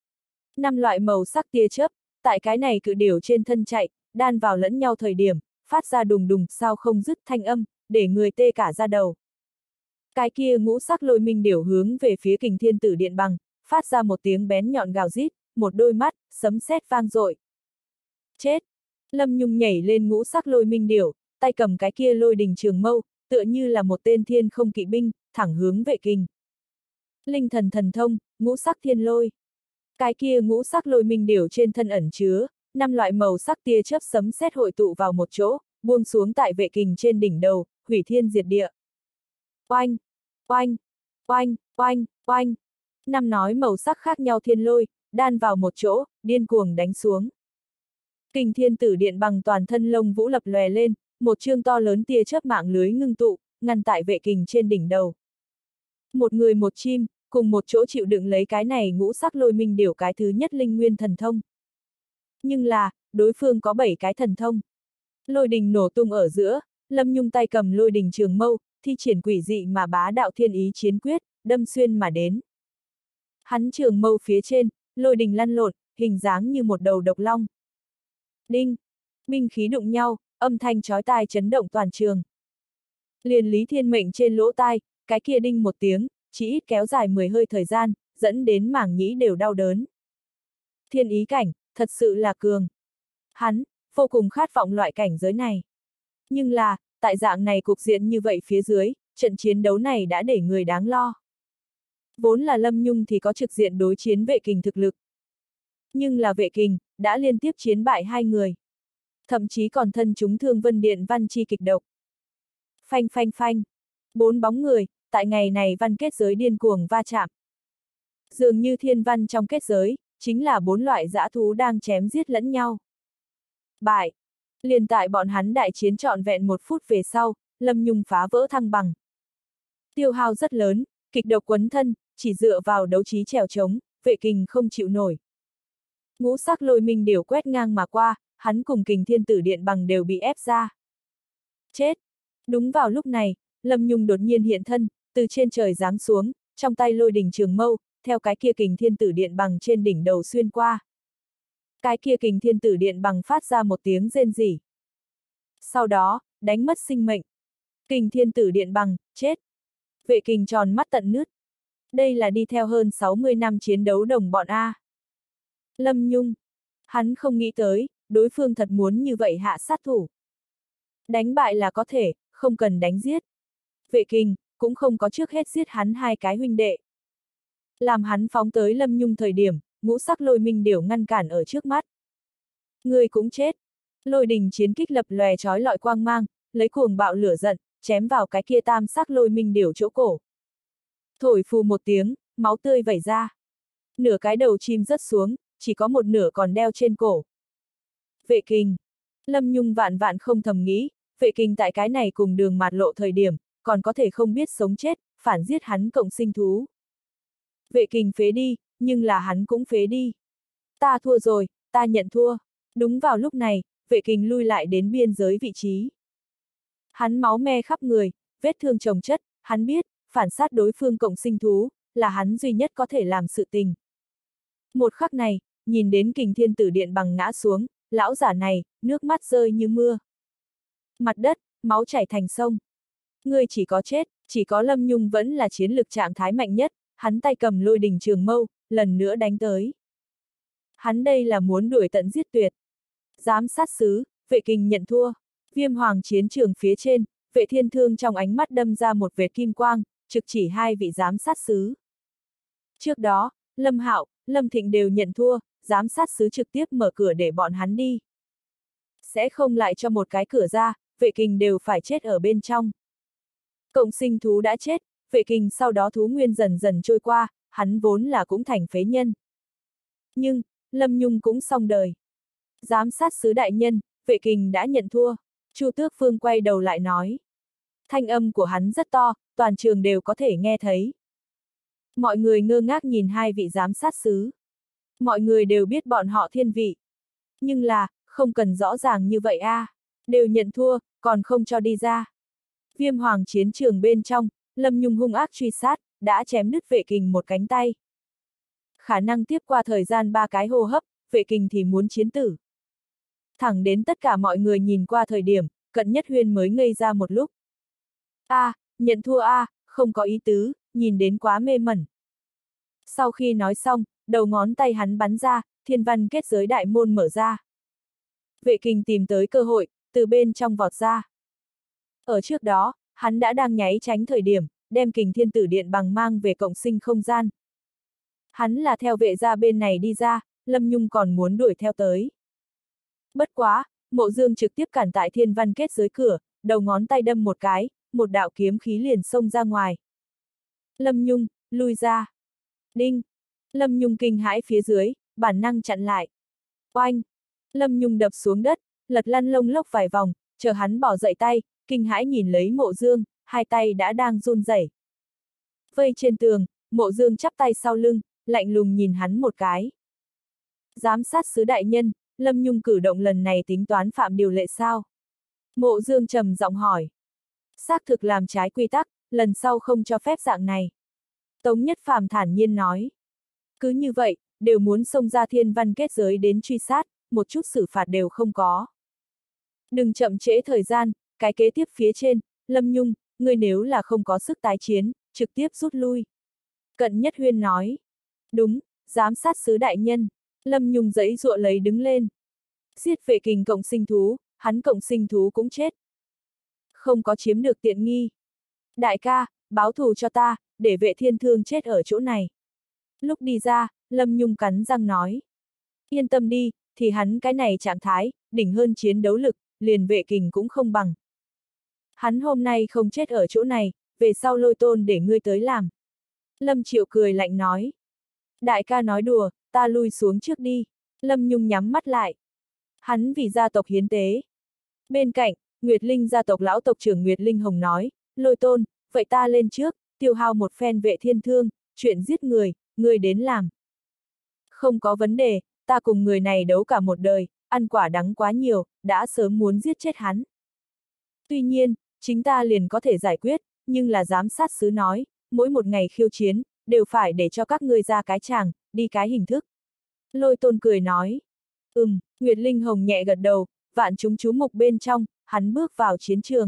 5 loại màu sắc tia chớp, tại cái này cự điểu trên thân chạy, đan vào lẫn nhau thời điểm, phát ra đùng đùng sao không dứt thanh âm, để người tê cả da đầu. Cái kia ngũ sắc lôi minh điểu hướng về phía Kình Thiên Tử Điện bằng, phát ra một tiếng bén nhọn gào rít, một đôi mắt, sấm sét vang dội. Chết! Lâm Nhung nhảy lên ngũ sắc lôi minh điểu, tay cầm cái kia lôi đình trường mâu, tựa như là một tên thiên không kỵ binh, thẳng hướng Vệ Kình. Linh thần thần thông, ngũ sắc thiên lôi. Cái kia ngũ sắc lôi minh điểu trên thân ẩn chứa, 5 loại màu sắc tia chớp sấm sét hội tụ vào một chỗ, buông xuống tại Vệ Kình trên đỉnh đầu, hủy thiên diệt địa. Oanh! Oanh! Oanh! Oanh! Oanh! 5 nói màu sắc khác nhau thiên lôi, đan vào một chỗ, điên cuồng đánh xuống. Kình Thiên Tử Điện bằng toàn thân lông vũ lập lòe lên, một chương to lớn tia chớp mạng lưới ngưng tụ, ngăn tại Vệ Kình trên đỉnh đầu. Một người một chim, cùng một chỗ chịu đựng lấy cái này ngũ sắc lôi minh điểu cái thứ nhất linh nguyên thần thông. Nhưng là, đối phương có 7 cái thần thông. Lôi đình nổ tung ở giữa, Lâm Nhung tay cầm lôi đình trường mâu, thi triển quỷ dị mà bá đạo thiên ý chiến quyết, đâm xuyên mà đến. Hắn trường mâu phía trên, lôi đình lăn lộn, hình dáng như một đầu độc long. Đinh! Binh khí đụng nhau, âm thanh chói tai chấn động toàn trường. Liền Lý Thiên Mệnh trên lỗ tai, cái kia đinh một tiếng, chỉ ít kéo dài 10 hơi thời gian, dẫn đến mảng nhĩ đều đau đớn. Thiên ý cảnh, thật sự là cường. Hắn, vô cùng khát vọng loại cảnh giới này. Nhưng là, tại dạng này cục diện như vậy phía dưới, trận chiến đấu này đã để người đáng lo. Vốn là Lâm Nhung thì có trực diện đối chiến Vệ Kình thực lực. Nhưng là Vệ Kình, đã liên tiếp chiến bại 2 người. Thậm chí còn thân chúng Thương Vân Điện Văn chi kịch độc. Phanh phanh phanh. 4 bóng người, tại ngày này văn kết giới điên cuồng va chạm. Dường như thiên văn trong kết giới, chính là 4 loại dã thú đang chém giết lẫn nhau. Bại. Liền tại bọn hắn đại chiến trọn vẹn 1 phút về sau, Lâm Nhung phá vỡ thăng bằng. Tiêu hao rất lớn, kịch độc quấn thân, chỉ dựa vào đấu trí trèo trống, Vệ Kình không chịu nổi. Ngũ sắc lôi minh điểu quét ngang mà qua, hắn cùng Kình Thiên Tử Điện Bằng đều bị ép ra. Chết! Đúng vào lúc này, Lâm Nhung đột nhiên hiện thân, từ trên trời giáng xuống, trong tay lôi đỉnh trường mâu, theo cái kia Kình Thiên Tử Điện Bằng trên đỉnh đầu xuyên qua. Cái kia Kình Thiên Tử Điện Bằng phát ra một tiếng rên rỉ. Sau đó, đánh mất sinh mệnh. Kình Thiên Tử Điện Bằng, chết! Vệ Kình tròn mắt tận nứt. Đây là đi theo hơn 60 năm chiến đấu đồng bọn A. Lâm Nhung. Hắn không nghĩ tới, đối phương thật muốn như vậy hạ sát thủ. Đánh bại là có thể, không cần đánh giết. Vệ Kình, cũng không có trước hết giết hắn 2 cái huynh đệ. Làm hắn phóng tới Lâm Nhung thời điểm, ngũ sắc lôi minh điểu ngăn cản ở trước mắt. Người cũng chết. Lôi đình chiến kích lập lòe chói lọi quang mang, lấy cuồng bạo lửa giận, chém vào cái kia tam sắc lôi minh điểu chỗ cổ. Thổi phù một tiếng, máu tươi vẩy ra. Nửa cái đầu chim rớt xuống, chỉ có một nửa còn đeo trên cổ. Vệ Kình. Lâm Nhung vạn vạn không thầm nghĩ, Vệ Kình tại cái này cùng đường mạt lộ thời điểm, còn có thể không biết sống chết, phản giết hắn cộng sinh thú. Vệ Kình phế đi, nhưng là hắn cũng phế đi. Ta thua rồi, ta nhận thua. Đúng vào lúc này, Vệ Kình lui lại đến biên giới vị trí. Hắn máu me khắp người, vết thương chồng chất, hắn biết, phản sát đối phương cộng sinh thú, là hắn duy nhất có thể làm sự tình. Một khắc này, nhìn đến Kình Thiên Tử Điện Bằng ngã xuống, lão giả này, nước mắt rơi như mưa. Mặt đất, máu chảy thành sông. Ngươi chỉ có chết, chỉ có Lâm Nhung vẫn là chiến lực trạng thái mạnh nhất, hắn tay cầm lôi đình trường mâu, lần nữa đánh tới. Hắn đây là muốn đuổi tận giết tuyệt. Giám sát sứ, Vệ Kình nhận thua. Viêm hoàng chiến trường phía trên, Vệ Thiên Thương trong ánh mắt đâm ra một vệt kim quang, trực chỉ 2 vị giám sát sứ. Trước đó, Lâm Hạo, Lâm Thịnh đều nhận thua, giám sát sứ trực tiếp mở cửa để bọn hắn đi. Sẽ không lại cho một cái cửa ra, Vệ Kình đều phải chết ở bên trong. Cộng sinh thú đã chết, Vệ Kình sau đó thú nguyên dần dần trôi qua, hắn vốn là cũng thành phế nhân. Nhưng, Lâm Nhung cũng xong đời. Giám sát sứ đại nhân, Vệ Kình đã nhận thua. Chu Tước Phương quay đầu lại nói. Thanh âm của hắn rất to, toàn trường đều có thể nghe thấy. Mọi người ngơ ngác nhìn 2 vị giám sát sứ. Mọi người đều biết bọn họ thiên vị. Nhưng là, không cần rõ ràng như vậy a, đều nhận thua, còn không cho đi ra. Viêm hoàng chiến trường bên trong, Lâm Nhung hung ác truy sát, đã chém đứt Vệ Kình một cánh tay. Khả năng tiếp qua thời gian 3 cái hô hấp, Vệ Kình thì muốn chiến tử. Thẳng đến tất cả mọi người nhìn qua thời điểm, Cận Nhất Huyên mới ngây ra một lúc. Nhận thua không có ý tứ, nhìn đến quá mê mẩn. Sau khi nói xong, đầu ngón tay hắn bắn ra, thiên văn kết giới đại môn mở ra. Vệ Kình tìm tới cơ hội, từ bên trong vọt ra. Ở trước đó, hắn đã đang nháy tránh thời điểm, đem Kình Thiên Tử Điện Bằng mang về cộng sinh không gian. Hắn là theo vệ gia bên này đi ra, Lâm Nhung còn muốn đuổi theo tới. Bất quá, Mộ Dương trực tiếp cản tại thiên văn kết giới cửa, đầu ngón tay đâm một cái, một đạo kiếm khí liền xông ra ngoài. Lâm Nhung, lui ra. Đinh! Lâm Nhung kinh hãi phía dưới, bản năng chặn lại. Oanh! Lâm Nhung đập xuống đất, lật lăn lông lốc vài vòng, chờ hắn bỏ dậy tay, kinh hãi nhìn lấy Mộ Dương, 2 tay đã đang run rẩy. Vây trên tường, Mộ Dương chắp tay sau lưng, lạnh lùng nhìn hắn một cái. Giám sát sứ đại nhân, Lâm Nhung cử động lần này tính toán phạm điều lệ sao? Mộ Dương trầm giọng hỏi. Xác thực làm trái quy tắc, lần sau không cho phép dạng này. Tống Nhất Phàm thản nhiên nói. Cứ như vậy, đều muốn xông ra thiên văn kết giới đến truy sát, một chút xử phạt đều không có. Đừng chậm trễ thời gian, cái kế tiếp phía trên, Lâm Nhung, ngươi nếu là không có sức tái chiến, trực tiếp rút lui. Cận Nhất Huyên nói. Đúng, giám sát sứ đại nhân. Lâm Nhung giãy giụa lấy đứng lên. Giết Vệ Kình cộng sinh thú, hắn cộng sinh thú cũng chết. Không có chiếm được tiện nghi. Đại ca, báo thù cho ta, để Vệ Thiên Thương chết ở chỗ này. Lúc đi ra, Lâm Nhung cắn răng nói. Yên tâm đi, thì hắn cái này trạng thái, đỉnh hơn chiến đấu lực, liền Vệ Kình cũng không bằng. Hắn hôm nay không chết ở chỗ này, về sau Lôi Tôn để ngươi tới làm. Lâm Triệu cười lạnh nói. Đại ca nói đùa, ta lui xuống trước đi. Lâm Nhung nhắm mắt lại. Hắn vì gia tộc hiến tế. Bên cạnh, Nguyệt Linh gia tộc lão tộc trưởng Nguyệt Linh Hồng nói, Lôi Tôn, vậy ta lên trước, tiêu hao một phen Vệ Thiên Thương, chuyện giết người đến làm. Không có vấn đề, ta cùng người này đấu cả một đời, ăn quả đắng quá nhiều, đã sớm muốn giết chết hắn. Tuy nhiên, chính ta liền có thể giải quyết, nhưng là giám sát sứ nói, mỗi một ngày khiêu chiến, đều phải để cho các ngươi ra cái tràng, đi cái hình thức. Lôi Tôn cười nói. Nguyệt Linh Hồng nhẹ gật đầu, vạn chúng chú mục bên trong, hắn bước vào chiến trường.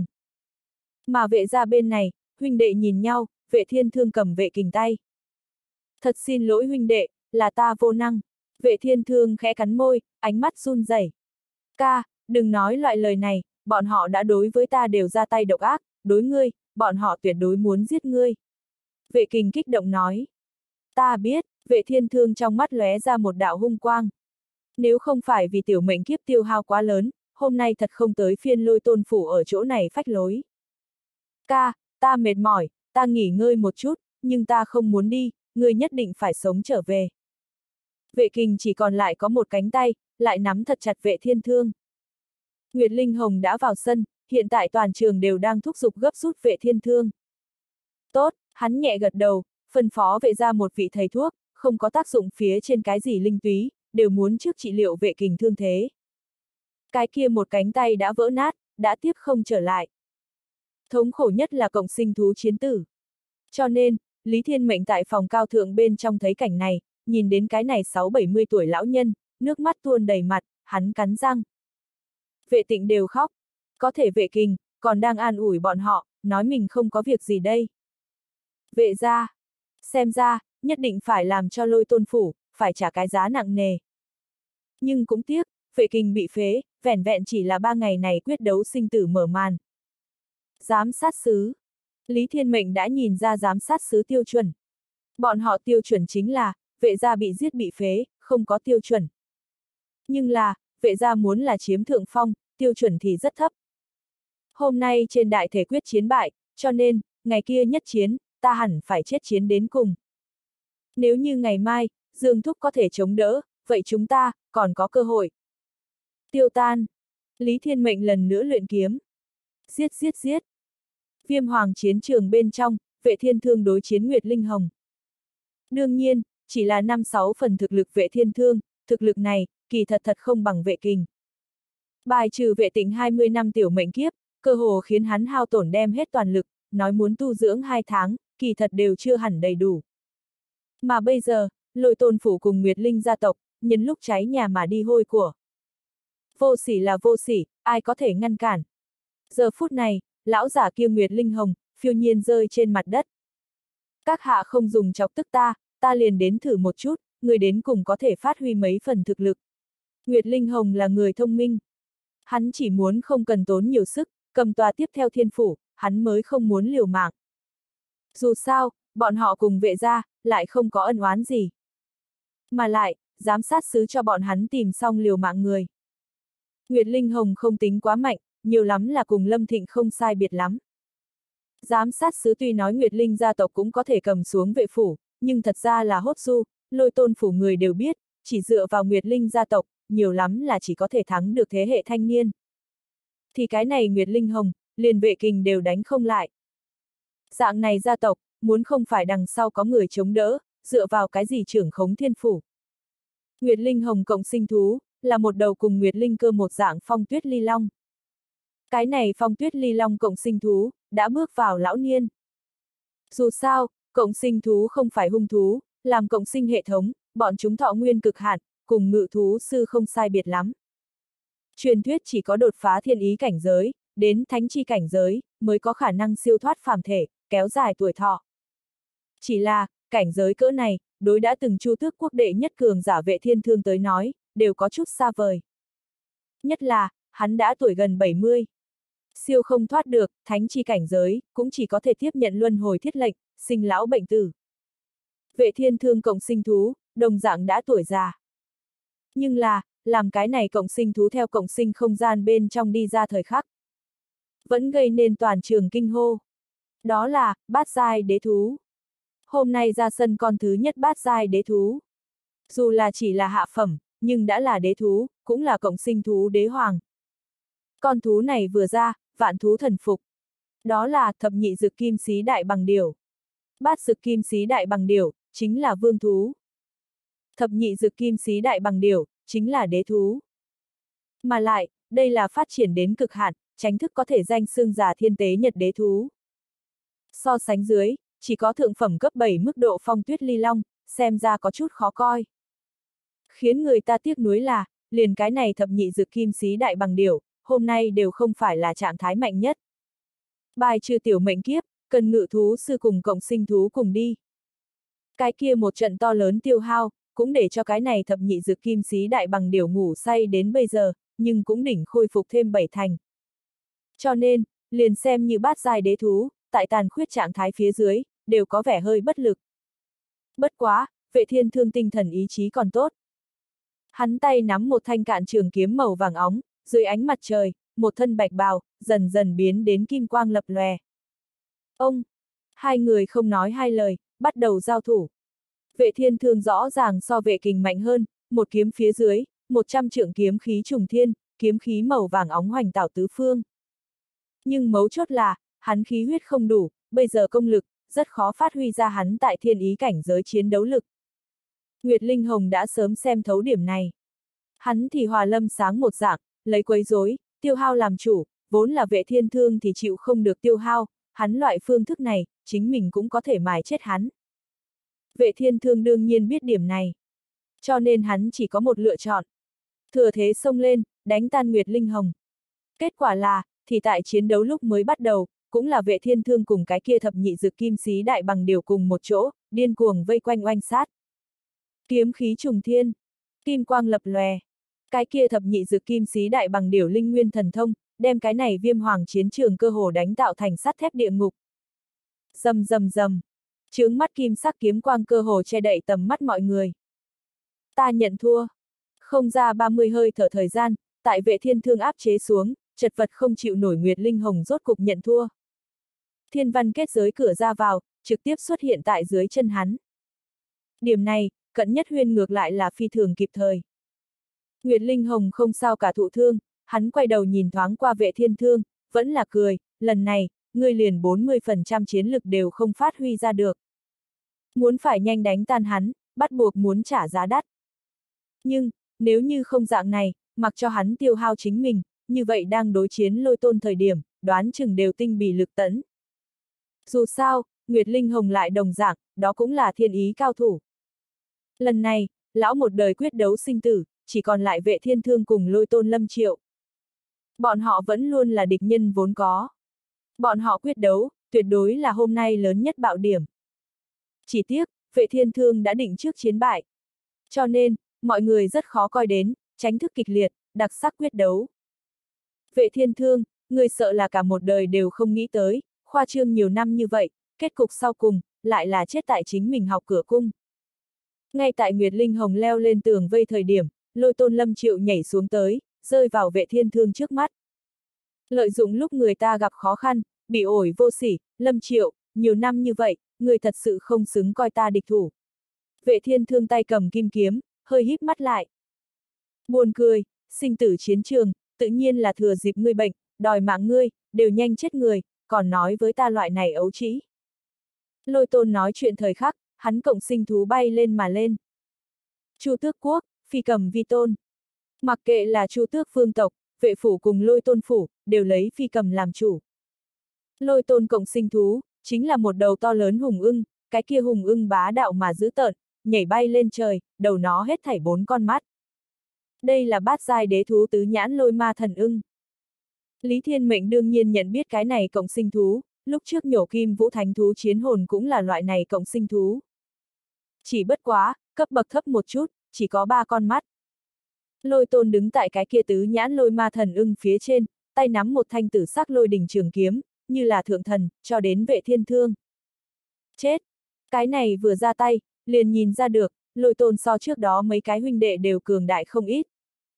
Mà Vệ gia bên này, huynh đệ nhìn nhau, Vệ Thiên Thương cầm Vệ Kình tay. Thật xin lỗi huynh đệ, là ta vô năng. Vệ Thiên Thương khẽ cắn môi, ánh mắt run rẩy. Ca, đừng nói loại lời này, bọn họ đã đối với ta đều ra tay độc ác, đối ngươi, bọn họ tuyệt đối muốn giết ngươi. Vệ Kình kích động nói. Ta biết, Vệ Thiên Thương trong mắt lóe ra một đạo hung quang. Nếu không phải vì tiểu mệnh kiếp tiêu hao quá lớn, hôm nay thật không tới phiên Lôi Tôn phủ ở chỗ này phách lối. Ca, ta mệt mỏi, ta nghỉ ngơi một chút, nhưng ta không muốn đi, ngươi nhất định phải sống trở về. Vệ Kình chỉ còn lại có một cánh tay, lại nắm thật chặt Vệ Thiên Thương. Nguyệt Linh Hồng đã vào sân, hiện tại toàn trường đều đang thúc giục gấp rút Vệ Thiên Thương. Tốt, hắn nhẹ gật đầu, phân phó Vệ ra một vị thầy thuốc, không có tác dụng phía trên cái gì linh túy, đều muốn trước trị liệu Vệ Kình thương thế. Cái kia một cánh tay đã vỡ nát, đã tiếp không trở lại. Thống khổ nhất là cộng sinh thú chiến tử. Cho nên, Lý Thiên Mệnh tại phòng cao thượng bên trong thấy cảnh này, nhìn đến cái này 6-70 tuổi lão nhân, nước mắt tuôn đầy mặt, hắn cắn răng. Vệ Tịnh đều khóc. Có thể Vệ Kình, còn đang an ủi bọn họ, nói mình không có việc gì đây. Vệ gia, xem ra, nhất định phải làm cho Lôi Tôn phủ, phải trả cái giá nặng nề. Nhưng cũng tiếc, Vệ Kình bị phế, vẻn vẹn chỉ là 3 ngày này quyết đấu sinh tử mở màn. Giám sát sứ. Lý Thiên Mệnh đã nhìn ra giám sát sứ tiêu chuẩn. Bọn họ tiêu chuẩn chính là, Vệ gia bị giết bị phế, không có tiêu chuẩn. Nhưng là, Vệ gia muốn là chiếm thượng phong, tiêu chuẩn thì rất thấp. Hôm nay trên đại thể quyết chiến bại, cho nên, ngày kia nhất chiến, ta hẳn phải chết chiến đến cùng. Nếu như ngày mai, Dương Thúc có thể chống đỡ, vậy chúng ta, còn có cơ hội. Tiêu tan. Lý Thiên Mệnh lần nữa luyện kiếm. Giết giết giết. Viêm Hoàng chiến trường bên trong, Vệ Thiên Thương đối chiến Nguyệt Linh Hồng. Đương nhiên, chỉ là 5-6 phần thực lực Vệ Thiên Thương, thực lực này, kỳ thật không bằng Vệ Kình. Bài trừ Vệ Tịnh 20 năm tiểu mệnh kiếp, cơ hồ khiến hắn hao tổn đem hết toàn lực, nói muốn tu dưỡng 2 tháng, kỳ thật đều chưa hẳn đầy đủ. Mà bây giờ, Lôi Tôn phủ cùng Nguyệt Linh gia tộc, nhân lúc cháy nhà mà đi hôi của. Vô sỉ là vô sỉ, ai có thể ngăn cản. Giờ phút này, lão giả kia Nguyệt Linh Hồng, phiêu nhiên rơi trên mặt đất. Các hạ không dùng chọc tức ta liền đến thử một chút, người đến cùng có thể phát huy mấy phần thực lực. Nguyệt Linh Hồng là người thông minh. Hắn chỉ muốn không cần tốn nhiều sức, cầm tòa tiếp theo thiên phủ, hắn mới không muốn liều mạng. Dù sao, bọn họ cùng Vệ gia, lại không có ân oán gì. Mà lại, giám sát sứ cho bọn hắn tìm xong liều mạng người. Nguyệt Linh Hồng không tính quá mạnh, nhiều lắm là cùng Lâm Thịnh không sai biệt lắm. Giám sát sứ tuy nói Nguyệt Linh gia tộc cũng có thể cầm xuống Vệ phủ, nhưng thật ra là hốt du, Lôi Tôn phủ người đều biết, chỉ dựa vào Nguyệt Linh gia tộc, nhiều lắm là chỉ có thể thắng được thế hệ thanh niên. Thì cái này Nguyệt Linh Hồng, liền Vệ Kình đều đánh không lại. Dạng này gia tộc, muốn không phải đằng sau có người chống đỡ, dựa vào cái gì trưởng khống thiên phủ. Nguyệt Linh Hồng cộng sinh thú, là một đầu cùng Nguyệt Linh cơ một dạng phong tuyết ly long. Cái này phong tuyết ly long cộng sinh thú, đã bước vào lão niên. Dù sao, cộng sinh thú không phải hung thú, làm cộng sinh hệ thống, bọn chúng thọ nguyên cực hạn, cùng ngự thú sư không sai biệt lắm. Truyền thuyết chỉ có đột phá thiên ý cảnh giới, đến thánh chi cảnh giới, mới có khả năng siêu thoát phàm thể, kéo dài tuổi thọ. Chỉ là, cảnh giới cỡ này, đối đã từng Chu Tước quốc đệ nhất cường giả Vệ Thiên Thương tới nói, đều có chút xa vời. Nhất là, hắn đã tuổi gần 70. Siêu không thoát được, thánh chi cảnh giới, cũng chỉ có thể tiếp nhận luân hồi thiết lệnh, sinh lão bệnh tử. Vệ Thiên Thương cộng sinh thú, đồng dạng đã tuổi già. Nhưng là, làm cái này cộng sinh thú theo cộng sinh không gian bên trong đi ra thời khắc. Vẫn gây nên toàn trường kinh hô. Đó là, bát giai đế thú. Hôm nay ra sân con thứ nhất bát giai đế thú. Dù là chỉ là hạ phẩm, nhưng đã là đế thú, cũng là cộng sinh thú đế hoàng. Con thú này vừa ra, vạn thú thần phục. Đó là thập nhị dực kim xí đại bằng điểu. Bát dực kim xí đại bằng điểu, chính là vương thú. Thập nhị dực kim xí đại bằng điểu, chính là đế thú. Mà lại, đây là phát triển đến cực hạn, tránh thức có thể danh xưng giả thiên tế nhật đế thú. So sánh dưới, chỉ có thượng phẩm cấp 7 mức độ phong tuyết ly long, xem ra có chút khó coi. Khiến người ta tiếc nuối là, liền cái này thập nhị dực kim xí đại bằng điểu, hôm nay đều không phải là trạng thái mạnh nhất. Bài trừ tiểu mệnh kiếp, cần ngự thú sư cùng cộng sinh thú cùng đi. Cái kia một trận to lớn tiêu hao, cũng để cho cái này thập nhị dực kim xí đại bằng điểu ngủ say đến bây giờ, nhưng cũng đỉnh khôi phục thêm 7 thành. Cho nên, liền xem như bát giai đế thú, tại tàn khuyết trạng thái phía dưới, đều có vẻ hơi bất lực. Bất quá, Vệ Thiên Thương tinh thần ý chí còn tốt. Hắn tay nắm một thanh cạn trường kiếm màu vàng óng, dưới ánh mặt trời, một thân bạch bào, dần dần biến đến kim quang lập lòe. Ông! Hai người không nói hai lời, bắt đầu giao thủ. Vệ Thiên Thương rõ ràng so Vệ Kình mạnh hơn, một kiếm phía dưới, 100 trượng kiếm khí trùng thiên, kiếm khí màu vàng óng hoành tảo tứ phương. Nhưng mấu chốt là, hắn khí huyết không đủ, bây giờ công lực, rất khó phát huy ra hắn tại thiên ý cảnh giới chiến đấu lực. Nguyệt Linh Hồng đã sớm xem thấu điểm này. Hắn thì hòa lâm sáng một dạng, lấy quấy rối, tiêu hao làm chủ, vốn là Vệ Thiên Thương thì chịu không được tiêu hao, hắn loại phương thức này, chính mình cũng có thể mài chết hắn. Vệ Thiên Thương đương nhiên biết điểm này. Cho nên hắn chỉ có một lựa chọn. Thừa thế xông lên, đánh tan Nguyệt Linh Hồng. Kết quả là, thì tại chiến đấu lúc mới bắt đầu, cũng là Vệ Thiên Thương cùng cái kia thập nhị dực kim xí đại bằng điểu cùng một chỗ, điên cuồng vây quanh oanh sát. Kiếm khí trùng thiên, kim quang lập lòe. Cái kia thập nhị dực kim xí đại bằng điểu linh nguyên thần thông, đem cái này Viêm Hoàng chiến trường cơ hồ đánh tạo thành sắt thép địa ngục. Rầm rầm rầm, chướng mắt kim sắc kiếm quang cơ hồ che đậy tầm mắt mọi người. Ta nhận thua. Không ra 30 hơi thở thời gian, tại Vệ Thiên Thương áp chế xuống, chật vật không chịu nổi Nguyệt Linh Hồng rốt cục nhận thua. Thiên văn kết giới cửa ra vào, trực tiếp xuất hiện tại dưới chân hắn. Điểm này, Cận Nhất Huyên ngược lại là phi thường kịp thời. Nguyệt Linh Hồng không sao cả thụ thương, hắn quay đầu nhìn thoáng qua Vệ Thiên Thương, vẫn là cười, lần này, ngươi liền 40% chiến lực đều không phát huy ra được. Muốn phải nhanh đánh tan hắn, bắt buộc muốn trả giá đắt. Nhưng, nếu như không dạng này, mặc cho hắn tiêu hao chính mình, như vậy đang đối chiến Lôi Tôn thời điểm, đoán chừng đều tinh bì lực tấn. Dù sao, Nguyệt Linh Hồng lại đồng dạng, đó cũng là thiên ý cao thủ. Lần này, lão một đời quyết đấu sinh tử, chỉ còn lại Vệ Thiên Thương cùng Lôi Tôn Lâm Triệu. Bọn họ vẫn luôn là địch nhân vốn có. Bọn họ quyết đấu, tuyệt đối là hôm nay lớn nhất bạo điểm. Chỉ tiếc, Vệ Thiên Thương đã định trước chiến bại. Cho nên, mọi người rất khó coi đến, tránh thức kịch liệt, đặc sắc quyết đấu. Vệ Thiên Thương, người sợ là cả một đời đều không nghĩ tới, khoa trương nhiều năm như vậy, kết cục sau cùng, lại là chết tại chính mình học cửa cung. Ngay tại Nguyệt Linh Hồng leo lên tường vây thời điểm, Lôi Tôn Lâm Triệu nhảy xuống tới, rơi vào Vệ Thiên Thương trước mắt. Lợi dụng lúc người ta gặp khó khăn, bị ổi vô sỉ, Lâm Triệu, nhiều năm như vậy, người thật sự không xứng coi ta địch thủ. Vệ Thiên Thương tay cầm kim kiếm, hơi híp mắt lại. Buồn cười, sinh tử chiến trường, tự nhiên là thừa dịp ngươi bệnh, đòi mạng ngươi, đều nhanh chết người, còn nói với ta loại này ấu trĩ. Lôi Tôn nói chuyện thời khắc, hắn cộng sinh thú bay lên mà lên. Chu Tước Quốc, phi cầm vi tôn. Mặc kệ là Chu Tước vương tộc, Vệ phủ cùng Lôi Tôn phủ, đều lấy phi cầm làm chủ. Lôi Tôn cộng sinh thú, chính là một đầu to lớn hùng ưng, cái kia hùng ưng bá đạo mà dữ tợn, nhảy bay lên trời, đầu nó hết thảy 4 con mắt. Đây là bát giai đế thú tứ nhãn lôi ma thần ưng. Lý Thiên Mệnh đương nhiên nhận biết cái này cộng sinh thú, lúc trước nhổ kim vũ thánh thú chiến hồn cũng là loại này cộng sinh thú. Chỉ bất quá, cấp bậc thấp một chút, chỉ có 3 con mắt. Lôi Tôn đứng tại cái kia tứ nhãn lôi ma thần ưng phía trên, tay nắm một thanh tử sắc lôi đỉnh trường kiếm, như là thượng thần, cho đến Vệ Thiên Thương. Chết! Cái này vừa ra tay, liền nhìn ra được, Lôi Tôn so trước đó mấy cái huynh đệ đều cường đại không ít.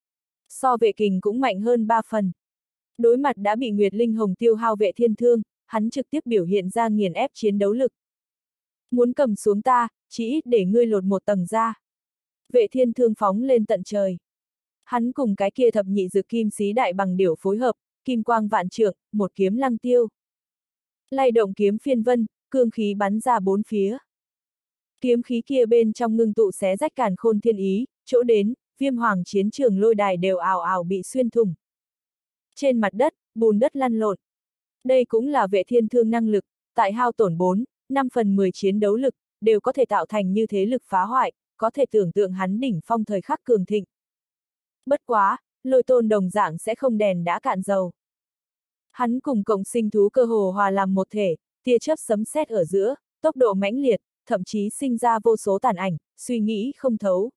So Vệ Kình cũng mạnh hơn 3 phần. Đối mặt đã bị Nguyệt Linh Hồng tiêu hao Vệ Thiên Thương, hắn trực tiếp biểu hiện ra nghiền ép chiến đấu lực. Muốn cầm xuống ta, chỉ ít để ngươi lột một tầng ra. Vệ Thiên Thương phóng lên tận trời. Hắn cùng cái kia thập nhị dực kim xí đại bằng điểu phối hợp, kim quang vạn trượng, một kiếm lăng tiêu. Lay động kiếm phiên vân, cương khí bắn ra bốn phía. Kiếm khí kia bên trong ngưng tụ xé rách càn khôn thiên ý, chỗ đến, Viêm Hoàng chiến trường lôi đài đều ào ào bị xuyên thủng. Trên mặt đất, bùn đất lăn lộn. Đây cũng là Vệ Thiên Thương năng lực, tại hao tổn 4/5 chiến đấu lực, đều có thể tạo thành như thế lực phá hoại, có thể tưởng tượng hắn đỉnh phong thời khắc cường thịnh. Bất quá, Lôi Tôn đồng dạng sẽ không đèn đã cạn dầu. Hắn cùng cộng sinh thú cơ hồ hòa làm một thể, tia chớp sấm sét ở giữa, tốc độ mãnh liệt, thậm chí sinh ra vô số tàn ảnh, suy nghĩ không thấu.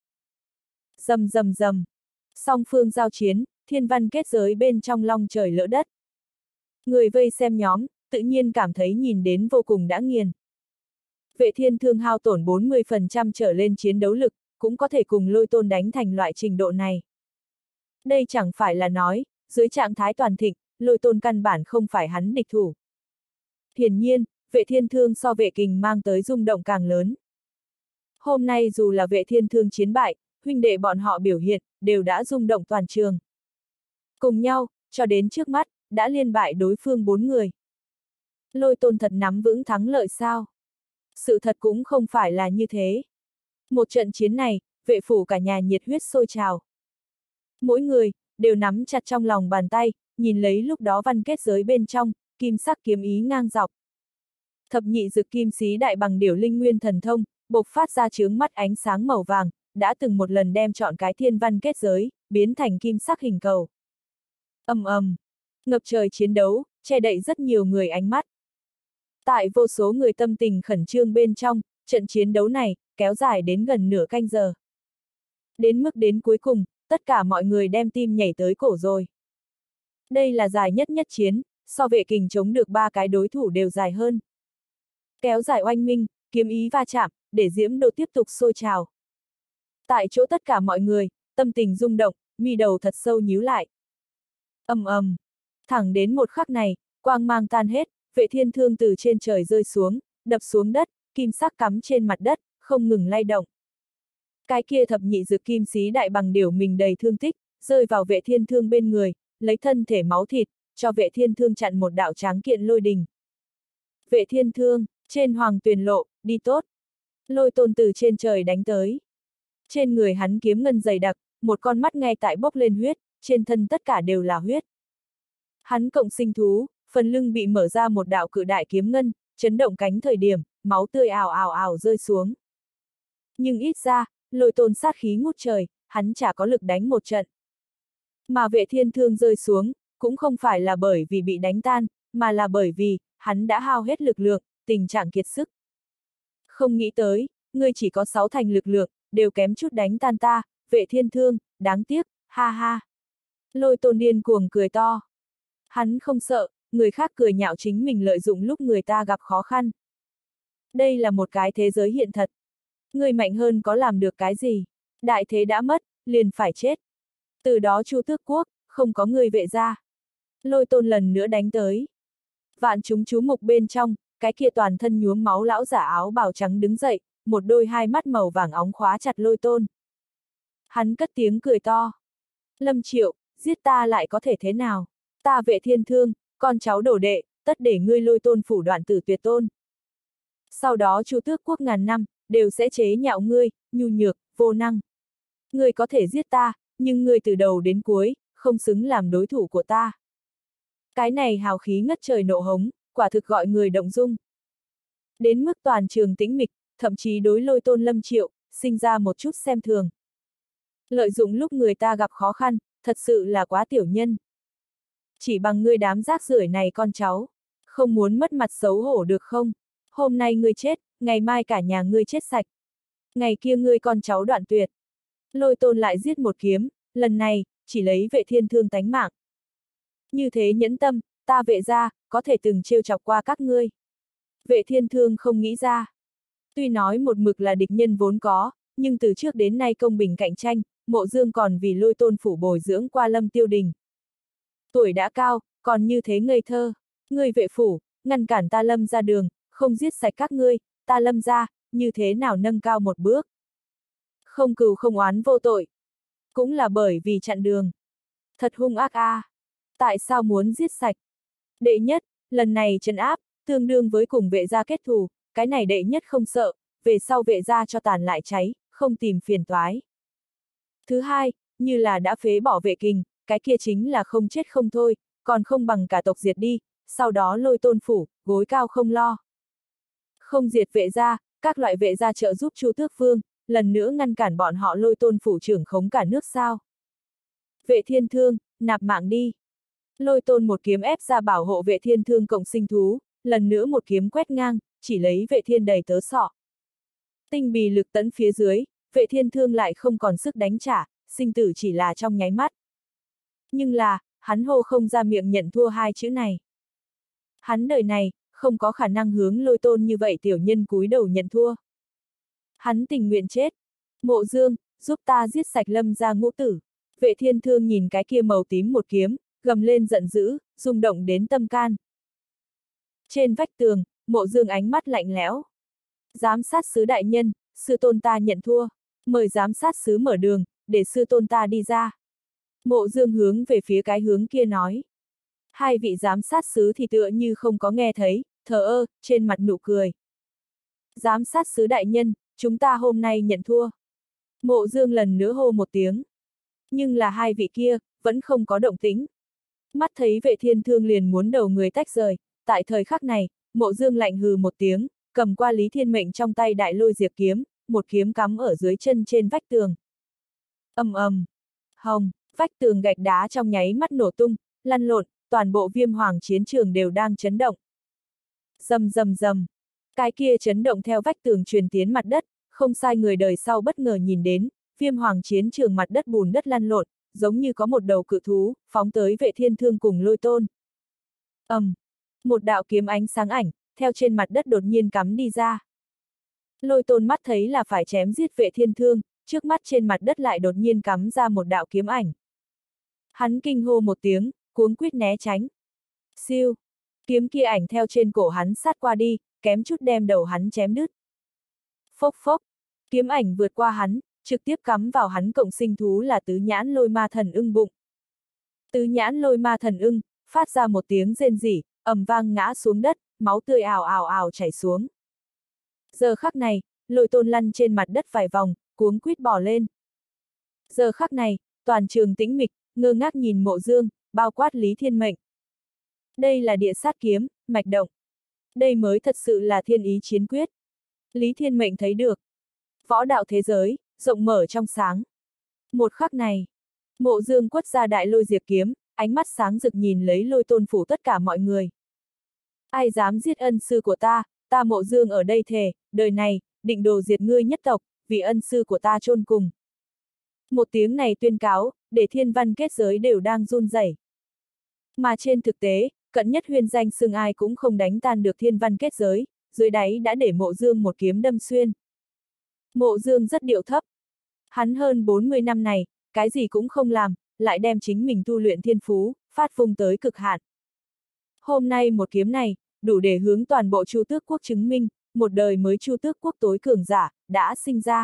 Rầm rầm rầm. Song phương giao chiến, thiên văn kết giới bên trong long trời lỡ đất. Người vây xem nhóm, tự nhiên cảm thấy nhìn đến vô cùng đã nghiền. Vệ Thiên Thương hao tổn 40% trở lên chiến đấu lực, cũng có thể cùng Lôi Tôn đánh thành loại trình độ này. Đây chẳng phải là nói, dưới trạng thái toàn thịnh, Lôi Tôn căn bản không phải hắn địch thủ. Hiển nhiên, Vệ Thiên Thương so Vệ Kình mang tới rung động càng lớn. Hôm nay dù là Vệ Thiên Thương chiến bại, huynh đệ bọn họ biểu hiện, đều đã rung động toàn trường. Cùng nhau, cho đến trước mắt, đã liên bại đối phương 4 người. Lôi Tôn thật nắm vững thắng lợi sao? Sự thật cũng không phải là như thế. Một trận chiến này, vệ phủ cả nhà nhiệt huyết sôi trào. Mỗi người, đều nắm chặt trong lòng bàn tay, nhìn lấy lúc đó văn kết giới bên trong, kim sắc kiếm ý ngang dọc. Thập nhị dực kim xí đại bằng điểu linh nguyên thần thông, bộc phát ra chướng mắt ánh sáng màu vàng, đã từng một lần đem trọn cái thiên văn kết giới, biến thành kim sắc hình cầu. Ầm ầm, ngập trời chiến đấu, che đậy rất nhiều người ánh mắt. Tại vô số người tâm tình khẩn trương bên trong, trận chiến đấu này, kéo dài đến gần nửa canh giờ. Đến mức đến cuối cùng, tất cả mọi người đem tim nhảy tới cổ rồi. Đây là dài nhất chiến, so Vệ Kình chống được 3 cái đối thủ đều dài hơn. Kéo dài oanh minh, kiếm ý va chạm, để diễm độ tiếp tục sôi trào. Tại chỗ tất cả mọi người, tâm tình rung động, mi đầu thật sâu nhíu lại. Ầm ầm, thẳng đến một khắc này, quang mang tan hết, Vệ Thiên Thương từ trên trời rơi xuống, đập xuống đất, kim sắc cắm trên mặt đất, không ngừng lay động. Cái kia thập nhị dực kim xí đại bằng điểu mình đầy thương tích, rơi vào Vệ Thiên Thương bên người, lấy thân thể máu thịt, cho Vệ Thiên Thương chặn một đạo tráng kiện lôi đình. Vệ Thiên Thương, trên hoàng tuyền lộ, đi tốt. Lôi Tôn từ trên trời đánh tới. Trên người hắn kiếm ngân dày đặc, một con mắt ngay tại bốc lên huyết, trên thân tất cả đều là huyết. Hắn cộng sinh thú, phần lưng bị mở ra một đạo cự đại kiếm ngân, chấn động cánh thời điểm, máu tươi ào ào ào rơi xuống. Nhưng ít ra, Lôi Tôn sát khí ngút trời, hắn chả có lực đánh một trận. Mà Vệ Thiên Thương rơi xuống, cũng không phải là bởi vì bị đánh tan, mà là bởi vì, hắn đã hao hết lực lượng, tình trạng kiệt sức. Không nghĩ tới, ngươi chỉ có 6 thành lực lượng, đều kém chút đánh tan ta, Vệ Thiên Thương, đáng tiếc, ha ha. Lôi Tôn điên cuồng cười to. Hắn không sợ, người khác cười nhạo chính mình lợi dụng lúc người ta gặp khó khăn. Đây là một cái thế giới hiện thật. Người mạnh hơn có làm được cái gì? Đại thế đã mất, liền phải chết. Từ đó Chu Tước Quốc, không có người Vệ gia. Lôi Tôn lần nữa đánh tới. Vạn chúng chú mục bên trong, cái kia toàn thân nhuốm máu lão giả áo bào trắng đứng dậy, một đôi hai mắt màu vàng óng khóa chặt Lôi Tôn. Hắn cất tiếng cười to. Lâm Triệu, giết ta lại có thể thế nào? Ta Vệ Thiên Thương, con cháu đổ đệ, tất để ngươi Lôi Tôn phủ đoạn tử tuyệt tôn. Sau đó Chu Tước Quốc ngàn năm, đều sẽ chế nhạo ngươi, nhu nhược, vô năng. Ngươi có thể giết ta, nhưng ngươi từ đầu đến cuối, không xứng làm đối thủ của ta. Cái này hào khí ngất trời nộ hống, quả thực gọi người động dung. Đến mức toàn trường tĩnh mịch, thậm chí đối Lôi Tôn Lâm Triệu, sinh ra một chút xem thường. Lợi dụng lúc người ta gặp khó khăn, thật sự là quá tiểu nhân. Chỉ bằng ngươi đám rác rưởi này con cháu, không muốn mất mặt xấu hổ được không? Hôm nay ngươi chết, ngày mai cả nhà ngươi chết sạch. Ngày kia ngươi con cháu đoạn tuyệt. Lôi Tôn lại giết một kiếm, lần này, chỉ lấy Vệ Thiên Thương tánh mạng. Như thế nhẫn tâm, ta Vệ gia, có thể từng trêu chọc qua các ngươi. Vệ Thiên Thương không nghĩ ra. Tuy nói một mực là địch nhân vốn có, nhưng từ trước đến nay công bình cạnh tranh, Mộ Dương còn vì Lôi Tôn phủ bồi dưỡng qua Lâm Tiêu Đình. Tuổi đã cao, còn như thế ngây thơ. Ngươi Vệ phủ, ngăn cản ta Lâm ra đường, không giết sạch các ngươi, ta Lâm ra, như thế nào nâng cao một bước. Không cừu không oán vô tội. Cũng là bởi vì chặn đường. Thật hung ác a. Tại sao muốn giết sạch? Đệ nhất, lần này trấn áp, tương đương với cùng vệ gia kết thù, cái này đệ nhất không sợ, về sau vệ gia cho tàn lại cháy, không tìm phiền toái. Thứ hai, như là đã phế bỏ vệ kình, cái kia chính là không chết không thôi, còn không bằng cả tộc diệt đi, sau đó Lôi Tôn phủ, gối cao không lo. Không diệt vệ gia, các loại vệ gia trợ giúp Chu Tước Vương, lần nữa ngăn cản bọn họ Lôi Tôn phủ trưởng khống cả nước sao. Vệ Thiên Thương, nạp mạng đi. Lôi Tôn một kiếm ép ra bảo hộ Vệ Thiên Thương cộng sinh thú, lần nữa một kiếm quét ngang, chỉ lấy Vệ Thiên đầy tớ sọ. Tinh bì lực tẫn phía dưới, Vệ Thiên Thương lại không còn sức đánh trả, sinh tử chỉ là trong nháy mắt. Nhưng là, hắn hô không ra miệng nhận thua hai chữ này. Hắn đời này, không có khả năng hướng Lôi Tôn như vậy tiểu nhân cúi đầu nhận thua. Hắn tình nguyện chết. Mộ Dương, giúp ta giết sạch Lâm gia ngũ tử. Vệ Thiên Thương nhìn cái kia màu tím một kiếm, gầm lên giận dữ, rung động đến tâm can. Trên vách tường, Mộ Dương ánh mắt lạnh lẽo. Giám sát sứ đại nhân, sư tôn ta nhận thua. Mời giám sát sứ mở đường, để sư tôn ta đi ra. Mộ Dương hướng về phía cái hướng kia nói. Hai vị giám sát sứ thì tựa như không có nghe thấy, thờ ơ, trên mặt nụ cười. Giám sát sứ đại nhân, chúng ta hôm nay nhận thua. Mộ Dương lần nữa hô một tiếng. Nhưng là hai vị kia, vẫn không có động tĩnh. Mắt thấy Vệ Thiên Thương liền muốn đầu người tách rời, tại thời khắc này, Mộ Dương lạnh hừ một tiếng, cầm qua Lý Thiên Mệnh trong tay đại lôi diệp kiếm, một kiếm cắm ở dưới chân trên vách tường. Ầm ầm, hồng, vách tường gạch đá trong nháy mắt nổ tung, lăn lộn, toàn bộ Viêm Hoàng chiến trường đều đang chấn động. Rầm rầm rầm, cái kia chấn động theo vách tường truyền tiến mặt đất, không sai người đời sau bất ngờ nhìn đến, Viêm Hoàng chiến trường mặt đất bùn đất lăn lộn, giống như có một đầu cự thú, phóng tới Vệ Thiên Thương cùng Lôi Tôn. Một đạo kiếm ánh sáng ảnh, theo trên mặt đất đột nhiên cắm đi ra. Lôi Tôn mắt thấy là phải chém giết Vệ Thiên Thương, trước mắt trên mặt đất lại đột nhiên cắm ra một đạo kiếm ảnh. Hắn kinh hô một tiếng, cuống quýt né tránh. Siêu, kiếm kia ảnh theo trên cổ hắn sát qua đi, kém chút đem đầu hắn chém đứt. Phốc phốc, kiếm ảnh vượt qua hắn, trực tiếp cắm vào hắn cộng sinh thú là tứ nhãn lôi ma thần ưng bụng. Tứ nhãn lôi ma thần ưng, phát ra một tiếng rên rỉ, ầm vang ngã xuống đất, máu tươi ào ào ào chảy xuống. Giờ khắc này, Lôi Tôn lăn trên mặt đất vài vòng, cuống quýt bỏ lên. Giờ khắc này, toàn trường tĩnh mịch, ngơ ngác nhìn Mộ Dương, bao quát Lý Thiên Mệnh. Đây là địa sát kiếm, mạch động. Đây mới thật sự là thiên ý chiến quyết. Lý Thiên Mệnh thấy được. Võ đạo thế giới, rộng mở trong sáng. Một khắc này, Mộ Dương quất ra đại lôi diệp kiếm, ánh mắt sáng rực nhìn lấy Lôi Tôn phủ tất cả mọi người. Ai dám giết ân sư của ta Mộ Dương ở đây thề, đời này, định đồ diệt ngươi nhất tộc, vì ân sư của ta chôn cùng. Một tiếng này tuyên cáo, để thiên văn kết giới đều đang run rẩy. Mà trên thực tế, Cận Nhất Huyên danh xưng ai cũng không đánh tan được thiên văn kết giới, dưới đáy đã để Mộ Dương một kiếm đâm xuyên. Mộ Dương rất điệu thấp. Hắn hơn 40 năm này, cái gì cũng không làm, lại đem chính mình tu luyện thiên phú, phát vung tới cực hạn. Hôm nay một kiếm này, đủ để hướng toàn bộ Chu Tước quốc chứng minh, một đời mới Chu Tước quốc tối cường giả, đã sinh ra.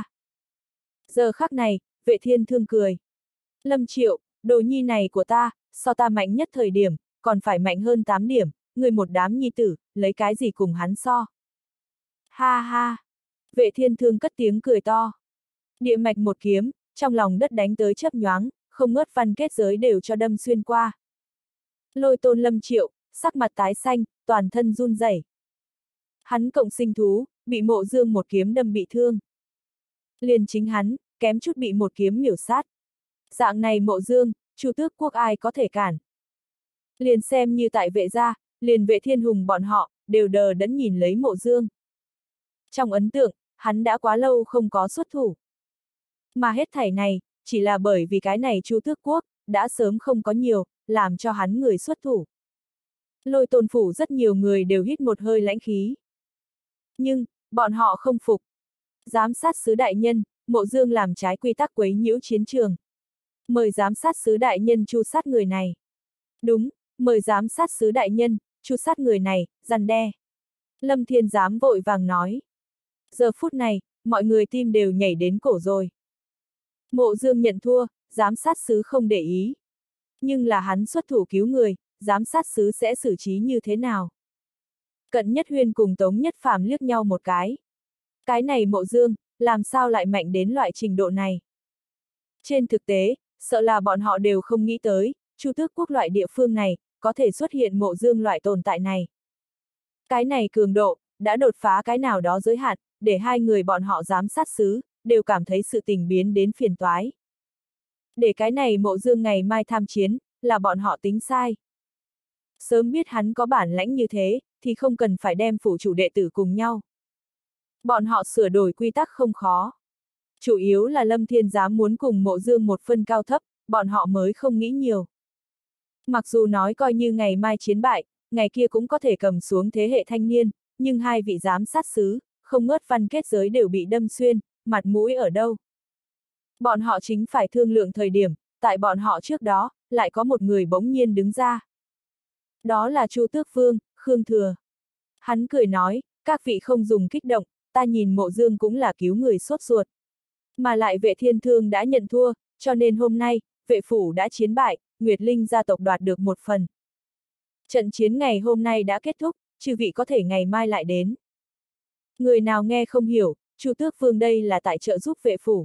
Giờ khắc này, Vệ Thiên Thương cười. Lâm Triệu, đồ nhi này của ta, so ta mạnh nhất thời điểm, còn phải mạnh hơn 8 điểm, người một đám nhi tử, lấy cái gì cùng hắn so. Ha ha! Vệ Thiên Thương cất tiếng cười to. Địa mạch một kiếm, trong lòng đất đánh tới chớp nhoáng, không ngớt văn kết giới đều cho đâm xuyên qua. Lôi Tôn Lâm Triệu, sắc mặt tái xanh, toàn thân run rẩy. Hắn cộng sinh thú, bị Mộ Dương một kiếm đâm bị thương. Liền chính hắn, kém chút bị một kiếm miểu sát. Dạng này Mộ Dương, Chu Tước quốc ai có thể cản. Liền xem như tại Vệ gia, liền Vệ Thiên Hùng bọn họ, đều đờ đẫn nhìn lấy Mộ Dương. Trong ấn tượng, hắn đã quá lâu không có xuất thủ. Mà hết thảy này, chỉ là bởi vì cái này Chu Tước quốc, đã sớm không có nhiều, làm cho hắn người xuất thủ. Lôi Tôn phủ rất nhiều người đều hít một hơi lãnh khí. Nhưng, bọn họ không phục. Giám sát sứ đại nhân, Mộ Dương làm trái quy tắc quấy nhiễu chiến trường. Mời giám sát sứ đại nhân tru sát người này. Đúng, mời giám sát sứ đại nhân, tru sát người này, răn đe. Lâm Thiên Giám vội vàng nói. Giờ phút này, mọi người tim đều nhảy đến cổ rồi. Mộ Dương nhận thua, giám sát sứ không để ý. Nhưng là hắn xuất thủ cứu người, giám sát sứ sẽ xử trí như thế nào? Cận Nhất Huyên cùng Tống Nhất Phàm liếc nhau một cái. Cái này Mộ Dương, làm sao lại mạnh đến loại trình độ này? Trên thực tế, sợ là bọn họ đều không nghĩ tới, Chu Tước Quốc loại địa phương này, có thể xuất hiện Mộ Dương loại tồn tại này. Cái này cường độ, đã đột phá cái nào đó giới hạn, để hai người bọn họ giám sát sứ, đều cảm thấy sự tình biến đến phiền toái. Để cái này Mộ Dương ngày mai tham chiến, là bọn họ tính sai. Sớm biết hắn có bản lãnh như thế, thì không cần phải đem phủ chủ đệ tử cùng nhau. Bọn họ sửa đổi quy tắc không khó. Chủ yếu là Lâm Thiên Giám muốn cùng Mộ Dương một phân cao thấp, bọn họ mới không nghĩ nhiều. Mặc dù nói coi như ngày mai chiến bại, ngày kia cũng có thể cầm xuống thế hệ thanh niên, nhưng hai vị giám sát sứ, không ngớt văn kết giới đều bị đâm xuyên, mặt mũi ở đâu. Bọn họ chính phải thương lượng thời điểm, tại bọn họ trước đó, lại có một người bỗng nhiên đứng ra. Đó là Chu Tước Vương, Khương Thừa. Hắn cười nói, các vị không dùng kích động, ta nhìn Mộ Dương cũng là cứu người sốt ruột. Mà lại Vệ Thiên Thương đã nhận thua, cho nên hôm nay, Vệ phủ đã chiến bại, Nguyệt Linh gia tộc đoạt được một phần. Trận chiến ngày hôm nay đã kết thúc, chư vị có thể ngày mai lại đến. Người nào nghe không hiểu, Chu Tước Vương đây là tại trợ giúp Vệ phủ.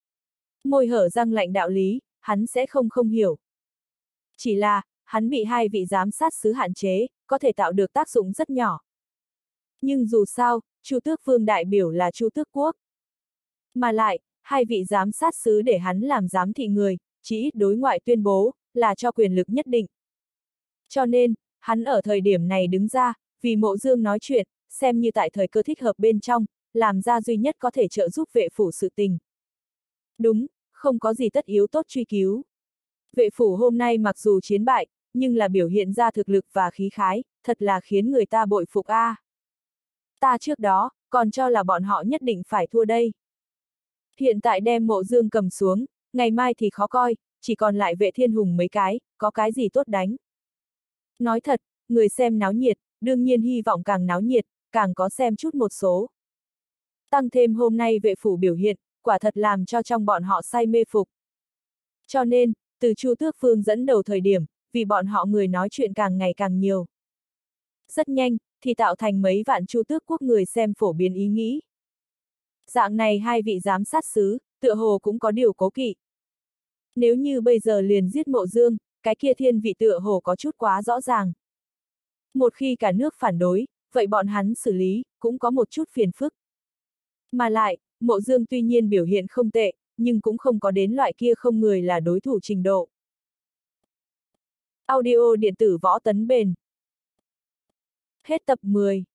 Môi hở răng lạnh đạo lý, hắn sẽ không hiểu. Chỉ là, hắn bị hai vị giám sát sứ hạn chế, có thể tạo được tác dụng rất nhỏ. Nhưng dù sao, Chu Tước Vương đại biểu là Chu Tước Quốc. Mà lại, hai vị giám sát sứ để hắn làm giám thị người, chỉ ít đối ngoại tuyên bố, là cho quyền lực nhất định. Cho nên, hắn ở thời điểm này đứng ra, vì Mộ Dương nói chuyện, xem như tại thời cơ thích hợp bên trong, làm ra duy nhất có thể trợ giúp vệ phủ sự tình. Đúng, không có gì tất yếu tốt truy cứu. Vệ phủ hôm nay mặc dù chiến bại, nhưng là biểu hiện ra thực lực và khí khái, thật là khiến người ta bội phục a. Ta trước đó, còn cho là bọn họ nhất định phải thua đây. Hiện tại đem Mộ Dương cầm xuống, ngày mai thì khó coi, chỉ còn lại Vệ Thiên Hùng mấy cái, có cái gì tốt đánh. Nói thật, người xem náo nhiệt, đương nhiên hy vọng càng náo nhiệt, càng có xem chút một số. Tăng thêm hôm nay vệ phủ biểu hiện, quả thật làm cho trong bọn họ say mê phục. Cho nên, từ Chu Tước Vương dẫn đầu thời điểm, vì bọn họ người nói chuyện càng ngày càng nhiều. Rất nhanh, thì tạo thành mấy vạn Chu Tước Quốc người xem phổ biến ý nghĩ. Dạng này hai vị giám sát sứ, tựa hồ cũng có điều cố kỵ. Nếu như bây giờ liền giết Mộ Dương, cái kia thiên vị tựa hồ có chút quá rõ ràng. Một khi cả nước phản đối, vậy bọn hắn xử lý, cũng có một chút phiền phức. Mà lại, Mộ Dương tuy nhiên biểu hiện không tệ, nhưng cũng không có đến loại kia không người là đối thủ trình độ. Audio điện tử Võ Tấn Bền. Hết tập 10.